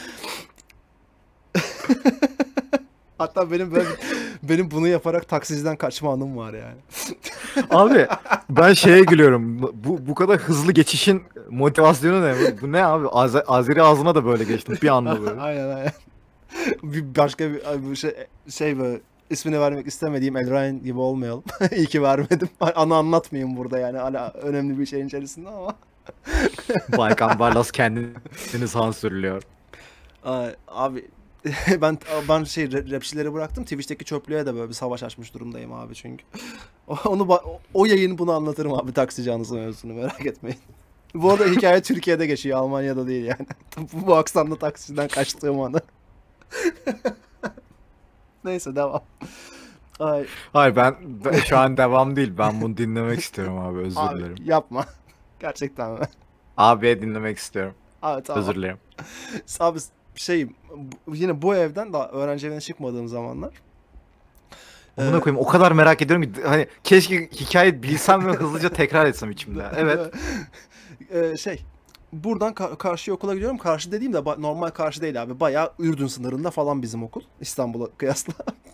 Hatta benim bunu yaparak taksiciden kaçma anım var yani. Abi ben şeye gülüyorum. Bu kadar hızlı geçişin motivasyonu ne? Bu ne abi? Azeri ağzına da böyle geçtim bir anda böyle. Aynen. Bir başka bir şey böyle ismini vermek istemediğim El Ryan gibi olmayalım. İyi ki vermedim. Anı anlatmayayım burada yani. Hala önemli bir şeyin içerisinde ama. Baykan Barlas kendini sansürlüyor. Abi ben rapçileri bıraktım. Twitch'teki çöplüğe de böyle bir savaş açmış durumdayım abi çünkü. O yayın bunu anlatırım abi, taksici anısı mevzusunu, merak etmeyin. Bu arada hikaye Türkiye'de geçiyor, Almanya'da değil yani. Bu aksanlı taksiciden kaçtığım anı. Neyse devam. Ay, Hayır ben şu an devam değil. Ben bunu dinlemek istiyorum abi. Özür abi dilerim. yapma. Gerçekten mi? Abi dinlemek istiyorum. Abi tamam. Özür dilerim. Abi yine bu evden daha öğrenci evine çıkmadığım zamanlar. Amına koyayım o kadar merak ediyorum ki hani keşke hikaye bilsem ve hızlıca tekrar etsem içimde. Evet. Buradan karşı okula gidiyorum. Karşı dediğim de normal karşı değil abi. Bayağı Ürdün sınırında falan bizim okul. İstanbul'a kıyasla.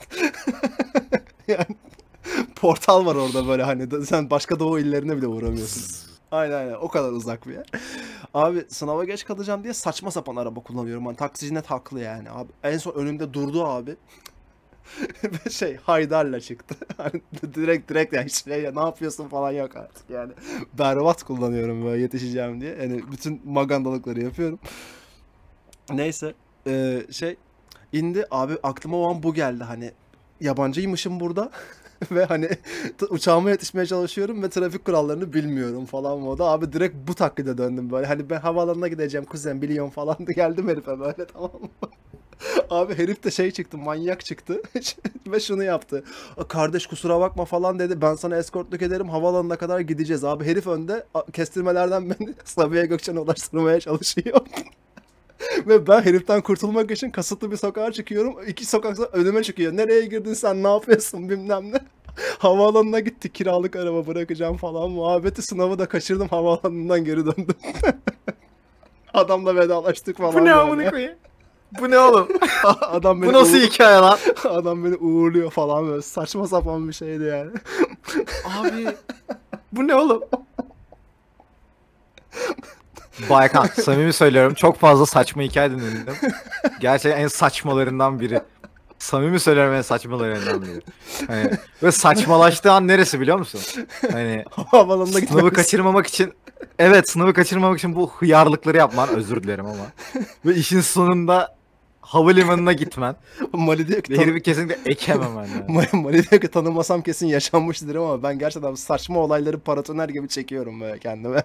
Yani portal var orada böyle, hani sen başka doğu illerine bile uğramıyorsun. Aynen o kadar uzak bir yer. Abi sınava geç kalacağım diye saçma sapan araba kullanıyorum. Hani taksici net haklı yani. Abi en son önümde durdu abi. Ve Haydar'la çıktı. Hani direkt yani ne yapıyorsun falan yok artık yani. Berbat kullanıyorum böyle yetişeceğim diye. Yani bütün magandalıkları yapıyorum. Neyse indi abi, aklıma o an bu geldi, hani yabancıymışım burada. Ve hani uçağıma yetişmeye çalışıyorum ve trafik kurallarını bilmiyorum falan moda. Abi direkt bu taklide döndüm böyle. Hani ben havaalanına gideceğim kuzen biliyorum falan da geldim herife böyle, tamam mı? Abi herif de çıktı, manyak çıktı ve şunu yaptı. Kardeş kusura bakma falan dedi. Ben sana eskortluk ederim, havaalanına kadar gideceğiz. Abi herif önde kestirmelerden beni Sabiha Gökçen'e ulaştırmaya çalışıyor. Ve ben heriften kurtulmak için kasıtlı bir sokağa çıkıyorum. 2 sokak sonra önüme çıkıyor. Nereye girdin sen, ne yapıyorsun bilmem ne. Havaalanına gittik, kiralık araba bırakacağım falan muhabbeti. Sınavı da kaçırdım, havaalanından geri döndüm. Adamla vedalaştık falan. Bu ne amına koyayım? Bu ne oğlum? Adam beni Bu nasıl hikaye lan? Adam beni uğurluyor falan, böyle saçma sapan bir şeydi yani. Abi bu ne oğlum? Baykan samimi söylüyorum çok fazla saçma hikaye dinledim. Gerçekten en saçmalarından biri. Samimi söylüyorum en saçmalarından biri. Hani, ve saçmalaştığı an neresi biliyor musun? Hani Havaalanına sınavı gitmek. kaçırmamak için evet sınavı kaçırmamak için bu hıyarlıkları yapman özür dilerim ama. Ve işin sonunda havalimanına gitmen. Mali diyor ki Ve herifi kesinlikle ekememen yani. Mali diyor ki tanımasam kesin yaşanmıştır ama ben gerçekten saçma olayları paratoner gibi çekiyorum böyle kendime.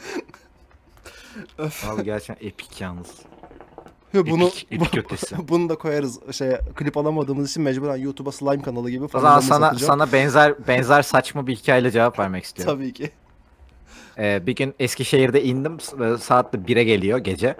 Abi gerçekten epik yalnız. Bunu Epik ötesi. bunu da koyarız. Klip alamadığımız için mecburen YouTube'a slime kanalı gibi O zaman falan sana benzer saçma bir hikayeyle cevap vermek istiyorum. Tabii ki. Bir gün Eskişehir'de indim. Saat de 1'e geliyor gece.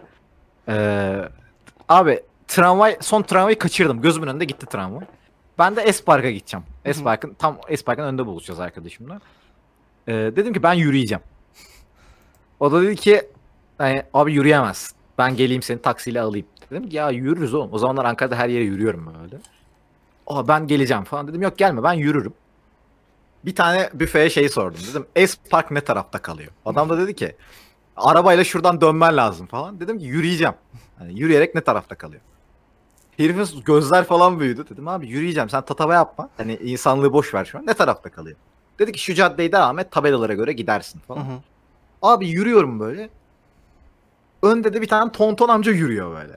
Abi son tramvayı kaçırdım. Gözümün önünde gitti tramvay. Ben de Espark'a gideceğim. Espark'ın önünde buluşacağız arkadaşımla. Dedim ki ben yürüyeceğim. O da dedi ki hani, abi yürüyemez. Ben geleyim seni taksiyle alayım. Dedim ki ya yürürüz oğlum. O zamanlar Ankara'da her yere yürüyorum böyle. Ben geleceğim falan dedim. Yok gelme ben yürürüm. Bir tane büfeye şeyi sordum. Dedim Espark ne tarafta kalıyor? Adam da dedi ki arabayla şuradan dönmen lazım falan. Dedim ki yürüyeceğim. Hani yürüyerek ne tarafta kalıyor? Herifin gözler falan büyüdü. Dedim abi yürüyeceğim sen tatava yapma. Hani insanlığı boş ver şu an. Ne tarafta kalıyor? Dedi ki şu caddeyi devam et tabelalara göre gidersin falan. Hı hı. Abi yürüyorum böyle. Önde de bir tane tonton amca yürüyor böyle.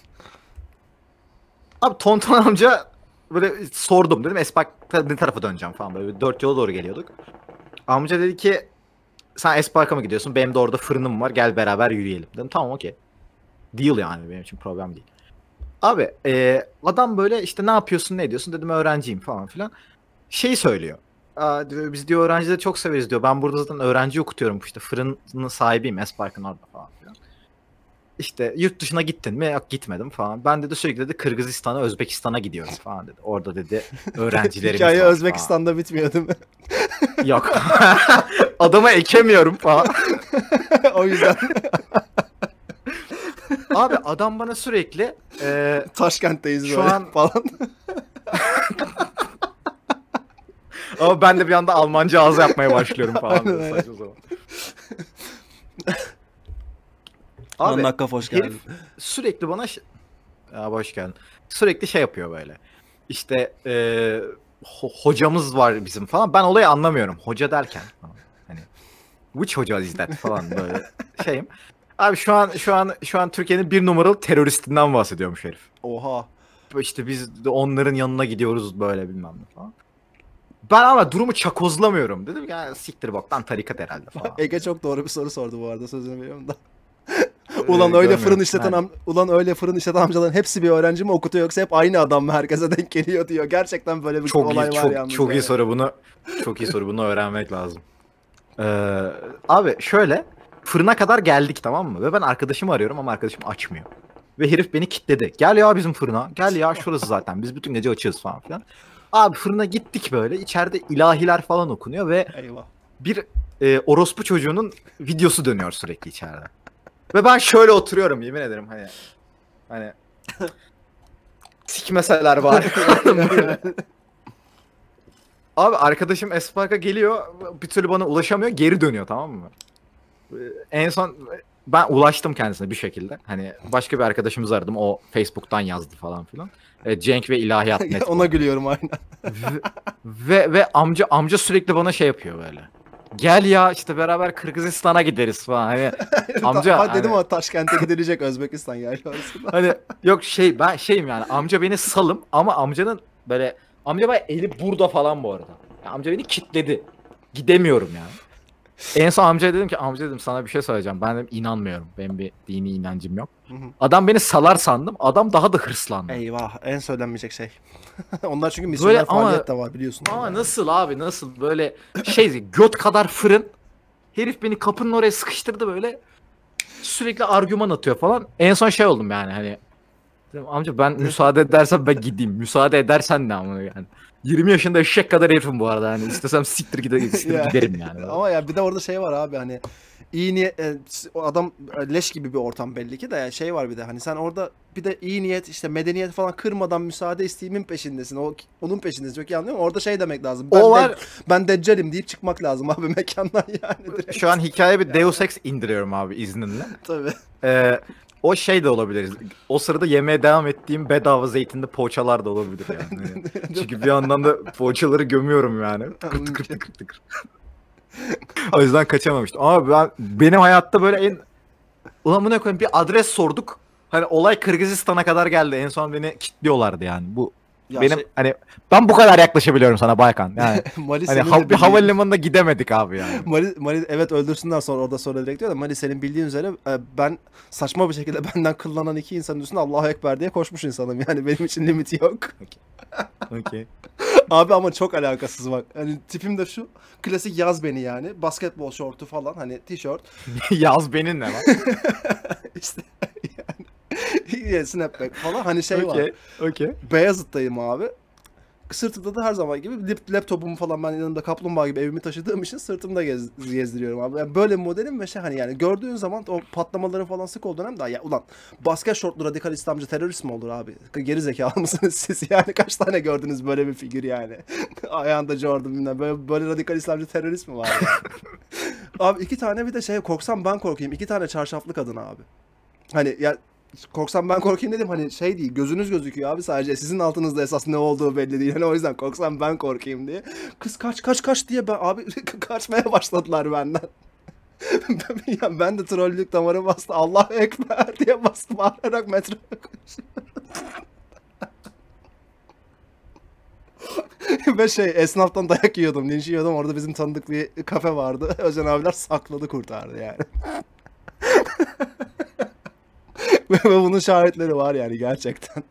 Abi tonton amca böyle sordum dedim Espark'ta ne tarafa döneceğim falan böyle 4 yola doğru geliyorduk. Amca dedi ki sen Espark'a mı gidiyorsun? Benim de orada fırınım var gel beraber yürüyelim. Dedim tamam okey. Deal yani benim için problem değil. Abi adam böyle işte ne yapıyorsun ne ediyorsun dedim öğrenciyim falan filan. Şey söylüyor. Diyor, biz diyor öğrencileri çok severiz diyor. Ben burada zaten öğrenci okutuyorum işte fırının sahibiyim Espark'ın orada falan filan. İşte yurt dışına gittin mi? Yok gitmedim falan. Ben dedi sürekli dedi Kırgızistan'a, Özbekistan'a gidiyoruz falan dedi. Orada dedi öğrencilerimiz Hikaye var Özbekistan'da bitmiyor değil mi? falan. Yok. Adama ekemiyorum falan. O yüzden Abi adam bana sürekli Taşkent'teyiz şu böyle an- falan. ama ben de bir anda Almanca ağız yapmaya başlıyorum falan. Aynen Böyle öyle. saçma sapan. Abi, Abi Nakaf hoş geldin. herif sürekli bana hoş geldin. Sürekli şey yapıyor böyle. İşte hocamız var bizim falan. Ben olayı anlamıyorum. Hoca derken falan. Hani which hoca is that falan böyle şeyim. Abi şu an Türkiye'nin bir numaralı teröristinden bahsediyormuş herif. Oha. İşte biz de onların yanına gidiyoruz böyle bilmem ne falan. Ben ama durumu çakozlamıyorum. Dedim ki ya, siktir boktan tarikat herhalde falan. Ege çok doğru bir soru sordu bu arada sözünü veriyorum da. Görmüyorum. Ulan öyle fırın işleten amcaların hepsi bir öğrenci mi okutuyor yoksa hep aynı adam mı herkese denk geliyor diyor. Gerçekten böyle bir Çok olay iyi, var yalnız. çok iyi yani. soru bunu. Çok iyi soru bunu öğrenmek lazım. Abi şöyle fırına kadar geldik tamam mı? Ve ben arkadaşımı arıyorum ama arkadaşım açmıyor. Ve herif beni kilitledi. Gel ya bizim fırına. Gel ya şurası zaten. Biz bütün gece açığız falan filan. Abi fırına gittik böyle. İçeride ilahiler falan okunuyor ve Eyvah. bir orospu çocuğunun videosu dönüyor sürekli içeride. Ve ben şöyle oturuyorum yemin ederim hani sikmeseler var. Abi arkadaşım Espark'a geliyor bir türlü bana ulaşamıyor geri dönüyor tamam mı? En son ben ulaştım kendisine bir şekilde. Hani başka bir arkadaşımızı aradım o Facebook'tan yazdı falan filan. Cenk ve İlahiyat net. Ona gülüyorum aynen. Ve amca sürekli bana şey yapıyor böyle. Gel ya işte beraber Kırgızistan'a gideriz falan. Hani amca Ha, dedim hani, ama Taşkent'e gidilecek Özbekistan yani arasında. hani yok ben şeyim yani amca beni salım ama amca bana eli burada falan bu arada. Yani amca beni kitledi. Gidemiyorum yani. En son amcaya dedim ki amca dedim sana bir şey söyleyeceğim. Ben dedim inanmıyorum. Benim bir dini inancım yok. Hı hı. Adam beni salar sandım. Adam daha da hırslandı. Eyvah en söylenmeyecek şey. Onlar çünkü Böyle misyoner ama- faaliyet de var biliyorsun. Ama nasıl abi nasıl böyle göt kadar fırın. Herif beni kapının oraya sıkıştırdı böyle. Sürekli argüman atıyor falan. En son şey oldum yani hani. Dedim, amca ben müsaade edersen ben gideyim. Müsaade edersen ne ama yani. 20 yaşında eşek kadar herifim bu arada hani istesem siktir Ya, giderim yani. Ama ya bir de orada şey var abi hani iyi niyet o adam leş gibi bir ortam belli ki de yani şey var bir de hani sen orada bir de iyi niyet işte medeniyet falan kırmadan müsaade isteğimin peşindesin. Onun peşindesin. Çok iyi anlıyor musun? Orada şey demek lazım. O var. Ben deccalim deyip çıkmak lazım abi mekandan yani direkt. Şu an hikayeye bir Deus Ex indiriyorum abi izninle. Tabii. O şey de olabilir. O sırada yemeye devam ettiğim bedava zeytinli poğaçalar da olabilir yani. Hani çünkü bir yandan da poğaçaları gömüyorum yani. Tıkır tıkır tıkır tıkır. O yüzden kaçamamıştım. Ama benim hayatta böyle ulan bu ne koyayım, bir adres sorduk. Hani olay Kırgızistan'a kadar geldi. En son beni kilitliyorlardı yani. Bu Ya benim şey, hani ben bu kadar yaklaşabiliyorum sana Baykan. Yani Mali hani senin de bir havalimanına gidemedik abi yani. Mali evet öldürsünler sonra direkt diyor da Mali senin bildiğin üzere ben saçma bir şekilde benden kıllanan iki insanın üstüne Allahu Ekber diye koşmuş insanım. Yani benim için limiti yok. Okey. Abi ama çok alakasız bak. Hani tipim de şu. Klasik yaz beni yani. Basketbol şortu falan hani tişört. Yaz benim ne var? İşte yani snapback falan hani şey var. Okey. Beyazıt'tayım abi. Sırtımda da her zaman gibi laptopumu falan ben yanımda kaplumbağa gibi evimi taşıdığım için sırtımda gezdiriyorum abi. Yani böyle bir modelim ve şey hani yani gördüğün zaman o patlamaların falan sık olduğu dönemde ya ulan basket şortlu radikal İslamcı terörist mi olur abi? Geri zekalı mısınız siz? Yani kaç tane gördünüz böyle bir figür yani? Ayağında Jordan bilmem böyle radikal İslamcı terörist mi var ya? Abi iki tane bir de şey korksam ben korkayım. İki tane çarşaflı kadın abi. Hani ya korksam ben korkayım dedim hani şey değil gözünüz gözüküyor abi sadece sizin altınızda esas ne olduğu belli değil. Hani o yüzden korksam ben korkayım diye. Kız kaç diye ben abi kaçmaya başladılar benden. Ben de trollük damarı bastı. Allahu Ekber diye bastım bağırarak metroya koştum. Ve şey esnaftan dayak yiyordum, linç yiyordum. Orada bizim tanıdık bir kafe vardı. Özcan abiler sakladı kurtardı yani. Ve bunun şahitleri var yani gerçekten.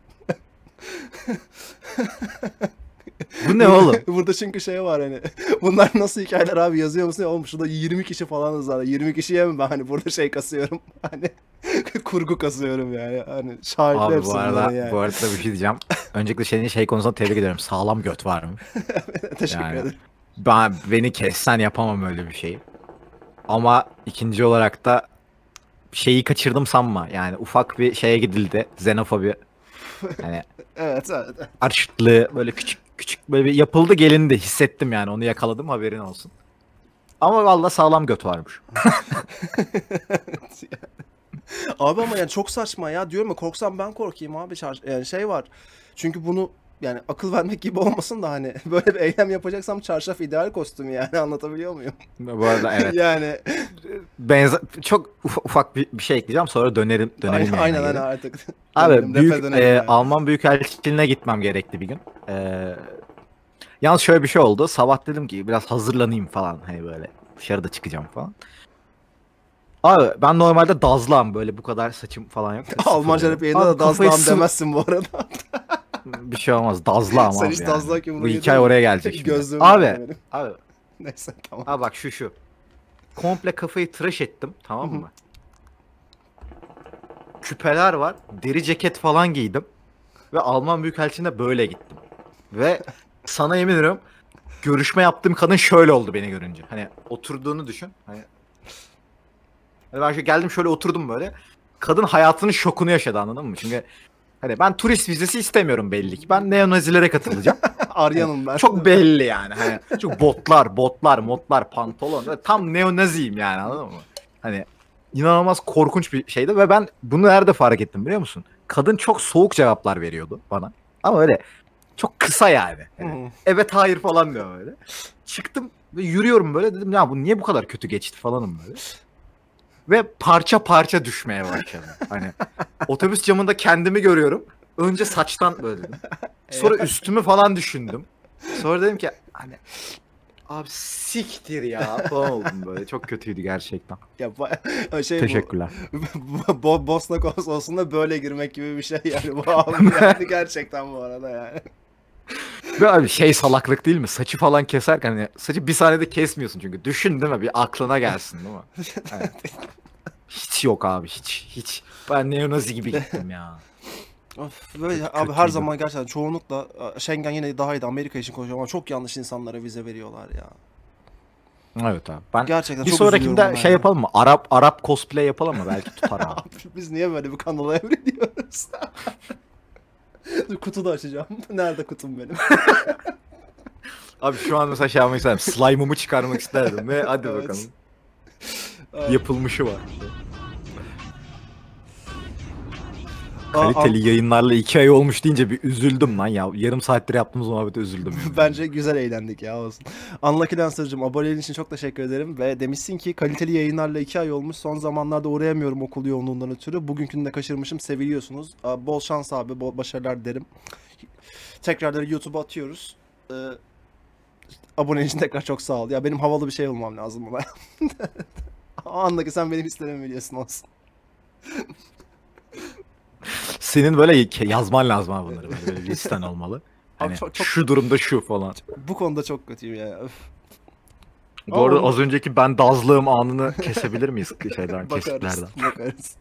Bu ne oğlum? Burada çünkü şey var hani. Bunlar nasıl hikayeler abi yazıyor musun? Oğlum şurada 20 kişi falanız zaten. 20 kişiye mi ben hani burada şey kasıyorum. Hani kurgu kasıyorum yani. Hani şahitler Abi hepsi bu arada bunların yani. bu arada bir şey diyeceğim. Öncelikle senin şey konusunda tebrik ediyorum. Sağlam göt var mı? Teşekkür Yani ederim. beni kessen yapamam öyle bir şeyi. Ama ikinci olarak da şeyi kaçırdım sanma. Yani ufak bir şeye gidildi. Xenofobi. Hani Evet, evet. karşıtlığı böyle küçük küçük böyle bir yapıldı gelindi. Hissettim yani. Onu yakaladım, haberin olsun. Ama valla sağlam göt varmış. Abi ama yani çok saçma ya diyorum ya korksam ben korkayım abi yani şey var. Çünkü bunu yani akıl vermek gibi olmasın da hani böyle bir eylem yapacaksam çarşaf ideal kostüm yani anlatabiliyor muyum? Bu arada evet. Yani Çok ufak bir şey ekleyeceğim, sonra dönelim aynen yayına aynen geri. artık. Abi Dönelim, rap'e dönelim yani. Alman Büyükelçiliğine gitmem gerekti bir gün. Yalnız şöyle bir şey oldu. Sabah dedim ki biraz hazırlanayım falan, hani böyle dışarıda çıkacağım falan. Abi ben normalde dazlağım, böyle bu kadar saçım falan yok. Almanca rap yayında da dazlağım demezsin bu arada. Bir şey olmaz, dazlağım Sen abi hiç yani. dazlak Bu yumruğu hikaye yedin mi? oraya gelecek şimdi. Gözlüğüm var benim. Abi Neyse tamam. abi bak şu. Komple kafayı tıraş ettim, tamam mı? Küpeler var, deri ceket falan giydim. Ve Alman Büyükelçiliğine böyle gittim. Ve sana yemin ediyorum, görüşme yaptığım kadın şöyle oldu beni görünce. Hani oturduğunu düşün. Hani ben şöyle geldim, şöyle oturdum böyle. Kadın hayatının şokunu yaşadı, anladın mı? Çünkü hani ben turist vizesi istemiyorum belli ki. Ben neonazilere katılacağım. Aryanım ben. Çok belli yani. Hani çok modlar, pantolon. Tam neonaziyim yani, anladın mı? Hani inanılmaz korkunç bir şeydi ve ben bunu nerede fark ettim biliyor musun? Kadın çok soğuk cevaplar veriyordu bana. Ama öyle çok kısa yani. Hani, evet hayır falan diyor böyle. Çıktım ve yürüyorum böyle, dedim ya bu niye bu kadar kötü geçti falanım böyle. Ve parça parça düşmeye başladım. Hani otobüs camında kendimi görüyorum. Önce saçtan böyle dedim. Sonra üstümü falan düşündüm. Sonra dedim ki hani abi siktir ya falan oldum böyle. Çok kötüydü gerçekten. Ya şey Teşekkürler. Bosna konsolosluğuna böyle girmek gibi bir şey yani bu abi yani gerçekten bu arada yani. Ve abi şey salaklık değil mi? Saçı falan keserken hani saçı bir saniyede kesmiyorsun çünkü. Düşün değil mi? Bir aklına gelsin değil mi? Yani, hiç yok abi, hiç. Ben neonazi gibi gittim ya. Of, böyle Kötü, abi her kötüydü. zaman gerçekten çoğunlukla Schengen yine daha iyiydi. Amerika için konuşuyorum ama çok yanlış insanlara vize veriyorlar ya. Evet abi. Ben Gerçekten bir çok üzülüyorum sonrakinde buna şey ya. yapalım mı? Arap cosplay yapalım mı? Belki tutar abi. Abi biz niye böyle bir kanala evriliyoruz? Dur, kutu da açacağım. Nerede kutum benim? Abi şu an mesela şey yapmak isterdim. Slime'ımı çıkarmak isterdim ve hadi Evet. bakalım. Ay. Yapılmışı var. Aa, Kaliteli yayınlarla 2 ay olmuş deyince bir üzüldüm lan ya. Yarım saattir yaptığımız muhabbete üzüldüm. Yani. Bence güzel eğlendik ya, olsun. Unlucky Dancer'cığım, aboneliğin için çok teşekkür ederim ve demişsin ki kaliteli yayınlarla 2 ay olmuş. Son zamanlarda uğrayamıyorum okul yoğunluğundan ötürü. Bugünkünü de kaçırmışım. Seviliyorsunuz. Bol şans abi, bol başarılar derim. Tekrarları YouTube'a atıyoruz. Aboneliğin için tekrar çok sağ ol. Ya benim havalı bir şey olmam lazım buna. O andaki sen benim hislerimi biliyorsun, olsun. Senin böyle yazman lazım abi bunları. Böyle bir listen olmalı. Hani çok- şu durumda şu falan. Bu konuda çok kötüyüm ya. Öf. Bu arada Ama az önceki ben dazlığım anını kesebilir miyiz şeylerden, bakarız. kesitlerden? Bakarız.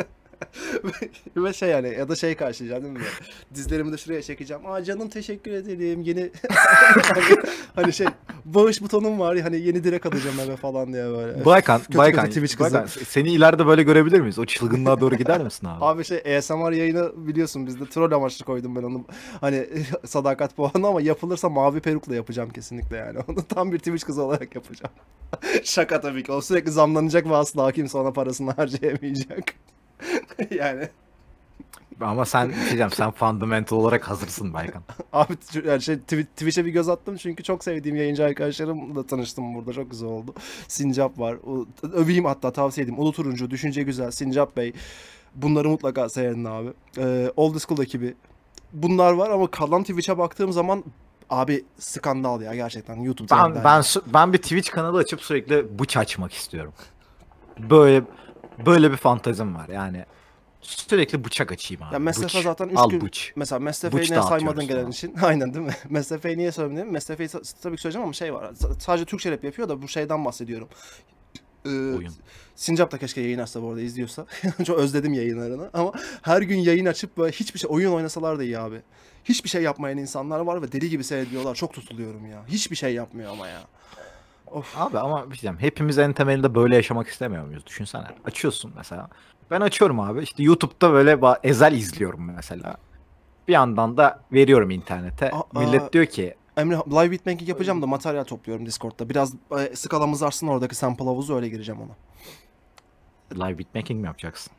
Ve şey yani, ya da şey karşılayacağım değil mi? Dizlerimi de şuraya çekeceğim. Aa canım, teşekkür ederim. Yeni hani şey, bağış butonum var ya, hani yeni direk alacağım eve falan diye böyle. Baykan, Kötü Baykan, kötü Twitch kızı. Baykan, seni ileride böyle görebilir miyiz? O çılgınlığa doğru gider misin abi? Abi şey, ASMR yayını biliyorsun, bizde troll amaçlı koydum ben onu. Hani sadakat puanı, ama yapılırsa mavi perukla yapacağım kesinlikle yani. Onu tam bir Twitch kızı olarak yapacağım. Şaka tabii ki. O sürekli zamlanacak ve asla kimse ona parasını harcayamayacak. Yani Ama sen diyeceğim, sen fundamental olarak hazırsın Baykan. abi yani şey, Twitch'e bir göz attım çünkü çok sevdiğim yayıncı arkadaşlarımla tanıştım burada. Çok güzel oldu. Sincap var. Öveyim, hatta tavsiye edeyim. Ulu Turuncu, Düşünce Güzel, Sincap Bey. Bunları mutlaka seyredin abi. Old School ekibi. Bunlar var ama kalan Twitch'e baktığım zaman abi skandal ya, gerçekten YouTube Ben üzerinden ben ya. ben bir Twitch kanalı açıp sürekli bıç açmak istiyorum. Böyle bir fantezim var. Yani sürekli bıçak açayım abi. Ya MSF Bıç. zaten 3 Al gün bıç. mesela, Bıç MSF'yi niye saymadın dağıtıyoruz gelen falan. için? Aynen değil mi? MSF'yi niye söylemedim? MSF'yi tabii ki söyleyeceğim ama şey var. Sadece Türkçe rap yapıyor da bu şeyden bahsediyorum. Ee, Oyun. Sincap da keşke yayın açsa, bu arada izliyorsa. Çok özledim yayınlarını ama her gün yayın açıp böyle hiçbir şey, oyun oynasalar da iyi abi. Hiçbir şey yapmayan insanlar var ve deli gibi seyrediyorlar. Çok tutuluyorum ya. Hiçbir şey yapmıyor ama ya. Of. Abi ama bir şey diyeceğim. Hepimiz en temelinde böyle yaşamak istemiyor muyuz? Düşünsene. Açıyorsun mesela. Ben açıyorum abi. İşte YouTube'da böyle Ezel izliyorum mesela. Bir yandan da veriyorum internete. Millet diyor ki Emre, live beatmaking yapacağım da materyal topluyorum Discord'da. Biraz skalamız artsın, oradaki sample havuzu, öyle gireceğim ona. live beatmaking mi yapacaksın?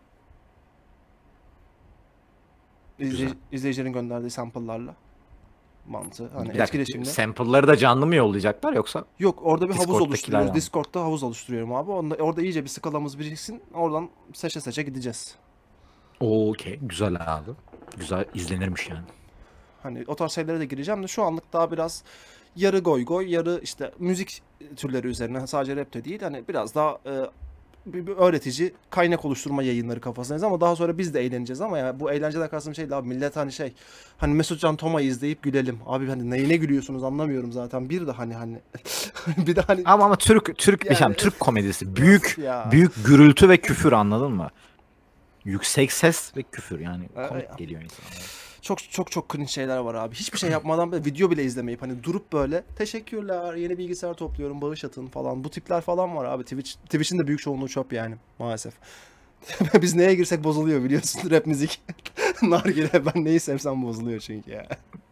Güzel. İzleyicilerin gönderdiği sample'larla mantığı. Hani Bir dakika, etkileşimde. sample'ları da canlı mı yollayacaklar yoksa? Yok, orada bir havuz Discord'dakilerden oluşturuyoruz. mi? Discord'da havuz oluşturuyorum abi. Orada iyice bir skalamız biriksin. Oradan seçe seçe gideceğiz. Okey. Güzel abi. Güzel izlenirmiş yani. Hani o tarz şeylere de gireceğim de şu anlık daha biraz yarı goy goy, yarı işte müzik türleri üzerine, sadece rap de değil. Hani biraz daha bir öğretici kaynak oluşturma yayınları kafasındayız ama daha sonra biz de eğleneceğiz. Ama ya bu eğlenceden kastım şey abi, millet hani şey, hani Mesut Can Toma'yı izleyip gülelim. Abi hani neyine gülüyorsunuz anlamıyorum zaten. Bir de hani bir de hani Ama Türk bir şey, yani Türk komedisi. Büyük ya. büyük gürültü ve küfür, anladın mı? Yüksek ses ve küfür, yani Ya. komik geliyor insana. Çok cringe şeyler var abi. Hiçbir şey yapmadan böyle video bile izlemeyip hani durup böyle teşekkürler, yeni bilgisayar topluyorum, bağış atın falan. Bu tipler falan var abi. Twitch'in de büyük çoğunluğu çöp yani maalesef. Biz neye girsek bozuluyor biliyorsun, rap müzik. Nargile, ben neyi sevsem bozuluyor çünkü ya.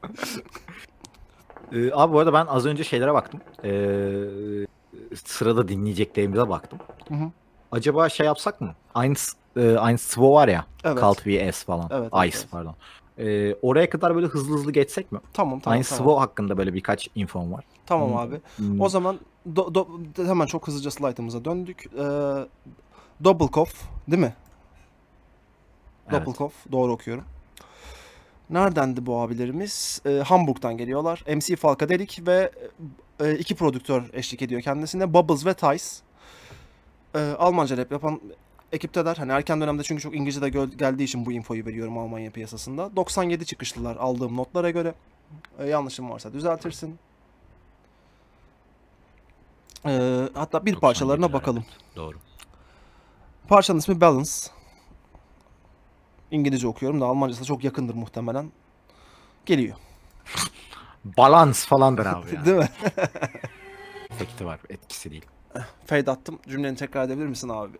Abi bu arada ben az önce şeylere baktım. Sırada dinleyeceklerimize baktım. Hı hı. Acaba şey yapsak mı? Aynı Svo var ya. Evet. Cult vs falan. Evet, Ice evet. pardon. Oraya kadar böyle hızlı geçsek mi? Tamam Aynı tamam. Svo hakkında böyle birkaç infom var. Tamam abi. Hmm. O zaman hemen çok hızlıca slaytımıza döndük. Doppelkopf değil mi? Evet. Doppelkopf, doğru okuyorum. Neredendi bu abilerimiz? Hamburg'dan geliyorlar. MC Falkadelik ve iki prodüktör eşlik ediyor kendisine. Bubbles ve Tice. Almanca rap yapan ekipteler. Hani erken dönemde, çünkü çok İngilizce de geldiği için bu infoyu veriyorum Almanya piyasasında. 97 çıkışlılar aldığım notlara göre. Yanlışım varsa düzeltirsin. Hatta bir parçalarına 97'ler, bakalım. evet. Doğru. Parçanın ismi Balance. İngilizce okuyorum da Almancası da çok yakındır muhtemelen. Geliyor. Balans falandır abi ya. Değil mi? efekti var, etkisi değil. Fade attım. Cümleni tekrar edebilir misin abi?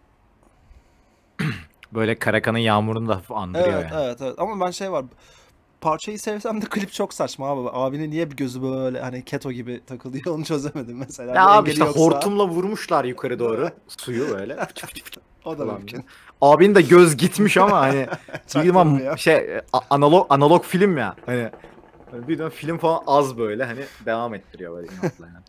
Böyle Karakan'ın Yağmur'unu da hafif andırıyor Evet, yani. evet. Ama ben şey var. Parçayı sevsem de klip çok saçma abi. Abinin niye bir gözü böyle hani keto gibi takılıyor onu çözemedim mesela. Ya Bir abi engeli işte yoksa hortumla vurmuşlar yukarı doğru suyu böyle. Fıçı fıçı fıçı o da falan mümkün. böyle. Abinin de göz gitmiş ama hani bir zaman Çaktırmıyor. şey analog film ya. Hani bir dönem film falan az böyle hani devam ettiriyor böyle inatla yani.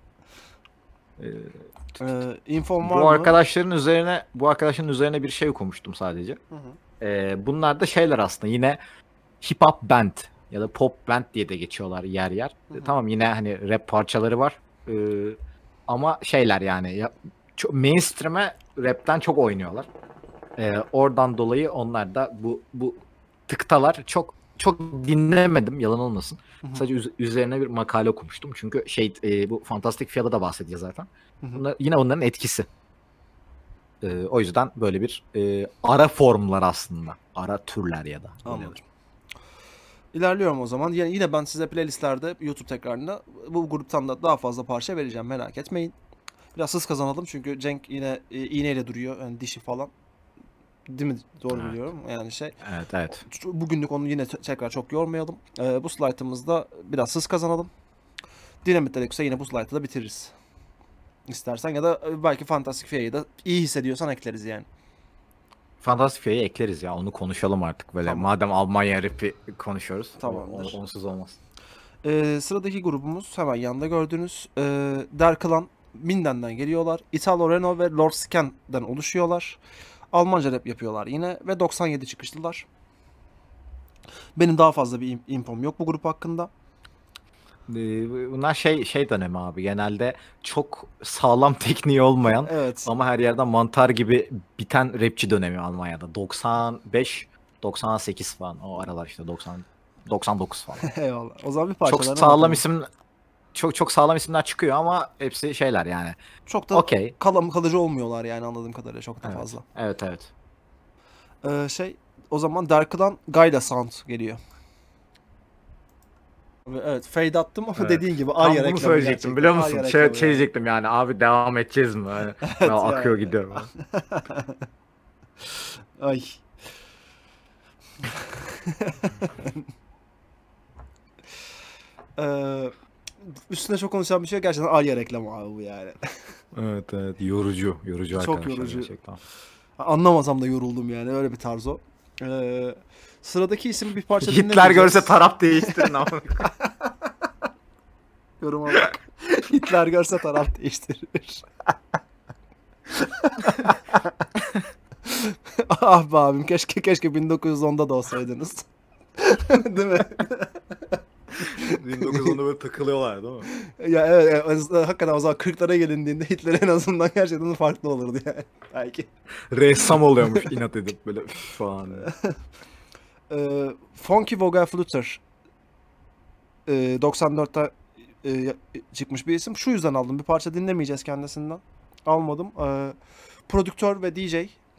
Infom var Bu mı? arkadaşların üzerine bir şey okumuştum sadece. Hı hı. Bunlar da şeyler aslında yine hip hop band ya da pop band diye de geçiyorlar yer yer. Hı hı. Tamam yine hani rap parçaları var. Ee, ama şeyler yani çok mainstream'e rapten çok oynuyorlar. Oradan dolayı onlar da bu tıktalar çok dinlemedim yalan olmasın. Hı hı. Sadece üzerine bir makale okumuştum. Çünkü bu Fantastic Fiyat'a da bahsediyor zaten. Hı hı. Yine onların etkisi. O yüzden böyle bir ara formlar aslında. Ara türler ya da. Anladım. İlerliyorum o zaman. Yine ben size playlistlerde YouTube tekrarında bu gruptan da daha fazla parça vereceğim, merak etmeyin. Biraz hız kazanalım çünkü Cenk yine iğneyle duruyor. Yani dişi falan. Değil mi? Doğru Evet. biliyorum. Yani şey. Evet. Bugünlük onu yine tekrar çok yormayalım. Bu slaytımızda biraz hız kazanalım. Dinamit yoksa yine bu slaytı da bitiririz. İstersen ya da belki Fantastic Fier'i da iyi hissediyorsan ekleriz yani. Fantastic Fier'i ekleriz ya. Onu konuşalım artık böyle. Tamam. Madem Almanya rapi konuşuyoruz. Tamamdır. Onsuz olmaz. Sıradaki grubumuz hemen yanında gördüğünüz Der Clan Minden'den geliyorlar. Italo Reno ve Lord Scan'den oluşuyorlar. Almanca rap yapıyorlar yine ve 97 çıkışlılar. Benim daha fazla bir infom yok bu grup hakkında. Bunlar şey dönemi abi. Genelde çok sağlam tekniği olmayan Evet. ama her yerden mantar gibi biten rapçi dönemi Almanya'da. 95 98 falan o aralar işte 99 falan. Eyvallah. O zaman bir Çok parçalarına sağlam bakalım. isim çok sağlam isimler çıkıyor ama hepsi şeyler yani. Çok da Okey. kalıcı olmuyorlar yani anladığım kadarıyla çok da Evet. fazla. Evet. O zaman Der Clan Gayda Sound geliyor. Evet, fade attım ama Evet. dediğin gibi Tam Arya bunu reklamı söyleyecektim gerçekten. biliyor Arya musun? reklamı Şey yani. diyecektim yani abi devam edeceğiz mi? Hani ben Evet akıyor yani. gidiyorum. Ay. Ee, Üstüne çok konuşan bir şey yok. Gerçekten Arya reklamı abi bu yani. Evet yorucu Çok arkadaşlar yorucu. gerçekten. Anlamasam da yoruldum yani. Öyle bir tarz o. Sıradaki isim bir parça Hitler görse dinlemeyeceğiz. taraf değiştirin ama. Yoruma bak. Hitler görse taraf değiştirir. Ah be abim keşke 1910'da da olsaydınız. Değil mi? 1910'da böyle takılıyorlar değil mi? Ya evet, hakikaten o zaman 40'lara gelindiğinde Hitler en azından gerçekten farklı olurdu yani. Belki. Ressam oluyormuş inat edip böyle falan. Funky Vogelfluter 94'te çıkmış bir isim. Şu yüzden aldım. Bir parça dinlemeyeceğiz kendisinden. Almadım. Prodüktör ve DJ.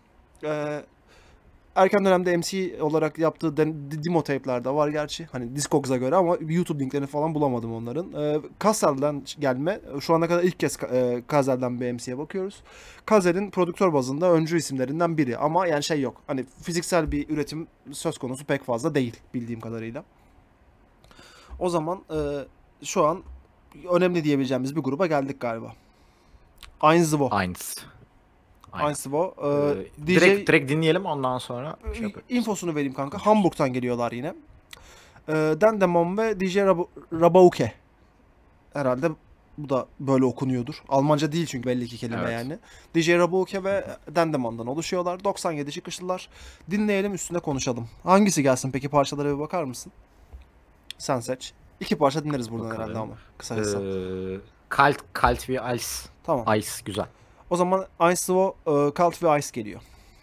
Erken dönemde MC olarak yaptığı demo tape'lerde var gerçi. Hani Discogs'a göre ama YouTube linklerini falan bulamadım onların. Kazel'den gelme. Şu ana kadar ilk kez Kazel'den bir MC'ye bakıyoruz. Kazel'in prodüktör bazında öncü isimlerinden biri. Ama yani şey yok. Hani fiziksel bir üretim söz konusu pek fazla değil bildiğim kadarıyla. O zaman şu an önemli diyebileceğimiz bir gruba geldik galiba. Einzwo. Aynen. Einzwo. DJ... Direkt dinleyelim ondan sonra şey yaparız. infosunu vereyim kanka. Hamburg'tan geliyorlar yine. Dendemon ve DJ Rabauke. Herhalde bu da böyle okunuyordur. Almanca değil çünkü belli ki kelime Evet. yani. DJ Rabauke ve Dendemon'dan oluşuyorlar. 97 çıkışlılar. Dinleyelim üstüne konuşalım. Hangisi gelsin peki parçalara bir bakar mısın? Sen seç. 2 parça dinleriz buradan Bakalım. herhalde ama kısacası. Kalt ve Ice. Tamam. Ice güzel. O zaman Einzwo, Cult ve Ice geliyor.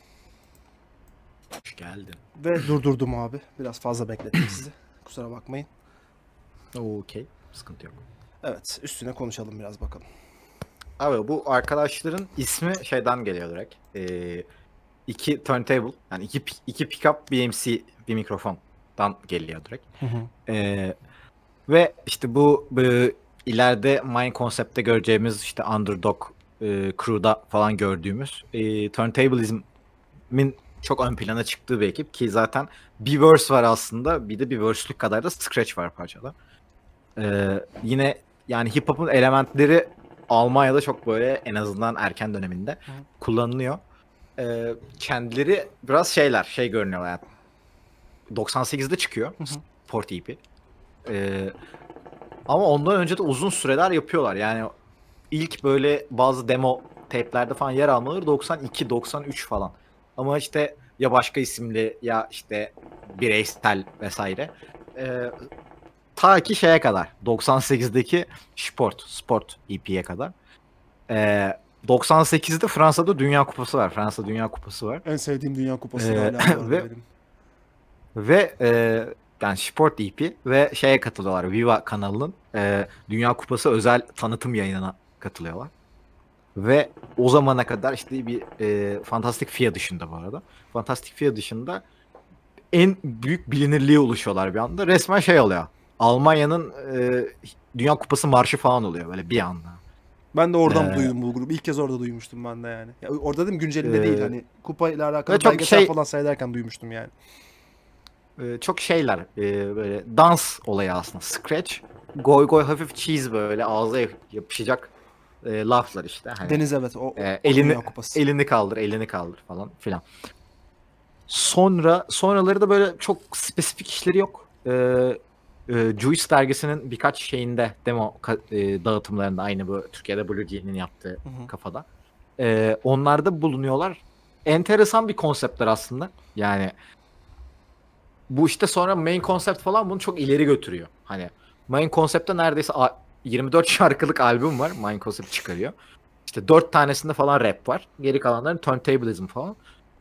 Hoş geldin. Ve durdurdum abi. Biraz fazla beklettim sizi. Kusura bakmayın. Okey. Sıkıntı yok. Evet, üstüne konuşalım biraz bakalım. Abi bu arkadaşların ismi şeyden geliyor direkt. İki turntable yani iki pickup bir MC bir mikrofondan geliyor direkt. Hı hı. Ve işte bu ileride Mind Concept'te göreceğimiz işte Underdog Crew'da falan gördüğümüz Turntablism'in çok ön plana çıktığı bir ekip ki zaten bir verse var aslında, bir de bir verse'lük kadar da scratch var parçada. Yine yani hip hop'un elementleri Almanya'da çok böyle en azından erken döneminde kullanılıyor. Kendileri biraz şey görünüyor yani. 98'de çıkıyor Sport EP. Ama ondan önce de uzun süreler yapıyorlar. Yani ilk böyle bazı demo tape'lerde falan yer almaları 92-93 falan. Ama işte ya başka isimli ya işte bireysel vesaire. Ta ki şeye kadar 98'deki Sport EP'ye kadar. 98'de Fransa'da Dünya Kupası var. Fransa Dünya Kupası var. En sevdiğim Dünya Kupası hala benim. Ve yani Sport EP ve şeye katılıyorlar. Viva kanalının Dünya Kupası özel tanıtım yayınına katılıyorlar. Ve o zamana kadar işte bir Fantastic Fia dışında bu arada. Fantastic Fia dışında en büyük bilinirliğe ulaşıyorlar bir anda. Resmen şey oluyor. Almanya'nın Dünya Kupası marşı falan oluyor böyle bir anda. Ben de oradan duydum bu grubu. İlk kez orada duymuştum ben de yani. Ya, orada dedim güncelinde değil hani kupayla alakalı çok belgesel falan seyrederken duymuştum yani. Çok şeyler böyle dans olayı aslında. Scratch, goy goy hafif cheese böyle ağza yapışacak laflar işte. Hani, Deniz evet elini kaldır falan filan. Sonraları da böyle çok spesifik işleri yok. Juice dergisinin birkaç şeyinde demo dağıtımlarında aynı bu Türkiye'de Blue Jean'in yaptığı kafada. Onlarda bulunuyorlar. Enteresan bir konseptler aslında. Yani bu işte sonra main concept falan bunu çok ileri götürüyor. Hani main concept'te neredeyse 24 şarkılık albüm var. Main concept çıkarıyor. İşte 4 tanesinde falan rap var. Geri kalanların turntablism falan.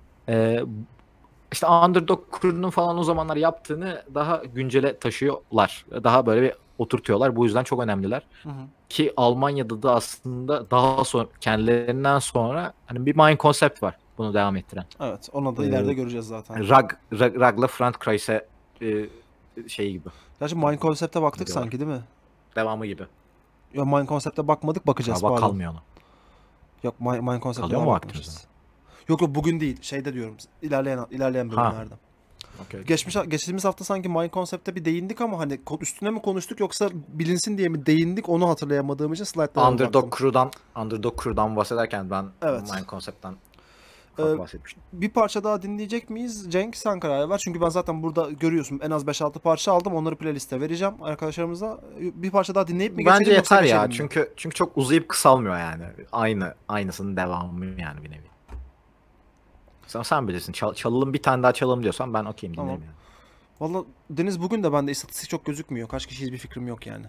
İşte Underdog Crew'nun falan o zamanlar yaptığını daha güncele taşıyorlar. Daha böyle bir oturtuyorlar. Bu yüzden çok önemliler. Ki Almanya'da da aslında daha sonra kendilerinden sonra hani bir main concept var bunu devam ettiren. Evet, onu da ileride göreceğiz zaten. Rag'la Frantkreis'e şey gibi. Gerçi Mind Concept'e baktık sanki değil mi? Devamı gibi. Ya Mind Concept'e bakmadık, bakacağız pardon. Kalmıyor ona. Yok Mind Concept'e kalıyor mu vaktimiz? Yok bugün değil. Şeyde diyorum. İlerleyen bölümlerde. Okay. Geçtiğimiz hafta sanki Mind Concept'te bir değindik ama hani üstüne mi konuştuk yoksa bilinsin diye mi değindik onu hatırlayamadığım için slaytlara baktım. Underdog Crew'dan bahsederken ben Mind Concept'ten bahsetmiştim. Bir parça daha dinleyecek miyiz? Cenk sen karar ver. Çünkü ben zaten burada görüyorsun en az 5-6 parça aldım. Onları playliste vereceğim arkadaşlarımıza. Bir parça daha dinleyip mi geçelim? Bence yeter ya. Çünkü çok uzayıp kısalmıyor yani. Aynısının devamı yani bir nevi. Sen bilirsin. Çalalım bir tane daha çalalım diyorsan ben okeyim dinlerim yani. Valla Deniz bugün de bende istatistik çok gözükmüyor. Kaç kişiyiz bir fikrim yok yani.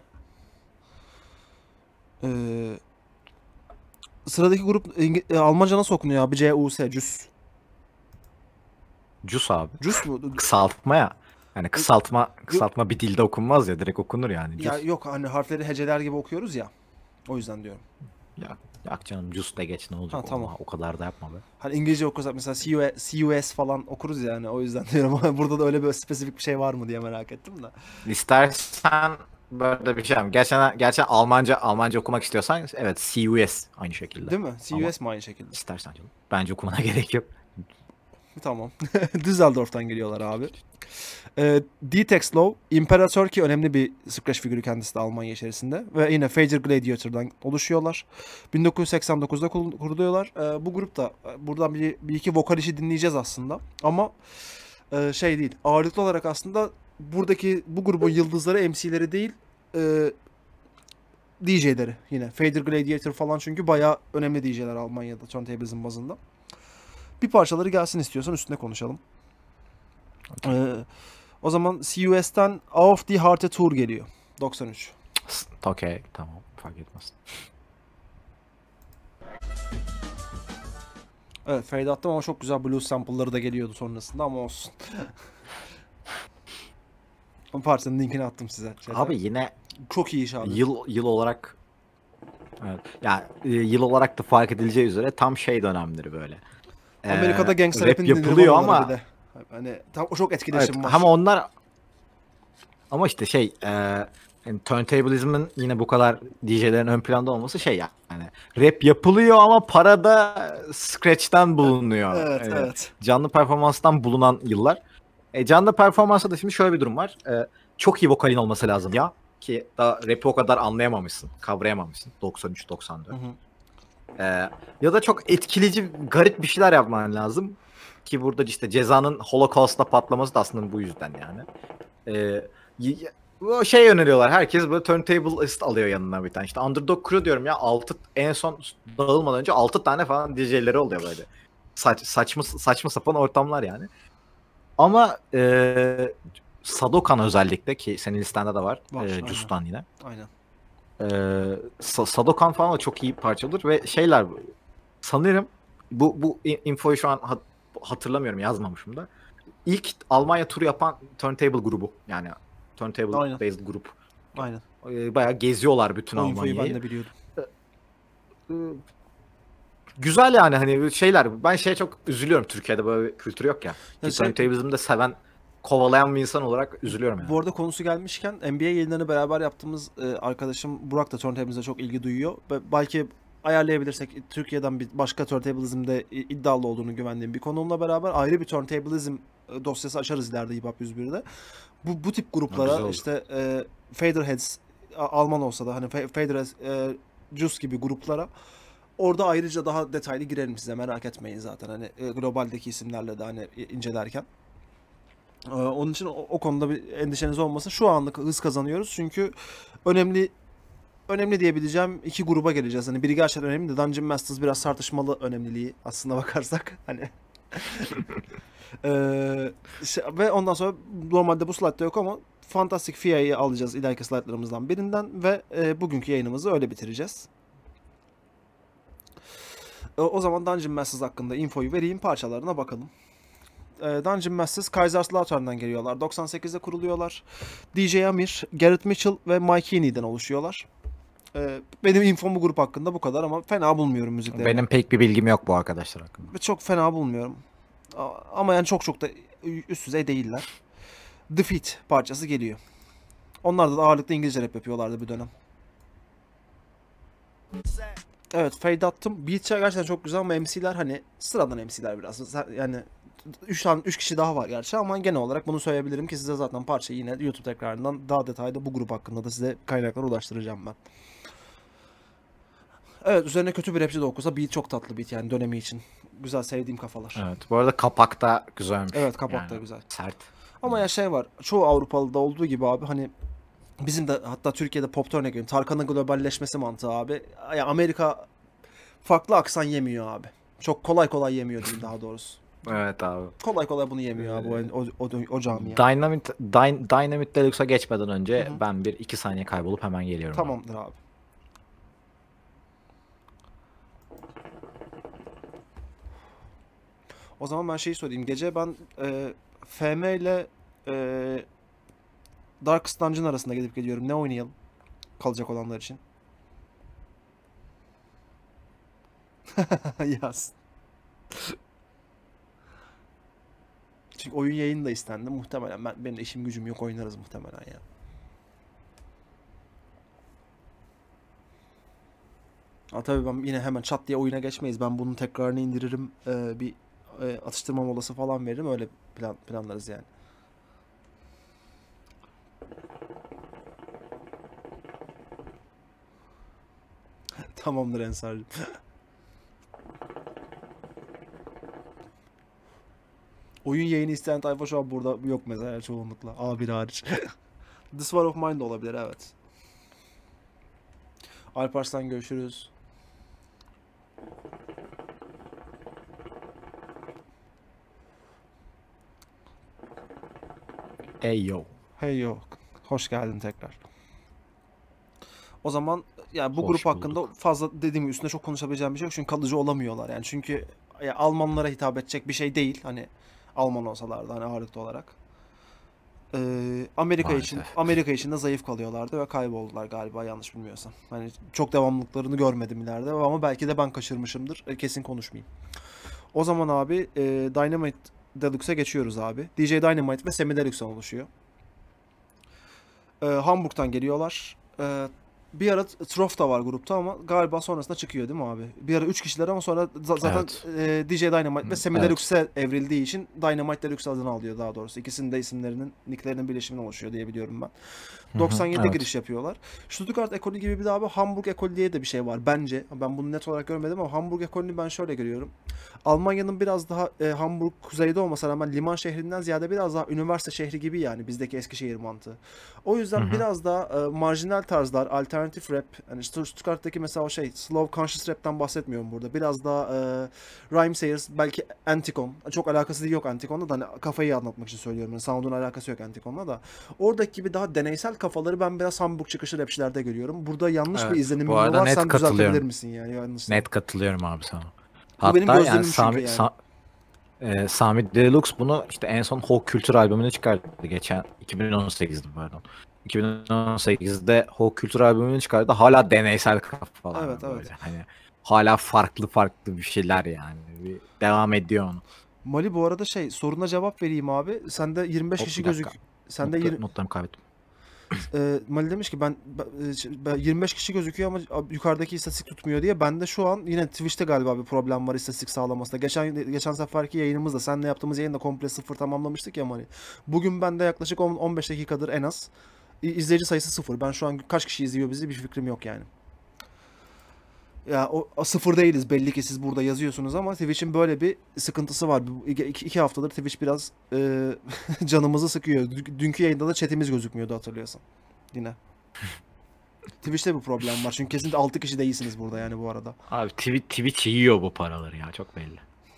Sıradaki grup Almanca nasıl okunuyor abi? C-U-S, Cüs. Cüs abi. Cüs mu? Kısaltma ya. Yani kısaltma bir dilde okunmaz ya. Direkt okunur yani. Cüs. Ya yok hani harfleri heceler gibi okuyoruz ya. O yüzden diyorum. Ya canım cüs de geç ne olacak tamam. O kadar da yapma be. Hani İngilizce okursak mesela CUS falan okuruz yani o yüzden diyorum. Burada da öyle bir spesifik bir şey var mı diye merak ettim de. İstersen böyle bir şey mi? Gerçekten Almanca okumak istiyorsan evet CUS aynı şekilde. Değil mi? CUS mı aynı şekilde? İstersen canım. Bence okumana gerek yok. Tamam. Düsseldorf'tan geliyorlar abi. D-Texlow, Imperator ki önemli bir scratch figürü kendisi de Almanya içerisinde. Ve yine Fager Gladiator'dan oluşuyorlar. 1989'da kuruluyorlar. Bu grupta buradan bir iki vokal işi dinleyeceğiz aslında. Ama şey değil. Ağırlıklı olarak aslında bu grubun yıldızları MC'leri değil DJ'leri yine. Fader Gladiator falan çünkü bayağı önemli DJ'ler Almanya'da turntablism bazında. Bir parçaları gelsin istiyorsan üstüne konuşalım. Okay. O zaman CUS'ten Auf die Harte Tour geliyor. 93. Okey tamam fark etmez. Evet fade attım ama çok güzel blues sample'ları da geliyordu sonrasında ama olsun. O parçanın linkini attım size. Abi yine çok iyi iş abi. Yıl olarak evet. Yani yıl olarak da fark edileceği üzere tam şey dönemleri böyle. Amerika'da gangster rap yapılıyor ama hani tam o çok etkileşim evet, var. Ama onlar işte Yani turntablism'in yine bu kadar DJ'lerin ön planda olması şey ya. Yani rap yapılıyor ama para da scratch'ten bulunuyor. Evet, evet. Canlı performanstan bulunan yıllar. Canlı performansta da şimdi şöyle bir durum var. Çok iyi vokalin olması lazım ya. Ki daha rap'i o kadar anlayamamışsın, kavrayamamışsın 93-94. Hı hı. Ya da çok etkileyici, garip bir şeyler yapman lazım. Ki burada işte Ceza'nın Holocaust'ta patlaması da aslında bu yüzden yani. O şey öneriyorlar. Herkes böyle turntablist alıyor yanına bir tane. İşte Underdog Crew diyorum ya. En son dağılmadan önce 6 tane falan DJ'leri oluyor böyle. Saçma sapan ortamlar yani. Ama Sadokan özellikle ki senin listende de var. Var, Jus'tan yine. Aynen. Sadokan falan da çok iyi parçadır ve şeyler sanırım bu infoyu şu an hatırlamıyorum, yazmamışım da. İlk Almanya turu yapan turntable grubu, yani turntable Aynen. based grup. Aynen. Bayağı geziyorlar bütün O infoyu ben Almanya'yı. de biliyordum. Güzel yani, hani şeyler, ben çok üzülüyorum, Türkiye'de böyle bir kültür yok ya. Ya Ki turntablism'ı de seven, kovalayan bir insan olarak üzülüyorum yani. Bu arada konusu gelmişken NBA yayınlarını beraber yaptığımız arkadaşım Burak da turntable'e çok ilgi duyuyor. Ve belki ayarlayabilirsek Türkiye'den bir başka turntable'izmde iddialı olduğunu güvendiğim bir konuğumla beraber ayrı bir turntable'izm dosyası açarız ileride Hip Hop 101'de. Bu tip gruplara işte Faderheads Alman olsa da hani Faderheads, Juice gibi gruplara orada ayrıca daha detaylı girelim, size merak etmeyin zaten hani globaldeki isimlerle de hani incelerken. Onun için o konuda bir endişeniz olmasın. Şu anlık hız kazanıyoruz çünkü önemli diyebileceğim iki gruba geleceğiz. Hani biri gerçekten önemli de Dungeon Masters biraz tartışmalı önemliliği aslında bakarsak. Hani ve ondan sonra normalde bu slide'da yok ama Fantastic Fia'yı alacağız ileriki slide'larımızdan birinden ve bugünkü yayınımızı öyle bitireceğiz. O zaman Dungeon Masters hakkında infoyu vereyim, parçalarına bakalım. Dungeon Masters Kaiserslautern'dan geliyorlar. 98'de kuruluyorlar. DJ Amir, Garrett Mitchell ve Mike Heaney'den oluşuyorlar. Benim infom bu grup hakkında bu kadar ama fena bulmuyorum müziklerini. Benim pek bir bilgim yok bu arkadaşlar hakkında. Çok fena bulmuyorum. Ama yani çok da üst düzey değiller. Defeat parçası geliyor. Onlar da ağırlıklı İngilizce rap yapıyorlardı bir dönem. Evet, fade attım. Beat gerçekten çok güzel ama MC'ler hani sıradan MC'ler biraz. Yani 3 kişi daha var gerçi ama genel olarak bunu söyleyebilirim ki size zaten parçayı yine YouTube tekrarından daha detaylı bu grup hakkında da size kaynaklar ulaştıracağım ben. Evet, üzerine kötü bir rapçi de okusa beat çok tatlı beat yani dönemi için. Güzel, sevdiğim kafalar. Evet, bu arada kapak da güzelmiş. Evet, kapak yani, da güzel. Sert. Ama ya şey var, çoğu Avrupalı'da olduğu gibi abi hani bizim de hatta Türkiye'de pop'ta örnek veriyorum. Tarkan'ın globalleşmesi mantığı abi. Ya Amerika farklı aksan yemiyor abi. Çok kolay yemiyor diyeyim daha doğrusu. Evet abi. Kolay bunu yemiyor abi o camia. Dynamite Deluxe'a geçmeden önce ben 1-2 saniye kaybolup hemen geliyorum. Tamamdır abi. O zaman ben şeyi sorayım. Gece ben FM ile Darkest Dungeon arasında gidip geliyorum. Ne oynayalım? Kalacak olanlar için. Yaz. Çünkü oyun yayını da istendi. Muhtemelen benim işim gücüm yok, oynarız muhtemelen ya. Tabii ben yine hemen çat diye oyuna geçmeyiz. Ben bunun tekrarını indiririm. Bir atıştırma molası falan veririm. Öyle planlarız yani. Tamamdır Ensar'cığım. Oyun yayını isteyen tayfa şu an burada yok mesela çoğunlukla. A1 hariç. This War of Mine de olabilir, evet. Alparslan görüşürüz. Hey yo. Hey yo. Hoş geldin tekrar. O zaman yani bu Hoş grup bulduk. hakkında fazla dediğim gibi üstüne çok konuşabileceğim bir şey yok. Çünkü kalıcı olamıyorlar yani. Çünkü ya Almanlara hitap edecek bir şey değil. Hani Alman olsalardı hani ağırlıklı olarak. Amerika için de zayıf kalıyorlardı ve kayboldular galiba, yanlış bilmiyorsam. Hani çok devamlılıklarını görmedim ileride ama belki de ben kaçırmışımdır. Kesin konuşmayayım. O zaman abi Dynamite Deluxe'e geçiyoruz abi. DJ Dynamite ve Semi Deluxe'dan oluşuyor. Hamburg'tan geliyorlar. Bir ara Trof da var grupta ama galiba sonrasında çıkıyor değil mi abi? Bir ara 3 kişiler ama sonra zaten Evet. DJ Dynamite ve Semi Evet. Deluxe'e evrildiği için Dynamite Deluxe adını alıyor daha doğrusu. İkisinin de isimlerinin, nicklerinin birleşiminden oluşuyor diye biliyorum ben. Hı hı, 97'de evet. giriş yapıyorlar. Stuttgart ekolü gibi bir daha bir Hamburg ekolü diye de bir şey var bence. Ben bunu net olarak görmedim ama Hamburg ekolünü ben şöyle görüyorum. Almanya'nın biraz daha Hamburg kuzeyde olmasına rağmen liman şehrinden ziyade biraz daha üniversite şehri gibi yani bizdeki Eskişehir mantığı. O Hı yüzden hı. biraz daha marjinal tarzlar, alternatif rap, hani Stuttgart'taki mesela o şey slow conscious rap'ten bahsetmiyorum burada. Biraz daha Rhymesayers, belki Anticon. Çok alakası yok Anticon'la da hani kafayı anlatmak için söylüyorum. Yani sound'un alakası yok Anticon'la da. Oradaki gibi daha deneysel kafaları ben biraz Hamburg çıkışı rapçilerde görüyorum. Burada yanlış bir Evet. Bu izlenimim mi arada var? net Sen düzeltebilir katılıyorum. misin yani yanlışsa? Net katılıyorum abi sana. Bu benim Hatta yani gözlemim çünkü yani. Sami Deluxe bunu işte en son Folk Kültür albümünü çıkarttı geçen 2018'de pardon. 2018'de Folk Kültür albümünü çıkarttı. Hala deneysel kafalar Evet, evet. böyle. Hani hala farklı farklı bir şeyler yani. Bir devam ediyor onu. Mali bu arada şey soruna cevap vereyim abi. Sende 25 Hop kişi bir dakika. Sende 20, Notlarımı kaybettim. Mali demiş ki ben 25 kişi gözüküyor ama yukarıdaki istatistik tutmuyor diye. Bende şu an yine Twitch'te galiba bir problem var istatistik sağlamasında. Geçen seferki yayınımızda seninle yaptığımız yayında komple sıfır tamamlamıştık ya Mali. Bugün bende yaklaşık 15 dakikadır en az izleyici sayısı sıfır. Ben şu an kaç kişi izliyor bizi bir fikrim yok yani. Ya o sıfır değiliz belli ki siz burada yazıyorsunuz ama Twitch'in böyle bir sıkıntısı var. İki haftadır Twitch biraz canımızı sıkıyor. Dünkü yayında da chatimiz gözükmüyordu hatırlıyorsan. Yine. Twitch'te bir problem var. Çünkü kesinlikle 6 kişi değilsiniz burada yani bu arada. Abi Twitch yiyor bu paraları ya çok belli.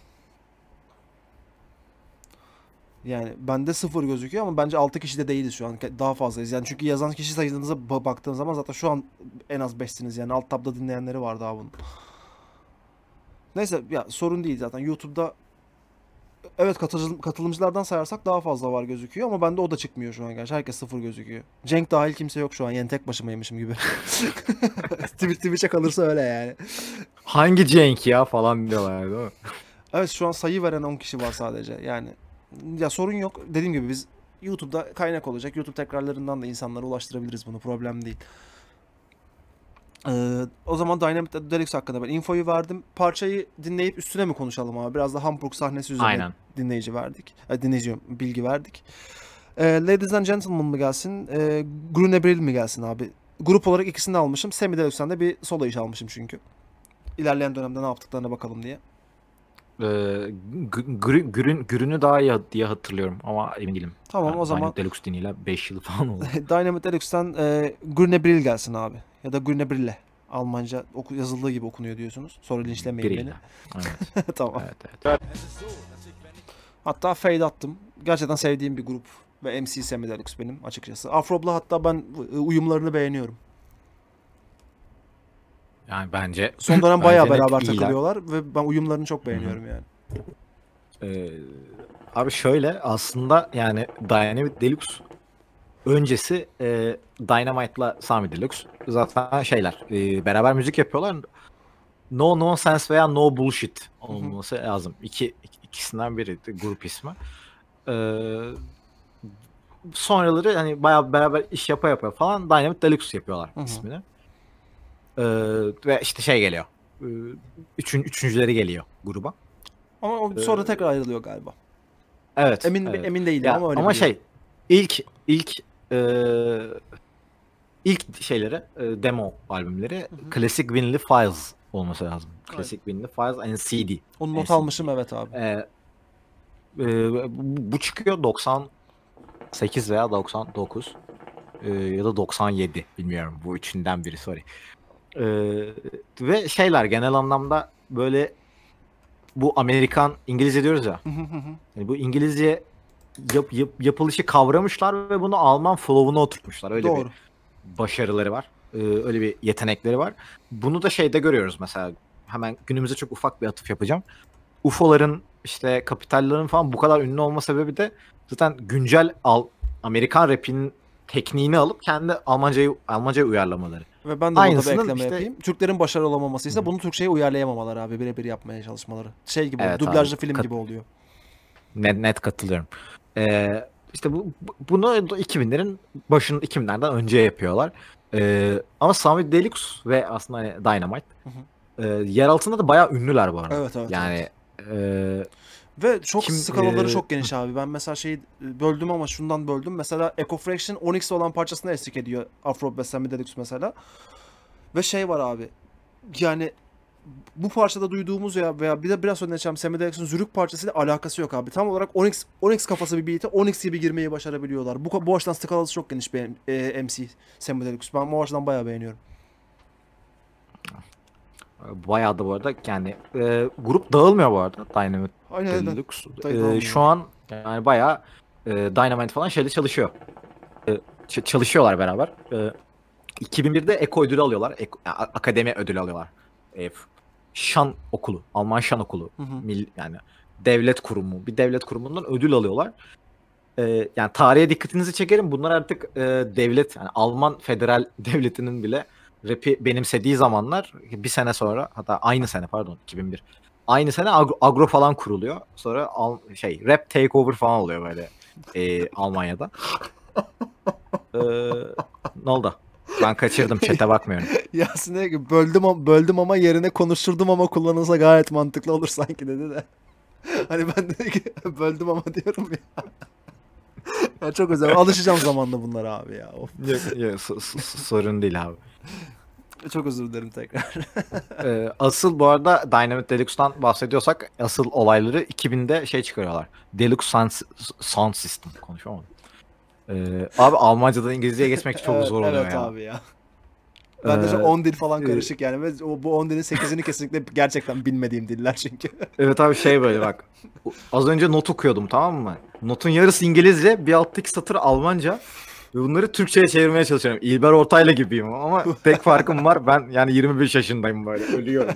Yani bende sıfır gözüküyor ama bence 6 kişi de değiliz şu an. Daha fazlayız. Yani çünkü yazan kişi sayınıza baktığın zaman zaten şu an en az 5'siniz yani. Alt tabda dinleyenleri var daha bunun. Neyse ya sorun değil zaten. YouTube'da evet katılımcılardan sayarsak daha fazla var gözüküyor ama bende o da çıkmıyor şu an gerçi. Herkes sıfır gözüküyor. Cenk dahil kimse yok şu an. Yani tek başımaymışım gibi. Twitch'e kalırsa öyle yani. Hangi Cenk ya falan diyorlar değil mi? Evet şu an sayı veren 10 kişi var sadece. Yani ya sorun yok. Dediğim gibi biz YouTube'da kaynak olacak. YouTube tekrarlarından da insanlara ulaştırabiliriz bunu. Problem değil. O zaman Dynamite Deluxe hakkında ben infoyu verdim. Parçayı dinleyip üstüne mi konuşalım abi? Biraz da Hamburg sahnesi üzerine Aynen. dinleyici bilgi verdik. Ladies and Gentlemen mı gelsin? Grüne Brill mi gelsin abi? Grup olarak ikisini de almışım. Semi Deluxe'den de bir solo iş almışım çünkü. İlerleyen dönemde ne yaptıklarına bakalım diye. Gürünü daha iyi diye hatırlıyorum ama emin değilim. Tamam o zaman Dynamite Deluxe dinleyle 5 yıl falan oldu. Dynamite Deluxe'den Grüne Brill gelsin abi. Ya da Grüne Brille. Almanca yazıldığı gibi okunuyor diyorsunuz. Sonra linçlemeyin beni. Biriyle. Evet. Tamam. Evet. Hatta fade attım. Gerçekten sevdiğim bir grup. Ve MC Semi Deluxe benim açıkçası. Afrob'la hatta ben uyumlarını beğeniyorum. Yani bence Son dönem bayağı net beraber iyiler. takılıyorlar ve ben uyumlarını çok beğeniyorum yani. Ee, Abi şöyle aslında yani Dynamite Deluxe öncesi Dynamite'la Sami Deluxe zaten şeyler beraber müzik yapıyorlar. No Nonsense veya No Bullshit olması lazım. İkisinden biriydi grup ismi. Sonraları hani bayağı beraber iş yapa falan Dynamite Deluxe yapıyorlar ismini. Ve işte şey geliyor. Üçüncüleri geliyor gruba. Ama o sonra tekrar ayrılıyor galiba. Evet. Emin değilim Ya, ama öyle ama biliyorum. ilk şeyleri demo albümleri Classic Winley Files olması lazım. Classic Winley Files and CD. Onu not almışım evet abi. Bu çıkıyor 98 veya 99 ya da 97 bilmiyorum. Bu üçünden biri sorry. Ve şeyler genel anlamda böyle bu Amerikan İngilizce diyoruz ya. Yani bu İngilizce yapılışı kavramışlar ve bunu Alman flow'una oturtmuşlar. Öyle Doğru. bir başarıları var. Öyle bir yetenekleri var. Bunu da şeyde görüyoruz mesela. Hemen günümüze çok ufak bir atıf yapacağım. UFO'ların işte Kapitallerin falan bu kadar ünlü olma sebebi de zaten güncel Amerikan rap'inin tekniğini alıp kendi Almanca'ya uyarlamaları. Ve ben de burada bir Aynısının ekleme işte- yapayım. Türklerin başarılı olamaması ise bunu Türkçe'ye uyarlayamamaları abi. Birebir yapmaya çalışmaları. Şey gibi Evet dublajlı abi, film gibi oluyor. Net katılıyorum. İşte bunu 2000'lerin başının 2000'lerden önce yapıyorlar. Ama Sami Deluxe ve aslında hani Dynamite yer altında da bayağı ünlüler bu arada. Evet. Yani ve çok kim, skalaları çok geniş abi. Ben mesela şeyi böldüm ama şundan böldüm. Mesela Echo Fraction Onyx olan parçasına eşlik ediyor Afro ve Sami Deluxe mesela. Ve şey var abi. Yani bu parçada duyduğumuz veya bir de biraz önce geçen Sami Deluxe'un Zürük parçasıyla alakası yok abi. Tam olarak Onyx kafası bir beat'e Onyx gibi girmeyi başarabiliyorlar. Bu açıdan skalası çok geniş bir MC Sami Deluxe. Ben bu açıdan bayağı beğeniyorum. bayağı da bu arada yani grup dağılmıyor bu arada Dynamite Aynen. Deluxe. Şu an yani bayağı Dynamite falan şeyde çalışıyor. Çalışıyorlar beraber. 2001'de Eko ödülü alıyorlar. Akademi ödülü alıyorlar. Şan okulu, Alman Şan okulu. Yani devlet kurumu, bir devlet kurumundan ödül alıyorlar. Yani tarihe dikkatinizi çekerim. Bunlar artık devlet, yani Alman federal devletinin bile rap'i benimsediği zamanlar, bir sene sonra, hatta aynı sene, pardon, 2001. Aynı sene agro falan kuruluyor. Sonra rap takeover falan oluyor böyle Almanya'da. Ne oldu? Ben kaçırdım. Chat'e bakmıyorum. Yasin dedi ki böldüm ama yerine konuşturdum ama kullanılsa gayet mantıklı olur sanki dedi de. Hani ben de ki böldüm ama diyorum ya. Ya çok güzel. Alışacağım zamanla bunlara abi ya. Of. Yok, sorun değil abi. Çok özür dilerim tekrar. Asıl bu arada Dynamite Deluxe'dan bahsediyorsak asıl olayları 2000'de çıkarıyorlar. Deluxe Sound System. Konuşamadım. Abi Almancadan İngilizceye geçmek çok zor oluyor evet ya. abi ya. Ben de 10 dil falan karışık yani ve bu 10 dilin 8'ini kesinlikle gerçekten bilmediğim diller çünkü. Evet abi böyle bak. Az önce not okuyordum, tamam mı? Notun yarısı İngilizce, bir alttaki satır Almanca. Ve bunları Türkçe'ye çevirmeye çalışıyorum. İlber Ortaylı gibiyim ama tek farkım var. Ben yani 25 yaşındayım böyle. Ölüyorum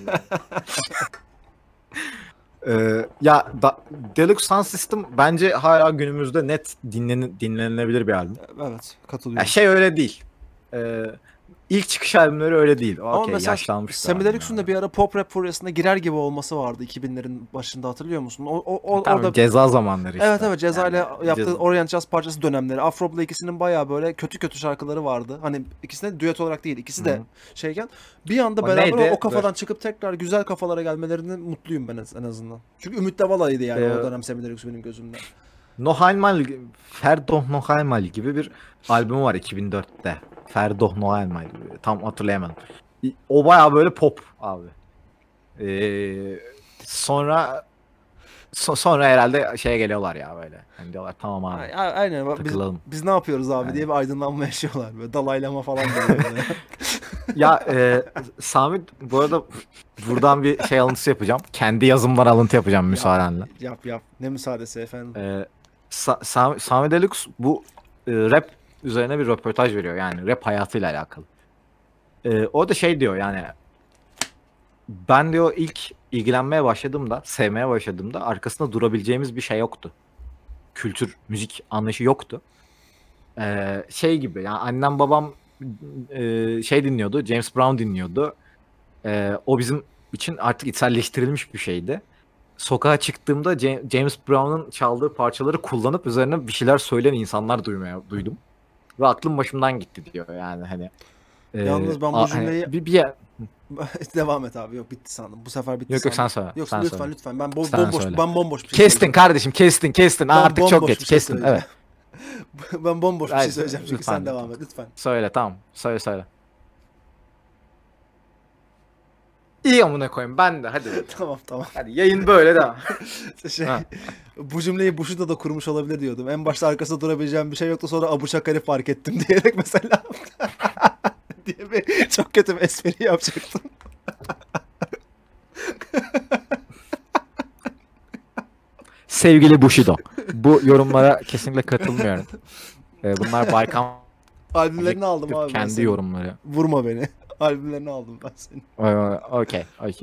yani. Deluxe Sound System bence hala günümüzde net dinlenilebilir bir albüm. Evet, katılıyorum. Öyle değil. İlk çıkış albümleri öyle değil. Ama mesela yaşlanmış. Sami Deluxe'un da bir ara pop rap furyasına girer gibi olması vardı 2000'lerin başında, hatırlıyor musun? Tamam, o da Ceza zamanları işte. Evet Ceza ile Yani, yaptığı Orient Jazz parçası dönemleri. Afro'la ikisinin bayağı böyle kötü şarkıları vardı. Hani ikisine düet olarak değil, ikisi de şeyken bir anda beraber o kafadan çıkıp tekrar güzel kafalara gelmelerine mutluyum ben en azından. Çünkü Ümit Davala'ydı yani o dönem Sami Deluxe benim gözümde. Nohalmal, Ferdoh Nohalmal gibi bir albümü var 2004'te. Ferdoh Nohalmal, tam hatırlayamadım. O bayağı böyle pop abi. Sonra herhalde geliyorlar ya böyle. Hani diyorlar tamam abi. Aynen. Biz ne yapıyoruz abi diye bir aydınlanma yaşıyorlar böyle. Dalaylama falan böyle. Ya Sami, bu arada buradan bir alıntısı yapacağım. Kendi yazımdan alıntı yapacağım müsaadenle. Yap. Ne müsaadesi efendim. Sami Deluxe bu rap üzerine bir röportaj veriyor. Yani rap hayatıyla alakalı. O da diyor yani, ben diyor ilk ilgilenmeye başladığımda, sevmeye başladığımda arkasında durabileceğimiz bir şey yoktu. Kültür, müzik anlayışı yoktu. Gibi yani annem babam dinliyordu. James Brown dinliyordu. O bizim için artık içselleştirilmiş bir şeydi. Sokağa çıktığımda James Brown'un çaldığı parçaları kullanıp üzerine bir şeyler söyleyen insanlar duydum. Ve aklım başımdan gitti diyor yani hani. Yalnız ben bu cümleyi... Hani, Devam et abi, yok bitti sandım. Bu sefer bitti yok, sandım. Sen söyle. Yok sen lütfen. Söyle. Ben bomboş bir şey Kestin kardeşim, kestin. Artık çok geç. Kestin, evet. Ben bomboş bir şey söyleyeceğim çünkü sen devam et lütfen. Söyle, tamam. Söyle. İyi amına koyayım, ben de hadi. Tamam. Hadi yayın böyle de. Bu cümleyi Bushido da kurmuş olabilir diyordum. En başta arkasında durabileceğim bir şey yoktu, sonra Abu Şakar'ı fark ettim diyerek mesela. diye çok kötü bir espri yapacaktım. Sevgili Bushido, bu yorumlara kesinlikle katılmıyorum. Bunlar Baykan albümlerini aldım abi. Kendi yorumları. Vurma beni. Albümlerini aldım ben senin. Okey.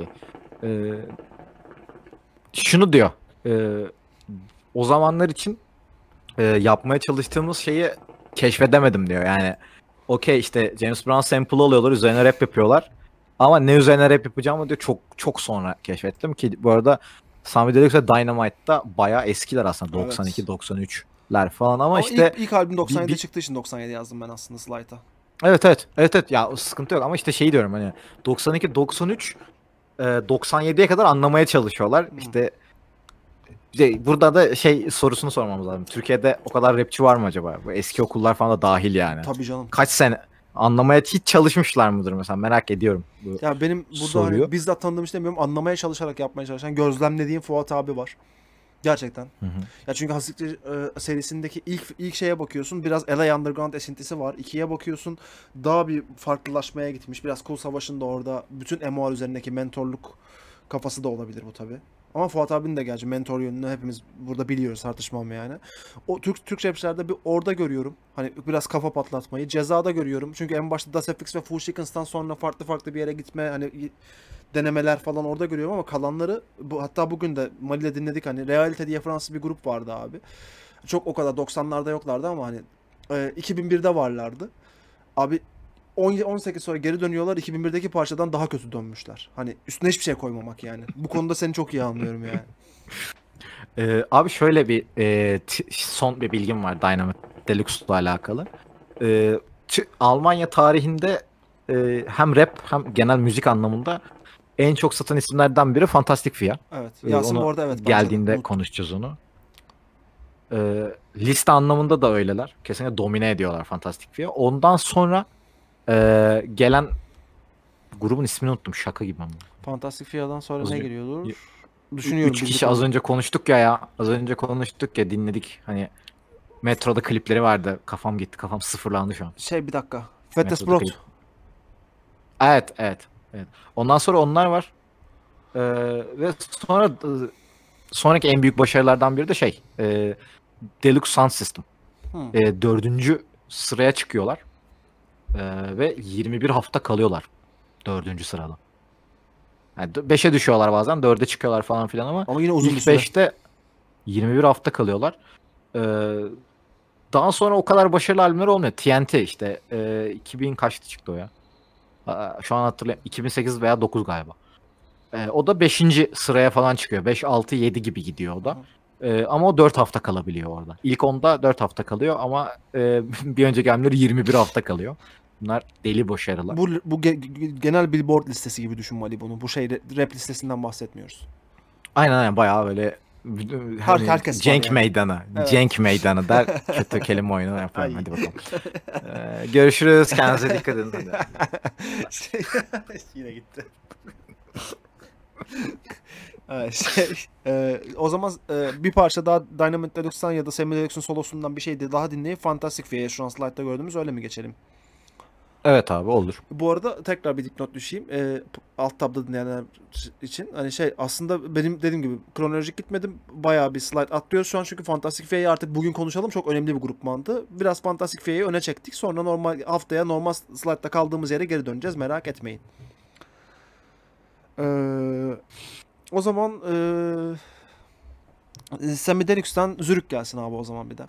Şunu diyor. O zamanlar için yapmaya çalıştığımız şeyi keşfedemedim diyor. Yani okey, işte James Brown sample alıyorlar, üzerine rap yapıyorlar. Ama ne üzerine rap yapacağımı diyor çok sonra keşfettim ki bu arada Sami Deluxe ve Dynamite'da bayağı eskiler aslında, 92-93. falan ama Ama işte ilk albüm bir, 97'de bir çıktığı için 97 yazdım ben aslında slayta. evet ya o sıkıntı yok ama işte şey diyorum hani 92 93 97'ye kadar anlamaya çalışıyorlar. Hmm. İşte burada da şey sorusunu sormamız lazım. Türkiye'de o kadar rapçi var mı acaba? Bu eski okullar falan da dahil yani. Tabii canım. Kaç sene anlamaya hiç çalışmışlar mıdır mesela? Merak ediyorum bu Ya benim burada soruyu. hani bizzat tanıdığım işte demiyorum, anlamaya çalışarak yapmaya çalışan, gözlemlediğim Fuat abi var. Gerçekten. Hı hı. Ya çünkü Hassiktir serisindeki ilk şeye bakıyorsun, biraz LA Underground esintisi var. İkiye bakıyorsun, daha bir farklılaşmaya gitmiş. Biraz Kul Savaşı'nda orada bütün MOR üzerindeki mentorluk kafası da olabilir bu tabi. Ama Fuat abinin de gerçi mentor yönünü hepimiz burada biliyoruz, tartışmam yani. O Türk rapçilerde bir orada görüyorum. Hani biraz kafa patlatmayı. Ceza'da görüyorum. Çünkü en başta Das FX ve Full Chickens'tan sonra farklı bir yere gitme hani denemeler falan orada görüyorum ama kalanları hatta bugün de Mali'de dinledik, hani Realite diye Fransız bir grup vardı abi. Çok o kadar 90'larda yoklardı ama hani 2001'de varlardı. Abi 18 sonra geri dönüyorlar, 2001'deki parçadan daha kötü dönmüşler. Hani üstüne hiçbir şey koymamak yani. Bu konuda seni çok iyi anlıyorum yani. Abi şöyle bir son bir bilgim var Dynamite Deluxe'la alakalı. Almanya tarihinde hem rap hem genel müzik anlamında en çok satan isimlerden biri Fantastic Fia. Evet. Yasin bu Onu arada, evet, bence de. geldiğinde Unuttum. konuşacağız onu. Liste anlamında da öyleler. Kesinlikle domine ediyorlar Fantastic Fia. Ondan sonra gelen grubun ismini unuttum. Şaka gibi ama. Fantastic Fia'dan sonra Az ne önce- geliyordur? Düşünüyorum, Üç bildik kişi az onu. önce konuştuk ya. Az önce konuştuk ya, dinledik. Hani metroda klipleri vardı. Kafam gitti. Kafam sıfırlandı şu an. Bir dakika. Fettes Metroda klip. Brot. Evet. Ondan sonra onlar var. Ee, ve sonra sonraki en büyük başarılardan biri de Deluxe Sound System. Hmm. Dördüncü sıraya çıkıyorlar. Ve 21 hafta kalıyorlar. Dördüncü sırada. Yani 5'e düşüyorlar bazen. 4'e çıkıyorlar falan filan ama Ama yine uzun bir ilk süre. 5'te 21 hafta kalıyorlar. Ee, daha sonra o kadar başarılı albümler olmuyor. TNT işte 2000 kaçtı çıktı o ya. Şu an hatırlayayım. 2008 veya 9 galiba. O da 5. sıraya falan çıkıyor. 5, 6, 7 gibi gidiyor o da. Ama o 4 hafta kalabiliyor orada. İlk onda 4 hafta kalıyor ama bir önceki albümleri 21 hafta kalıyor. Bunlar deli başarılar. Bu genel Billboard listesi gibi düşün Mali bunu. Bu rap listesinden bahsetmiyoruz. Aynen bayağı böyle hani Herkes var Cenk yani. Meydanı. Evet. Cenk Meydanı der. Kötü kelime oyunu yapıyorum. Ay. Hadi bakalım. Görüşürüz. Kendinize dikkat edin. Hadi. Şey, yine gitti. O zaman bir parça daha Dynamite Deluxe'dan ya da Semi Deluxe'un solosundan bir şey daha dinleyip Fantastic Fia'ya, şu an slide'da gördüğümüz, öyle mi geçelim? Evet abi olur. Bu arada tekrar bir dipnot düşeyim. Alt tabda dinleyenler için. Hani aslında benim dediğim gibi kronolojik gitmedim. Bayağı bir slide atlıyoruz şu an çünkü Fantastic Fia'yı artık bugün konuşalım. Çok önemli bir grupmandı. Biraz Fantastic Fia'yı öne çektik. Sonra haftaya normal slide'da kaldığımız yere geri döneceğiz. Merak etmeyin. O zaman Semi Deluxe'dan Zürich gelsin abi o zaman bir de.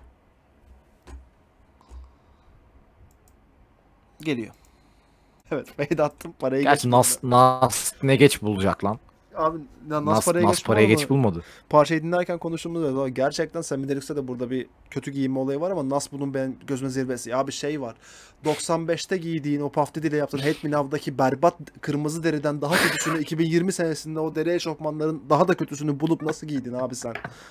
Geliyor. Evet, fade attım, parayı Gerçi geçmedi. Nas ne geç bulacak lan. Abi Nas paraya Nas geçmedi paraya ama geç bulmadı. parçayı dinlerken konuştuğumuz öyle. Gerçekten Semi Deluxe'de de burada bir kötü giyinme olayı var ama Nas bunun benim gözüme zirvesi. Ya bir şey var. 95'te giydiğin o Puff Daddy ile yaptığın Hate Me Now'daki berbat kırmızı deriden daha kötüsünü 2020 senesinde o deri eşofmanların daha da kötüsünü bulup nasıl giydin abi sen?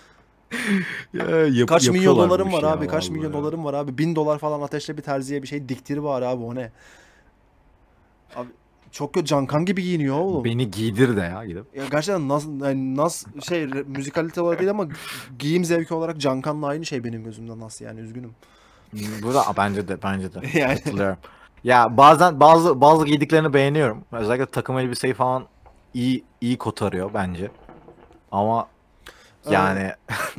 Kaç milyon dolarım var abi? Kaç milyon dolarım var abi? $1000 falan ateşle bir terziye bir şey diktir var abi, o ne? Abi çok kötü, Cankan gibi giyiniyor oğlum. Beni giydir de ya gidip. Ya gerçekten Nas müzikalite olarak değil ama giyim zevki olarak Cankan'la aynı şey benim gözümde Nas, yani üzgünüm. Bence de. Yani. Katılıyorum. Ya bazen bazı giydiklerini beğeniyorum. Özellikle takım elbiseyi falan iyi kotarıyor bence. Ama yani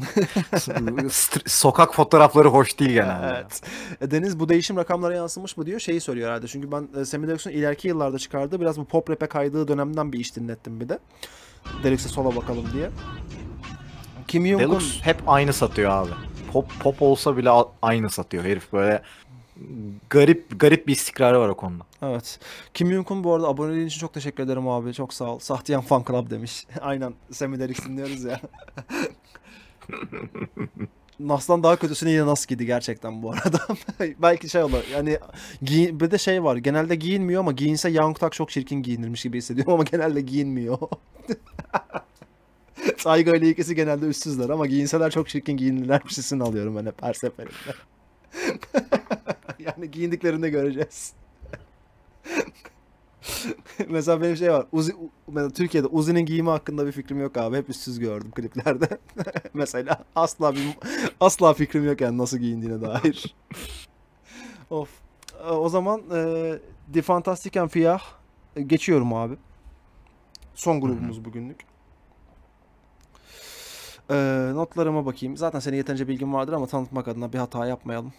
sokak fotoğrafları hoş değil genelde. Evet. Deniz, bu değişim rakamlara yansımış mı diyor. Şeyi soruyor herhalde. Çünkü ben Semi Deluxe'un ileriki yıllarda çıkardığı biraz bu pop rap'e kaydığı dönemden bir iş dinlettim bir de. Deluxe'e sola bakalım diye. Kim Jong-un Deluxe hep aynı satıyor abi. Pop olsa bile aynı satıyor herif, böyle garip bir istikrarı var o konuda. Evet. Kim Jong-un bu arada aboneliğin için çok teşekkür ederim abi. Çok sağ ol. Sahtiyan Fan Club demiş. Aynen. Semi Deluxe dinliyoruz ya. Nas'tan daha kötüsünü yine Nas giydi gerçekten bu arada. Belki şey olur. Yani bir de şey var. Genelde giyinmiyor ama giyinse Young Tak çok çirkin giyinirmiş gibi hissediyorum ama genelde giyinmiyor. Tayga ile ikisi genelde üstsüzler ama giyinseler çok çirkin giyinirler hissini alıyorum ben hep her seferinde. Yani giyindiklerinde göreceğiz. Mesela benim şey var. Mesela Türkiye'de Uzi'nin giyimi hakkında bir fikrim yok abi. Hep üstsüz gördüm kliplerde. Mesela asla fikrim yok yani nasıl giyindiğine dair. Of. O zaman Die Fantastiken Vier geçiyorum abi. Son grubumuz bugünlük. Notlarıma bakayım. Zaten senin yeterince bilgin vardır ama tanıtmak adına bir hata yapmayalım.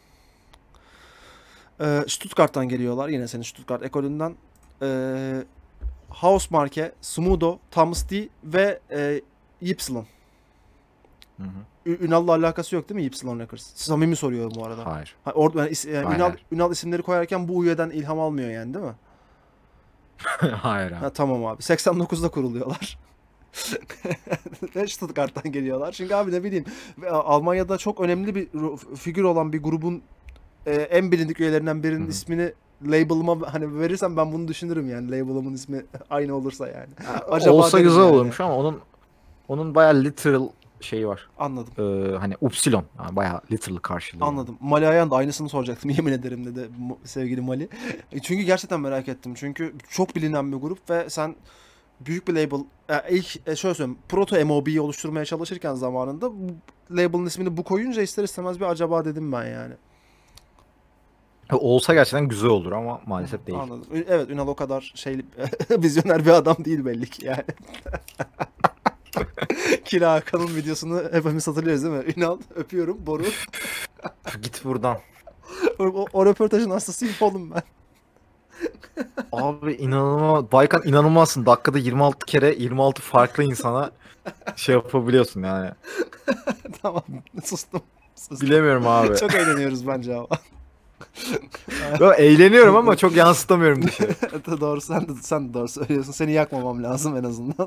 Stuttgart'tan geliyorlar. Yine senin Stuttgart ekolünden. Hausmarke, Smudo, Thomas D ve Ypsilon. Ünal'la alakası yok değil mi Ypsilon Records? Samimi soruyorum bu arada. Hayır. Ünal isimleri koyarken bu üyeden ilham almıyor yani değil mi? Hayır abi. Tamam abi. 89'da kuruluyorlar. Ve Stuttgart'tan geliyorlar. Çünkü abi ne bileyim Almanya'da çok önemli bir figür olan bir grubun en bilindik üyelerinden birinin ismini label'ıma hani verirsem ben bunu düşünürüm yani. Label'ımın ismi aynı olursa yani. Acaba olsa güzel yani. Olurmuş ama onun bayağı literal şeyi var. Anladım. Hani upsilon. Yani bayağı literal karşılığı. Anladım. Mali Ayan da aynısını soracaktım yemin ederim dedi sevgili Mali. Çünkü gerçekten merak ettim. Çünkü çok bilinen bir grup ve sen büyük bir label ilk şöyle söyleyeyim Proto MOB'yi oluşturmaya çalışırken zamanında label'ın ismini bu koyunca ister istemez bir acaba dedim ben yani. Olsa gerçekten güzel olur ama maalesef değil. Anladım. Evet Ünal o kadar vizyoner bir adam değil belli ki yani. Kila Hakan'ın videosunu hepimiz hatırlıyoruz değil mi? Ünal öpüyorum boru. Git buradan. O röportajın hastasıyım oğlum ben. Abi inanılmaz. Baykan inanılmazsın. Dakikada 26 kere 26 farklı insana şey yapabiliyorsun yani. Tamam sustum. Bilemiyorum abi. Çok eğleniyoruz bence ama. Yo, eğleniyorum ama çok yansıtamıyorum dışarı. Doğru sen de doğru söylüyorsun. Seni yakmamam lazım en azından.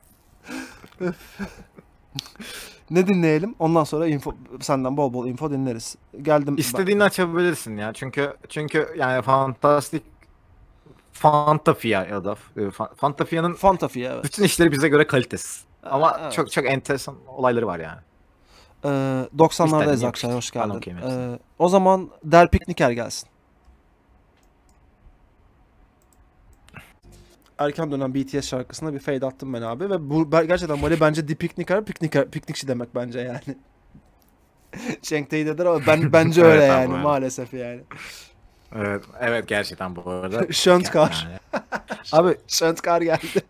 Ne dinleyelim? Ondan sonra senden bol bol info dinleriz. Geldim. İstediğini açabilirsin ya. Çünkü yani Fantafia ya da Fantafia'nın evet. bütün işleri bize göre kalitesiz. Ama evet. Çok enteresan olayları var yani. 90'lardayız Akşay, hoş geldin. O zaman Der Pikniker gelsin. Erken dönem BTS şarkısına bir fade attım ben abi ve bu gerçekten böyle bence Die piknikçi demek bence yani. Cenk dediler ama bence öyle evet, yani maalesef yani. Evet gerçekten bu arada. Şöntkar. Yani. Abi Şöntkar geldi.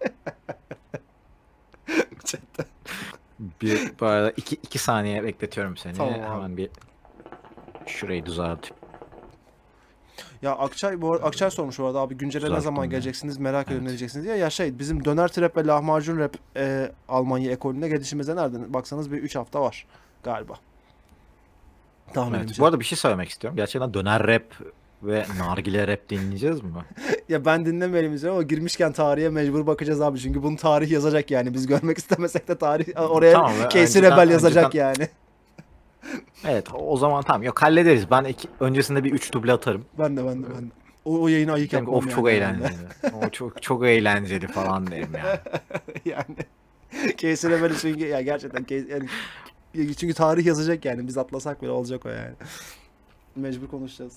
Bu arada 2 saniye bekletiyorum seni. Tamam, hemen bir şurayı düzelteyim. Ya Akçay sormuş bu arada abi güncele ne zaman geleceksiniz merak ediyorum ne diyeceksiniz diye. Ya bizim döner trap ve lahmacun rap Almanya ekolüne gelişimize nereden baksanız bir 3 hafta var galiba. Evet, bu arada bir şey söylemek istiyorum. Gerçekten döner rap ve nargile rap dinleyeceğiz mi? Ya ben dinlemeyelim ama girmişken tarihe mecbur bakacağız abi. Çünkü bunu tarih yazacak yani. Biz görmek istemesek de tarih oraya tamam, Casey Rebel yazacak yani. Evet o zaman tamam. Yok hallederiz. Ben öncesinde bir 3 duble atarım. Ben de. O yayını ayık yapmam yani. Çok eğlenceli. O çok eğlenceli falan derim yani. Yani Casey Rebel çünkü ya gerçekten yani, çünkü tarih yazacak yani. Biz atlasak bile olacak o yani. Mecbur konuşacağız.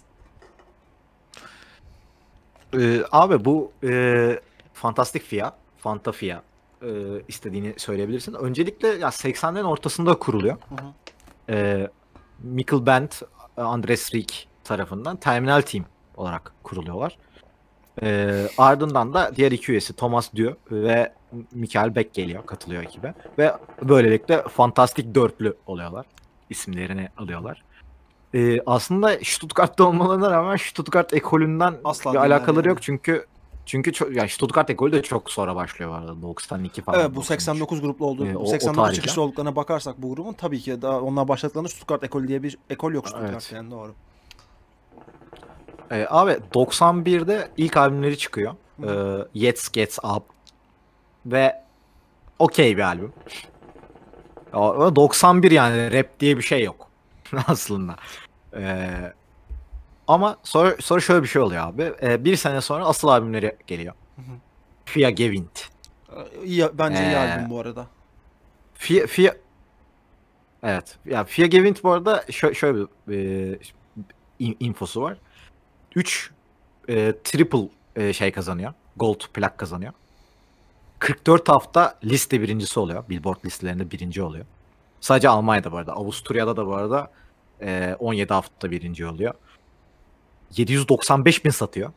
Abi bu Fantafia istediğini söyleyebilirsin. Öncelikle ya 80'lerin ortasında kuruluyor. Mikkel Band, Andres Riek tarafından Terminal Team olarak kuruluyorlar. Ardından da diğer iki üyesi Thomas Dieu ve Michael Beck katılıyor ekibe. Ve böylelikle fantastik dörtlü oluyorlar. İsimlerini alıyorlar. Aslında Stuttgart'ta olmalarına rağmen Stuttgart ekolünden asla bir alakaları yok çünkü yani Stuttgart ekolü de çok sonra başlıyor bu arada 92 falan. Evet bu 89 gruplu olduğu 89 çıkışlı olduklarına bakarsak bu grubun tabii ki daha onlar başladıklarında Stuttgart ekolü diye bir ekol yok Stuttgart evet. Yani doğru. Abi 91'de ilk albümleri çıkıyor. Jetzt Gets Up ve okey bir albüm. O 91 yani rap diye bir şey yok aslında. Ee, Ama sonra şöyle bir şey oluyor abi. Bir sene sonra asıl albümleri geliyor. Hı hı. Fia Gevint. İyi, bence iyi Ee, albüm bu arada. Fia evet. Ya Fia Gevint bu arada şöyle bir infosu var. 3 triple şey kazanıyor. Gold plak kazanıyor. 44 hafta liste birincisi oluyor. Billboard listelerinde birinci oluyor. Sadece Almanya'da bu arada. Avusturya'da da bu arada 17 hafta birinci oluyor. 795 bin satıyor.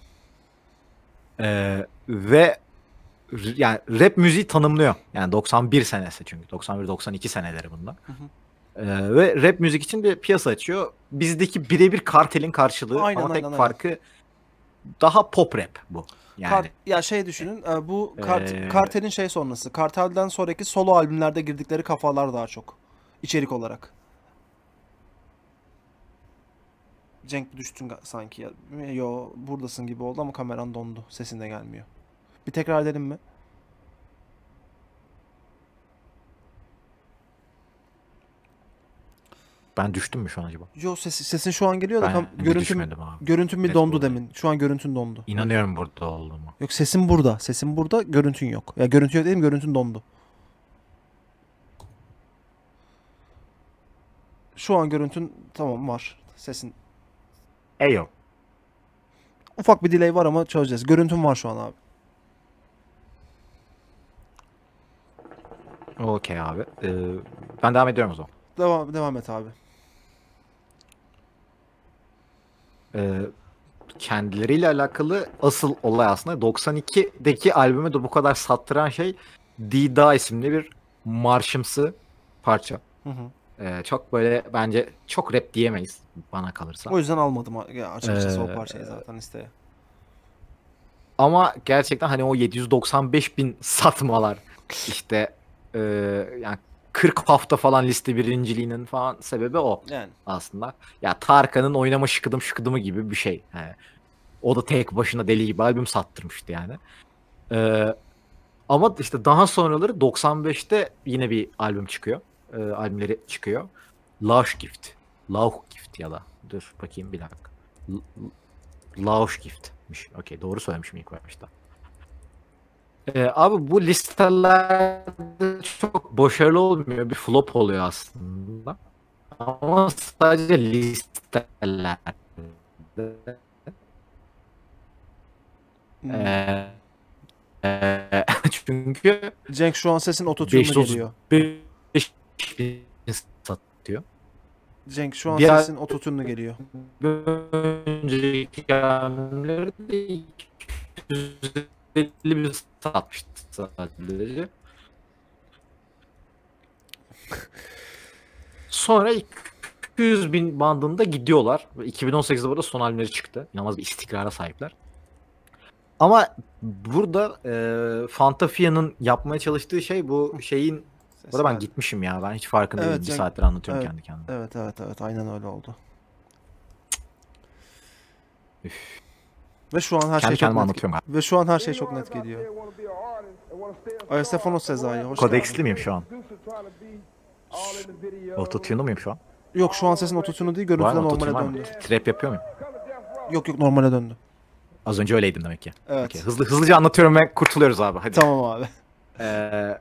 Ve yani rap müziği tanımlıyor. Yani 91 senesi çünkü. 91-92 seneleri bunlar. Hı hı. Ve rap müzik için bir piyasa açıyor. Bizdeki birebir kartelin karşılığı Aynen, ama tek aynen, aynen. farkı daha pop rap bu. Yani Ya şey düşünün, bu Ee, Kartel'in şey sonrası. Kartel'den sonraki solo albümlerde girdikleri kafalar daha çok. İçerik olarak. Cenk düştün sanki ya. Yo, buradasın gibi oldu ama kameran dondu. Sesin de gelmiyor. Bir tekrar edelim mi? ben düştüm mü şu an acaba? Yo, sesin şu an geliyor da Bence düşmedim abi. görüntün bir Net dondu buradayım. demin. Şu an görüntün dondu. İnanıyorum burada olduğuma. Yok, sesin burada. Sesin burada, görüntün yok. Ya görüntü yok dedim, görüntün dondu. Şu an görüntün tamam var. Sesin Eyo. ufak bir delay var ama çözeceğiz. Görüntün var şu an abi. Okey abi. Ben devam ediyorum o zaman. Devam et abi. Ee, Kendileriyle alakalı asıl olay aslında 92'deki albümü de bu kadar sattıran şey Dida isimli bir marşımsı parça. Hı hı. Çok böyle bence çok rap diyemeyiz bana kalırsa. O yüzden almadım ya açıkçası o Ee, parçayı zaten listeye. Ama gerçekten hani o 795 bin satmalar işte e, yani 40 hafta falan liste birinciliğinin falan sebebi o Yani. aslında. Ya Tarkan'ın oynama şıkıdım şıkıdımı gibi bir şey. Yani o da tek başına deli gibi albüm sattırmıştı yani. Ama işte daha sonraları 95'te yine bir albüm çıkıyor. Albümleri çıkıyor. Lauschgift. Lauchgift ya da. Dur bakayım bir dakika. Lauschgift'miş. Okey, doğru söylemişim ilk başta. Abi bu listelerde çok başarılı olmuyor. Bir flop oluyor aslında. Ama sadece listelerde. Ee, Çünkü Cenk, şu an sesin ototune'lu geliyor. 535 bin satıyor. Cenk, şu an Bir sesin ototune'lu geliyor. önceki albümleri de 250 bin satmıştı sadece. Sonra 200 bin bandında gidiyorlar. 2018'de burada son albümleri çıktı. İnanılmaz bir istikrara sahipler. Ama burada Fanta Fia'nın yapmaya çalıştığı şey bu şeyin... Ses Burada ben geldi. gitmişim ya. Ben hiç farkında Evet, değilim. Bir Cenk. saattir anlatıyorum Evet. kendi kendime. Evet, aynen öyle oldu. Üf. Ve şu an her Kendi şey çok kendime net. anlatıyorum galiba. Ve şu an her şey çok net geliyor. Stefanos Sezai, hoş Kodeksli geldin. miyim şu an? Autotune'lu muyum şu an? Yok, şu an sesin ototune'lu değil, Var görüntüde mı? Autotune normale var mı? döndü. Trap yapıyor muyum? Yok, normale döndü. Az önce öyleydim demek ki. Evet. Okey, hızlıca anlatıyorum ve kurtuluyoruz abi. Hadi. Tamam abi. Ee,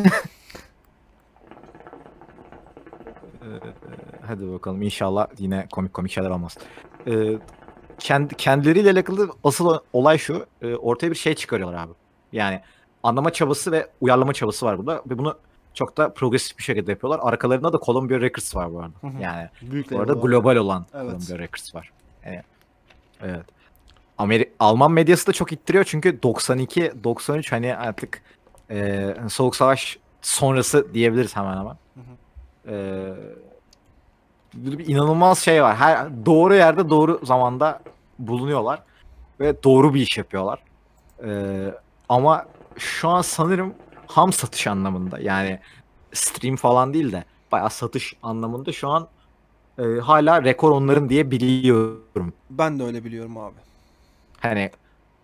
Hadi bakalım, inşallah yine komik şeyler olmaz. Kendileriyle alakalı asıl olay şu. Ortaya bir şey çıkarıyorlar abi. Yani anlama çabası ve uyarlama çabası var burada. Ve bunu çok da progresif bir şekilde yapıyorlar. Arkalarında da Columbia Records var bu arada. Hı hı. Yani Büyük bu arada label var. global olan Evet. Columbia Records var. Evet. Alman medyası da çok ittiriyor çünkü 92-93 hani artık Soğuk Savaş sonrası diyebiliriz hemen hemen. Hı hı. Böyle bir inanılmaz şey var. Doğru yerde doğru zamanda bulunuyorlar ve doğru bir iş yapıyorlar. Ama şu an sanırım ham satış anlamında, yani stream falan değil de bayağı satış anlamında şu an hala rekor onların diye biliyorum. Ben de öyle biliyorum abi. Hani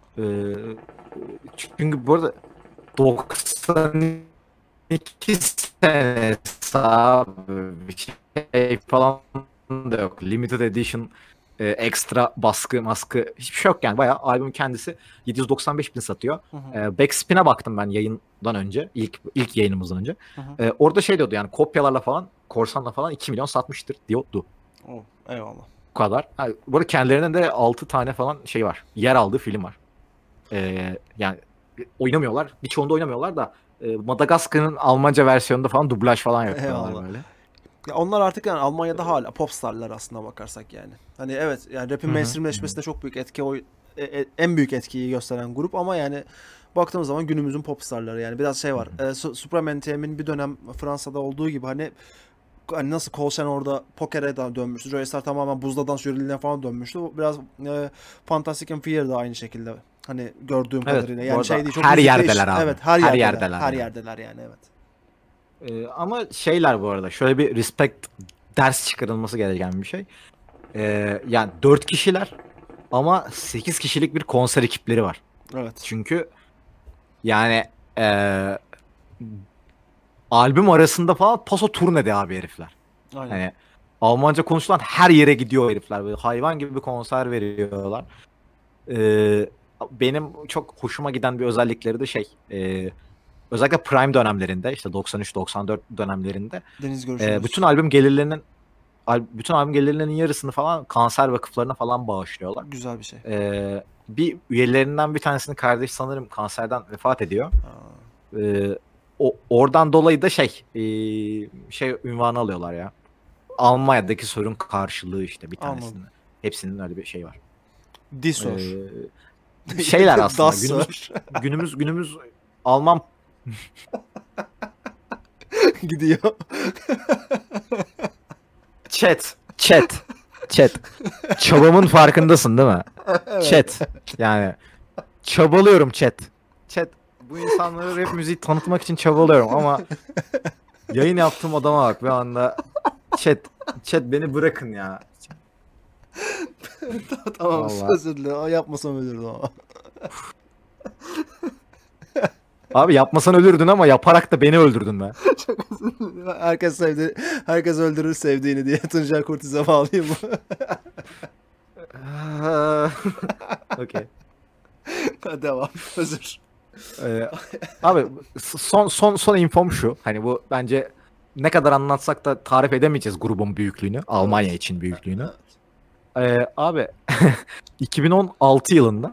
çünkü bu arada 92 senesi abi bir şey falan da yok. Limited edition ekstra baskı maskı hiçbir şey yok yani. Bayağı albüm kendisi 795 bin satıyor. Hı hı. Backspin'e baktım ben yayından önce. İlk yayınımızdan önce. Hı hı. Orada şey diyordu yani kopyalarla falan korsanla falan 2 milyon satmıştır diyordu. Oh, eyvallah. Bu kadar. Bu arada kendilerinin de 6 tane falan şey var. Yer aldığı film var. Yani oynamıyorlar. Birçoğunda oynamıyorlar da Madagaskar'ın Almanca versiyonunda falan dublaj falan yapıyorlar Eyvallah. böyle. Ya onlar artık yani Almanya'da hala popstarlar aslında bakarsak yani. Hani evet yani rap'in Hı hı, mainstreamleşmesinde çok büyük etki en büyük etkiyi gösteren grup ama yani baktığımız zaman günümüzün popstarları yani biraz şey var. Supramentie'min bir dönem Fransa'da olduğu gibi hani nasıl Colsen orada pokere de dönmüştü. Joey Star tamamen buzda dans jüriliğine falan dönmüştü. Biraz Fantastic and Fear da aynı şekilde. Hani gördüğüm Evet, kadarıyla. bu Yani arada şey değil çok her müzikte yerdeler abi. evet her Her yerdeler. yerdeler Her yani. yerdeler yani evet. Ama şeyler bu arada şöyle bir respect ders çıkarılması gereken bir şey. Yani 4 kişiler ama 8 kişilik bir konser ekipleri var. Evet. Çünkü yani albüm arasında falan paso turnede abi herifler. Aynen. Hani Almanca konuşulan her yere gidiyor herifler. Böyle hayvan gibi bir konser veriyorlar. Benim çok hoşuma giden bir özellikleri de özellikle Prime dönemlerinde işte 93-94 dönemlerinde Deniz e, görüşürüz. bütün albüm gelirlerinin bütün albüm gelirlerinin yarısını falan kanser vakıflarına falan bağışlıyorlar. Güzel bir şey. Bir üyelerinden bir tanesinin kardeşi sanırım kanserden vefat ediyor. Aa, Oradan dolayı da şey ünvanı alıyorlar ya. Almanya'daki sorun karşılığı işte bir tanesinin. anladım. Hepsinin öyle bir şey var. Disor. Şeyler aslında Dassor. günümüz Alman Gidiyor. chat çabamın farkındasın değil mi? Evet. Chat yani çabalıyorum chat bu insanları rap müziği tanıtmak için çabalıyorum ama yayın yaptığım adama bak bir anda chat beni bırakın ya. Tamam Vallahi. özür dilerim. O yapmasam ölürdüm ama. Abi yapmasan ölürdün ama yaparak da beni öldürdün be. Herkes sevdi. Herkes öldürür sevdiğini diye Tuncel Kurtiz'e bağlayayım mı? Okey. Devam. Özür. Abi son infom şu. Hani bu bence ne kadar anlatsak da tarif edemeyeceğiz grubun büyüklüğünü. Almanya Evet. için büyüklüğünü. Evet. Abi 2016 yılında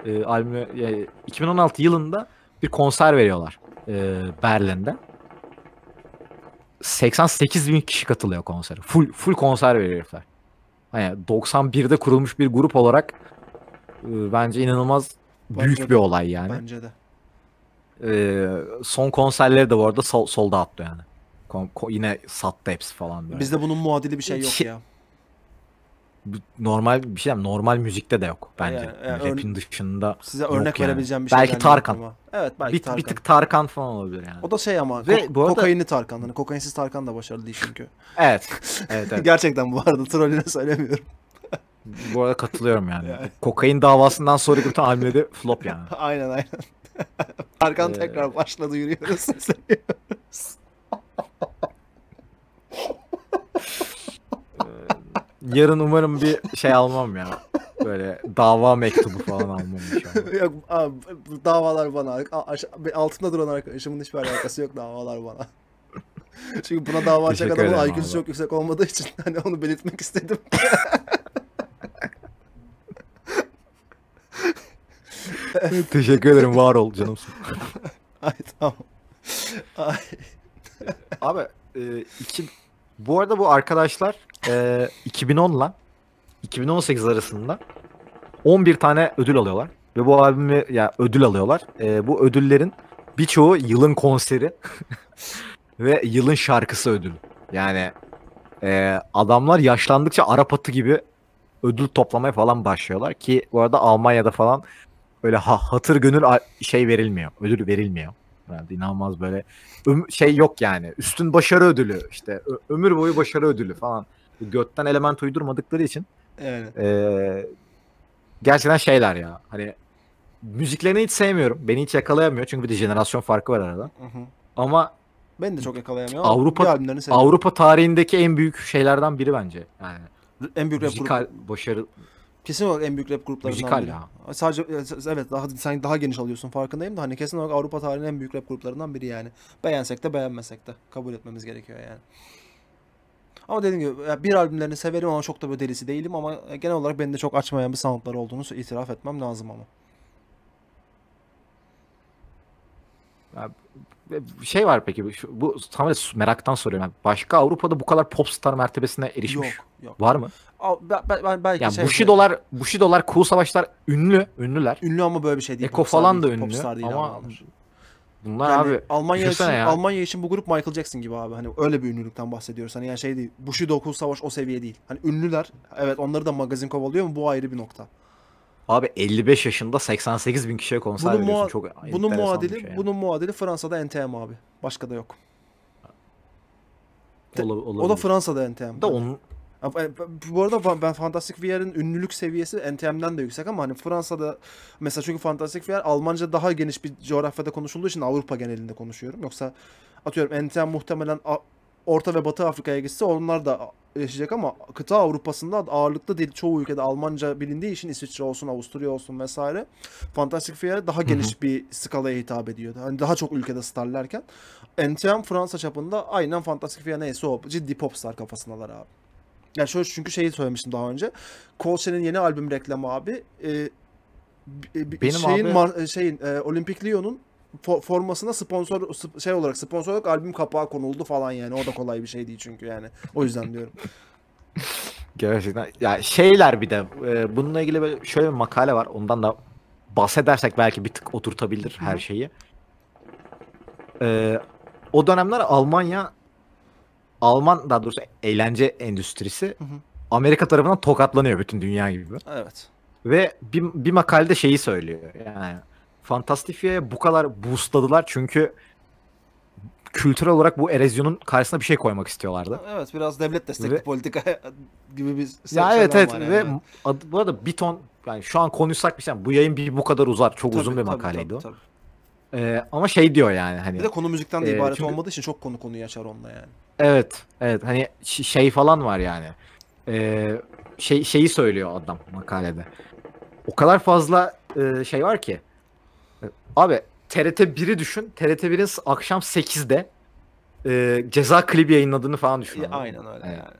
2016 yılında bir konser veriyorlar Berlin'de. 88 bin kişi katılıyor konsere. Full konser veriyor herifler. Hani 91'de kurulmuş bir grup olarak bence inanılmaz büyük Bence bir de. olay yani. Bence de. Son konserleri de bu arada solda attı yani. Yine sattı hepsi falan böyle. Bizde bunun muadili bir şey yok ya. Normal bir şey normal müzikte de yok bence. Yani Rap'in dışında size yok örnek yani. verebileceğim bir şey Belki gelmiyor Tarkan. aklıma. Evet belki Bir Tarkan. tık Tarkan falan olabilir yani. O da şey ama Ve bu arada kokainli Tarkan. Hani kokainsiz Tarkan da başarılı değil çünkü. evet. Evet. Gerçekten bu arada trollüne söylemiyorum. Bu arada katılıyorum yani. Yani. Kokain davasından sonraki bütün albümleri flop yani. Aynen. Tarkan Ee, tekrar başladı yürüyoruz. Yarın umarım bir şey almam ya. Böyle dava mektubu falan almam inşallah. Yok abi, bu davalar bana. Altında duran arkadaşımın hiçbir alakası yok davalar bana. Çünkü buna dava açacak Teşekkür adamın ederim IQ'su abi. çok yüksek olmadığı için hani onu belirtmek istedim. Teşekkür ederim. Var ol canımsın. Ay tamam. Ay. Abi bu arada bu arkadaşlar 2010 ile 2018 arasında 11 tane ödül alıyorlar. Ve bu albümü ya ödül alıyorlar. Bu ödüllerin birçoğu yılın konseri ve yılın şarkısı ödülü. Yani adamlar yaşlandıkça Arap atı gibi ödül toplamaya falan başlıyorlar ki bu arada Almanya'da falan öyle hatır gönül şey verilmiyor. Ödül verilmiyor. Yani inanılmaz böyle şey yok yani. Üstün başarı ödülü işte ömür boyu başarı ödülü falan. Bu götten element uydurmadıkları için Yani. gerçekten şeyler ya. Hani müziklerini hiç sevmiyorum. Beni hiç yakalayamıyor çünkü bir de jenerasyon farkı var arada. Hı hı. Ama Ben de çok yakalayamıyorum ama bir Avrupa albümlerini seviyorum. Avrupa tarihindeki en büyük şeylerden biri bence. Yani En büyük rap müzikal grup. başarı, Kesin olarak en büyük rap gruplarından müzikal biri. ya. Sadece evet, sen daha geniş alıyorsun farkındayım da hani kesin olarak Avrupa tarihinin en büyük rap gruplarından biri yani. Beğensek de beğenmesek de kabul etmemiz gerekiyor yani. Ama dediğim gibi bir albümlerini severim ama çok da böyle delisi değilim ama genel olarak beni de çok açmayan bir soundları olduğunu itiraf etmem lazım ama. Ya, bir şey var peki, bu tamamen meraktan soruyorum. Yani başka Avrupa'da bu kadar popstar mertebesine erişmiş Yok, yok. var mı? Belki Yani şey Bushido'lar, Cool Savaşlar ünlüler. ünlü ama böyle bir şey değil. Eko Popstar falan da değil. ünlü Popstar değil abi ama onlar. bunlar Yani abi Almanya için düşünsene ya. Almanya için bu grup Michael Jackson gibi abi. Hani öyle bir ünlülükten bahsediyoruz. Hani yani şey değil. Bushido, Cool Savaş o seviye değil. Hani ünlüler. Evet, onları da magazin kovalıyor ama bu ayrı bir nokta. Abi 55 yaşında 88 bin kişiye konser Bunun veriyorsun. muha Çok bunun enteresan bir şey muadili ya. bunun muadili Fransa'da NTM abi. Başka da yok. O da Olabilir. Fransa'da NTM. Da Hani. onun Bu arada ben Fantastic Voyeux'in ünlülük seviyesi NTM'den de yüksek ama hani Fransa'da mesela çünkü Fantastic Voyeur Almanca daha geniş bir coğrafyada konuşulduğu için Avrupa genelinde konuşuyorum. Yoksa atıyorum NTM muhtemelen Orta ve Batı Afrika'ya gitse onlar da yaşayacak ama kıta Avrupa'sında ağırlıklı dil çoğu ülkede Almanca bilindiği için İsviçre olsun, Avusturya olsun vesaire. Fantastic Voyeur daha Hı hı. geniş bir skalaya hitap ediyordu. Hani daha çok ülkede starlarken NTM Fransa çapında aynen Fantastic Voyeur neyse o ciddi popstar kafasındalar abi. Yani şöyle çünkü şeyi söylemiştim daha önce. Coltrane'in yeni albüm reklamı abi benim abi Olympic Lyon'un formasına şey olarak sponsorluk albüm kapağı konuldu falan yani. O da kolay bir şey değil çünkü yani. O yüzden diyorum. gerçekten ya şeyler bir de bununla ilgili böyle şöyle bir makale var. Ondan da bahsedersek belki bir tık oturtabilir Hı her hı. şeyi. E, O dönemler Alman daha doğrusu eğlence endüstrisi Hı hı. Amerika tarafından tokatlanıyor bütün dünya gibi. Evet. Ve bir makalede şeyi söylüyor. Yani Fantastifia'ya bu kadar boostladılar çünkü kültürel olarak bu erozyonun karşısına bir şey koymak istiyorlardı. Evet, biraz devlet destekli Ve politika gibi bir ya evet söylem evet var ve yani. bu arada bir ton, yani şu an konuşsak bir şey, bu yayın bu kadar uzar. Çok uzun Tabii bir tabii makaleydi tabii o. tabii. Ama şey diyor yani Bir hani de konu müzikten de ibaret çünkü olmadığı için çok konuyu açar onunla yani. evet hani şey falan var yani. Şeyi söylüyor adam makalede. O kadar fazla şey var ki. Abi TRT 1'i düşün. TRT 1'in akşam 8'de ceza klibi yayınladığını falan düşün, Ya, anladın mı? aynen öyle Hani, yani.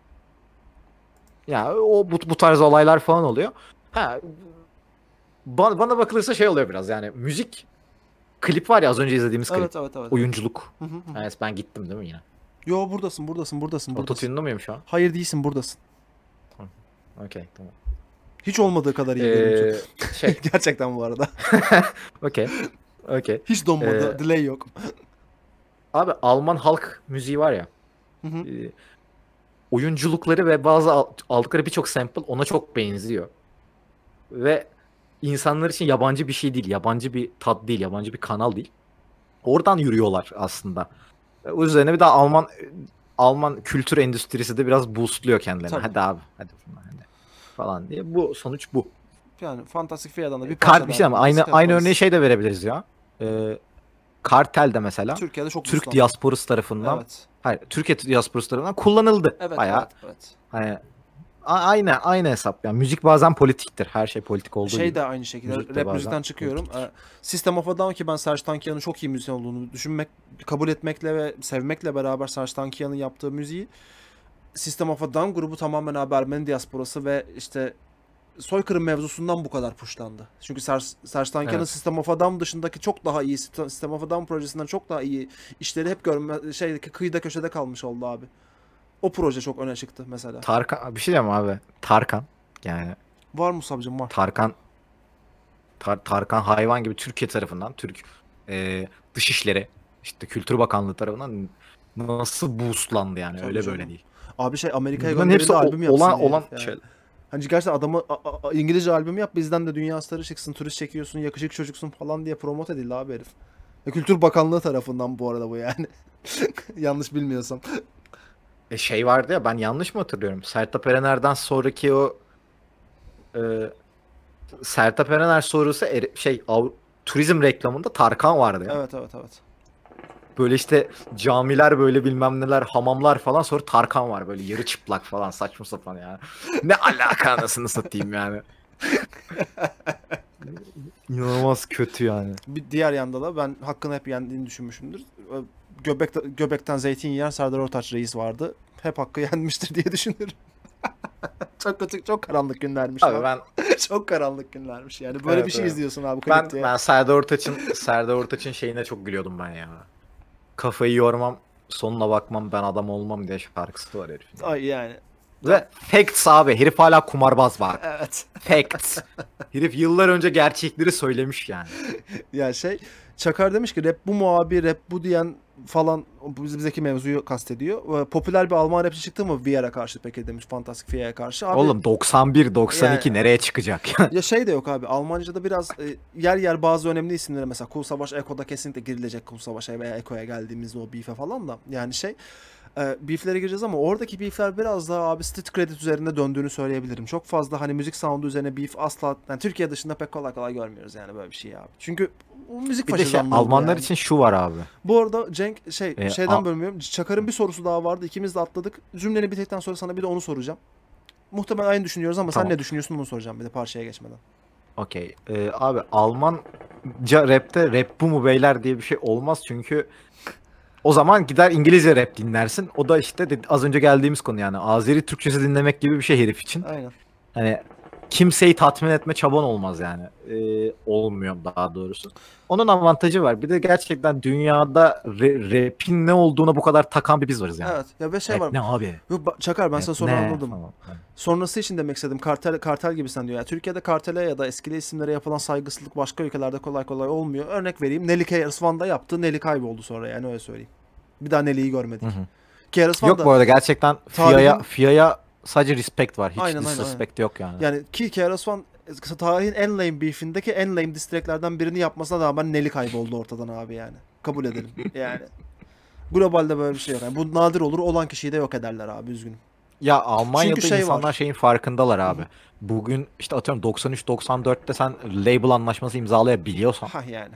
ya bu tarz olaylar falan oluyor. Ha, bana bakılırsa şey oluyor biraz yani müzik klip var ya, az önce izlediğimiz klip. Evet evet evet evet. Oyunculuk. Hı hı hı. Evet, ben gittim değil mi yine? Yo, buradasın. Autotune'da mıyım şu an? Hayır, değilsin, buradasın. Tamam. Okey, tamam. Hiç olmadığı kadar iyi görüntü. Şey. Gerçekten bu arada. Okey. Okey. Hiç donmadı. Ee, Delay yok. Abi Alman halk müziği var ya. Hı hı. e, Oyunculukları ve bazı aldıkları birçok sample ona çok benziyor. Ve insanlar için yabancı bir şey değil. Yabancı bir tat değil. Yabancı bir kanal değil. Oradan yürüyorlar aslında. O üzerine bir daha Alman kültür endüstrisi de biraz boostluyor kendilerini. Tabii. Hadi abi. Hadi falan diye. Bu sonuç bu. Yani Fantastic Fiya'dan da bir Kart parça bir daha şey ama dinleriz, aynı kaparız. örneği şey de verebiliriz ya. Kartel de mesela Türkiye'de çok Türk buslandı. diasporası tarafından, Evet. hayır, Türkiye diasporası tarafından kullanıldı. Evet Bayağı evet evet. hani aynı hesap. Yani müzik bazen politiktir. Her şey politik olduğu Şey gibi. de aynı şekilde Müzik de rap bazen müzikten çıkıyorum. politiktir. System of a Down ki ben Serj Tankian'ın çok iyi müzisyen olduğunu kabul etmekle ve sevmekle beraber Serj Tankian'ın yaptığı müziği System of a Down grubu tamamen abi Ermeni diasporası ve işte soykırım mevzusundan bu kadar pushlandı. Çünkü Serj Tankian'ın Evet. System of a Down dışındaki çok daha iyi System of a Down projesinden çok daha iyi işleri hep kıyıda köşede kalmış oldu abi. O proje çok öne çıktı mesela. Tarkan bir şey diyeyim abi. Tarkan yani Var Musab'cığım, var. Tarkan hayvan gibi Türkiye tarafından, Türk Dışişleri işte Kültür Bakanlığı tarafından nasıl boostlandı yani, Tabii öyle canım. böyle değil. Abi Amerika'ya Bunların hepsi gönderildi, albüm yapsın olan diye olan herif yani. şey. Hani gerçekten adamı İngilizce albüm yap, bizden de dünya starı çıksın, turist çekiyorsun, yakışıklı çocuksun falan diye promote edildi abi herif. Kültür Bakanlığı tarafından bu arada bu yani. Yanlış bilmiyorsam. Şey vardı ya, ben yanlış mı hatırlıyorum? Sertab Erener'den sonraki o e, Sertab Erener sonrası turizm reklamında Tarkan vardı ya. Evet evet evet. Böyle işte camiler böyle bilmem neler, hamamlar falan, sonra Tarkan var böyle yarı çıplak falan, saçma sapan ya. Ne alaka anasını satayım yani. İnanılmaz kötü yani. Bir diğer yanda da ben hakkını hep yendiğini düşünmüşümdür. Göbekten zeytin yiyen Serdar Ortaç reis vardı. Hep hakkı yenmiştir diye düşünürüm. Çok kötü, çok karanlık günlermiş Abi abi. ben Çok karanlık günlermiş yani. Böyle evet, bir şey evet. izliyorsun abi Ben klip diye. ben Serdar Ortaç'ın şeyine çok gülüyordum ben ya. Kafayı yormam, sonuna bakmam, ben adam olmam diye şarkısı var herifin. Ay yani. Ve facts abi, herif hala kumarbaz bak. Evet. Facts. Herif yıllar önce gerçekleri söylemiş yani. Ya şey Çakar demiş ki rap bu mu abi, rap bu diyen falan bizdeki mevzuyu kastediyor. Popüler bir Alman rapçi çıktı mı Vier'a karşı peki demiş, Fantastic Vier'a karşı. Abi, Oğlum 91 92 yani nereye çıkacak? ya şey de yok abi, Almanca'da biraz yer yer bazı önemli isimlere, mesela Kul Savaş Eko'da kesinlikle girilecek, Kul Savaş'a veya Eko'ya geldiğimizde o beef'e falan da yani beef'lere gireceğiz ama oradaki beef'ler biraz daha abi street credit üzerinde döndüğünü söyleyebilirim. Çok fazla hani müzik sound'u üzerine beef asla, yani Türkiye dışında pek kolay kolay görmüyoruz yani böyle bir şey abi. Çünkü o müzik Bir de faşizanlığı bu Almanlar yani. için şu var abi. Bu arada Cenk şeyden A- bölmüyorum. Çakar'ın bir sorusu daha vardı. İkimiz de atladık. Cümleni bitirdikten sonra sana bir de onu soracağım. Muhtemelen aynı düşünüyoruz ama sen tamam. ne düşünüyorsun onu soracağım bir de parçaya geçmeden. Okey. Abi Almanca rapte rap bu mu beyler diye bir şey olmaz, çünkü o zaman gider İngilizce rap dinlersin. O da işte az önce geldiğimiz konu yani. Azeri Türkçesi dinlemek gibi bir şey herif için. Aynen. Hani kimseyi tatmin etme çaban olmaz yani. Olmuyor daha doğrusu. Onun avantajı var. Bir de gerçekten dünyada rap'in ne olduğuna bu kadar takan bir biz varız yani. Evet. Ya ve şey Rap var. ne abi? Yok, Çakar ben Rap sana soru ne anladım. falan. Yani. Sonrası için demek istedim. Kartel gibi sen diyor. Yani Türkiye'de kartele ya da eskili isimlere yapılan saygısızlık başka ülkelerde kolay kolay olmuyor. Örnek vereyim. Nelly KRS-One'da yaptı. Nelly kayboldu sonra, yani öyle söyleyeyim. Bir daha Nelly'yi görmedik. Hı hı. KRS-One Yok da bu arada gerçekten tarihin FIA'ya sadece respect var. Hiç aynen. disrespect yok yani. Yani ki KRS-One tarihin en lame beef'indeki en lame diss track'lerden birini yapmasına rağmen Nelly kayboldu ortadan abi yani. Kabul edelim. Yani globalde böyle bir şey yok. Yani bu nadir olur. Olan kişiyi de yok ederler abi, üzgünüm. Ya Çünkü Almanya'da şey insanlar var. şeyin farkındalar abi. Bugün işte atıyorum 93-94'te sen label anlaşması imzalayabiliyorsan Ha yani.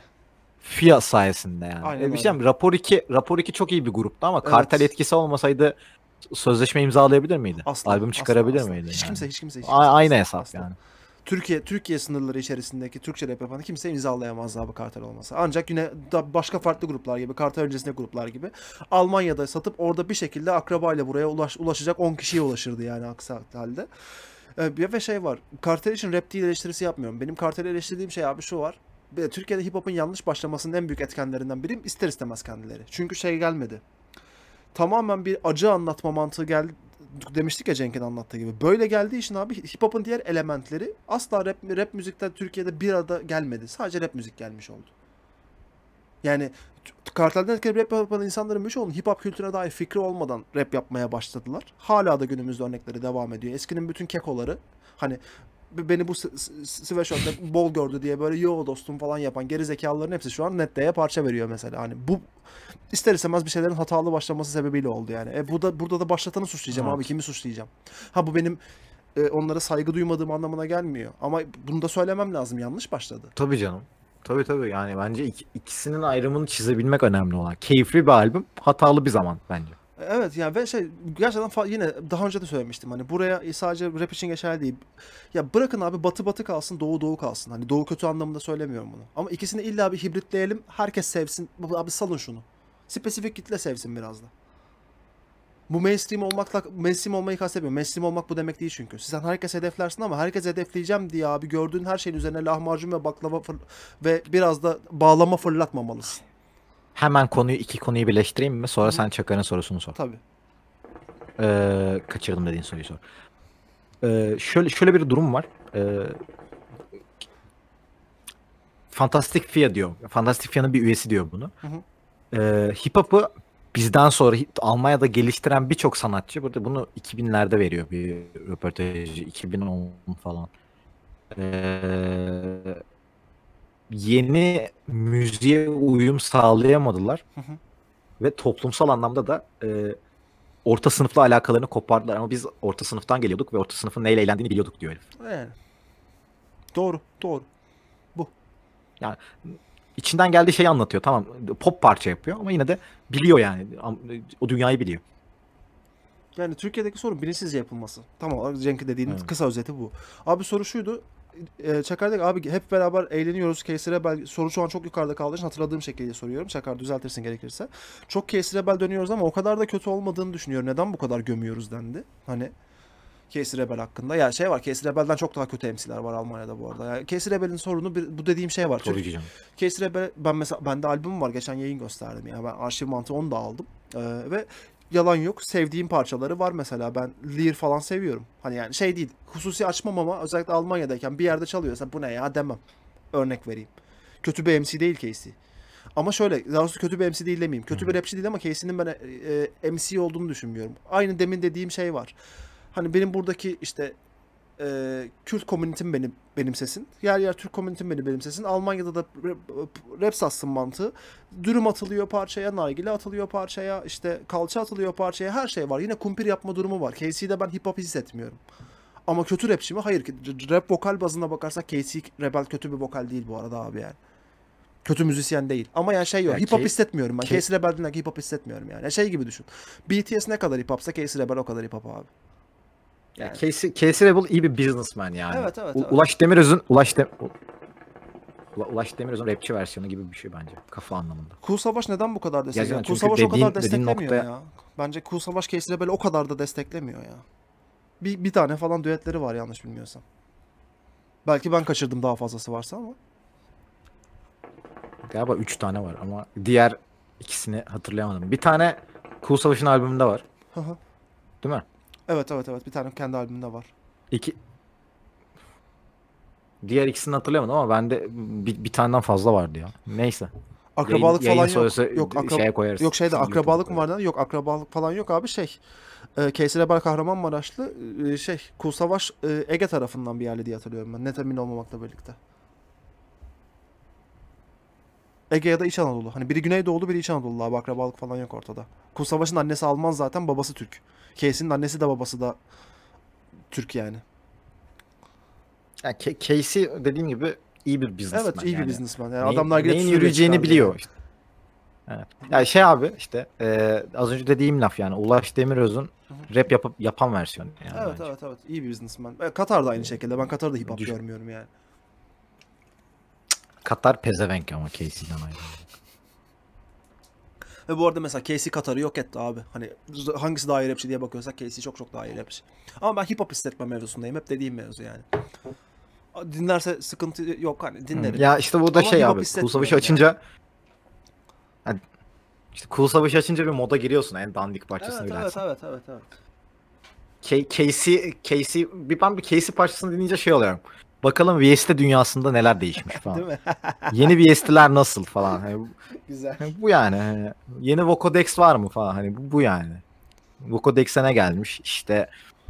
FIA sayesinde yani. Aynen Bir şey öyle. diyeyim, Rapor 2 çok iyi bir gruptu ama kartel Evet. etkisi olmasaydı sözleşme imzalayabilir miydi? Asla. Albüm Asla. çıkarabilir Asla. miydi Hiç yani? kimse. Hiç kimse. Aynı Asla. hesap Asla. yani. Türkiye sınırları içerisindeki Türkçe rap yapan kimse imzalayamaz abi kartel olmasa. Ancak yine başka farklı gruplar gibi, kartel öncesinde gruplar gibi Almanya'da satıp orada bir şekilde akrabayla buraya ulaşacak 10 kişiye ulaşırdı yani aksi halde. Ve şey var. Kartel için rap değil eleştirisi yapmıyorum. Benim karteli eleştirdiğim şey abi şu var. Türkiye'de hip hop'un yanlış başlamasının en büyük etkenlerinden biri ister istemez kendileri. Çünkü şey gelmedi. Tamamen bir acı anlatma mantığı geldi. Demiştik ya Cenk'in anlattığı gibi. Böyle geldiği için abi hip hop'un diğer elementleri asla rap müzikte Türkiye'de bir arada gelmedi. Sadece rap müzik gelmiş oldu. Yani kartelden etkileyip rap yapan insanların birçoğunun hip hop kültürüne dair fikri olmadan rap yapmaya başladılar. Hala da günümüzde örnekleri devam ediyor. Eskinin bütün kekoları hani beni bu sweatshirt'te bol gördü diye böyle yo dostum falan yapan geri zekalıların hepsi şu an Nette'ye parça veriyor mesela. Hani bu ister istemez bir şeylerin hatalı başlaması sebebiyle oldu yani. Burada da başlatanı suçlayacağım abi. Evet. Kimi suçlayacağım? Ha bu benim onlara saygı duymadığım anlamına gelmiyor. Ama bunu da söylemem lazım. Yanlış başladı. Tabii canım. Tabii yani bence ikisinin ayrımını çizebilmek önemli olan. Keyifli bir albüm, hatalı bir zaman bence. Evet yani ve gerçekten yine daha önce de söylemiştim hani buraya sadece rap için geçerli değil. Ya bırakın abi batı batı kalsın, doğu doğu kalsın. Hani doğu kötü anlamında söylemiyorum bunu. Ama ikisini illa bir hibritleyelim. Herkes sevsin. Abi salın şunu. Spesifik kitle sevsin biraz da. Bu mainstream olmayı kastetmiyorum. Mainstream olmak bu demek değil çünkü. Sen herkes hedeflersin ama herkes hedefleyeceğim diye abi gördüğün her şeyin üzerine lahmacun ve baklava ve biraz da bağlama fırlatmamalısın. Hemen iki konuyu birleştireyim mi? Sonra sen Çakar'ın sorusunu sor. Tabii. Kaçırdım dediğin soruyu sor. Şöyle bir durum var. Fantastic Fia diyor. Fantastic Fia'nın bir üyesi diyor bunu. Hı hı. Hip hop'u bizden sonra Almanya'da geliştiren birçok sanatçı burada bunu 2000'lerde veriyor bir röportajı, 2010 falan. Yeni müziğe uyum sağlayamadılar Hı hı. ve toplumsal anlamda da orta sınıfla alakalarını kopardılar, ama biz orta sınıftan geliyorduk ve orta sınıfın neyle eğlendiğini biliyorduk diyor herif. Yani. Doğru. Bu. Yani içinden geldiği şeyi anlatıyor. Tamam, pop parça yapıyor ama yine de biliyor yani. O dünyayı biliyor. Yani Türkiye'deki sorun bilinçsizce yapılması. Tam olarak Cenk'in dediğinin Evet. kısa özeti bu. Abi soru şuydu. Çakar'da abi hep beraber eğleniyoruz. Casey Rebel soru şu an çok yukarıda kaldığı için hatırladığım şekilde soruyorum. Çakar düzeltirsin gerekirse. Çok Casey Rebel dönüyoruz ama o kadar da kötü olmadığını düşünüyorum. Neden bu kadar gömüyoruz dendi. Hani Casey Rebel hakkında. Ya şey var, Casey Rebel'den çok daha kötü MC'ler var Almanya'da bu arada. Yani Casey Rebel'in sorunu bu dediğim şey var. Çünkü Koruyucu canım. Casey Rebel, ben mesela bende albüm var, geçen yayın gösterdim ya. Ben arşiv mantığı onu da aldım. Ve yalan yok, sevdiğim parçaları var mesela. Ben Lear falan seviyorum. Hani yani şey değil, hususi açmam ama özellikle Almanya'dayken bir yerde çalıyorsa bu ne ya demem. Örnek vereyim. Kötü bir MC değil Casey. Ama şöyle, daha doğrusu kötü bir MC değil demeyeyim. Kötü bir rapçi değil ama Casey'nin ben MC olduğunu düşünmüyorum. Aynı demin dediğim şey var. Hani benim buradaki işte Kürt komünitim benimsesin. Yer yer Türk komünitim benimsesin. Almanya'da da rap satsın mantığı. Dürüm atılıyor parçaya, nargile atılıyor parçaya, işte kalça atılıyor parçaya, her şey var. Yine kumpir yapma durumu var. Casey'de ben hip hop hissetmiyorum. Ama kötü rapçi mi? Hayır. Rap vokal bazına bakarsak Casey Rebel kötü bir vokal değil bu arada abi yani. Kötü müzisyen değil. Ama yani şey yok. Ya Hip hop Ke- hissetmiyorum ben. Ke- Casey Rebel dinlerken hip hop hissetmiyorum yani. Şey gibi düşün. BTS ne kadar hip hopsa Casey Rebel o kadar hip hop abi. Ya Yani. Casey Rebel iyi bir businessman yani. Evet, evet, evet. Ulaş Demiröz'ün rapçi versiyonu gibi bir şey bence. Kafa anlamında. Cool Savaş neden bu kadar destekliyor? Gerçekten Cool çünkü Savaş o kadar dediğin desteklemiyor noktaya ya. Bence Cool Savaş Casey Rebel'i o kadar da desteklemiyor ya. Bir tane falan düetleri var yanlış bilmiyorsam. Belki ben kaçırdım daha fazlası varsa ama. galiba 3 tane var ama diğer ikisini hatırlayamadım. Bir tane Cool Savaş'ın albümünde var. Hı hı. Değil mi? Evet, evet, evet, bir tane kendi albümünde var. İki, diğer ikisini hatırlayamadım ama bende bir taneden fazla vardı ya. Neyse. Akrabalık Yayın falan yok. sonrası Yok şeye koyarız. yok şeyde YouTube'a akrabalık mı koyarız. var dedi? Yok, akrabalık falan yok abi şey. Casey Rebel Kahramanmaraşlı şey Cool Savaş Ege tarafından bir yerli diye hatırlıyorum ben. Net emin olmamakla birlikte. Ege ya da İç Anadolu. Hani biri Güneydoğulu, biri İç Anadolu abi. Akrabalık falan yok ortada. Kul Savaş'ın annesi Alman zaten, babası Türk. Casey'nin annesi de babası da Türk yani. Yani Casey dediğim gibi iyi bir Evet, businessman iyi bir yani. businessman. Yani adam nargile Neyin tütüyor yürüyeceğini çıkardı biliyor yani. işte. Evet. Yani şey abi işte az önce dediğim laf yani Ulaş Demiröz'ün rap yapan versiyonu yani Evet, bence. evet, evet. İyi bir businessman. Katar da aynı şekilde. Ben Katar'da hip hop Düş- görmüyorum yani. Katar pezevenk ama Casey'den ayrı. Ve bu arada mesela Casey Katar'ı yok etti abi. Hani hangisi daha iyi rapçi diye bakıyorsak Casey çok çok daha iyi rapçi. Ama ben hip hop hissetme mevzusundayım. Hep dediğim mevzu yani. Dinlerse sıkıntı yok, hani dinlerim. Ya işte bu da Ama şey hip hop abi. Cool hissetmiyorum Savaşı yani. açınca hani işte Cool Savaşı açınca bir moda giriyorsun en dandik parçasını Evet, bile evet, açsan. evet, evet, evet. Ben bir Casey parçasını dinleyince şey oluyorum. Bakalım VST dünyasında neler değişmiş falan. Değil mi? Yeni VST'ler nasıl falan. Güzel. Bu yani. Hani yeni Vocodex var mı falan. Hani bu yani. Vocodex'e ne gelmiş? İşte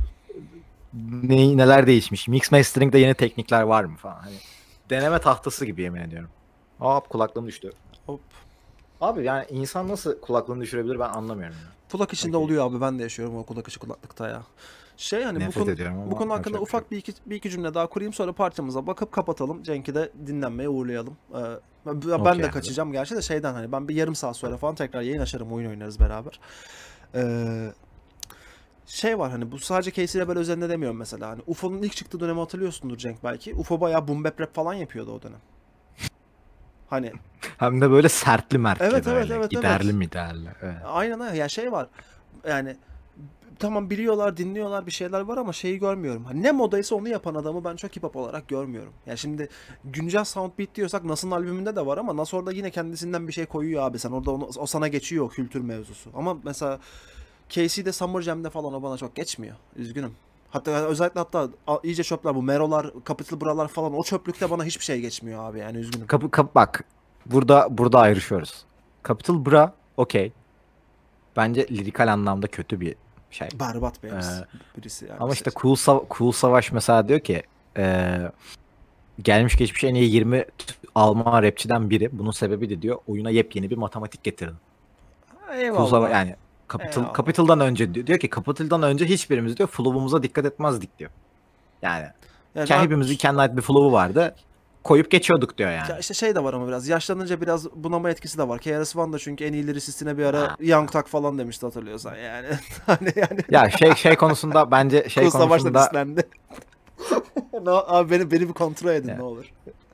neler değişmiş? Mix mastering'de yeni teknikler var mı falan. Hani deneme tahtası gibi yemin ediyorum. Hop kulaklığım düştü. Hop. Abi yani insan nasıl kulaklığını düşürebilir ben anlamıyorum ya. Kulak içinde Okey. oluyor abi, ben de yaşıyorum o kulak içi kulaklıkta ya. Şey hani Nefret ediyorum bu ama konu hakkında yapacak bir şey yok. ufak bir iki cümle daha kurayım, sonra parçamıza bakıp kapatalım. Cenk'i de dinlenmeye uğurlayalım. Ben Okey de abi. kaçacağım gerçi de şeyden, hani ben bir yarım saat sonra falan tekrar yayın açarım, oyun oynarız beraber. Ee, Şey var, hani bu sadece Casey Rebel özelinde demiyorum mesela. Hani UFO'nun ilk çıktığı dönemi hatırlıyorsundur Cenk belki. UFO bayağı boom bap rap falan yapıyordu o dönem. Hani Hem de böyle sertli mertli evet, evet, böyle. evet, Giderli evet. miderli. Evet. Aynen öyle. Ya şey var. Yani tamam, biliyorlar, dinliyorlar, bir şeyler var ama şeyi görmüyorum. Hani ne modaysa onu yapan adamı ben çok hip hop olarak görmüyorum. Ya şimdi güncel soundbeat diyorsak Nas'ın albümünde de var ama Nas orada yine kendisinden bir şey koyuyor abi. Sen orada o sana geçiyor, o kültür mevzusu. Ama mesela Casey'de Summer Jam'de falan o bana çok geçmiyor. Üzgünüm. Hatta iyice çöpler, bu Mero'lar, Capital Bra'lar falan, o çöplükte bana hiçbir şey geçmiyor abi yani, üzgünüm. Bak burada ayrışıyoruz. Capital Bra okey. Bence lirikal anlamda kötü bir şey. Berbat bir Ee, birisi yani. ama işte Cool Savaş mesela diyor ki gelmiş geçmiş en iyi 20 Alman rapçiden biri. Bunun sebebi de diyor oyuna yepyeni bir matematik getirdim. Cool Savaş Eyvallah. yani Eyvallah. Capital'dan önce diyor ki Capital'dan önce hiçbirimiz diyor flow'umuza dikkat etmezdik diyor. Yani Yani hepimizin kendine ait bir flow'u vardı. koyup geçiyorduk diyor Ya yani. işte şey de var ama biraz yaşlanınca biraz bunama etkisi de var. KRS-One da çünkü en iyi liricistine bir ara Ha. Young Thug falan demişti hatırlıyorsan yani. Hani yani Ya şey konusunda bence şey Kul Savaş'ta konusunda dislendi. Abi beni bir kontrol edin Ya, ne olur.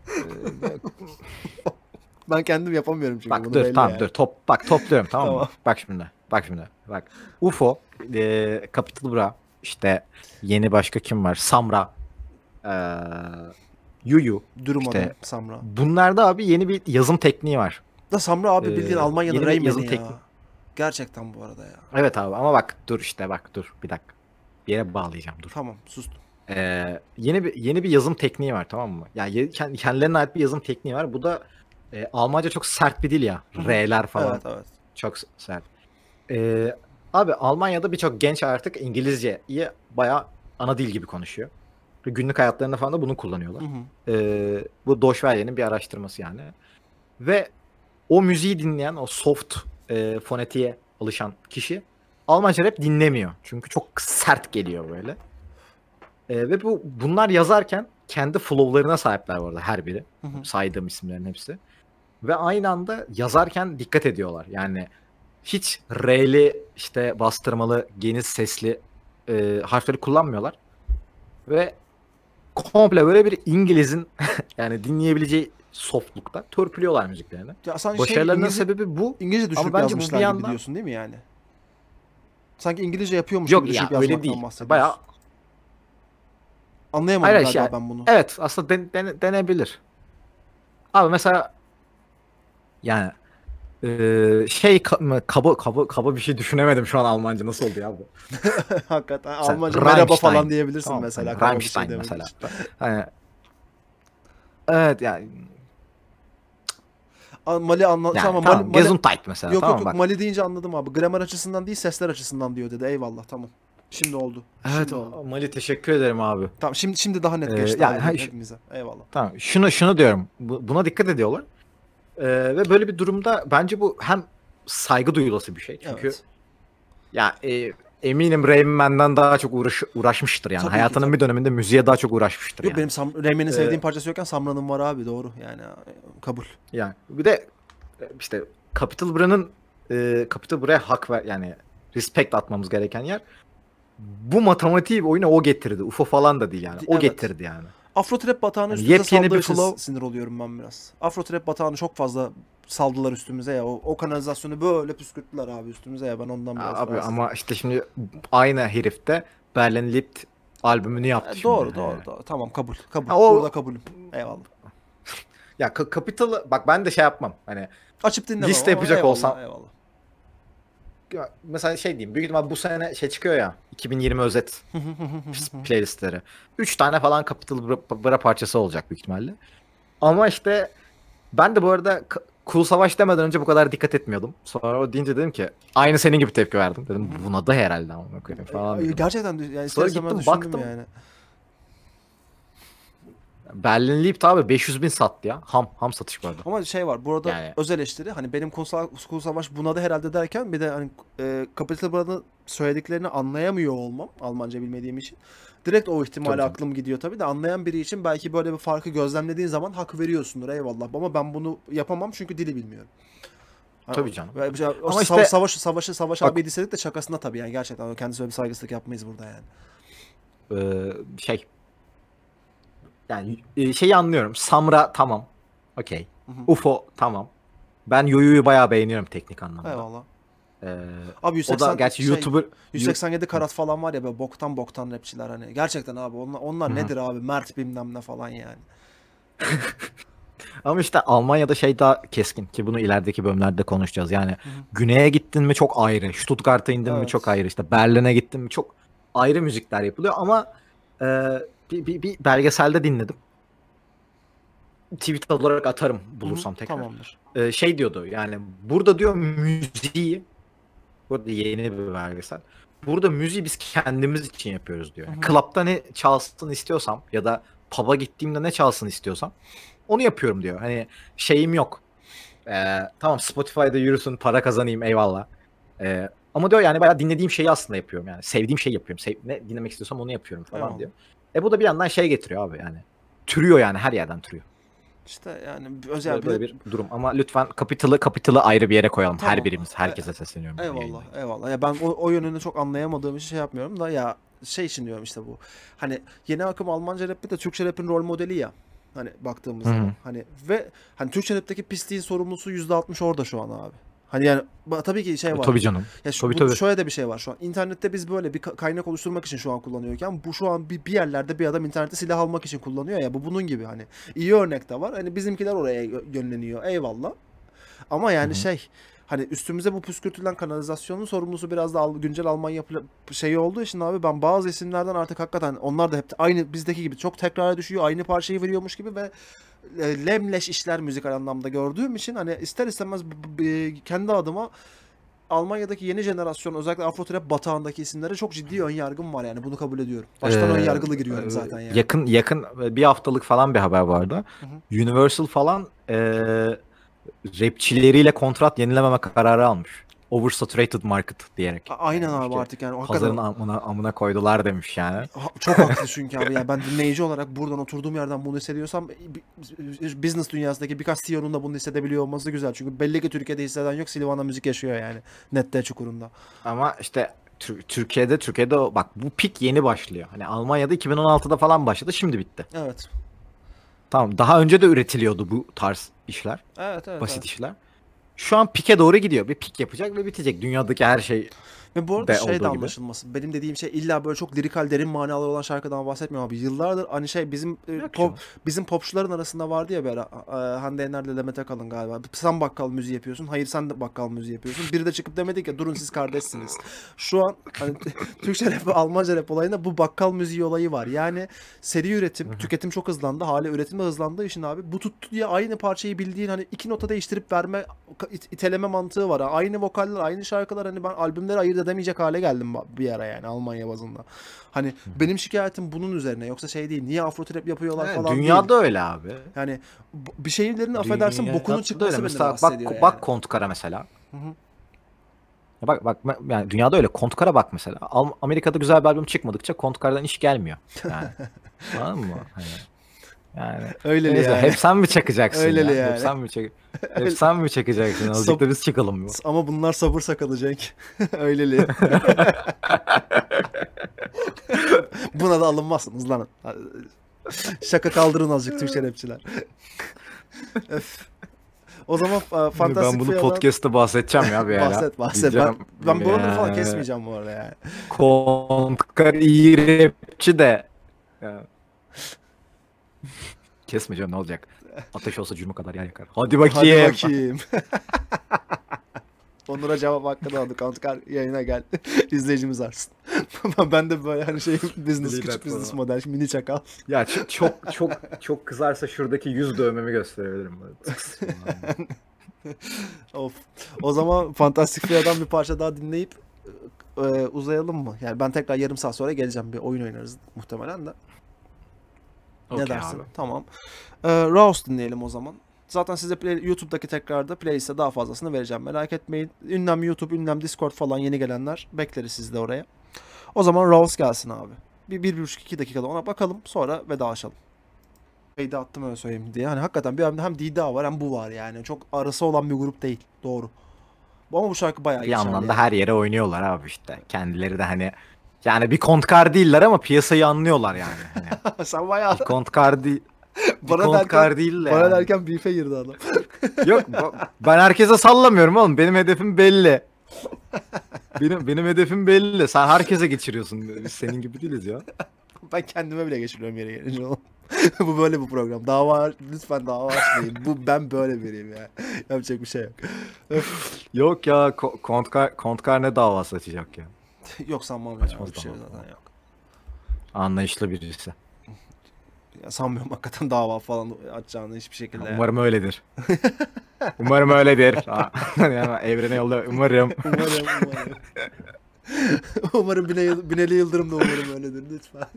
Ben kendim yapamıyorum çünkü bak bunu dur belli tamam yani. dur bak topluyorum tamam mı? Tamam. Bak şimdi. UFO, Capital Bra, işte yeni başka kim var? Samra, e, Yuyu, Durmadan işte Samra. bunlarda abi yeni bir yazım tekniği var. Da Samra abi bildiğin Almanya'nın Yeni bir yazım Rayman'i ya. tekniği. Gerçekten bu arada ya. Evet abi ama bak dur bir dakika. Bir yere bağlayacağım dur. Tamam sustum. Yeni bir yazım tekniği var tamam mı? Ya kendilerine ait bir yazım tekniği var. Bu da Almanca çok sert bir dil ya. R'ler falan Evet evet. çok sert. Abi Almanya'da birçok genç artık İngilizceyi bayağı ana dil gibi konuşuyor. Ve günlük hayatlarında falan da bunu kullanıyorlar. Hı hı. Bu Deutschwelle'nin bir araştırması yani. Ve o müziği dinleyen, o soft fonetiğe alışan kişi Almanca rap dinlemiyor. Çünkü çok sert geliyor böyle. Ve bunlar yazarken kendi flow'larına sahipler bu arada her biri. Hı hı. Saydığım isimlerin hepsi. Ve aynı anda yazarken dikkat ediyorlar. Yani hiç R'li işte bastırmalı, geniş sesli harfleri kullanmıyorlar. Ve komple böyle bir İngiliz'in yani dinleyebileceği softlukta törpülüyorlar müziklerini. Ya sanki Başarılarının sebebi bu. İngilizce Ama düşürüp bence bu yazmışlar bir gibi yandan diyorsun değil mi yani? Sanki İngilizce yapıyormuş yok gibi ya düşürüp öyle yazmaktan değil. bahsediyorsun. Bayağı Anlayamadım hayır galiba yani, ben bunu. evet aslında denebilir. Abi mesela yani kaba bir şey düşünemedim şu an Almanca nasıl oldu ya bu? Hakikaten Mesela Almanca merhaba falan Rammstein. diyebilirsin Tamam mı? mesela Hani kaba bir şey Rammstein demek mesela. için. Hani, evet yani Mali yani tamam tamam Gesundheit mesela yok yok tamam yok bak. Mali deyince anladım abi. Gramer açısından değil sesler açısından diyor dedi. Eyvallah tamam. Şimdi oldu. Evet Şimdi oldu. Mali teşekkür ederim abi. Tamam şimdi daha net geçti Yani hepimize. Eyvallah. tamam şunu diyorum. Buna dikkat ediyorlar. Ve böyle bir durumda bence bu hem saygı duyulası bir şey. Çünkü Evet. ya eminim Rain Man'den daha çok uğraşmıştır yani. Tabii ki, Hayatının tabii. bir döneminde müziğe daha çok uğraşmıştır Yok yani. benim Rayman'in Ee, sevdiğim parçası yokken Samra'nın var abi doğru yani kabul. Yani bir de işte Capital Bra'ya hak ver yani respect atmamız gereken yer. Bu matematiği oyuna o getirdi. UFO falan da değil yani. O Evet. getirdi yani. Afro trap batağını Yani üstümüze yepyeni saldığı bir için flow. sinir oluyorum ben biraz. Afro trap batağını çok fazla saldılar üstümüze ya. O kanalizasyonu böyle püskürttüler abi üstümüze ya. Ben ondan biraz Abi rahatsızım. ama işte şimdi aynı herif de Berlin Lipt albümünü yaptı şimdi. Doğru doğru doğru. Tamam kabul. Kabul. Ha, o Burada kabulüm. Eyvallah. ya Capital bak ben de şey yapmam. Hani Açıp dinlemem liste ama yapacak eyvallah, olsam eyvallah. mesela şey diyeyim. Büyük ihtimal bu sene şey çıkıyor ya. 2020 özet playlistleri. 3 tane falan Capital Bra parçası olacak büyük ihtimalle. Ama işte ben de bu arada Cool Savaş demeden önce bu kadar dikkat etmiyordum. Sonra o deyince dedim ki aynı senin gibi tepki verdim. Dedim buna da herhalde amına koyayım falan dedim. Gerçekten yani Sonra istersem ben gittim düşündüm baktım. yani. Berlin Lipt abi 500.000 sattı ya. Ham satış bu arada. Ama şey var burada Yani öz eleştiri hani benim Kul Savaş buna da herhalde derken bir de hani Capital Bra'nın söylediklerini anlayamıyor olmam Almanca bilmediğim için. Direkt o ihtimale tabii canım. aklım gidiyor tabii de anlayan biri için belki böyle bir farkı gözlemlediğin zaman hak veriyorsundur eyvallah ama ben bunu yapamam çünkü dili bilmiyorum. Hani Tabii canım. O Ama işte Savaş bak abi disledik de şakasına tabii yani gerçekten kendisine öyle bir saygısızlık yapmayız burada yani. şey yani şeyi anlıyorum. Samra tamam. Okey. Hı hı. UFO tamam. Ben Yoyo'yu bayağı beğeniyorum teknik anlamda. Eyvallah. Ee, Abi o da gerçi şey, YouTuber 187 karat falan var ya böyle boktan rapçiler hani. Gerçekten abi onlar Hı hı. nedir abi? Mert bilmem ne falan yani. ama işte Almanya'da şey daha keskin ki bunu ilerideki bölümlerde konuşacağız. Yani Hı hı. güneye gittin mi çok ayrı. Stuttgart'a indin mi çok Evet. ayrı. İşte Berlin'e gittin mi çok ayrı müzikler yapılıyor ama e, bir belgeselde dinledim. Tweet olarak atarım Hı hı. bulursam tekrar. Tamamdır. Şey diyordu yani burada diyor müziği burada yeni bir belgesel. Burada müziği biz kendimiz için yapıyoruz diyor. Hı Yani hı. club'ta ne çalsın istiyorsam ya da pub'a gittiğimde ne çalsın istiyorsam onu yapıyorum diyor. Hani şeyim yok. Tamam Spotify'da yürüsün para kazanayım eyvallah. Ama diyor yani bayağı dinlediğim şeyi aslında yapıyorum yani. Sevdiğim şeyi yapıyorum. Ne dinlemek istiyorsam onu yapıyorum falan Eyvallah. diyor. Bu da bir yandan şey getiriyor abi yani. Türüyor yani her yerden türüyor. İşte yani özel Böyle bir durum. Ama lütfen Capital'ı ayrı bir yere koyalım. Tamam. Her birimiz. Herkese sesleniyorum. Eyvallah, eyvallah. Ya ben o yönünü çok anlayamadığım için şey yapmıyorum da ya şey için diyorum işte bu. Hani yeni akım Almanca rap de Türkçe rap'in rol modeli ya. Hani baktığımız Hı zaman. hı. Hani ve hani Türkçe rap'teki pisliğin sorumlusu %60 orada şu an abi. Hani yani tabii ki şey var. Tabii canım. Ya şu, Tabii. şöyle de bir şey var şu an. İnternette biz böyle bir kaynak oluşturmak için şu an kullanıyorken bu şu an bir yerlerde bir adam internette silah almak için kullanıyor ya. Bu bunun gibi hani. İyi örnek de var. Hani bizimkiler oraya yönleniyor. Eyvallah. Ama Hı yani hı. şey hani üstümüze bu püskürtülen kanalizasyonun sorumlusu biraz da güncel Almanya şeyi olduğu için abi ben bazı isimlerden artık hakikaten onlar da hep aynı bizdeki gibi çok tekrara düşüyor. Aynı parçayı veriyormuş gibi ve lemleş işler müzikal anlamda gördüğüm için hani ister istemez kendi adıma Almanya'daki yeni jenerasyon özellikle Afro Trap batağındaki isimlere çok ciddi ön yargım var yani bunu kabul ediyorum. Baştan ön yargılı giriyorum zaten yani. Yakın bir haftalık falan bir haber vardı. Hı hı. Universal falan rapçileriyle kontrat yenilememe kararı almış. Oversaturated market diyerek. Aynen Yani abi ki artık yani pazarın hakikaten amına koydular demiş yani. Çok haklı çünkü abi ya ben dinleyici olarak buradan oturduğum yerden bunu hissediyorsam business dünyasındaki birkaç CEO'nun da bunu hissedebiliyor olması güzel. Çünkü belli ki Türkiye'de hisseden yok. Silvana müzik yaşıyor yani. Nette çukurunda. Ama işte Türkiye'de bak bu pik yeni başlıyor. Hani Almanya'da 2016'da falan başladı, şimdi bitti. Evet. Tamam, daha önce de üretiliyordu bu tarz işler. Evet, evet, Basit evet. işler. Şu an pike doğru gidiyor. Bir pik yapacak ve bitecek. Dünyadaki her şey Ve bu arada de şey de olduğu gibi. anlaşılmasın. Benim dediğim şey illa böyle çok lirikal derin manalı olan şarkıdan bahsetmiyorum abi. Yıllardır hani şey bizim Yok canım. bizim popçuların arasında vardı ya bir ara Hande Yener'le Demet Akalın galiba. Sen bakkal müziği yapıyorsun. Hayır sen de bakkal müziği yapıyorsun. Biri de çıkıp demedi ki durun siz kardeşsiniz. Şu an hani Türkçe rap ve Almanca rap olayında bu bakkal müziği olayı var. Yani seri üretim, tüketim çok hızlandı. Hala üretim de hızlandığı için abi bu tuttu diye aynı parçayı bildiğin hani iki nota değiştirip verme iteleme mantığı var. Aynı vokaller, aynı şarkılar hani ben albümleri ayırt edemeyecek hale geldim bir ara yani Almanya bazında. Hani benim şikayetim bunun üzerine yoksa şey değil. Niye Afro trap yapıyorlar Evet, falan değil. dünyada öyle abi. Yani bir şeylerin affedersin bokunun Dünyada çıkması öyle. beni Mesela rahatsız bak ediyor yani. bak Kontkara mesela. Hı hı. Bak yani dünyada öyle. Kontkara bak mesela. Amerika'da güzel bir albüm çıkmadıkça Kontkara'dan iş gelmiyor. Yani. Anladın mı? Hani, yani Öyleli neyse, yani. hep sen mi çakacaksın Öyleli ya? yani. Hep sen mi çakacaksın? Azıcık da biz çıkalım mı? Ama bunlar sabır sakalı Cenk. Öyleli. Buna da alınmazsınız lan. Şaka kaldırın azıcık Türkçe rapçiler. Öf. O zaman Ben Fantastic bunu Fio'dan podcast'ta bahsedeceğim ya bir ara. bahset. Ben Diyeceğim, buraları falan kesmeyeceğim bu arada yani. Kontkar iyi rapçi de. Ya. Kesmeyeceğim, ne olacak? Ateş olsa cürmü kadar yer yakar. Hadi bakayım. Hadi bakayım. Onur'a cevap hakkı doğdu. Kantkar yayına gel. İzleyicimiz artsın. Ben de böyle hani şey business, Lider küçük business falan. model, mini çakal. Ya çok kızarsa şuradaki yüz dövmemi gösterebilirim. Böyle. Of. O zaman Fantastic Fio'dan bir parça daha dinleyip uzayalım mı? Yani ben tekrar yarım saat sonra geleceğim. Bir oyun oynarız muhtemelen de. Ne Okey dersin? abi. Tamam. Rouse dinleyelim o zaman. Zaten size YouTube'daki tekrarda playlist'e daha fazlasını vereceğim. Merak etmeyin. Ünlem YouTube, ünlem Discord falan yeni gelenler bekleriz siz de oraya. O zaman Rouse gelsin abi. Bir buçuk iki dakikada ona bakalım. Sonra vedalaşalım. Şeyde attım öyle söyleyeyim diye. Hani hakikaten bir hem Dida var hem bu var yani. Çok arası olan bir grup değil. Doğru. Ama bu şarkı bayağı Bir geçerli yandan da yani. her yere oynuyorlar abi işte. Kendileri de hani yani bir Kontkar değiller ama piyasayı anlıyorlar yani. Hani Sen bayağı bir Kontkar değil. Bir bana Kontkar derken değil de bana yani. derken beef'e girdi adam. Yok ben herkese sallamıyorum oğlum. Benim hedefim belli. Benim hedefim belli. Sen herkese geçiriyorsun. Biz senin gibi değiliz ya. Ben kendime bile geçiriyorum yere gelince oğlum. Bu böyle bir program. Lütfen dava açmayın. Ben böyle biriyim ya. Yapacak bir şey yok. Yok ya, Kontkar ne davası açacak ya. Yok sanmam ya. Açmaz Öyle bir şey dava. zaten yok. Anlayışlı birisi. Ya sanmıyorum hakikaten dava falan açacağını hiçbir şekilde. Yani. Umarım öyledir. Umarım öyledir. Ha, yani evrene yolla umarım. Umarım. Umarım Binali Yıldırım da umarım öyledir lütfen.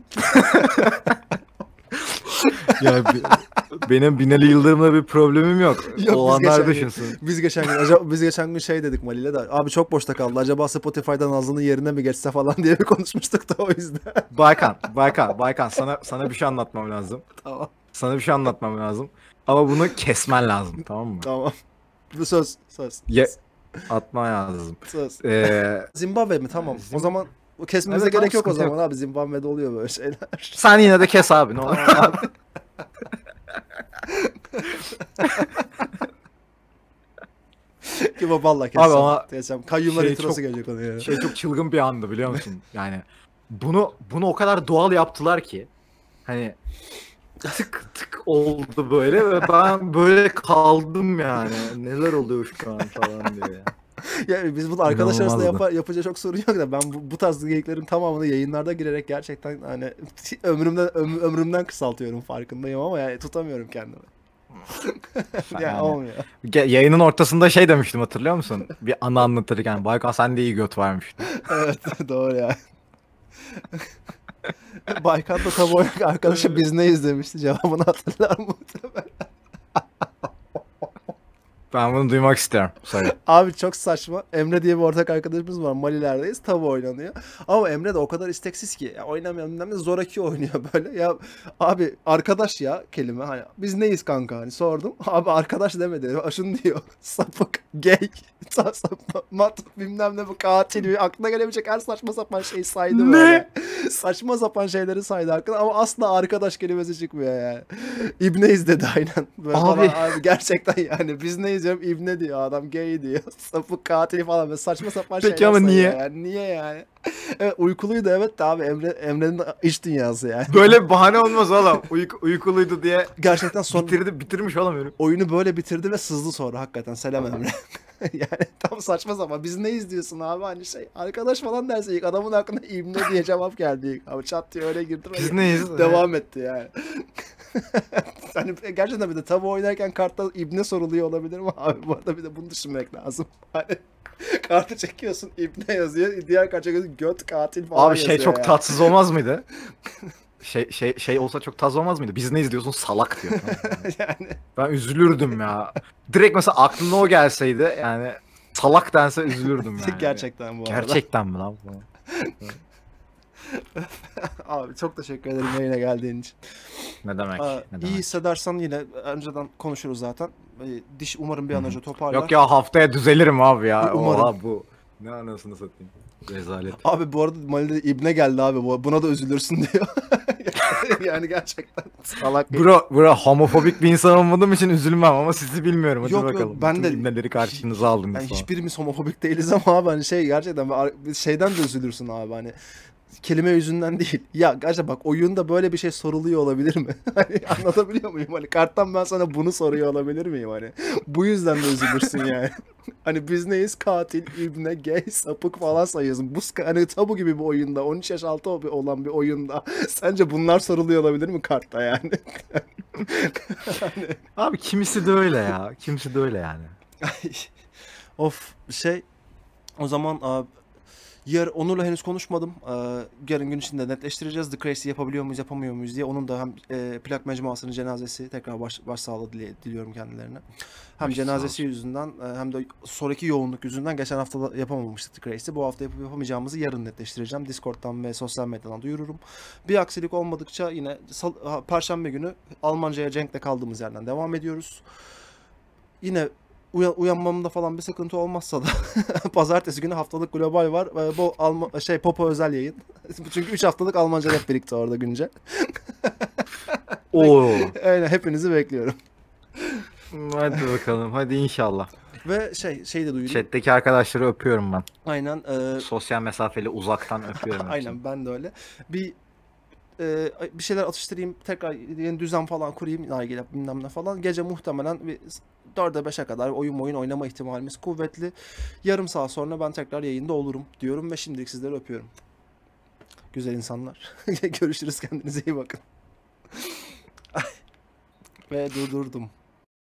Ya benim Binali Yıldırım'la bir problemim yok. Yok, Olanlar düşünsün. Biz geçen gün şey dedik Mali'yle de abi çok boşta kaldı. Acaba Spotify'dan Nazlı'nın yerine mi geçse falan diye bir konuşmuştuk da o yüzden. Baykan sana bir şey anlatmam lazım. Tamam. Sana bir şey anlatmam lazım. Ama bunu kesmen lazım, tamam mı? Tamam. Bu söz. Söz. Ya, atman lazım. Söz. Ee, Zimbabwe mi? Tamam. O zaman kesmemize Evet, gerek tamam, yok o sıkıntı zaman abi. Zimbabwe'de oluyor böyle şeyler. Sen yine de kes abi, ne olur. Tamam abi. Ki valla Abi keseceğim. ama Keseceğim. Kayyumlar şey introsu çok- gelecek ona ya. çok çılgın bir andı, biliyor musun? Yani bunu o kadar doğal yaptılar ki hani tık tık oldu böyle ve ben böyle kaldım yani. Neler oluyor şu an falan diye. Ya biz bunu arkadaş arasında İnanılmazdı. yapacak çok sorun yok da ben bu tarz geyiklerin tamamını yayınlarda girerek gerçekten hani ömrümden kısaltıyorum farkındayım ama yani tutamıyorum kendimi. Ya Yani olmuyor. yayının ortasında şey demiştim, hatırlıyor musun? Bir anı anlatırken Baykan sen de iyi göt varmıştı. Evet doğru ya. Baykan da tam olarak arkadaşa biz ne izlemişti cevabını hatırlar mı? Ben bunu duymak istiyorum. Söyle. Abi çok saçma. Emre diye bir ortak arkadaşımız var. Malilerdeyiz. Tabu oynanıyor. Ama Emre de o kadar isteksiz ki. Ya oynamayalım bilmem ne zoraki oynuyor böyle. Ya abi arkadaş ya kelime. Hani biz neyiz kanka? Hani sordum. Abi arkadaş demedi. Aşın diyor. Sapık, gay, mat bilmem ne bu katil. Aklına gelebilecek her saçma sapan şeyi saydı böyle. Saçma sapan şeyleri saydı hakkında ama asla arkadaş kelimesi çıkmıyor yani. İbneyiz dedi aynen. Böyle Abi. falan, abi gerçekten yani biz neyiz diyorum İbne diyor adam gay diyor. Sapık katil falan böyle saçma sapan Peki şeyler ama sayıyor niye? yani. Niye yani? Evet uykuluydu evet de abi Emre'nin iç dünyası yani. Böyle bir bahane olmaz oğlum. Uykuluydu diye Gerçekten son bitirmiş oğlum herif. oyunu böyle bitirdi ve sızdı sonra hakikaten selam Emre. Yani tam saçma sapan. Biz ne izliyorsun abi hani şey arkadaş falan derse ilk adamın aklına İbne diye cevap geldi ilk. Abi çat diye öyle girdi. Biz neyiz? Devam etti yani. Hani gerçekten bir de tabu oynarken kartta İbne soruluyor olabilir mi abi? Bu arada bir de bunu düşünmek lazım. Hani kartı çekiyorsun İbne yazıyor. Diğer kart çekiyorsun göt katil falan Abi şey yazıyor çok ya. tatsız olmaz mıydı? Şey olsa çok tatsız olmaz mıydı? Biz ne izliyorsun? Salak diyor. Yani Ben üzülürdüm ya. Direkt mesela aklına o gelseydi yani salak dense üzülürdüm yani. gerçekten bu arada. Gerçekten mi lan bu? Abi çok teşekkür ederim yayına geldiğin için. Ne demek? Aa, Ne iyi demek? hissedersen yine önceden konuşuruz zaten. Diş umarım bir an önce toparlar. Yok ya, haftaya düzelirim abi ya. Umarım. Oha bu. Ne anasını satayım. Rezalet. Abi bu arada Mali'de İbne geldi abi. Buna da üzülürsün diyor. Yani gerçekten salak. Bro homofobik bir insan olmadığım için üzülmem ama sizi bilmiyorum. Hadi Yok, yok, bakalım. ben Bütün de- ibneleri karşınıza aldım. Yani sonra. hiçbirimiz homofobik değiliz ama abi hani şey gerçekten şeyden de üzülürsün abi hani kelime yüzünden değil. Ya gerçekten bak oyunda böyle bir şey soruluyor olabilir mi? Hani anlatabiliyor muyum? Hani karttan ben sana bunu soruyor olabilir miyim hani? Bu yüzden de üzülürsün yani. Hani biz neyiz? Katil, ibne, gay, sapık falan sayıyorsun. Bu hani tabu gibi bir oyunda, 13 yaş altı olan bir oyunda. Sence bunlar soruluyor olabilir mi kartta yani? Abi kimisi de öyle ya. Kimisi de öyle yani. Of şey o zaman Onur'la henüz konuşmadım. Yarın gün içinde netleştireceğiz. The Crazy yapabiliyor muyuz, yapamıyor muyuz diye. Onun da hem plak mecmuasının cenazesi tekrar başsağlığı diliyorum kendilerine. Hem Baş cenazesi sağ yüzünden hem de sonraki yoğunluk yüzünden geçen hafta da yapamamıştık The Crazy. Bu hafta yapıp yapamayacağımızı yarın netleştireceğim. Discord'dan ve sosyal medyadan duyururum. Bir aksilik olmadıkça yine Perşembe günü Almanca'ya Cenk'le kaldığımız yerden devam ediyoruz. Yine uyanmamda falan bir sıkıntı olmazsa da pazartesi günü haftalık global var. Bu Popo özel yayın. Çünkü 3 haftalık Almanca rap birlikte orada güncel. Oo. Aynen hepinizi bekliyorum. Hadi bakalım. Hadi inşallah. Ve şey de duyurayım. Chat'teki arkadaşları öpüyorum ben. Aynen. Sosyal mesafeli uzaktan öpüyorum. Aynen ben de öyle. Bir şeyler atıştırayım. Tekrar yeni düzen falan kurayım. Nargile bilmem ne falan. Gece muhtemelen bir 4'e 5'e kadar oyun oynama ihtimalimiz kuvvetli. Yarım saat sonra ben tekrar yayında olurum diyorum ve şimdilik sizleri öpüyorum. Güzel insanlar. Görüşürüz kendinize iyi bakın. Ve durdurdum.